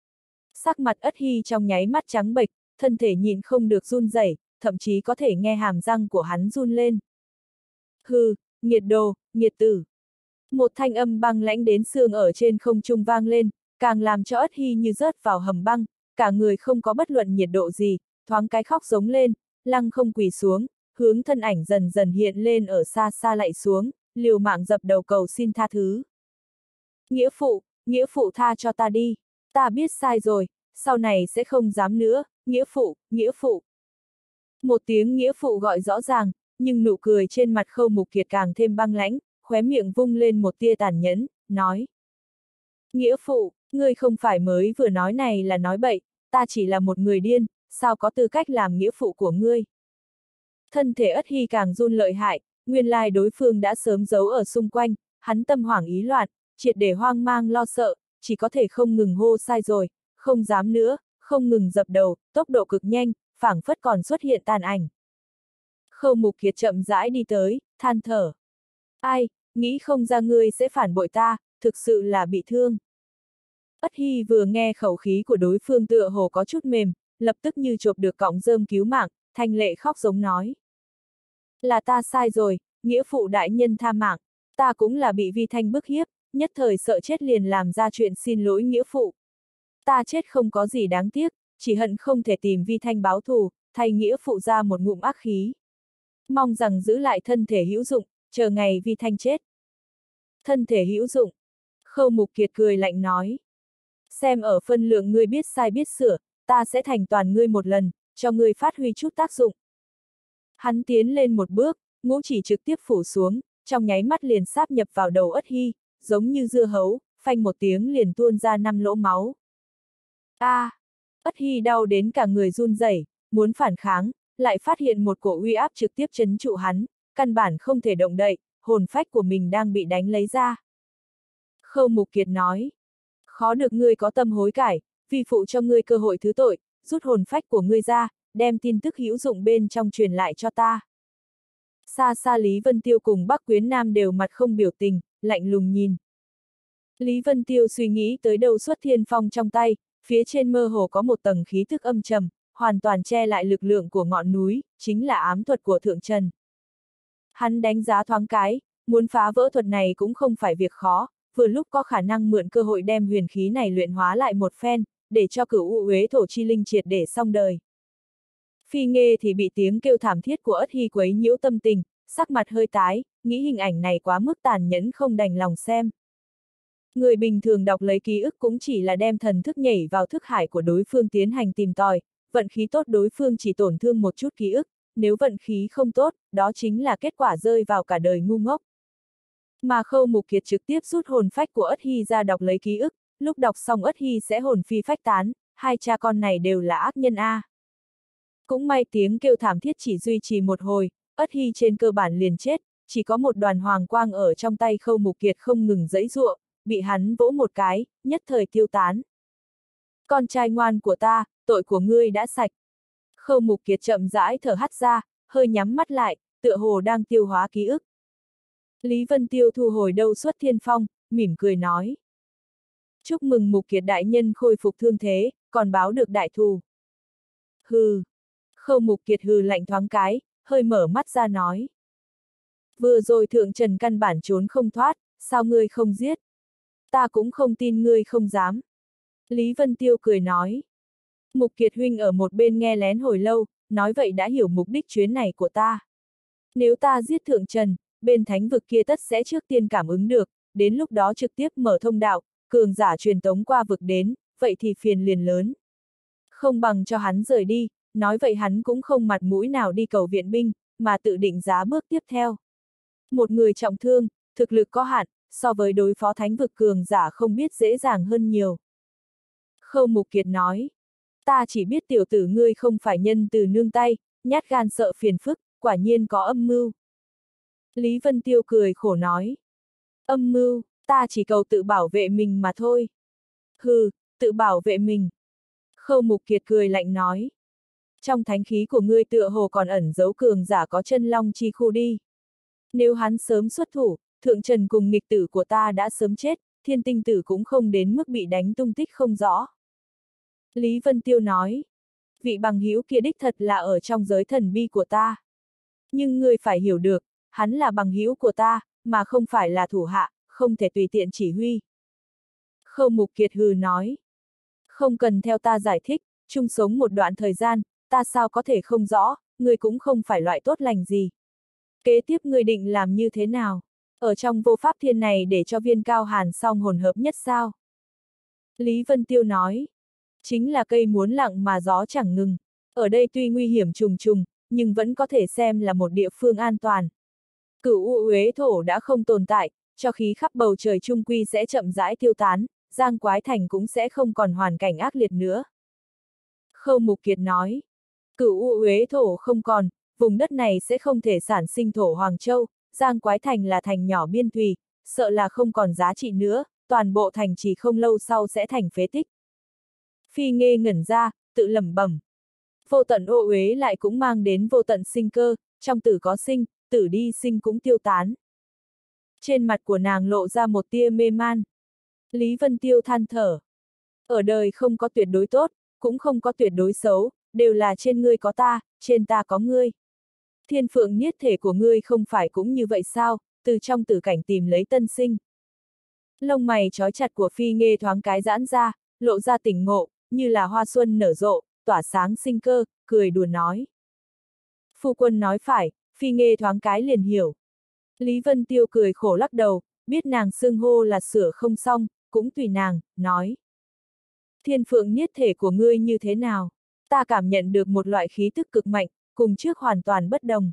Sắc mặt Ất Hy trong nháy mắt trắng bệch, thân thể nhịn không được run rẩy, thậm chí có thể nghe hàm răng của hắn run lên. Hừ, nghiệt đồ, nghiệt tử. Một thanh âm băng lãnh đến xương ở trên không trung vang lên, càng làm cho Ất Hy như rớt vào hầm băng, cả người không có bất luận nhiệt độ gì, thoáng cái khóc giống lên, lăng không quỳ xuống, hướng thân ảnh dần dần hiện lên ở xa xa lạy xuống, liều mạng dập đầu cầu xin tha thứ. Nghĩa phụ tha cho ta đi, ta biết sai rồi, sau này sẽ không dám nữa, nghĩa phụ, nghĩa phụ. Một tiếng nghĩa phụ gọi rõ ràng, nhưng nụ cười trên mặt Khâu Mục Kiệt càng thêm băng lãnh, khóe miệng vung lên một tia tàn nhẫn, nói. Nghĩa phụ, ngươi không phải mới vừa nói này là nói bậy, ta chỉ là một người điên, sao có tư cách làm nghĩa phụ của ngươi. Thân thể Ất Hy càng run lợi hại, nguyên lai đối phương đã sớm giấu ở xung quanh, hắn tâm hoảng ý loạn, triệt để hoang mang lo sợ, chỉ có thể không ngừng hô sai rồi, không dám nữa, không ngừng dập đầu, tốc độ cực nhanh, phảng phất còn xuất hiện tàn ảnh. Khâu Mục Kiệt chậm rãi đi tới, than thở. Ai, nghĩ không ra ngươi sẽ phản bội ta, thực sự là bị thương. Ất Hy vừa nghe khẩu khí của đối phương tựa hồ có chút mềm, lập tức như chộp được cọng rơm cứu mạng, thanh lệ khóc giống nói. Là ta sai rồi, nghĩa phụ đại nhân tha mạng, ta cũng là bị Vi Thanh bức hiếp, nhất thời sợ chết liền làm ra chuyện xin lỗi nghĩa phụ. Ta chết không có gì đáng tiếc, chỉ hận không thể tìm Vi Thanh báo thù, thay nghĩa phụ ra một ngụm ác khí. Mong rằng giữ lại thân thể hữu dụng, chờ ngày Vi Thanh chết. Thân thể hữu dụng. Khâu Mục Kiệt cười lạnh nói. Xem ở phân lượng ngươi biết sai biết sửa, ta sẽ thành toàn ngươi một lần, cho ngươi phát huy chút tác dụng. Hắn tiến lên một bước, ngũ chỉ trực tiếp phủ xuống, trong nháy mắt liền sáp nhập vào đầu Ất Hy, giống như dưa hấu, phanh một tiếng liền tuôn ra 5 lỗ máu. Ất Hy đau đến cả người run rẩy, muốn phản kháng, lại phát hiện một cổ uy áp trực tiếp trấn trụ hắn, căn bản không thể động đậy, hồn phách của mình đang bị đánh lấy ra. Khâu Mục Kiệt nói, khó được ngươi có tâm hối cải, vi phụ cho ngươi cơ hội thứ tội, rút hồn phách của ngươi ra, đem tin tức hữu dụng bên trong truyền lại cho ta. Xa xa Lý Vân Tiêu cùng Bắc Quyến Nam đều mặt không biểu tình, lạnh lùng nhìn. Lý Vân Tiêu suy nghĩ tới đầu xuất thiên phong trong tay, phía trên mơ hồ có một tầng khí thức âm trầm, hoàn toàn che lại lực lượng của ngọn núi, chính là ám thuật của Thượng Trần. Hắn đánh giá thoáng cái, muốn phá vỡ thuật này cũng không phải việc khó, vừa lúc có khả năng mượn cơ hội đem huyền khí này luyện hóa lại một phen, để cho Cửu U Uế Thổ Chi Linh triệt để xong đời. Phi Nghê thì bị tiếng kêu thảm thiết của Ất Hy quấy nhiễu tâm tình, sắc mặt hơi tái, nghĩ hình ảnh này quá mức tàn nhẫn không đành lòng xem. Người bình thường đọc lấy ký ức cũng chỉ là đem thần thức nhảy vào thức hải của đối phương tiến hành tìm tòi, vận khí tốt đối phương chỉ tổn thương một chút ký ức, nếu vận khí không tốt, đó chính là kết quả rơi vào cả đời ngu ngốc. Mà Khâu Mục Kiệt trực tiếp rút hồn phách của Ất Hy ra đọc lấy ký ức, lúc đọc xong Ất Hy sẽ hồn phi phách tán, hai cha con này đều là ác nhân a. Cũng may tiếng kêu thảm thiết chỉ duy trì một hồi, Ất Hy trên cơ bản liền chết, chỉ có một đoàn hoàng quang ở trong tay Khâu Mục Kiệt không ngừng giãy giụa, bị hắn vỗ một cái, nhất thời tiêu tán. Con trai ngoan của ta, tội của ngươi đã sạch. Khâu Mục Kiệt chậm rãi thở hắt ra, hơi nhắm mắt lại, tựa hồ đang tiêu hóa ký ức. Lý Vân Tiêu thu hồi đầu xuất thiên phong, mỉm cười nói. Chúc mừng Mục Kiệt đại nhân khôi phục thương thế, còn báo được đại thù. Hừ. Khâu Mục Kiệt hừ lạnh thoáng cái, hơi mở mắt ra nói. Vừa rồi Thượng Trần căn bản trốn không thoát, sao ngươi không giết? Ta cũng không tin ngươi không dám. Lý Vân Tiêu cười nói. Mục Kiệt huynh ở một bên nghe lén hồi lâu, nói vậy đã hiểu mục đích chuyến này của ta. Nếu ta giết Thượng Trần, bên thánh vực kia tất sẽ trước tiên cảm ứng được, đến lúc đó trực tiếp mở thông đạo, cường giả truyền tống qua vực đến, vậy thì phiền liền lớn. Không bằng cho hắn rời đi, nói vậy hắn cũng không mặt mũi nào đi cầu viện binh, mà tự định giá bước tiếp theo. Một người trọng thương, thực lực có hạn, so với đối phó thánh vực cường giả không biết dễ dàng hơn nhiều. Khâu Mục Kiệt nói, ta chỉ biết tiểu tử ngươi không phải nhân từ nương tay, nhát gan sợ phiền phức, quả nhiên có âm mưu. Lý Vân Tiêu cười khổ nói, âm mưu, ta chỉ cầu tự bảo vệ mình mà thôi. Hừ, tự bảo vệ mình. Khâu Mục Kiệt cười lạnh nói, trong thánh khí của ngươi tựa hồ còn ẩn giấu cường giả có chân long chi khu đi. Nếu hắn sớm xuất thủ, Thượng Trần cùng nghịch tử của ta đã sớm chết, Thiên Tinh Tử cũng không đến mức bị đánh tung tích không rõ. Lý Vân Tiêu nói, vị bằng hữu kia đích thật là ở trong giới thần bi của ta. Nhưng ngươi phải hiểu được, hắn là bằng hữu của ta, mà không phải là thủ hạ, không thể tùy tiện chỉ huy. Khâu Mục Kiệt hừ nói. Không cần theo ta giải thích, chung sống một đoạn thời gian, ta sao có thể không rõ, ngươi cũng không phải loại tốt lành gì. Kế tiếp ngươi định làm như thế nào? Ở trong vô pháp thiên này để cho Viên Cao Hàn song hồn hợp nhất sao? Lý Vân Tiêu nói. Chính là cây muốn lặng mà gió chẳng ngừng. Ở đây tuy nguy hiểm trùng trùng, nhưng vẫn có thể xem là một địa phương an toàn. Cửu U Uế Thổ đã không tồn tại, cho khí khắp bầu trời trung quy sẽ chậm rãi tiêu tán, Giang Quái Thành cũng sẽ không còn hoàn cảnh ác liệt nữa. Khâu Mục Kiệt nói. Cửu U Uế Thổ không còn, vùng đất này sẽ không thể sản sinh thổ Hoàng Châu, Giang Quái Thành là thành nhỏ biên thùy, sợ là không còn giá trị nữa, toàn bộ thành chỉ không lâu sau sẽ thành phế tích. Phi Nghê ngẩn ra, tự lẩm bẩm. Vô tận ô uế lại cũng mang đến vô tận sinh cơ, trong tử có sinh, tử đi sinh cũng tiêu tán. Trên mặt của nàng lộ ra một tia mê man. Lý Vân Tiêu than thở. Ở đời không có tuyệt đối tốt, cũng không có tuyệt đối xấu, đều là trên ngươi có ta, trên ta có ngươi. Thiên phượng niết thể của ngươi không phải cũng như vậy sao, từ trong tử cảnh tìm lấy tân sinh. Lông mày trói chặt của Phi Nghê thoáng cái giãn ra, lộ ra tỉnh ngộ, như là hoa xuân nở rộ, tỏa sáng sinh cơ, cười đùa nói. Phu quân nói phải, Phi Nghê thoáng cái liền hiểu. Lý Vân Tiêu cười khổ lắc đầu, biết nàng xưng hô là sửa không xong, cũng tùy nàng, nói. Thiên phượng niết thể của ngươi như thế nào? Ta cảm nhận được một loại khí tức cực mạnh, cùng trước hoàn toàn bất đồng.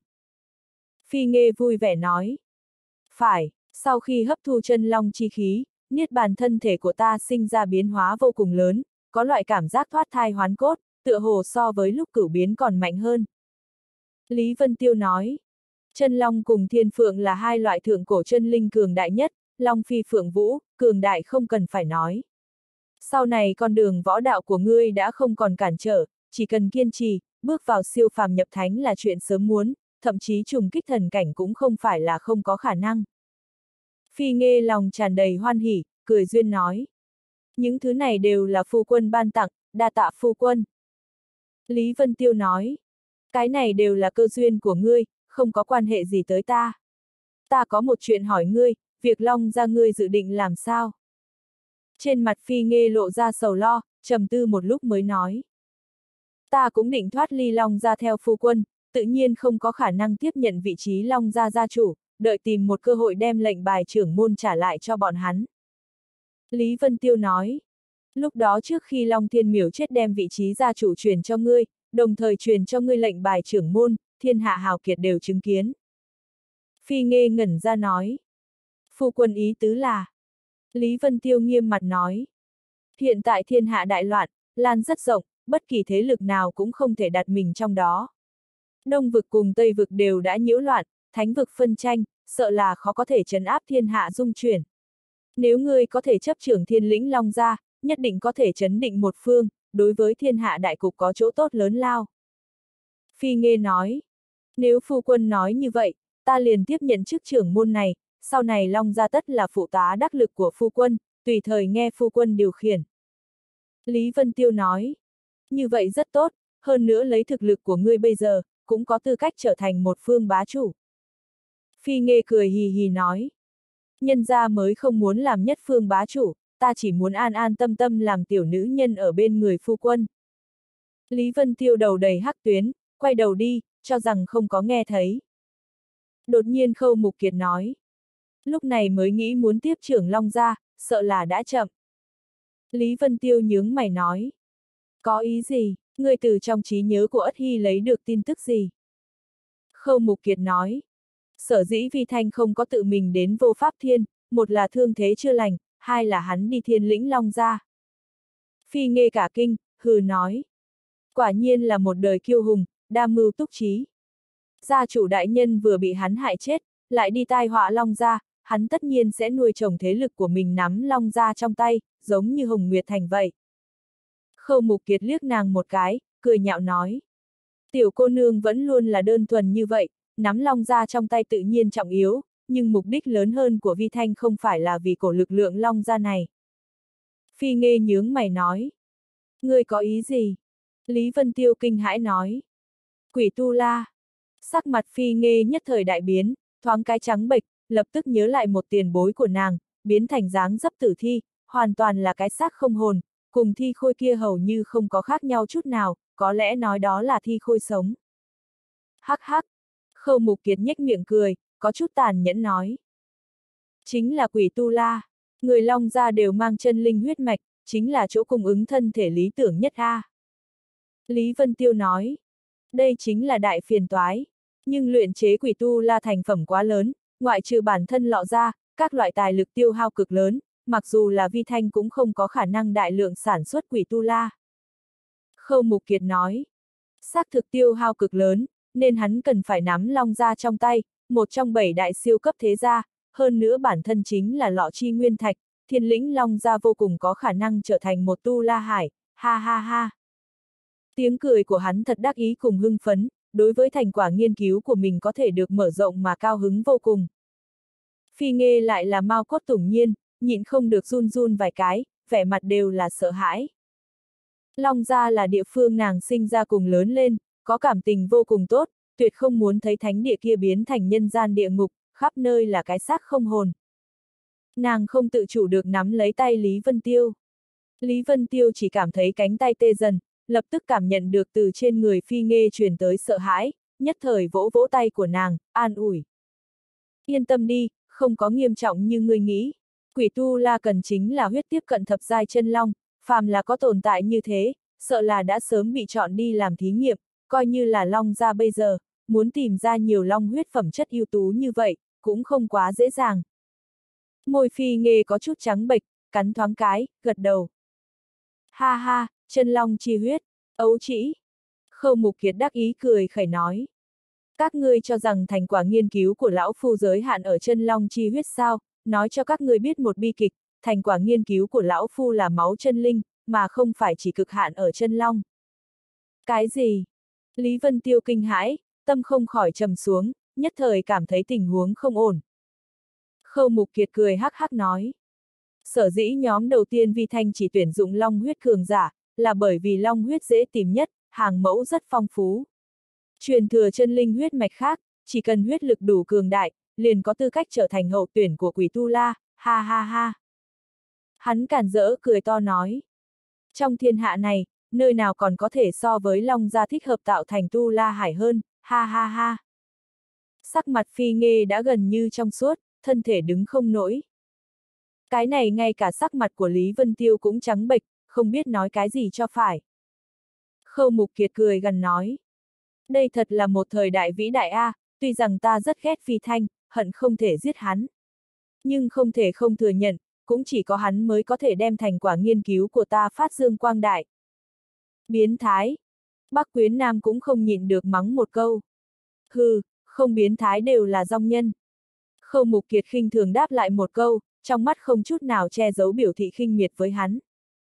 Phi Nghê vui vẻ nói. Phải, sau khi hấp thu chân long chi khí, niết bàn thân thể của ta sinh ra biến hóa vô cùng lớn, có loại cảm giác thoát thai hoán cốt, tựa hồ so với lúc cửu biến còn mạnh hơn. Lý Vân Tiêu nói. Chân long cùng thiên phượng là hai loại thượng cổ chân linh cường đại nhất, long phi phượng vũ, cường đại không cần phải nói. Sau này con đường võ đạo của ngươi đã không còn cản trở, chỉ cần kiên trì, bước vào siêu phàm nhập thánh là chuyện sớm muốn, thậm chí trùng kích thần cảnh cũng không phải là không có khả năng. Phi Nghê lòng tràn đầy hoan hỉ, cười duyên nói. Những thứ này đều là phu quân ban tặng, đa tạ phu quân. Lý Vân Tiêu nói. Cái này đều là cơ duyên của ngươi, không có quan hệ gì tới ta. Ta có một chuyện hỏi ngươi, việc Long gia ngươi dự định làm sao? Trên mặt Phi Nghê lộ ra sầu lo, trầm tư một lúc mới nói. Ta cũng định thoát ly Long gia theo phu quân, tự nhiên không có khả năng tiếp nhận vị trí Long gia gia chủ, đợi tìm một cơ hội đem lệnh bài trưởng môn trả lại cho bọn hắn. Lý Vân Tiêu nói. Lúc đó trước khi Long Thiên Miểu chết đem vị trí gia chủ truyền cho ngươi, đồng thời truyền cho ngươi lệnh bài trưởng môn, thiên hạ hào kiệt đều chứng kiến. Phi Nghê ngẩn ra nói. Phu quân ý tứ là. Lý Vân Tiêu nghiêm mặt nói. Hiện tại thiên hạ đại loạn, lan rất rộng, bất kỳ thế lực nào cũng không thể đặt mình trong đó. Đông vực cùng Tây vực đều đã nhiễu loạn, thánh vực phân tranh, sợ là khó có thể trấn áp thiên hạ dung chuyển. Nếu ngươi có thể chấp trưởng Thiên Lĩnh Long gia, nhất định có thể trấn định một phương, đối với thiên hạ đại cục có chỗ tốt lớn lao. Phi Nghê nói, nếu phu quân nói như vậy, ta liền tiếp nhận chức trưởng môn này, sau này Long gia tất là phụ tá đắc lực của phu quân, tùy thời nghe phu quân điều khiển. Lý Vân Tiêu nói, như vậy rất tốt, hơn nữa lấy thực lực của ngươi bây giờ, cũng có tư cách trở thành một phương bá chủ. Phi Nghê cười hì hì nói, nhân gia mới không muốn làm nhất phương bá chủ, ta chỉ muốn an an tâm tâm làm tiểu nữ nhân ở bên người phu quân. Lý Vân Tiêu đầu đầy hắc tuyến, quay đầu đi, cho rằng không có nghe thấy. Đột nhiên Khâu Mục Kiệt nói. Lúc này mới nghĩ muốn tiếp trưởng Long gia, sợ là đã chậm. Lý Vân Tiêu nhướng mày nói. Có ý gì, ngươi từ trong trí nhớ của Ất Hy lấy được tin tức gì? Khâu Mục Kiệt nói. Sở dĩ Vi Thanh không có tự mình đến Vô Pháp Thiên, một là thương thế chưa lành, hai là hắn đi Thiên Lĩnh Long gia. Phi Nghê cả kinh, hừ nói. Quả nhiên là một đời kiêu hùng, đam mưu túc trí. Gia chủ đại nhân vừa bị hắn hại chết, lại đi tai họa Long gia, hắn tất nhiên sẽ nuôi trồng thế lực của mình nắm Long gia trong tay, giống như Hồng Nguyệt Thành vậy. Khâu Mục Kiệt liếc nàng một cái, cười nhạo nói. Tiểu cô nương vẫn luôn là đơn thuần như vậy, nắm Long gia trong tay tự nhiên trọng yếu, nhưng mục đích lớn hơn của Vi Thanh không phải là vì cổ lực lượng Long gia này. Phi Nghê nhướng mày nói. Ngươi có ý gì? Lý Vân Tiêu kinh hãi nói. Quỷ tu la. Sắc mặt Phi Nghê nhất thời đại biến, thoáng cái trắng bệch, lập tức nhớ lại một tiền bối của nàng, biến thành dáng dấp tử thi, hoàn toàn là cái xác không hồn, cùng thi khôi kia hầu như không có khác nhau chút nào, có lẽ nói đó là thi khôi sống. Hắc hắc, Khâu Mục Kiệt nhếch miệng cười, có chút tàn nhẫn nói. Chính là quỷ tu la, người Long gia đều mang chân linh huyết mạch, chính là chỗ cung ứng thân thể lý tưởng nhất a. Lý Vân Tiêu nói, đây chính là đại phiền toái, nhưng luyện chế quỷ tu la thành phẩm quá lớn, ngoại trừ bản thân lọ ra, các loại tài lực tiêu hao cực lớn, mặc dù là Vi Thanh cũng không có khả năng đại lượng sản xuất quỷ tu la. Khâu Mục Kiệt nói, xác thực tiêu hao cực lớn, nên hắn cần phải nắm Long gia trong tay, một trong 7 đại siêu cấp thế gia, hơn nữa bản thân chính là lọ chi nguyên thạch, Thiên Lĩnh Long gia vô cùng có khả năng trở thành một tu la hải, ha ha ha. Tiếng cười của hắn thật đắc ý cùng hưng phấn, đối với thành quả nghiên cứu của mình có thể được mở rộng mà cao hứng vô cùng. Phi Nghê lại là Mao Cốt Tủng Nhiên, nhịn không được run run vài cái, vẻ mặt đều là sợ hãi. Long gia là địa phương nàng sinh ra cùng lớn lên, có cảm tình vô cùng tốt, tuyệt không muốn thấy thánh địa kia biến thành nhân gian địa ngục, khắp nơi là cái xác không hồn. Nàng không tự chủ được nắm lấy tay Lý Vân Tiêu. Lý Vân Tiêu chỉ cảm thấy cánh tay tê dần, lập tức cảm nhận được từ trên người Phi Nghê truyền tới sợ hãi, nhất thời vỗ vỗ tay của nàng, an ủi. Yên tâm đi, không có nghiêm trọng như ngươi nghĩ. Quỷ tu la cần chính là huyết tiếp cận thập giai chân long, phàm là có tồn tại như thế, sợ là đã sớm bị chọn đi làm thí nghiệm, coi như là long gia bây giờ, muốn tìm ra nhiều long huyết phẩm chất ưu tú như vậy, cũng không quá dễ dàng. Môi Phi Nghê có chút trắng bệch, cắn thoáng cái, gật đầu. Ha ha, chân long chi huyết, ấu trĩ. Khâu Mục Kiệt đắc ý cười khẩy nói. Các ngươi cho rằng thành quả nghiên cứu của lão phu giới hạn ở chân long chi huyết sao, nói cho các ngươi biết một bi kịch, thành quả nghiên cứu của lão phu là máu chân linh, mà không phải chỉ cực hạn ở chân long. Cái gì? Lý Vân Tiêu kinh hãi, tâm không khỏi trầm xuống, nhất thời cảm thấy tình huống không ổn. Khâu Mục Kiệt cười hắc hắc nói. Sở dĩ nhóm đầu tiên Vi Thanh chỉ tuyển dụng long huyết cường giả, là bởi vì long huyết dễ tìm nhất, hàng mẫu rất phong phú. Truyền thừa chân linh huyết mạch khác, chỉ cần huyết lực đủ cường đại, liền có tư cách trở thành hậu tuyển của quỷ tu la, ha ha ha. Hắn càn rỡ cười to nói. Trong thiên hạ này, nơi nào còn có thể so với long gia thích hợp tạo thành tu la hải hơn, ha ha ha. Sắc mặt Phi Nghê đã gần như trong suốt, thân thể đứng không nổi. Cái này ngay cả sắc mặt của Lý Vân Tiêu cũng trắng bệch, không biết nói cái gì cho phải. Khâu Mục Kiệt cười gằn nói. Đây thật là một thời đại vĩ đại a, tuy rằng ta rất ghét Phi Thanh, hận không thể giết hắn. Nhưng không thể không thừa nhận, cũng chỉ có hắn mới có thể đem thành quả nghiên cứu của ta phát dương quang đại. Biến thái. Bắc Quyến Nam cũng không nhịn được mắng một câu. Hừ, không biến thái đều là dong nhân. Khâu Mục Kiệt khinh thường đáp lại một câu, trong mắt không chút nào che giấu biểu thị khinh miệt với hắn.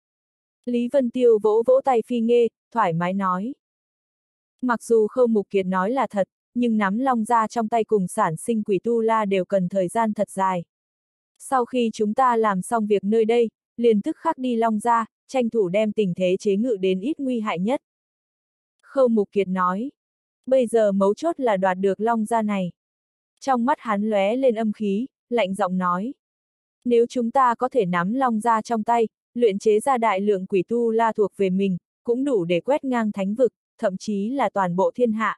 Lý Vân Tiêu vỗ vỗ tay Phi Nghê, thoải mái nói. Mặc dù Khâu Mục Kiệt nói là thật, nhưng nắm long gia trong tay cùng sản sinh quỷ tu la đều cần thời gian thật dài. Sau khi chúng ta làm xong việc nơi đây, liền tức khắc đi long gia, tranh thủ đem tình thế chế ngự đến ít nguy hại nhất. Khâu Mục Kiệt nói. Bây giờ mấu chốt là đoạt được long gia này. Trong mắt hắn lóe lên âm khí, lạnh giọng nói. Nếu chúng ta có thể nắm long gia trong tay, luyện chế ra đại lượng quỷ tu la thuộc về mình, cũng đủ để quét ngang thánh vực, thậm chí là toàn bộ thiên hạ.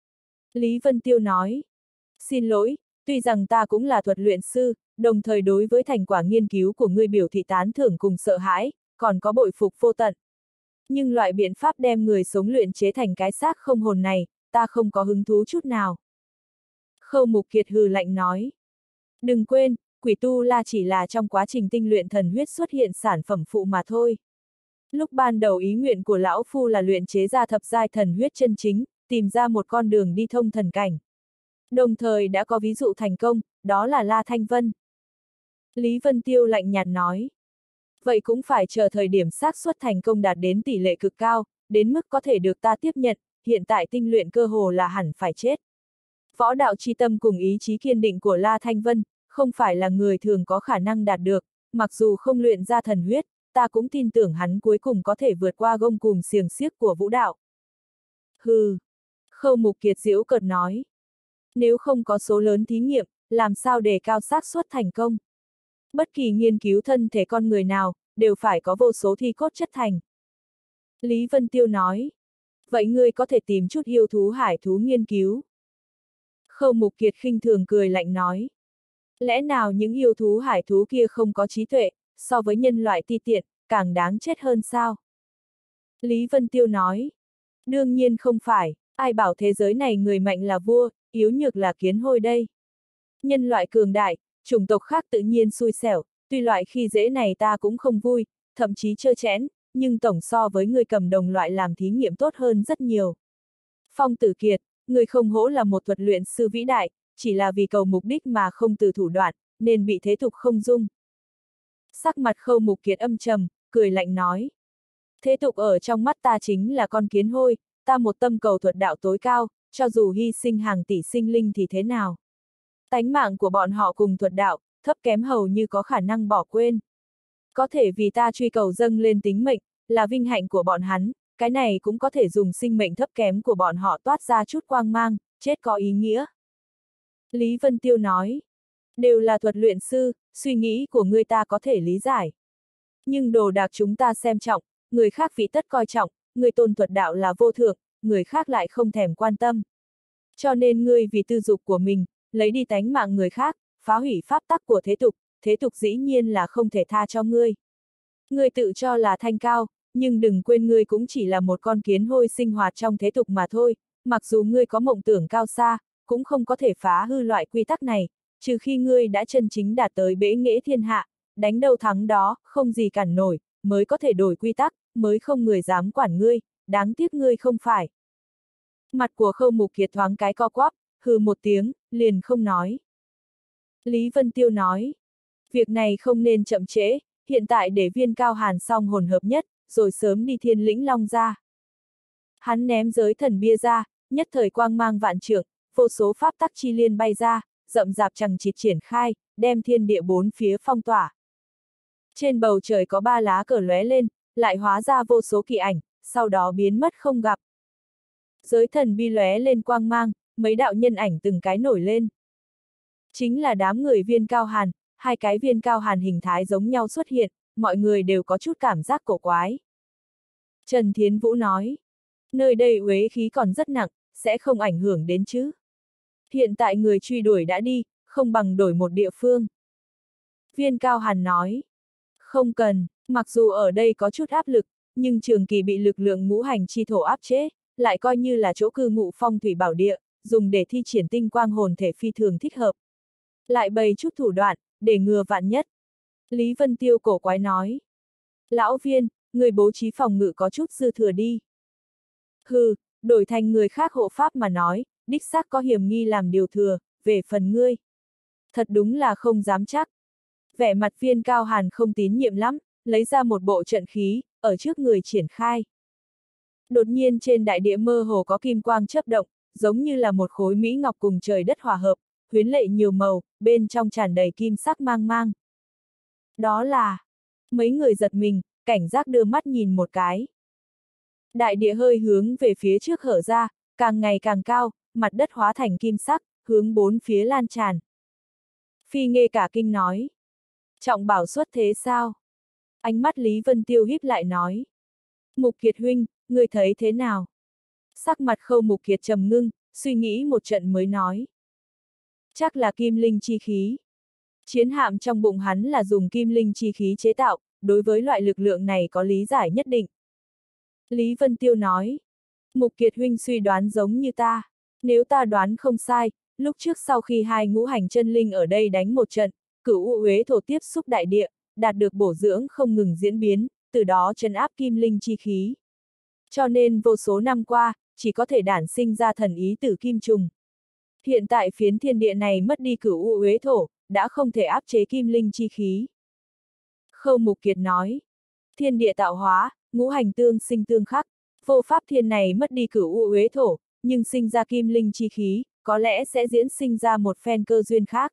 Lý Vân Tiêu nói. Xin lỗi, tuy rằng ta cũng là thuật luyện sư, đồng thời đối với thành quả nghiên cứu của ngươi biểu thị tán thưởng cùng sợ hãi, còn có bội phục vô tận. Nhưng loại biện pháp đem người sống luyện chế thành cái xác không hồn này, ta không có hứng thú chút nào. Khâu Mục Kiệt hừ lạnh nói. Đừng quên, quỷ tu la chỉ là trong quá trình tinh luyện thần huyết xuất hiện sản phẩm phụ mà thôi. Lúc ban đầu ý nguyện của lão phu là luyện chế ra thập giai thần huyết chân chính, tìm ra một con đường đi thông thần cảnh. Đồng thời đã có ví dụ thành công, đó là La Thanh Vân. Lý Vân Tiêu lạnh nhạt nói. Vậy cũng phải chờ thời điểm xác suất thành công đạt đến tỷ lệ cực cao, đến mức có thể được ta tiếp nhận, hiện tại tinh luyện cơ hồ là hẳn phải chết. Võ đạo chi tâm cùng ý chí kiên định của La Thanh Vân, không phải là người thường có khả năng đạt được, mặc dù không luyện ra thần huyết, ta cũng tin tưởng hắn cuối cùng có thể vượt qua gông cùm xiềng xiếc của vũ đạo. Hừ. Khâu Mục Kiệt giễu cợt nói. Nếu không có số lớn thí nghiệm, làm sao đề cao xác suất thành công? Bất kỳ nghiên cứu thân thể con người nào, đều phải có vô số thi cốt chất thành. Lý Vân Tiêu nói. Vậy ngươi có thể tìm chút yêu thú hải thú nghiên cứu. Khâu Mục Kiệt khinh thường cười lạnh nói. Lẽ nào những yêu thú hải thú kia không có trí tuệ, so với nhân loại ti tiện, càng đáng chết hơn sao? Lý Vân Tiêu nói. Đương nhiên không phải, ai bảo thế giới này người mạnh là vua, yếu nhược là kiến hôi đây. Nhân loại cường đại, chủng tộc khác tự nhiên xui xẻo, tuy loại khi dễ này ta cũng không vui, thậm chí trơ trẽn, nhưng tổng so với người cầm đồng loại làm thí nghiệm tốt hơn rất nhiều. Phong Tử Kiệt, người không hổ là một thuật luyện sư vĩ đại, chỉ là vì cầu mục đích mà không từ thủ đoạn, nên bị thế tục không dung. Sắc mặt Khâu Mục Kiệt âm trầm, cười lạnh nói. Thế tục ở trong mắt ta chính là con kiến hôi, ta một tâm cầu thuật đạo tối cao, cho dù hy sinh hàng tỷ sinh linh thì thế nào? Tánh mạng của bọn họ cùng thuật đạo, thấp kém hầu như có khả năng bỏ quên. Có thể vì ta truy cầu dâng lên tính mệnh, là vinh hạnh của bọn hắn, cái này cũng có thể dùng sinh mệnh thấp kém của bọn họ toát ra chút quang mang, chết có ý nghĩa. Lý Vân Tiêu nói, đều là thuật luyện sư, suy nghĩ của người ta có thể lý giải. Nhưng đồ đạc chúng ta xem trọng, người khác vị tất coi trọng, người tôn thuật đạo là vô thượng, người khác lại không thèm quan tâm. Cho nên ngươi vì tư dục của mình, lấy đi tánh mạng người khác, phá hủy pháp tắc của thế tục dĩ nhiên là không thể tha cho ngươi. Ngươi tự cho là thanh cao, nhưng đừng quên ngươi cũng chỉ là một con kiến hôi sinh hoạt trong thế tục mà thôi, mặc dù ngươi có mộng tưởng cao xa, cũng không có thể phá hư loại quy tắc này, trừ khi ngươi đã chân chính đạt tới bệ nghệ thiên hạ, đánh đâu thắng đó, không gì cản nổi, mới có thể đổi quy tắc, mới không người dám quản ngươi, đáng tiếc ngươi không phải. Mặt của Khâu Mục Kiệt thoáng cái co quắp, hừ một tiếng, liền không nói. Lý Vân Tiêu nói, việc này không nên chậm trễ, hiện tại để Viên Cao Hàn xong hồn hợp nhất, rồi sớm đi Thiên Lĩnh Long ra. Hắn ném giới thần bia ra, nhất thời quang mang vạn trượng, vô số pháp tắc chi liên bay ra, rậm rạp chằng chịt triển khai, đem thiên địa bốn phía phong tỏa. Trên bầu trời có 3 lá cờ lóe lên, lại hóa ra vô số kỳ ảnh, sau đó biến mất không gặp. Giới thần bi lóe lên quang mang, mấy đạo nhân ảnh từng cái nổi lên. Chính là đám người Viên Cao Hàn, 2 cái Viên Cao Hàn hình thái giống nhau xuất hiện, mọi người đều có chút cảm giác cổ quái. Trần Thiến Vũ nói, nơi đây uế khí còn rất nặng, sẽ không ảnh hưởng đến chứ. Hiện tại người truy đuổi đã đi, không bằng đổi một địa phương. Viên Cao Hàn nói, không cần, mặc dù ở đây có chút áp lực, nhưng trường kỳ bị lực lượng ngũ hành chi thổ áp chế, lại coi như là chỗ cư ngụ phong thủy bảo địa, dùng để thi triển tinh quang hồn thể phi thường thích hợp. Lại bày chút thủ đoạn, để ngừa vạn nhất. Lý Vân Tiêu cổ quái nói. Lão Viên, người bố trí phòng ngự có chút dư thừa đi. Hừ, đổi thành người khác hộ pháp mà nói, đích xác có hiểm nghi làm điều thừa, về phần ngươi. Thật đúng là không dám chắc. Vẻ mặt Viên Cao Hàn không tín nhiệm lắm, lấy ra một bộ trận khí, ở trước người triển khai. Đột nhiên trên đại địa mơ hồ có kim quang chớp động, giống như là một khối mỹ ngọc cùng trời đất hòa hợp, huyến lệ nhiều màu, bên trong tràn đầy kim sắc mang mang. Đó là... Mấy người giật mình, cảnh giác đưa mắt nhìn một cái. Đại địa hơi hướng về phía trước hở ra, càng ngày càng cao, mặt đất hóa thành kim sắc, hướng bốn phía lan tràn. Phi Nghê cả kinh nói. Trọng bảo xuất thế sao? Ánh mắt Lý Vân Tiêu híp lại nói. Mục Kiệt huynh, người thấy thế nào? Sắc mặt Khâu Mục Kiệt trầm ngưng, suy nghĩ một trận mới nói. Chắc là kim linh chi khí. Chiến hạm trong bụng hắn là dùng kim linh chi khí chế tạo, đối với loại lực lượng này có lý giải nhất định. Lý Vân Tiêu nói. Mục Kiệt huynh suy đoán giống như ta. Nếu ta đoán không sai, lúc trước sau khi 2 ngũ hành chân linh ở đây đánh một trận, Cửu U Uế Thổ tiếp xúc đại địa, đạt được bổ dưỡng không ngừng diễn biến, từ đó trấn áp kim linh chi khí. Cho nên vô số năm qua, chỉ có thể đản sinh ra thần ý tử kim trùng. Hiện tại phiến thiên địa này mất đi Cửu U Uế Thổ, đã không thể áp chế kim linh chi khí. Khâu Mục Kiệt nói, thiên địa tạo hóa, ngũ hành tương sinh tương khắc, vô pháp thiên này mất đi Cửu U Uế Thổ, nhưng sinh ra kim linh chi khí, có lẽ sẽ diễn sinh ra một phen cơ duyên khác.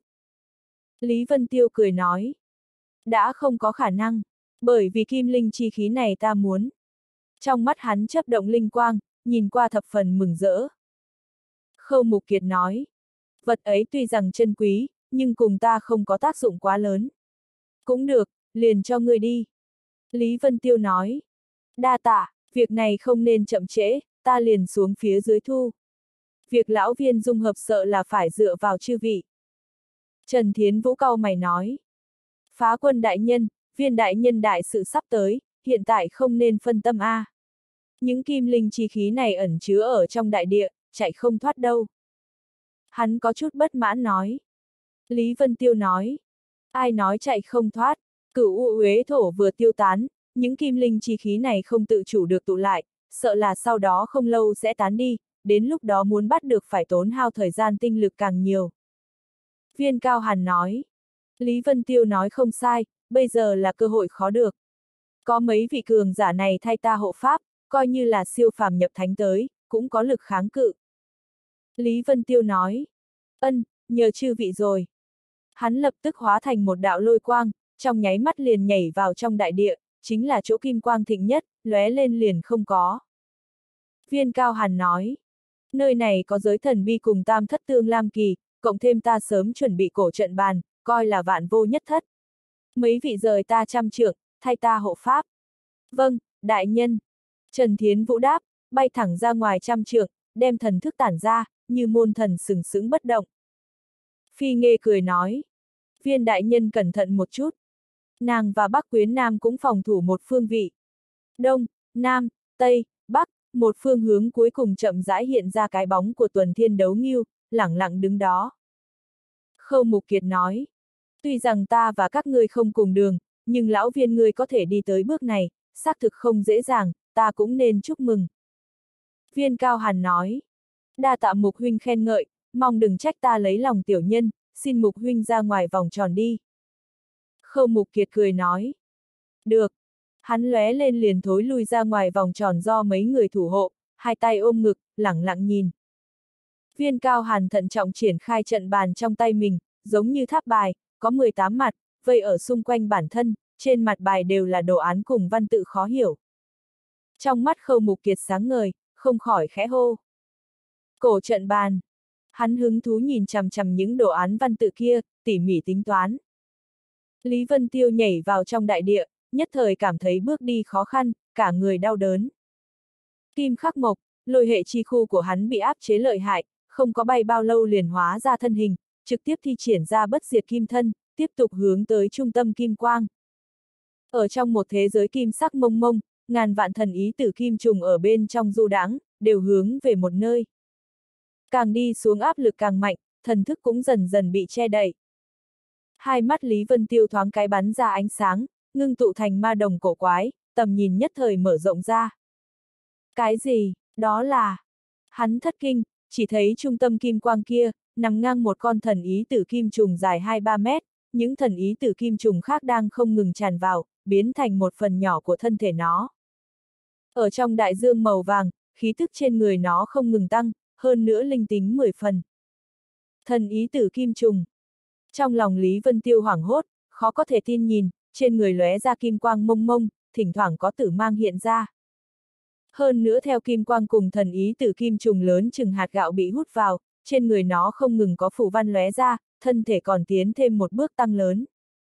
Lý Vân Tiêu cười nói, đã không có khả năng, bởi vì kim linh chi khí này ta muốn. Trong mắt hắn chớp động linh quang, nhìn qua thập phần mừng rỡ. Khâu Mục Kiệt nói, vật ấy tuy rằng chân quý, nhưng cùng ta không có tác dụng quá lớn. Cũng được, liền cho ngươi đi. Lý Vân Tiêu nói. Đa tạ, việc này không nên chậm trễ, ta liền xuống phía dưới thu. Việc lão Viên dung hợp sợ là phải dựa vào chư vị. Trần Thiến Vũ cau mày nói. Phá quân đại nhân, Viên đại nhân đại sự sắp tới, hiện tại không nên phân tâm a. Những kim linh chi khí này ẩn chứa ở trong đại địa, chạy không thoát đâu. Hắn có chút bất mãn nói. Lý Vân Tiêu nói. Ai nói chạy không thoát, cửu u uế thổ vừa tiêu tán, những kim linh chi khí này không tự chủ được tụ lại, sợ là sau đó không lâu sẽ tán đi, đến lúc đó muốn bắt được phải tốn hao thời gian tinh lực càng nhiều. Viên Cao Hàn nói. Lý Vân Tiêu nói không sai, bây giờ là cơ hội khó được. Có mấy vị cường giả này thay ta hộ pháp, coi như là siêu phàm nhập thánh tới, cũng có lực kháng cự. Lý Vân Tiêu nói. Ân, nhờ chư vị rồi. Hắn lập tức hóa thành một đạo lôi quang, trong nháy mắt liền nhảy vào trong đại địa, chính là chỗ kim quang thịnh nhất, lóe lên liền không có. Viên Cao Hàn nói. Nơi này có giới thần bi cùng tam thất tương lam kỳ, cộng thêm ta sớm chuẩn bị cổ trận bàn, coi là vạn vô nhất thất. Mấy vị rời ta 100 trượng, thay ta hộ pháp. Vâng, đại nhân. Trần Thiến Vũ đáp, bay thẳng ra ngoài 100 trượng, đem thần thức tản ra, như môn thần sừng sững bất động. Phi Nghê cười nói. Viên đại nhân cẩn thận một chút. Nàng và Bắc Quyến Nam cũng phòng thủ một phương vị. Đông, Nam, Tây, Bắc, một phương hướng cuối cùng chậm rãi hiện ra cái bóng của Tuần Thiên Đấu Ngưu, lẳng lặng đứng đó. Khâu Mục Kiệt nói. Tuy rằng ta và các ngươi không cùng đường, nhưng lão Viên ngươi có thể đi tới bước này, xác thực không dễ dàng, ta cũng nên chúc mừng. Viên Cao Hàn nói. Đa tạ Mục huynh khen ngợi, mong đừng trách ta lấy lòng tiểu nhân, xin Mục huynh ra ngoài vòng tròn đi. Khâu Mục Kiệt cười nói. Được. Hắn lóe lên liền thối lui ra ngoài vòng tròn do mấy người thủ hộ, hai tay ôm ngực, lẳng lặng nhìn. Viên Cao Hàn thận trọng triển khai trận bàn trong tay mình, giống như tháp bài, có 18 mặt, vây ở xung quanh bản thân, trên mặt bài đều là đồ án cùng văn tự khó hiểu. Trong mắt Khâu Mục Kiệt sáng ngời, không khỏi khẽ hô. Cổ trận bàn. Hắn hứng thú nhìn chằm chằm những đồ án văn tự kia, tỉ mỉ tính toán. Lý Vân Tiêu nhảy vào trong đại địa, nhất thời cảm thấy bước đi khó khăn, cả người đau đớn. Kim khắc mộc, lôi hệ chi khu của hắn bị áp chế lợi hại, không có bay bao lâu liền hóa ra thân hình, trực tiếp thi triển ra bất diệt kim thân, tiếp tục hướng tới trung tâm kim quang. Ở trong một thế giới kim sắc mông mông, ngàn vạn thần ý tử kim trùng ở bên trong du đãng, đều hướng về một nơi. Càng đi xuống áp lực càng mạnh, thần thức cũng dần dần bị che đậy. Hai mắt Lý Vân Tiêu thoáng cái bắn ra ánh sáng, ngưng tụ thành ma đồng cổ quái, tầm nhìn nhất thời mở rộng ra. Cái gì, đó là... Hắn thất kinh, chỉ thấy trung tâm kim quang kia, nằm ngang một con thần ý tử kim trùng dài 2-3 mét, những thần ý tử kim trùng khác đang không ngừng tràn vào, biến thành một phần nhỏ của thân thể nó. Ở trong đại dương màu vàng, khí thức trên người nó không ngừng tăng, hơn nữa linh tính 10 phần. Thần ý tử kim trùng. Trong lòng Lý Vân Tiêu hoảng hốt, khó có thể tin nhìn, trên người lóe ra kim quang mông mông, thỉnh thoảng có tử mang hiện ra. Hơn nữa theo kim quang cùng thần ý tử kim trùng lớn chừng hạt gạo bị hút vào, trên người nó không ngừng có phù văn lóe ra, thân thể còn tiến thêm một bước tăng lớn.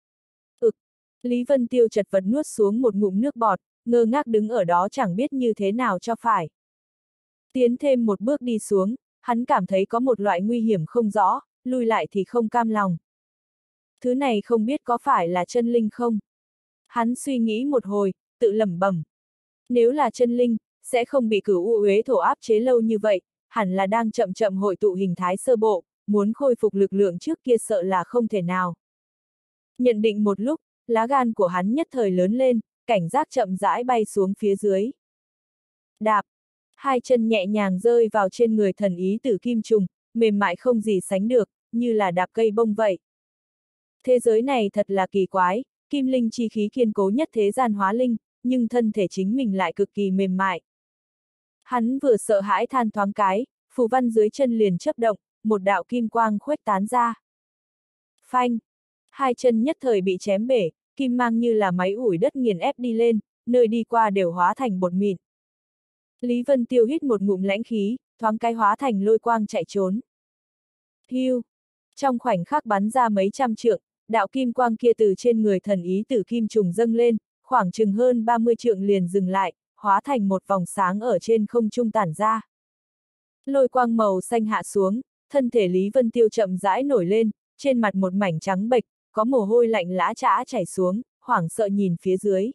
Lý Vân Tiêu chật vật nuốt xuống một ngụm nước bọt, ngơ ngác đứng ở đó chẳng biết như thế nào cho phải. Tiến thêm một bước đi xuống, hắn cảm thấy có một loại nguy hiểm không rõ, lui lại thì không cam lòng. Thứ này không biết có phải là chân linh không? Hắn suy nghĩ một hồi, tự lẩm bẩm. Nếu là chân linh, sẽ không bị cửu u uế thổ áp chế lâu như vậy, hẳn là đang chậm chậm hội tụ hình thái sơ bộ, muốn khôi phục lực lượng trước kia sợ là không thể nào. Nhận định một lúc, lá gan của hắn nhất thời lớn lên, cảnh giác chậm rãi bay xuống phía dưới. Đạp, hai chân nhẹ nhàng rơi vào trên người thần ý tử kim trùng, mềm mại không gì sánh được, như là đạp cây bông vậy. Thế giới này thật là kỳ quái, kim linh chi khí kiên cố nhất thế gian hóa linh, nhưng thân thể chính mình lại cực kỳ mềm mại. Hắn vừa sợ hãi than thoáng cái, phù văn dưới chân liền chớp động, một đạo kim quang khuếch tán ra. Phanh! Hai chân nhất thời bị chém bể, kim mang như là máy ủi đất nghiền ép đi lên, nơi đi qua đều hóa thành bột mịn. Lý Vân Tiêu hít một ngụm lãnh khí, thoáng cái hóa thành lôi quang chạy trốn. Hiu! Trong khoảnh khắc bắn ra mấy trăm trượng, đạo kim quang kia từ trên người thần ý tử kim trùng dâng lên, khoảng chừng hơn 30 trượng liền dừng lại, hóa thành một vòng sáng ở trên không trung tản ra. Lôi quang màu xanh hạ xuống, thân thể Lý Vân Tiêu chậm rãi nổi lên, trên mặt một mảnh trắng bệch, có mồ hôi lạnh lã chã chảy xuống, hoảng sợ nhìn phía dưới.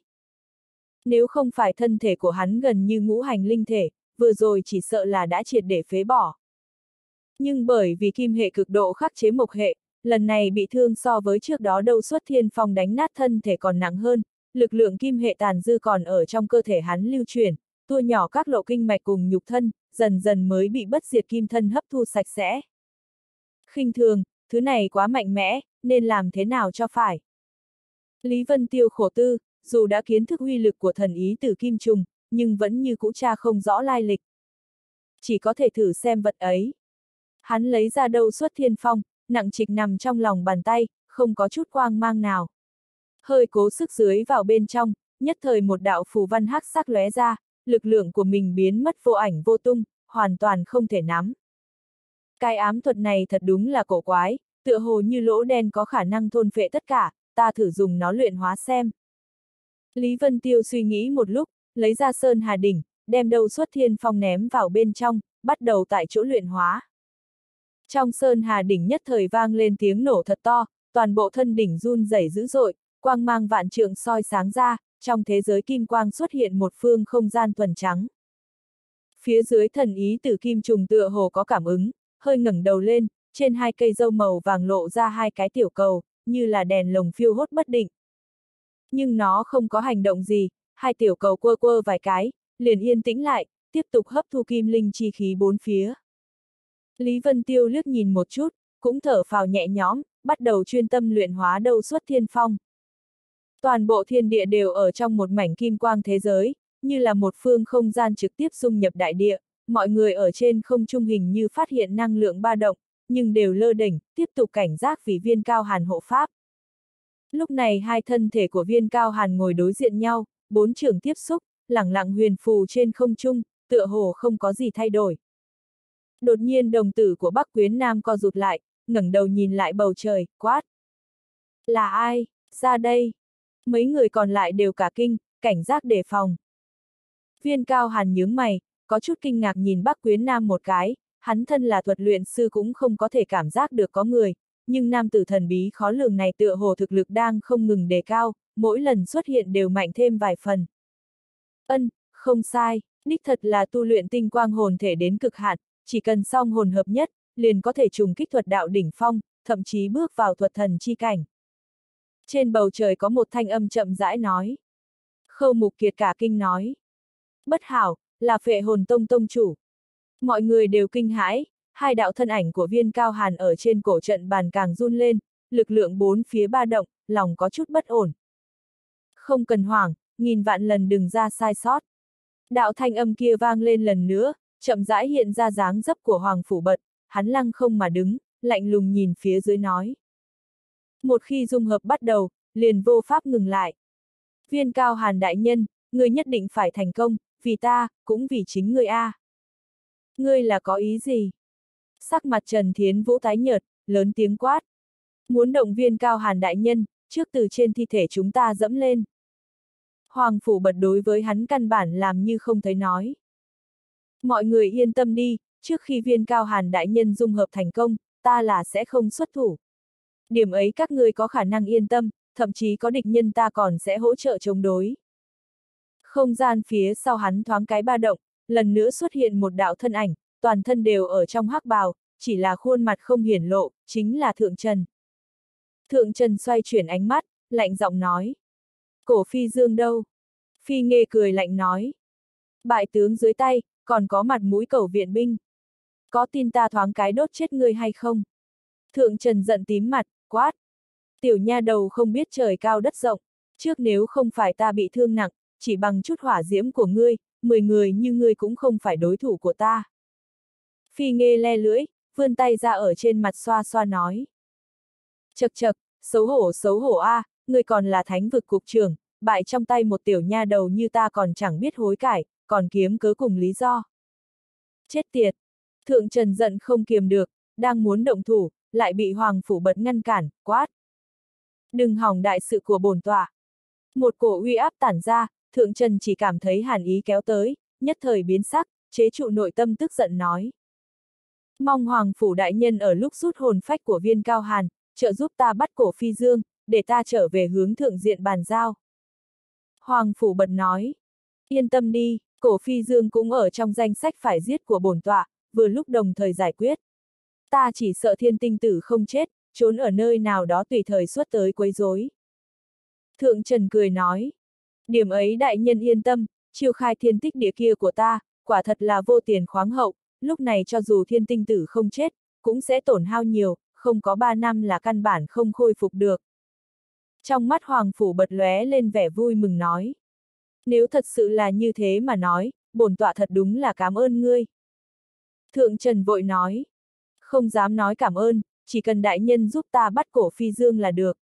Nếu không phải thân thể của hắn gần như ngũ hành linh thể, vừa rồi chỉ sợ là đã triệt để phế bỏ. Nhưng bởi vì kim hệ cực độ khắc chế mộc hệ, lần này bị thương so với trước đó đâu Xuất Thiên Phong đánh nát thân thể còn nặng hơn, lực lượng kim hệ tàn dư còn ở trong cơ thể hắn lưu chuyển, tua nhỏ các lộ kinh mạch cùng nhục thân, dần dần mới bị bất diệt kim thân hấp thu sạch sẽ. Khinh thường, thứ này quá mạnh mẽ, nên làm thế nào cho phải. Lý Vân Tiêu khổ tư, dù đã kiến thức uy lực của thần ý tử kim trùng, nhưng vẫn như cũ tra không rõ lai lịch. Chỉ có thể thử xem vật ấy. Hắn lấy ra đâu Xuất Thiên Phong, nặng trịch nằm trong lòng bàn tay, không có chút quang mang nào. Hơi cố sức dưới vào bên trong, nhất thời một đạo phù văn hắc sắc lóe ra, lực lượng của mình biến mất vô ảnh vô tung, hoàn toàn không thể nắm. Cái ám thuật này thật đúng là cổ quái, tựa hồ như lỗ đen có khả năng thôn phệ tất cả, ta thử dùng nó luyện hóa xem. Lý Vân Tiêu suy nghĩ một lúc, lấy ra Sơn Hà Đỉnh, đem đâu Xuất Thiên Phong ném vào bên trong, bắt đầu tại chỗ luyện hóa. Trong Sơn Hà Đỉnh nhất thời vang lên tiếng nổ thật to, toàn bộ thân đỉnh run rẩy dữ dội, quang mang vạn trượng soi sáng ra, trong thế giới kim quang xuất hiện một phương không gian thuần trắng. Phía dưới thần ý tử kim trùng tựa hồ có cảm ứng, hơi ngẩng đầu lên, trên hai cây dâu màu vàng lộ ra hai cái tiểu cầu, như là đèn lồng phiêu hốt bất định. Nhưng nó không có hành động gì, hai tiểu cầu quơ quơ vài cái, liền yên tĩnh lại, tiếp tục hấp thu kim linh chi khí bốn phía. Lý Vân Tiêu liếc nhìn một chút, cũng thở phào nhẹ nhõm, bắt đầu chuyên tâm luyện hóa đâu Xuất Thiên Phong. Toàn bộ thiên địa đều ở trong một mảnh kim quang thế giới, như là một phương không gian trực tiếp dung nhập đại địa, mọi người ở trên không trung hình như phát hiện năng lượng ba động, nhưng đều lơ đễnh, tiếp tục cảnh giác vì Viên Cao Hàn hộ pháp. Lúc này hai thân thể của Viên Cao Hàn ngồi đối diện nhau, bốn trưởng tiếp xúc, lẳng lặng huyền phù trên không trung, tựa hồ không có gì thay đổi. Đột nhiên đồng tử của Bắc Quyến Nam co rụt lại, ngẩng đầu nhìn lại bầu trời, quát. Là ai? Ra đây! Mấy người còn lại đều cả kinh, cảnh giác đề phòng. Viên Cao Hàn nhướng mày, có chút kinh ngạc nhìn Bắc Quyến Nam một cái, hắn thân là thuật luyện sư cũng không có thể cảm giác được có người, nhưng nam tử thần bí khó lường này tựa hồ thực lực đang không ngừng đề cao, mỗi lần xuất hiện đều mạnh thêm vài phần. Không sai, đích thật là tu luyện tinh quang hồn thể đến cực hạn, chỉ cần song hồn hợp nhất, liền có thể trùng kích thuật đạo đỉnh phong, thậm chí bước vào thuật thần chi cảnh. Trên bầu trời có một thanh âm chậm rãi nói. Khâu Mục Kiệt cả kinh nói. Bất hảo, là Phệ Hồn Tông tông chủ. Mọi người đều kinh hãi, hai đạo thân ảnh của Viên Cao Hàn ở trên cổ trận bàn càng run lên, lực lượng bốn phía ba động, lòng có chút bất ổn. Không cần hoảng, nghìn vạn lần đừng ra sai sót. Đạo thanh âm kia vang lên lần nữa, chậm rãi hiện ra dáng dấp của Hoàng Phủ Bật, hắn lăng không mà đứng, lạnh lùng nhìn phía dưới nói. Một khi dung hợp bắt đầu, liền vô pháp ngừng lại. Viên Cao Hàn đại nhân, ngươi nhất định phải thành công, vì ta, cũng vì chính ngươi a. Ngươi là có ý gì? Sắc mặt Trần Thiến Vũ tái nhợt, lớn tiếng quát. Muốn động viên Cao Hàn đại nhân, trước từ trên thi thể chúng ta dẫm lên. Hoàng Phủ Bật đối với hắn căn bản làm như không thấy nói. Mọi người yên tâm đi, trước khi Viên Cao Hàn đại nhân dung hợp thành công, ta là sẽ không xuất thủ. Điểm ấy các ngươi có khả năng yên tâm, thậm chí có địch nhân ta còn sẽ hỗ trợ chống đối. Không gian phía sau hắn thoáng cái ba động, lần nữa xuất hiện một đạo thân ảnh, toàn thân đều ở trong hắc bào, chỉ là khuôn mặt không hiển lộ, chính là Thượng Trần. Thượng Trần xoay chuyển ánh mắt, lạnh giọng nói. Cổ Phi Dương đâu? Phi Nghê cười lạnh nói. Bại tướng dưới tay, còn có mặt mũi cầu viện binh. Có tin ta thoáng cái đốt chết ngươi hay không? Thượng Trần giận tím mặt, quát. Tiểu nha đầu không biết trời cao đất rộng, trước nếu không phải ta bị thương nặng, chỉ bằng chút hỏa diễm của ngươi, 10 người như ngươi cũng không phải đối thủ của ta. Phi Nghê le lưỡi, vươn tay ra ở trên mặt xoa xoa nói. Chậc chậc, xấu hổ a, ngươi còn là thánh vực cục trưởng, bại trong tay một tiểu nha đầu như ta còn chẳng biết hối cải, còn kiếm cớ cùng lý do. Chết tiệt! Thượng Trần giận không kiềm được, đang muốn động thủ, lại bị Hoàng Phủ Bật ngăn cản, quát. Đừng hỏng đại sự của bổn tọa. Một cổ uy áp tản ra, Thượng Trần chỉ cảm thấy hàn ý kéo tới, nhất thời biến sắc, chế trụ nội tâm tức giận nói. Mong Hoàng Phủ đại nhân ở lúc rút hồn phách của Viên Cao Hàn, trợ giúp ta bắt cổ Phi Dương, để ta trở về hướng thượng diện bàn giao. Hoàng Phủ bật nói. Yên tâm đi, cổ Phi Dương cũng ở trong danh sách phải giết của bổn tọa, vừa lúc đồng thời giải quyết. Ta chỉ sợ Thiên Tinh Tử không chết, trốn ở nơi nào đó tùy thời xuất tới quấy rối. Thượng Trần cười nói. Điểm ấy đại nhân yên tâm, chiêu khai thiên tích địa kia của ta, quả thật là vô tiền khoáng hậu, lúc này cho dù Thiên Tinh Tử không chết, cũng sẽ tổn hao nhiều, không có 3 năm là căn bản không khôi phục được. Trong mắt Hoàng Phủ bật lóe lên vẻ vui mừng nói. Nếu thật sự là như thế mà nói, bổn tọa thật đúng là cảm ơn ngươi. Thượng Trần vội nói. Không dám nói cảm ơn, chỉ cần đại nhân giúp ta bắt cổ Phi Dương là được.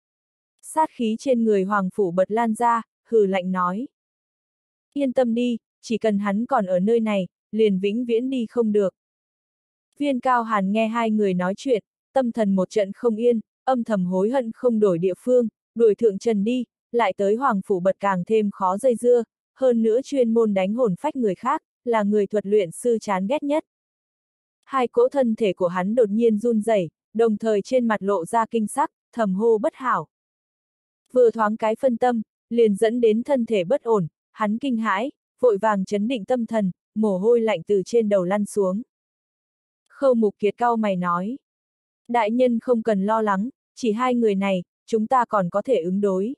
Sát khí trên người Hoàng Phủ bật lan ra, hừ lạnh nói. Yên tâm đi, chỉ cần hắn còn ở nơi này, liền vĩnh viễn đi không được. Viên Cao Hàn nghe hai người nói chuyện, tâm thần một trận không yên, âm thầm hối hận không đổi địa phương, đuổi Thượng Trần đi, lại tới Hoàng Phủ bật càng thêm khó dây dưa, hơn nữa chuyên môn đánh hồn phách người khác, là người thuật luyện sư chán ghét nhất. Hai cỗ thân thể của hắn đột nhiên run rẩy, đồng thời trên mặt lộ ra kinh sắc, thầm hô bất hảo. Vừa thoáng cái phân tâm, liền dẫn đến thân thể bất ổn, hắn kinh hãi, vội vàng chấn định tâm thần, mồ hôi lạnh từ trên đầu lăn xuống. Khâu Mục Kiệt cau mày nói. Đại nhân không cần lo lắng, chỉ hai người này, chúng ta còn có thể ứng đối.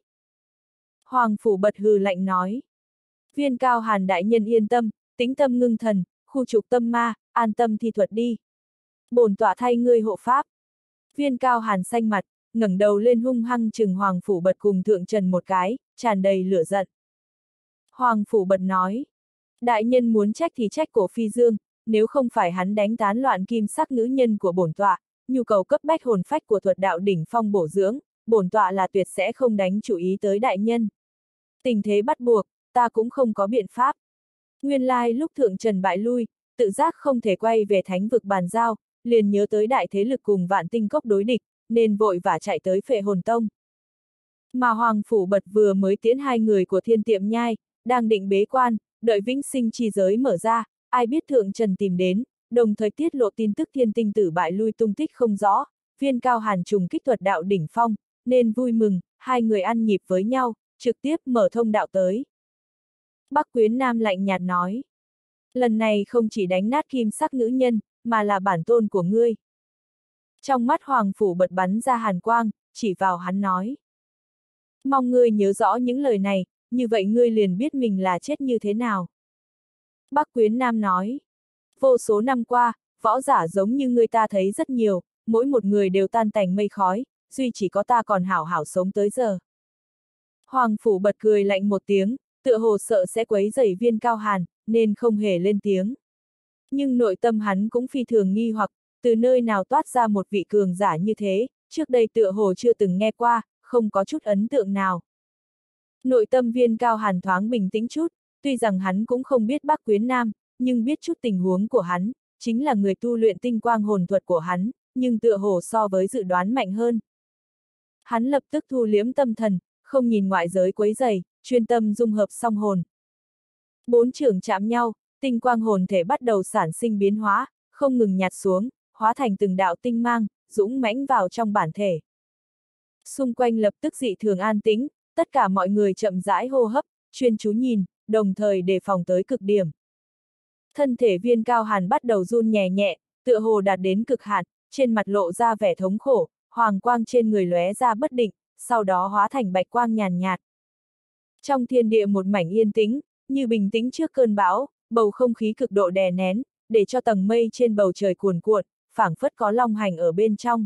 Hoàng Phủ bật hừ lạnh nói. Viên Cao Hàn đại nhân yên tâm, tĩnh tâm ngưng thần, khu trục tâm ma, an tâm thi thuật đi. Bổn tọa thay ngươi hộ pháp. Viên Cao Hàn xanh mặt, ngẩng đầu lên hung hăng trừng Hoàng Phủ bật cùng Thượng Trần một cái, tràn đầy lửa giận. Hoàng Phủ bật nói. Đại nhân muốn trách thì trách cổ Phi Dương, nếu không phải hắn đánh tán loạn kim sắc nữ nhân của bổn tọa, nhu cầu cấp bách hồn phách của thuật đạo đỉnh phong bổ dưỡng, bổn tọa là tuyệt sẽ không đánh chủ ý tới đại nhân. Tình thế bắt buộc, ta cũng không có biện pháp. Nguyên lai lúc Thượng Trần bại lui, tự giác không thể quay về thánh vực bàn giao, liền nhớ tới đại thế lực cùng Vạn Tinh Cốc đối địch, nên vội vã chạy tới Phệ Hồn Tông. Mà Hoàng Phủ bật vừa mới tiễn hai người của Thiên Tiệm Nhai, đang định bế quan, đợi vĩnh sinh chi giới mở ra, ai biết Thượng Trần tìm đến, đồng thời tiết lộ tin tức Thiên Tinh Tử bại lui tung tích không rõ, Viên Cao Hàn trùng kích thuật đạo đỉnh phong, nên vui mừng, hai người ăn nhịp với nhau, trực tiếp mở thông đạo tới. Bắc Quyến Nam lạnh nhạt nói. Lần này không chỉ đánh nát kim sắc nữ nhân, mà là bản tôn của ngươi. Trong mắt Hoàng Phủ bật bắn ra hàn quang, chỉ vào hắn nói. Mong ngươi nhớ rõ những lời này, như vậy ngươi liền biết mình là chết như thế nào. Bắc Quyến Nam nói. Vô số năm qua, võ giả giống như ngươi ta thấy rất nhiều, mỗi một người đều tan tành mây khói, duy chỉ có ta còn hảo hảo sống tới giờ. Hoàng Phủ bật cười lạnh một tiếng, tựa hồ sợ sẽ quấy rầy Viên Cao Hàn, nên không hề lên tiếng. Nhưng nội tâm hắn cũng phi thường nghi hoặc, từ nơi nào toát ra một vị cường giả như thế, trước đây tựa hồ chưa từng nghe qua, không có chút ấn tượng nào. Nội tâm Viên Cao Hàn thoáng bình tĩnh chút, tuy rằng hắn cũng không biết Bắc Quyến Nam, nhưng biết chút tình huống của hắn, chính là người tu luyện tinh quang hồn thuật của hắn, nhưng tựa hồ so với dự đoán mạnh hơn. Hắn lập tức thu liễm tâm thần, không nhìn ngoại giới quấy rầy, chuyên tâm dung hợp song hồn. Bốn trưởng chạm nhau, tinh quang hồn thể bắt đầu sản sinh biến hóa, không ngừng nhạt xuống, hóa thành từng đạo tinh mang, dũng mãnh vào trong bản thể. Xung quanh lập tức dị thường an tĩnh, tất cả mọi người chậm rãi hô hấp, chuyên chú nhìn, đồng thời đề phòng tới cực điểm. Thân thể Viên Cao Hàn bắt đầu run nhẹ nhẹ, tựa hồ đạt đến cực hạn, trên mặt lộ ra vẻ thống khổ, hoàng quang trên người lóe ra bất định, sau đó hóa thành bạch quang nhàn nhạt. Trong thiên địa một mảnh yên tĩnh, như bình tĩnh trước cơn bão, bầu không khí cực độ đè nén, để cho tầng mây trên bầu trời cuồn cuộn, phảng phất có long hành ở bên trong.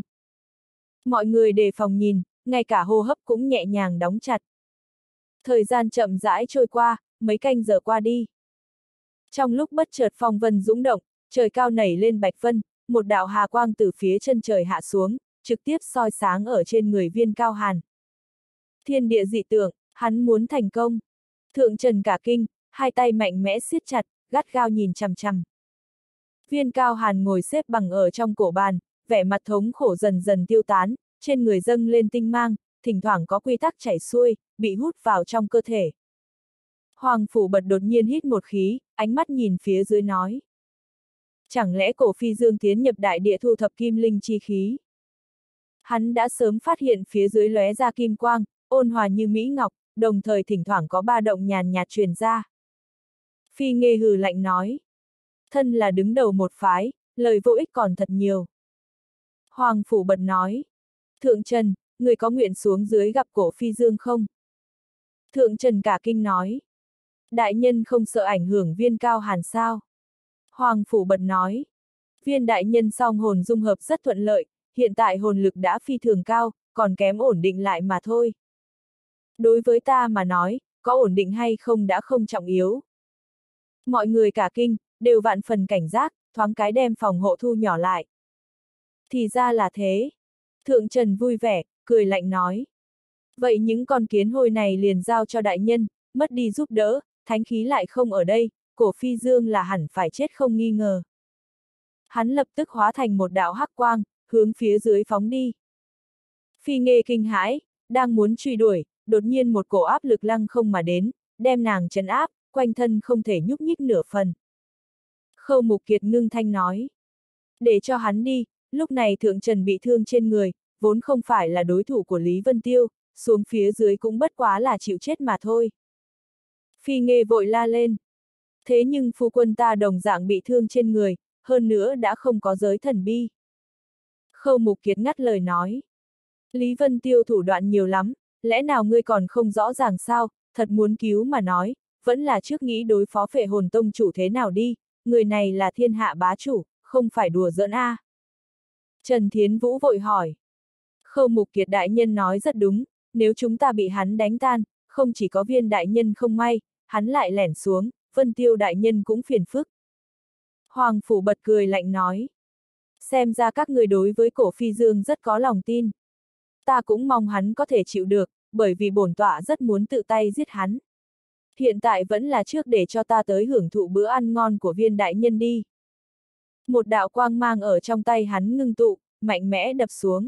Mọi người đề phòng nhìn, ngay cả hô hấp cũng nhẹ nhàng đóng chặt. Thời gian chậm rãi trôi qua, mấy canh giờ qua đi. Trong lúc bất chợt phong vân dũng động, trời cao nảy lên bạch vân, một đạo hà quang từ phía chân trời hạ xuống, trực tiếp soi sáng ở trên người Viên Cao Hàn. Thiên địa dị tượng, hắn muốn thành công. Thượng Trần cả kinh, hai tay mạnh mẽ siết chặt, gắt gao nhìn chằm chằm. Viên Cao Hàn ngồi xếp bằng ở trong cổ bàn, vẻ mặt thống khổ dần dần tiêu tán, trên người dâng lên tinh mang, thỉnh thoảng có quy tắc chảy xuôi, bị hút vào trong cơ thể. Hoàng Phủ Bật đột nhiên hít một khí, ánh mắt nhìn phía dưới nói. Chẳng lẽ Cổ Phi Dương tiến nhập đại địa thu thập kim linh chi khí? Hắn đã sớm phát hiện phía dưới lóe ra kim quang, ôn hòa như mỹ ngọc, đồng thời thỉnh thoảng có ba động nhàn nhạt truyền ra. Phi Nghê hừ lạnh nói. Thân là đứng đầu một phái, lời vô ích còn thật nhiều. Hoàng Phủ Bật nói. Thượng Trần, người có nguyện xuống dưới gặp Cổ Phi Dương không? Thượng Trần cả kinh nói. Đại nhân không sợ ảnh hưởng Viên Cao Hàn sao? Hoàng Phủ Bật nói. Viên đại nhân song hồn dung hợp rất thuận lợi, hiện tại hồn lực đã phi thường cao, còn kém ổn định lại mà thôi. Đối với ta mà nói, có ổn định hay không đã không trọng yếu. Mọi người cả kinh, đều vạn phần cảnh giác, thoáng cái đem phòng hộ thu nhỏ lại. Thì ra là thế. Thượng Trần vui vẻ, cười lạnh nói. Vậy những con kiến hôi này liền giao cho đại nhân, mất đi giúp đỡ, thánh khí lại không ở đây, Cổ Phi Dương là hẳn phải chết không nghi ngờ. Hắn lập tức hóa thành một đạo hắc quang, hướng phía dưới phóng đi. Phi Nghê kinh hãi, đang muốn truy đuổi, đột nhiên một cổ áp lực lăng không mà đến, đem nàng trấn áp, quanh thân không thể nhúc nhích nửa phần. Khâu Mục Kiệt ngưng thanh nói. Để cho hắn đi, lúc này Thượng Trần bị thương trên người, vốn không phải là đối thủ của Lý Vân Tiêu, xuống phía dưới cũng bất quá là chịu chết mà thôi. Phi Nghê vội la lên. Thế nhưng phu quân ta đồng dạng bị thương trên người, hơn nữa đã không có giới thần bi. Khâu Mục Kiệt ngắt lời nói. Lý Vân Tiêu thủ đoạn nhiều lắm, lẽ nào ngươi còn không rõ ràng sao, thật muốn cứu mà nói, vẫn là trước nghĩ đối phó Phệ Hồn Tông chủ thế nào đi, người này là thiên hạ bá chủ, không phải đùa giỡn a. Trần Thiến Vũ vội hỏi. Khâu Mục Kiệt đại nhân nói rất đúng, nếu chúng ta bị hắn đánh tan, không chỉ có Viên đại nhân không may, hắn lại lẻn xuống, Vân Tiêu đại nhân cũng phiền phức. Hoàng Phủ Bật cười lạnh nói. Xem ra các người đối với Cổ Phi Dương rất có lòng tin. Ta cũng mong hắn có thể chịu được, bởi vì bổn tọa rất muốn tự tay giết hắn. Hiện tại vẫn là trước để cho ta tới hưởng thụ bữa ăn ngon của Viên đại nhân đi. Một đạo quang mang ở trong tay hắn ngưng tụ, mạnh mẽ đập xuống.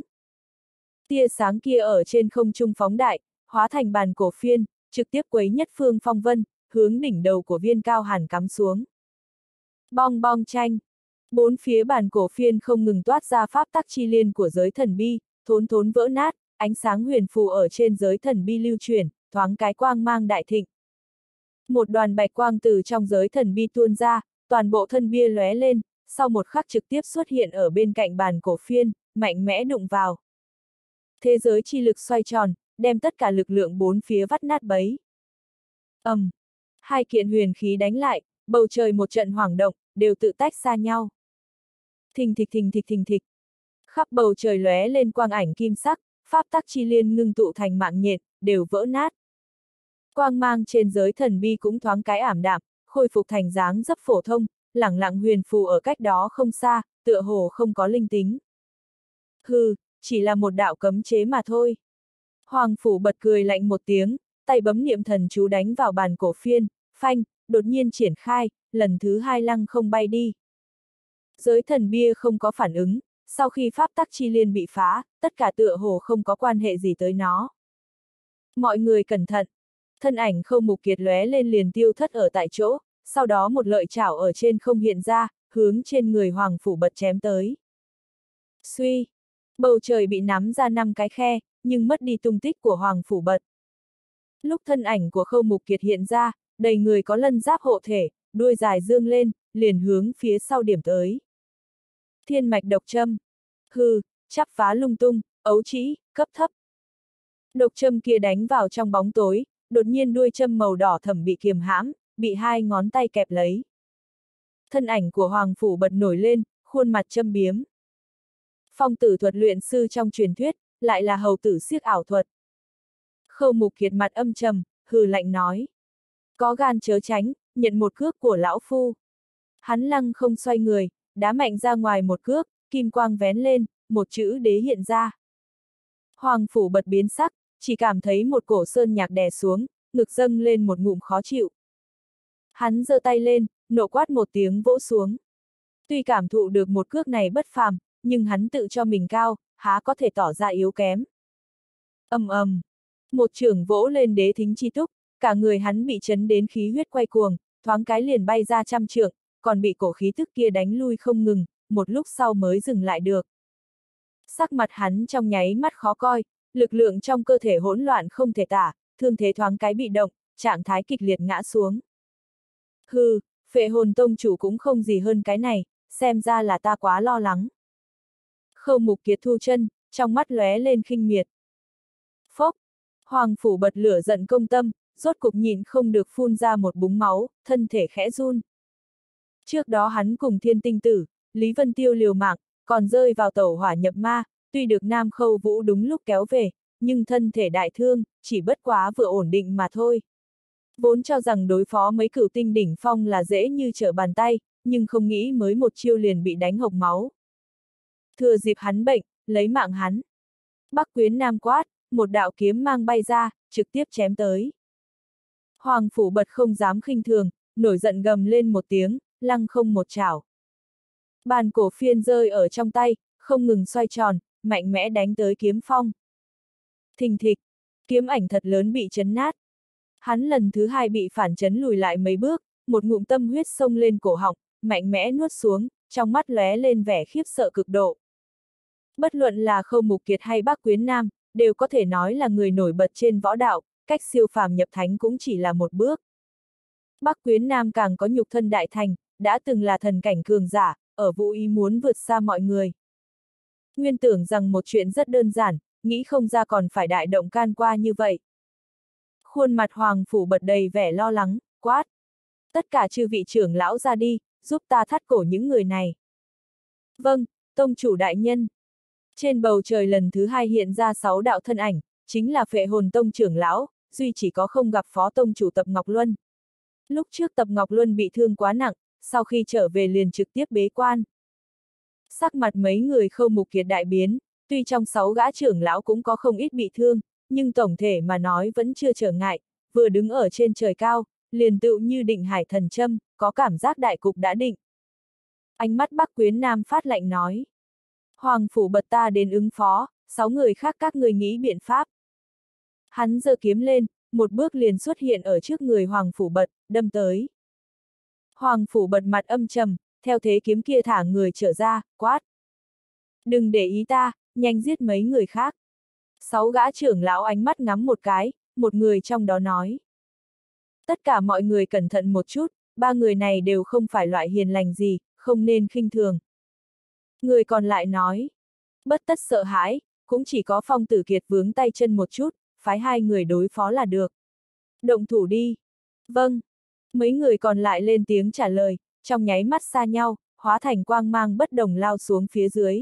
Tia sáng kia ở trên không trung phóng đại, hóa thành bàn cổ phiên, trực tiếp quấy nhất phương phong vân, hướng đỉnh đầu của Viên Cao Hàn cắm xuống. Bong bong chanh. Bốn phía bàn cổ phiên không ngừng toát ra pháp tắc chi liên của giới thần bi, thốn thốn vỡ nát, ánh sáng huyền phù ở trên giới thần bi lưu chuyển, thoáng cái quang mang đại thịnh. Một đoàn bạch quang từ trong giới thần bi tuôn ra, toàn bộ thân bia lóe lên, sau một khắc trực tiếp xuất hiện ở bên cạnh bàn cổ phiên, mạnh mẽ đụng vào. Thế giới chi lực xoay tròn, đem tất cả lực lượng bốn phía vắt nát bấy. Hai kiện huyền khí đánh lại, bầu trời một trận hoảng động, đều tự tách xa nhau. Thình thịch thình thịch thình thịch. Khắp bầu trời lóe lên quang ảnh kim sắc, pháp tắc chi liên ngưng tụ thành mạng nhện, đều vỡ nát. Quang mang trên giới thần bi cũng thoáng cái ảm đạm, khôi phục thành dáng dấp phổ thông, lẳng lặng huyền phù ở cách đó không xa, tựa hồ không có linh tính. Hừ, chỉ là một đạo cấm chế mà thôi. Hoàng Phủ Bật cười lạnh một tiếng, tay bấm niệm thần chú đánh vào bàn cổ phiên, phanh, đột nhiên triển khai, lần thứ hai lăng không bay đi. Giới thần bia không có phản ứng, sau khi pháp tắc chi liên bị phá, tất cả tựa hồ không có quan hệ gì tới nó. Mọi người cẩn thận. Thân ảnh Khâu Mục Kiệt lóe lên liền tiêu thất ở tại chỗ, sau đó một lợi chảo ở trên không hiện ra, hướng trên người Hoàng Phủ Bật chém tới. Suy! Bầu trời bị nắm ra 5 cái khe, nhưng mất đi tung tích của Hoàng Phủ Bật. Lúc thân ảnh của Khâu Mục Kiệt hiện ra, đầy người có lân giáp hộ thể, đuôi dài dương lên, liền hướng phía sau điểm tới. Thiên mạch độc châm. Hừ, chắp vá lung tung, ấu trĩ, cấp thấp. Độc châm kia đánh vào trong bóng tối, đột nhiên đuôi châm màu đỏ thẫm bị kiềm hãm, bị hai ngón tay kẹp lấy. Thân ảnh của Hoàng Phủ Bật nổi lên, khuôn mặt châm biếm. Phong tử thuật luyện sư trong truyền thuyết, lại là hầu tử siếc ảo thuật. Khâu Mục Kiệt mặt âm trầm, hừ lạnh nói. Có gan chớ tránh, nhận một cước của lão phu. Hắn lăng không xoay người, đá mạnh ra ngoài một cước, kim quang vén lên, một chữ đế hiện ra. Hoàng Phủ Bật biến sắc, chỉ cảm thấy một cổ sơn nhạc đè xuống, ngực dâng lên một ngụm khó chịu. Hắn giơ tay lên, nộ quát một tiếng vỗ xuống. Tuy cảm thụ được một cước này bất phàm, nhưng hắn tự cho mình cao, há có thể tỏ ra yếu kém. Ầm ầm, một chưởng vỗ lên Đế Thính Chi Túc, cả người hắn bị chấn đến khí huyết quay cuồng, thoáng cái liền bay ra trăm trượng, còn bị cổ khí tức kia đánh lui không ngừng, một lúc sau mới dừng lại được. Sắc mặt hắn trong nháy mắt khó coi, lực lượng trong cơ thể hỗn loạn không thể tả, thương thế thoáng cái bị động, trạng thái kịch liệt ngã xuống. Hừ, Phệ Hồn Tông chủ cũng không gì hơn cái này, xem ra là ta quá lo lắng. Khâu Mục Kiệt thu chân, trong mắt lóe lên khinh miệt. Phốc, Hoàng Phủ bật lửa giận công tâm, rốt cục nhịn không được phun ra một búng máu, thân thể khẽ run. Trước đó hắn cùng Thiên Tinh Tử, Lý Vân Tiêu liều mạng, còn rơi vào tẩu hỏa nhập ma, tuy được Nam Khâu Vũ đúng lúc kéo về, nhưng thân thể đại thương, chỉ bất quá vừa ổn định mà thôi. Vốn cho rằng đối phó mấy cửu tinh đỉnh phong là dễ như trở bàn tay, nhưng không nghĩ mới một chiêu liền bị đánh hộc máu. Thừa dịp hắn bệnh, lấy mạng hắn. Bắc Quyến Nam quát, một đạo kiếm mang bay ra, trực tiếp chém tới. Hoàng Phủ bật không dám khinh thường, nổi giận gầm lên một tiếng, lăng không một chảo. Bàn cổ phiên rơi ở trong tay, không ngừng xoay tròn, mạnh mẽ đánh tới kiếm phong. Thình thịch, kiếm ảnh thật lớn bị chấn nát. Hắn lần thứ hai bị phản chấn lùi lại mấy bước, một ngụm tâm huyết xông lên cổ họng, mạnh mẽ nuốt xuống, trong mắt lóe lên vẻ khiếp sợ cực độ. Bất luận là Khâu Mục Kiệt hay Bắc Quyến Nam, đều có thể nói là người nổi bật trên võ đạo, cách siêu phàm nhập thánh cũng chỉ là một bước. Bắc Quyến Nam càng có nhục thân đại thành, đã từng là thần cảnh cường giả, ở Vũ Ý muốn vượt xa mọi người. Nguyên tưởng rằng một chuyện rất đơn giản, nghĩ không ra còn phải đại động can qua như vậy. Khuôn mặt Hoàng Phủ bật đầy vẻ lo lắng, quát. Tất cả chư vị trưởng lão ra đi, giúp ta thắt cổ những người này. Vâng, tông chủ đại nhân. Trên bầu trời lần thứ hai hiện ra 6 đạo thân ảnh, chính là Phệ Hồn Tông trưởng lão, duy chỉ có không gặp phó tông chủ Tập Ngọc Luân. Lúc trước Tập Ngọc Luân bị thương quá nặng, sau khi trở về liền trực tiếp bế quan. Sắc mặt mấy người Khâu Mục Kiệt đại biến, tuy trong 6 gã trưởng lão cũng có không ít bị thương, nhưng tổng thể mà nói vẫn chưa trở ngại, vừa đứng ở trên trời cao, liền tựu như định hải thần châm, có cảm giác đại cục đã định. Ánh mắt Bắc Quyến Nam phát lạnh nói. Hoàng Phủ bật ta đến ứng phó, 6 người khác các người nghĩ biện pháp. Hắn giơ kiếm lên, một bước liền xuất hiện ở trước người Hoàng Phủ bật, đâm tới. Hoàng Phủ bật mặt âm trầm, theo thế kiếm kia thả người trở ra, quát. Đừng để ý ta, nhanh giết mấy người khác. 6 gã trưởng lão ánh mắt ngắm một cái, một người trong đó nói. Tất cả mọi người cẩn thận một chút, 3 người này đều không phải loại hiền lành gì, không nên khinh thường. Người còn lại nói. Bất tất sợ hãi, cũng chỉ có Phong Tử Kiệt vướng tay chân một chút, phái 2 người đối phó là được. Động thủ đi. Vâng. Mấy người còn lại lên tiếng trả lời, trong nháy mắt xa nhau, hóa thành quang mang bất đồng lao xuống phía dưới.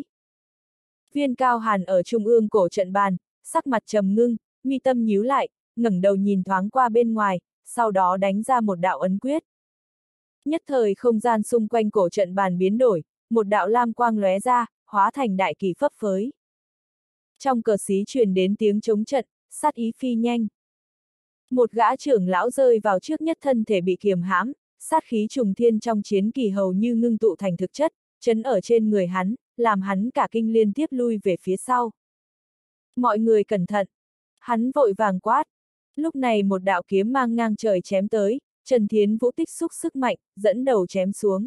Viên Cao Hàn ở trung ương cổ trận bàn, sắc mặt trầm ngưng, mi tâm nhíu lại, ngẩng đầu nhìn thoáng qua bên ngoài, sau đó đánh ra một đạo ấn quyết. Nhất thời không gian xung quanh cổ trận bàn biến đổi, một đạo lam quang lóe ra, hóa thành đại kỳ phấp phới. Trong cờ xí truyền đến tiếng chống trận, sát ý phi nhanh. Một gã trưởng lão rơi vào trước nhất thân thể bị kiềm hãm, sát khí trùng thiên trong chiến kỳ hầu như ngưng tụ thành thực chất, chấn ở trên người hắn, làm hắn cả kinh liên tiếp lui về phía sau. Mọi người cẩn thận! Hắn vội vàng quát. Lúc này một đạo kiếm mang ngang trời chém tới, Trần Thiến Vũ tích xúc sức mạnh, dẫn đầu chém xuống.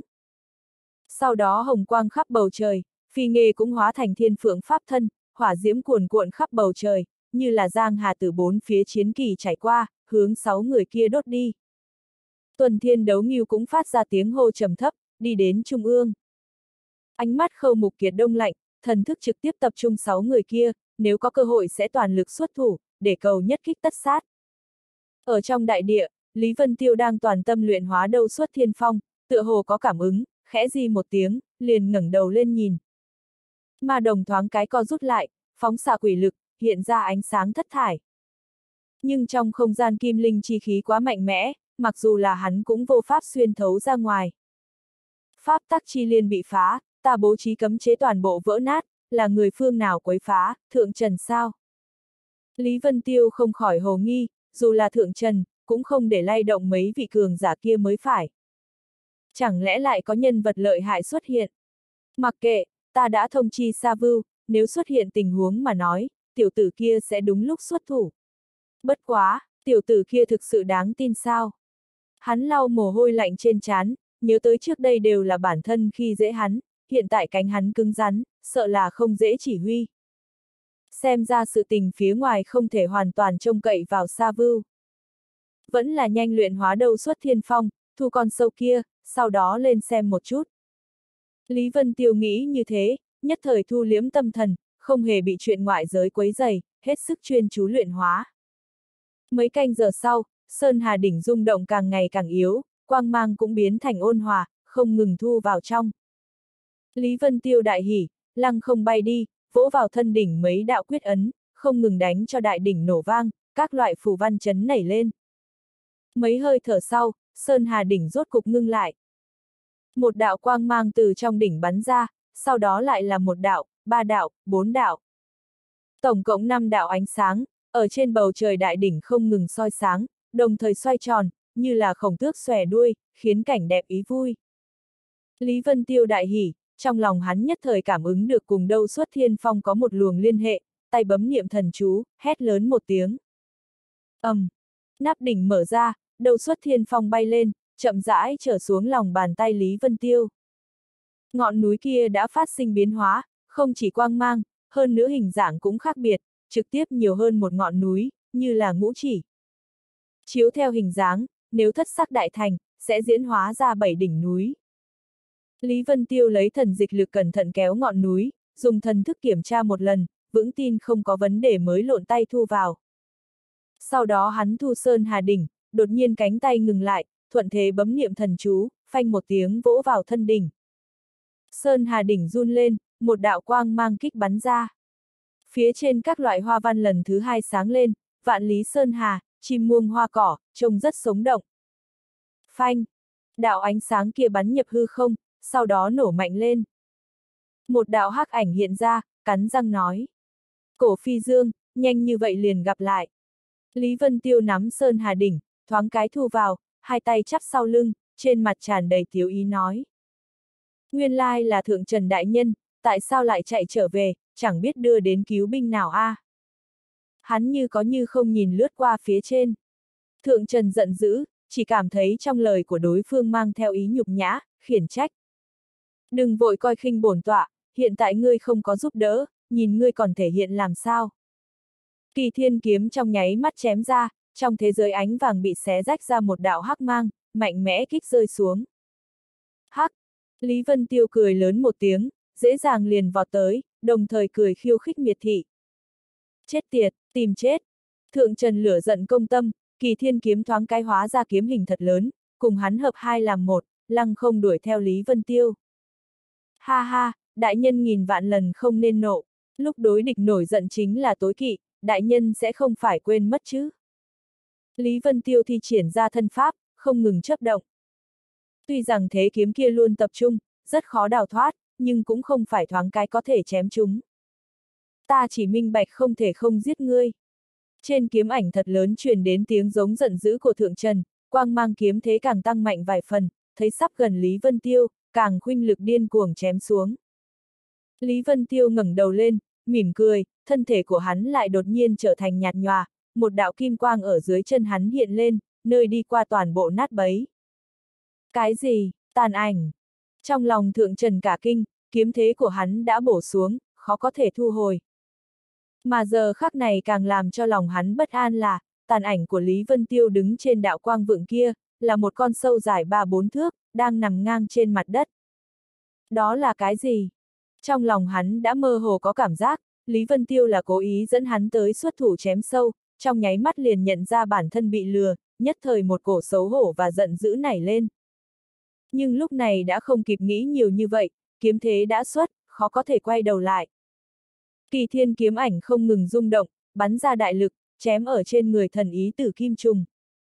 Sau đó hồng quang khắp bầu trời, phi nghê cũng hóa thành thiên phượng pháp thân, hỏa diễm cuồn cuộn khắp bầu trời, như là giang hà từ 4 phía chiến kỳ chảy qua, hướng 6 người kia đốt đi. Tuần Thiên Đấu Ngưu cũng phát ra tiếng hô trầm thấp, đi đến trung ương. Ánh mắt Khâu Mục Kiệt đông lạnh, thần thức trực tiếp tập trung 6 người kia, nếu có cơ hội sẽ toàn lực xuất thủ, để cầu nhất kích tất sát. Ở trong đại địa, Lý Vân Tiêu đang toàn tâm luyện hóa đâu xuất thiên phong, tựa hồ có cảm ứng, khẽ di một tiếng, liền ngẩng đầu lên nhìn. Ma đồng thoáng cái co rút lại, phóng xạ quỷ lực, hiện ra ánh sáng thất thải. Nhưng trong không gian kim linh chi khí quá mạnh mẽ, mặc dù là hắn cũng vô pháp xuyên thấu ra ngoài. Pháp tắc chi liên bị phá, ta bố trí cấm chế toàn bộ vỡ nát, là người phương nào quấy phá, thượng trần sao? Lý Vân Tiêu không khỏi hồ nghi, dù là thượng trần, cũng không để lay động mấy vị cường giả kia mới phải. Chẳng lẽ lại có nhân vật lợi hại xuất hiện? Mặc kệ, ta đã thông chi Sa Vưu, nếu xuất hiện tình huống mà nói, tiểu tử kia sẽ đúng lúc xuất thủ. Bất quá, tiểu tử kia thực sự đáng tin sao? Hắn lau mồ hôi lạnh trên trán, nhớ tới trước đây đều là bản thân khi dễ hắn, hiện tại cánh hắn cứng rắn, sợ là không dễ chỉ huy. Xem ra sự tình phía ngoài không thể hoàn toàn trông cậy vào Sa Vưu. Vẫn là nhanh luyện hóa đầu xuất thiên phong, thu con sâu kia, sau đó lên xem một chút. Lý Vân Tiêu nghĩ như thế, nhất thời thu liễm tâm thần, không hề bị chuyện ngoại giới quấy rầy, hết sức chuyên chú luyện hóa. Mấy canh giờ sau, Sơn Hà đỉnh rung động càng ngày càng yếu, quang mang cũng biến thành ôn hòa, không ngừng thu vào trong. Lý Vân Tiêu đại hỉ, lăng không bay đi, vỗ vào thân đỉnh mấy đạo quyết ấn, không ngừng đánh cho đại đỉnh nổ vang, các loại phù văn chấn nảy lên. Mấy hơi thở sau, Sơn Hà đỉnh rốt cục ngưng lại. Một đạo quang mang từ trong đỉnh bắn ra, sau đó lại là một đạo, ba đạo, bốn đạo. Tổng cộng 5 đạo ánh sáng, ở trên bầu trời đại đỉnh không ngừng soi sáng, đồng thời xoay tròn, như là khổng tước xòe đuôi, khiến cảnh đẹp ý vui. Lý Vân Tiêu đại hỉ, trong lòng hắn nhất thời cảm ứng được cùng đâu xuất thiên phong có một luồng liên hệ, tay bấm niệm thần chú, hét lớn một tiếng. Nắp đỉnh mở ra, đâu xuất thiên phong bay lên, chậm rãi trở xuống lòng bàn tay Lý Vân Tiêu. Ngọn núi kia đã phát sinh biến hóa, không chỉ quang mang, hơn nữa hình dạng cũng khác biệt, trực tiếp nhiều hơn một ngọn núi, như là ngũ chỉ. Chiếu theo hình dáng, nếu thất sắc đại thành, sẽ diễn hóa ra 7 đỉnh núi. Lý Vân Tiêu lấy thần dịch lực cẩn thận kéo ngọn núi, dùng thần thức kiểm tra một lần, vững tin không có vấn đề mới lộn tay thu vào. Sau đó hắn thu Sơn Hà đỉnh, đột nhiên cánh tay ngừng lại, thuận thế bấm niệm thần chú, phanh một tiếng vỗ vào thân đỉnh. Sơn Hà đỉnh run lên, một đạo quang mang kích bắn ra. Phía trên các loại hoa văn lần thứ 2 sáng lên, vạn lý sơn hà, chim muông hoa cỏ, trông rất sống động. Phanh! Đạo ánh sáng kia bắn nhập hư không, sau đó nổ mạnh lên. Một đạo hắc ảnh hiện ra, cắn răng nói. Cổ Phi Dương, nhanh như vậy liền gặp lại. Lý Vân Tiêu nắm Sơn Hà đỉnh, thoáng cái thu vào, hai tay chắp sau lưng, trên mặt tràn đầy thiếu ý nói. Nguyên lai là Thượng Trần Đại Nhân, tại sao lại chạy trở về, chẳng biết đưa đến cứu binh nào a? Hắn như có như không nhìn lướt qua phía trên. Thượng Trần giận dữ, chỉ cảm thấy trong lời của đối phương mang theo ý nhục nhã, khiển trách. Đừng vội coi khinh bổn tọa, hiện tại ngươi không có giúp đỡ, nhìn ngươi còn thể hiện làm sao. Kỳ Thiên kiếm trong nháy mắt chém ra, trong thế giới ánh vàng bị xé rách ra một đạo hắc mang, mạnh mẽ kích rơi xuống. Hắc! Lý Vân Tiêu cười lớn một tiếng, dễ dàng liền vọt tới, đồng thời cười khiêu khích miệt thị. Chết tiệt, tìm chết! Thượng Trần lửa giận công tâm, Kỳ Thiên kiếm thoáng cái hóa ra kiếm hình thật lớn, cùng hắn hợp hai làm một, lăng không đuổi theo Lý Vân Tiêu. Ha ha, đại nhân nghìn vạn lần không nên nộ, lúc đối địch nổi giận chính là tối kỵ, đại nhân sẽ không phải quên mất chứ. Lý Vân Tiêu thi triển ra thân pháp, không ngừng chớp động. Tuy rằng thế kiếm kia luôn tập trung, rất khó đào thoát, nhưng cũng không phải thoáng cái có thể chém chúng. Ta chỉ minh bạch không thể không giết ngươi. Trên kiếm ảnh thật lớn truyền đến tiếng giống giận dữ của Thượng Trần, quang mang kiếm thế càng tăng mạnh vài phần, thấy sắp gần Lý Vân Tiêu, càng khuynh lực điên cuồng chém xuống. Lý Vân Tiêu ngẩng đầu lên, mỉm cười, thân thể của hắn lại đột nhiên trở thành nhạt nhòa, một đạo kim quang ở dưới chân hắn hiện lên, nơi đi qua toàn bộ nát bấy. Cái gì? Tàn ảnh! Trong lòng Thượng Trần cả kinh, kiếm thế của hắn đã bổ xuống, khó có thể thu hồi. Mà giờ khắc này càng làm cho lòng hắn bất an là, tàn ảnh của Lý Vân Tiêu đứng trên đạo quang vượng kia, là một con sâu dài 3-4 thước, đang nằm ngang trên mặt đất. Đó là cái gì? Trong lòng hắn đã mơ hồ có cảm giác, Lý Vân Tiêu là cố ý dẫn hắn tới xuất thủ chém sâu, trong nháy mắt liền nhận ra bản thân bị lừa, nhất thời một cổ xấu hổ và giận dữ nảy lên. Nhưng lúc này đã không kịp nghĩ nhiều như vậy, kiếm thế đã xuất, khó có thể quay đầu lại. Kỳ Thiên kiếm ảnh không ngừng rung động, bắn ra đại lực, chém ở trên người thần ý tử kim trùng.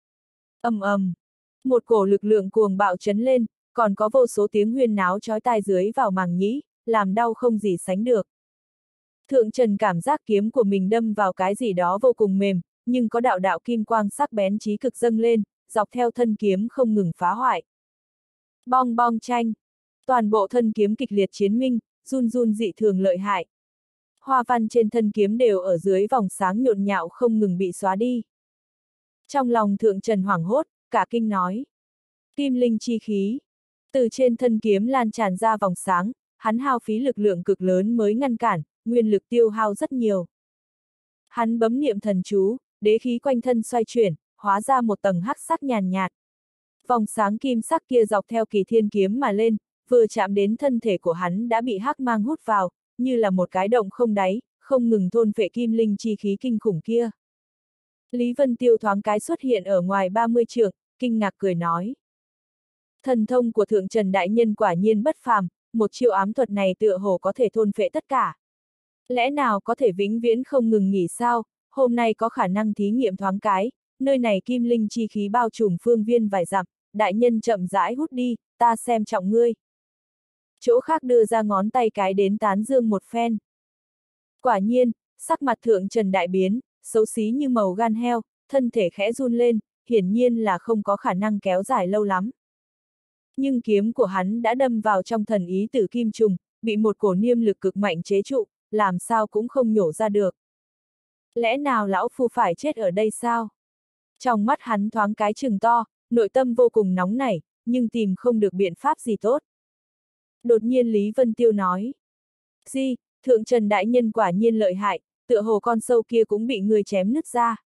Một cổ lực lượng cuồng bạo chấn lên, còn có vô số tiếng huyên náo chói tai dưới vào màng nhĩ, làm đau không gì sánh được. Thượng Trần cảm giác kiếm của mình đâm vào cái gì đó vô cùng mềm, nhưng có đạo đạo kim quang sắc bén chí cực dâng lên, dọc theo thân kiếm không ngừng phá hoại. Bong bong chanh! Toàn bộ thân kiếm kịch liệt chiến minh, run run dị thường lợi hại. Hoa văn trên thân kiếm đều ở dưới vòng sáng nhộn nhạo không ngừng bị xóa đi. Trong lòng Thượng Trần hoảng hốt, cả kinh nói. Kim linh chi khí. Từ trên thân kiếm lan tràn ra vòng sáng, hắn hao phí lực lượng cực lớn mới ngăn cản, nguyên lực tiêu hao rất nhiều. Hắn bấm niệm thần chú, đế khí quanh thân xoay chuyển, hóa ra một tầng hắc sắc nhàn nhạt. Vòng sáng kim sắc kia dọc theo Kỳ Thiên kiếm mà lên, vừa chạm đến thân thể của hắn đã bị hắc mang hút vào, như là một cái động không đáy, không ngừng thôn phệ kim linh chi khí kinh khủng kia. Lý Vân Tiêu thoáng cái xuất hiện ở ngoài 30 trượng, kinh ngạc cười nói. Thần thông của Thượng Trần Đại Nhân quả nhiên bất phàm, một chiêu ám thuật này tựa hồ có thể thôn phệ tất cả. Lẽ nào có thể vĩnh viễn không ngừng nghỉ sao, hôm nay có khả năng thí nghiệm thoáng cái, nơi này kim linh chi khí bao trùm phương viên vài dặm, đại nhân chậm rãi hút đi, ta xem trọng ngươi. Chỗ khác đưa ra ngón tay cái đến tán dương một phen. Quả nhiên, sắc mặt Thượng Trần đại biến, xấu xí như màu gan heo, thân thể khẽ run lên, hiển nhiên là không có khả năng kéo dài lâu lắm. Nhưng kiếm của hắn đã đâm vào trong thần ý tử kim trùng, bị một cổ niêm lực cực mạnh chế trụ, làm sao cũng không nhổ ra được. Lẽ nào lão phu phải chết ở đây sao? Trong mắt hắn thoáng cái trừng to, nội tâm vô cùng nóng nảy, nhưng tìm không được biện pháp gì tốt. Đột nhiên Lý Vân Tiêu nói. Di, Thượng Trần Đại Nhân quả nhiên lợi hại, tựa hồ con sâu kia cũng bị người chém nứt ra.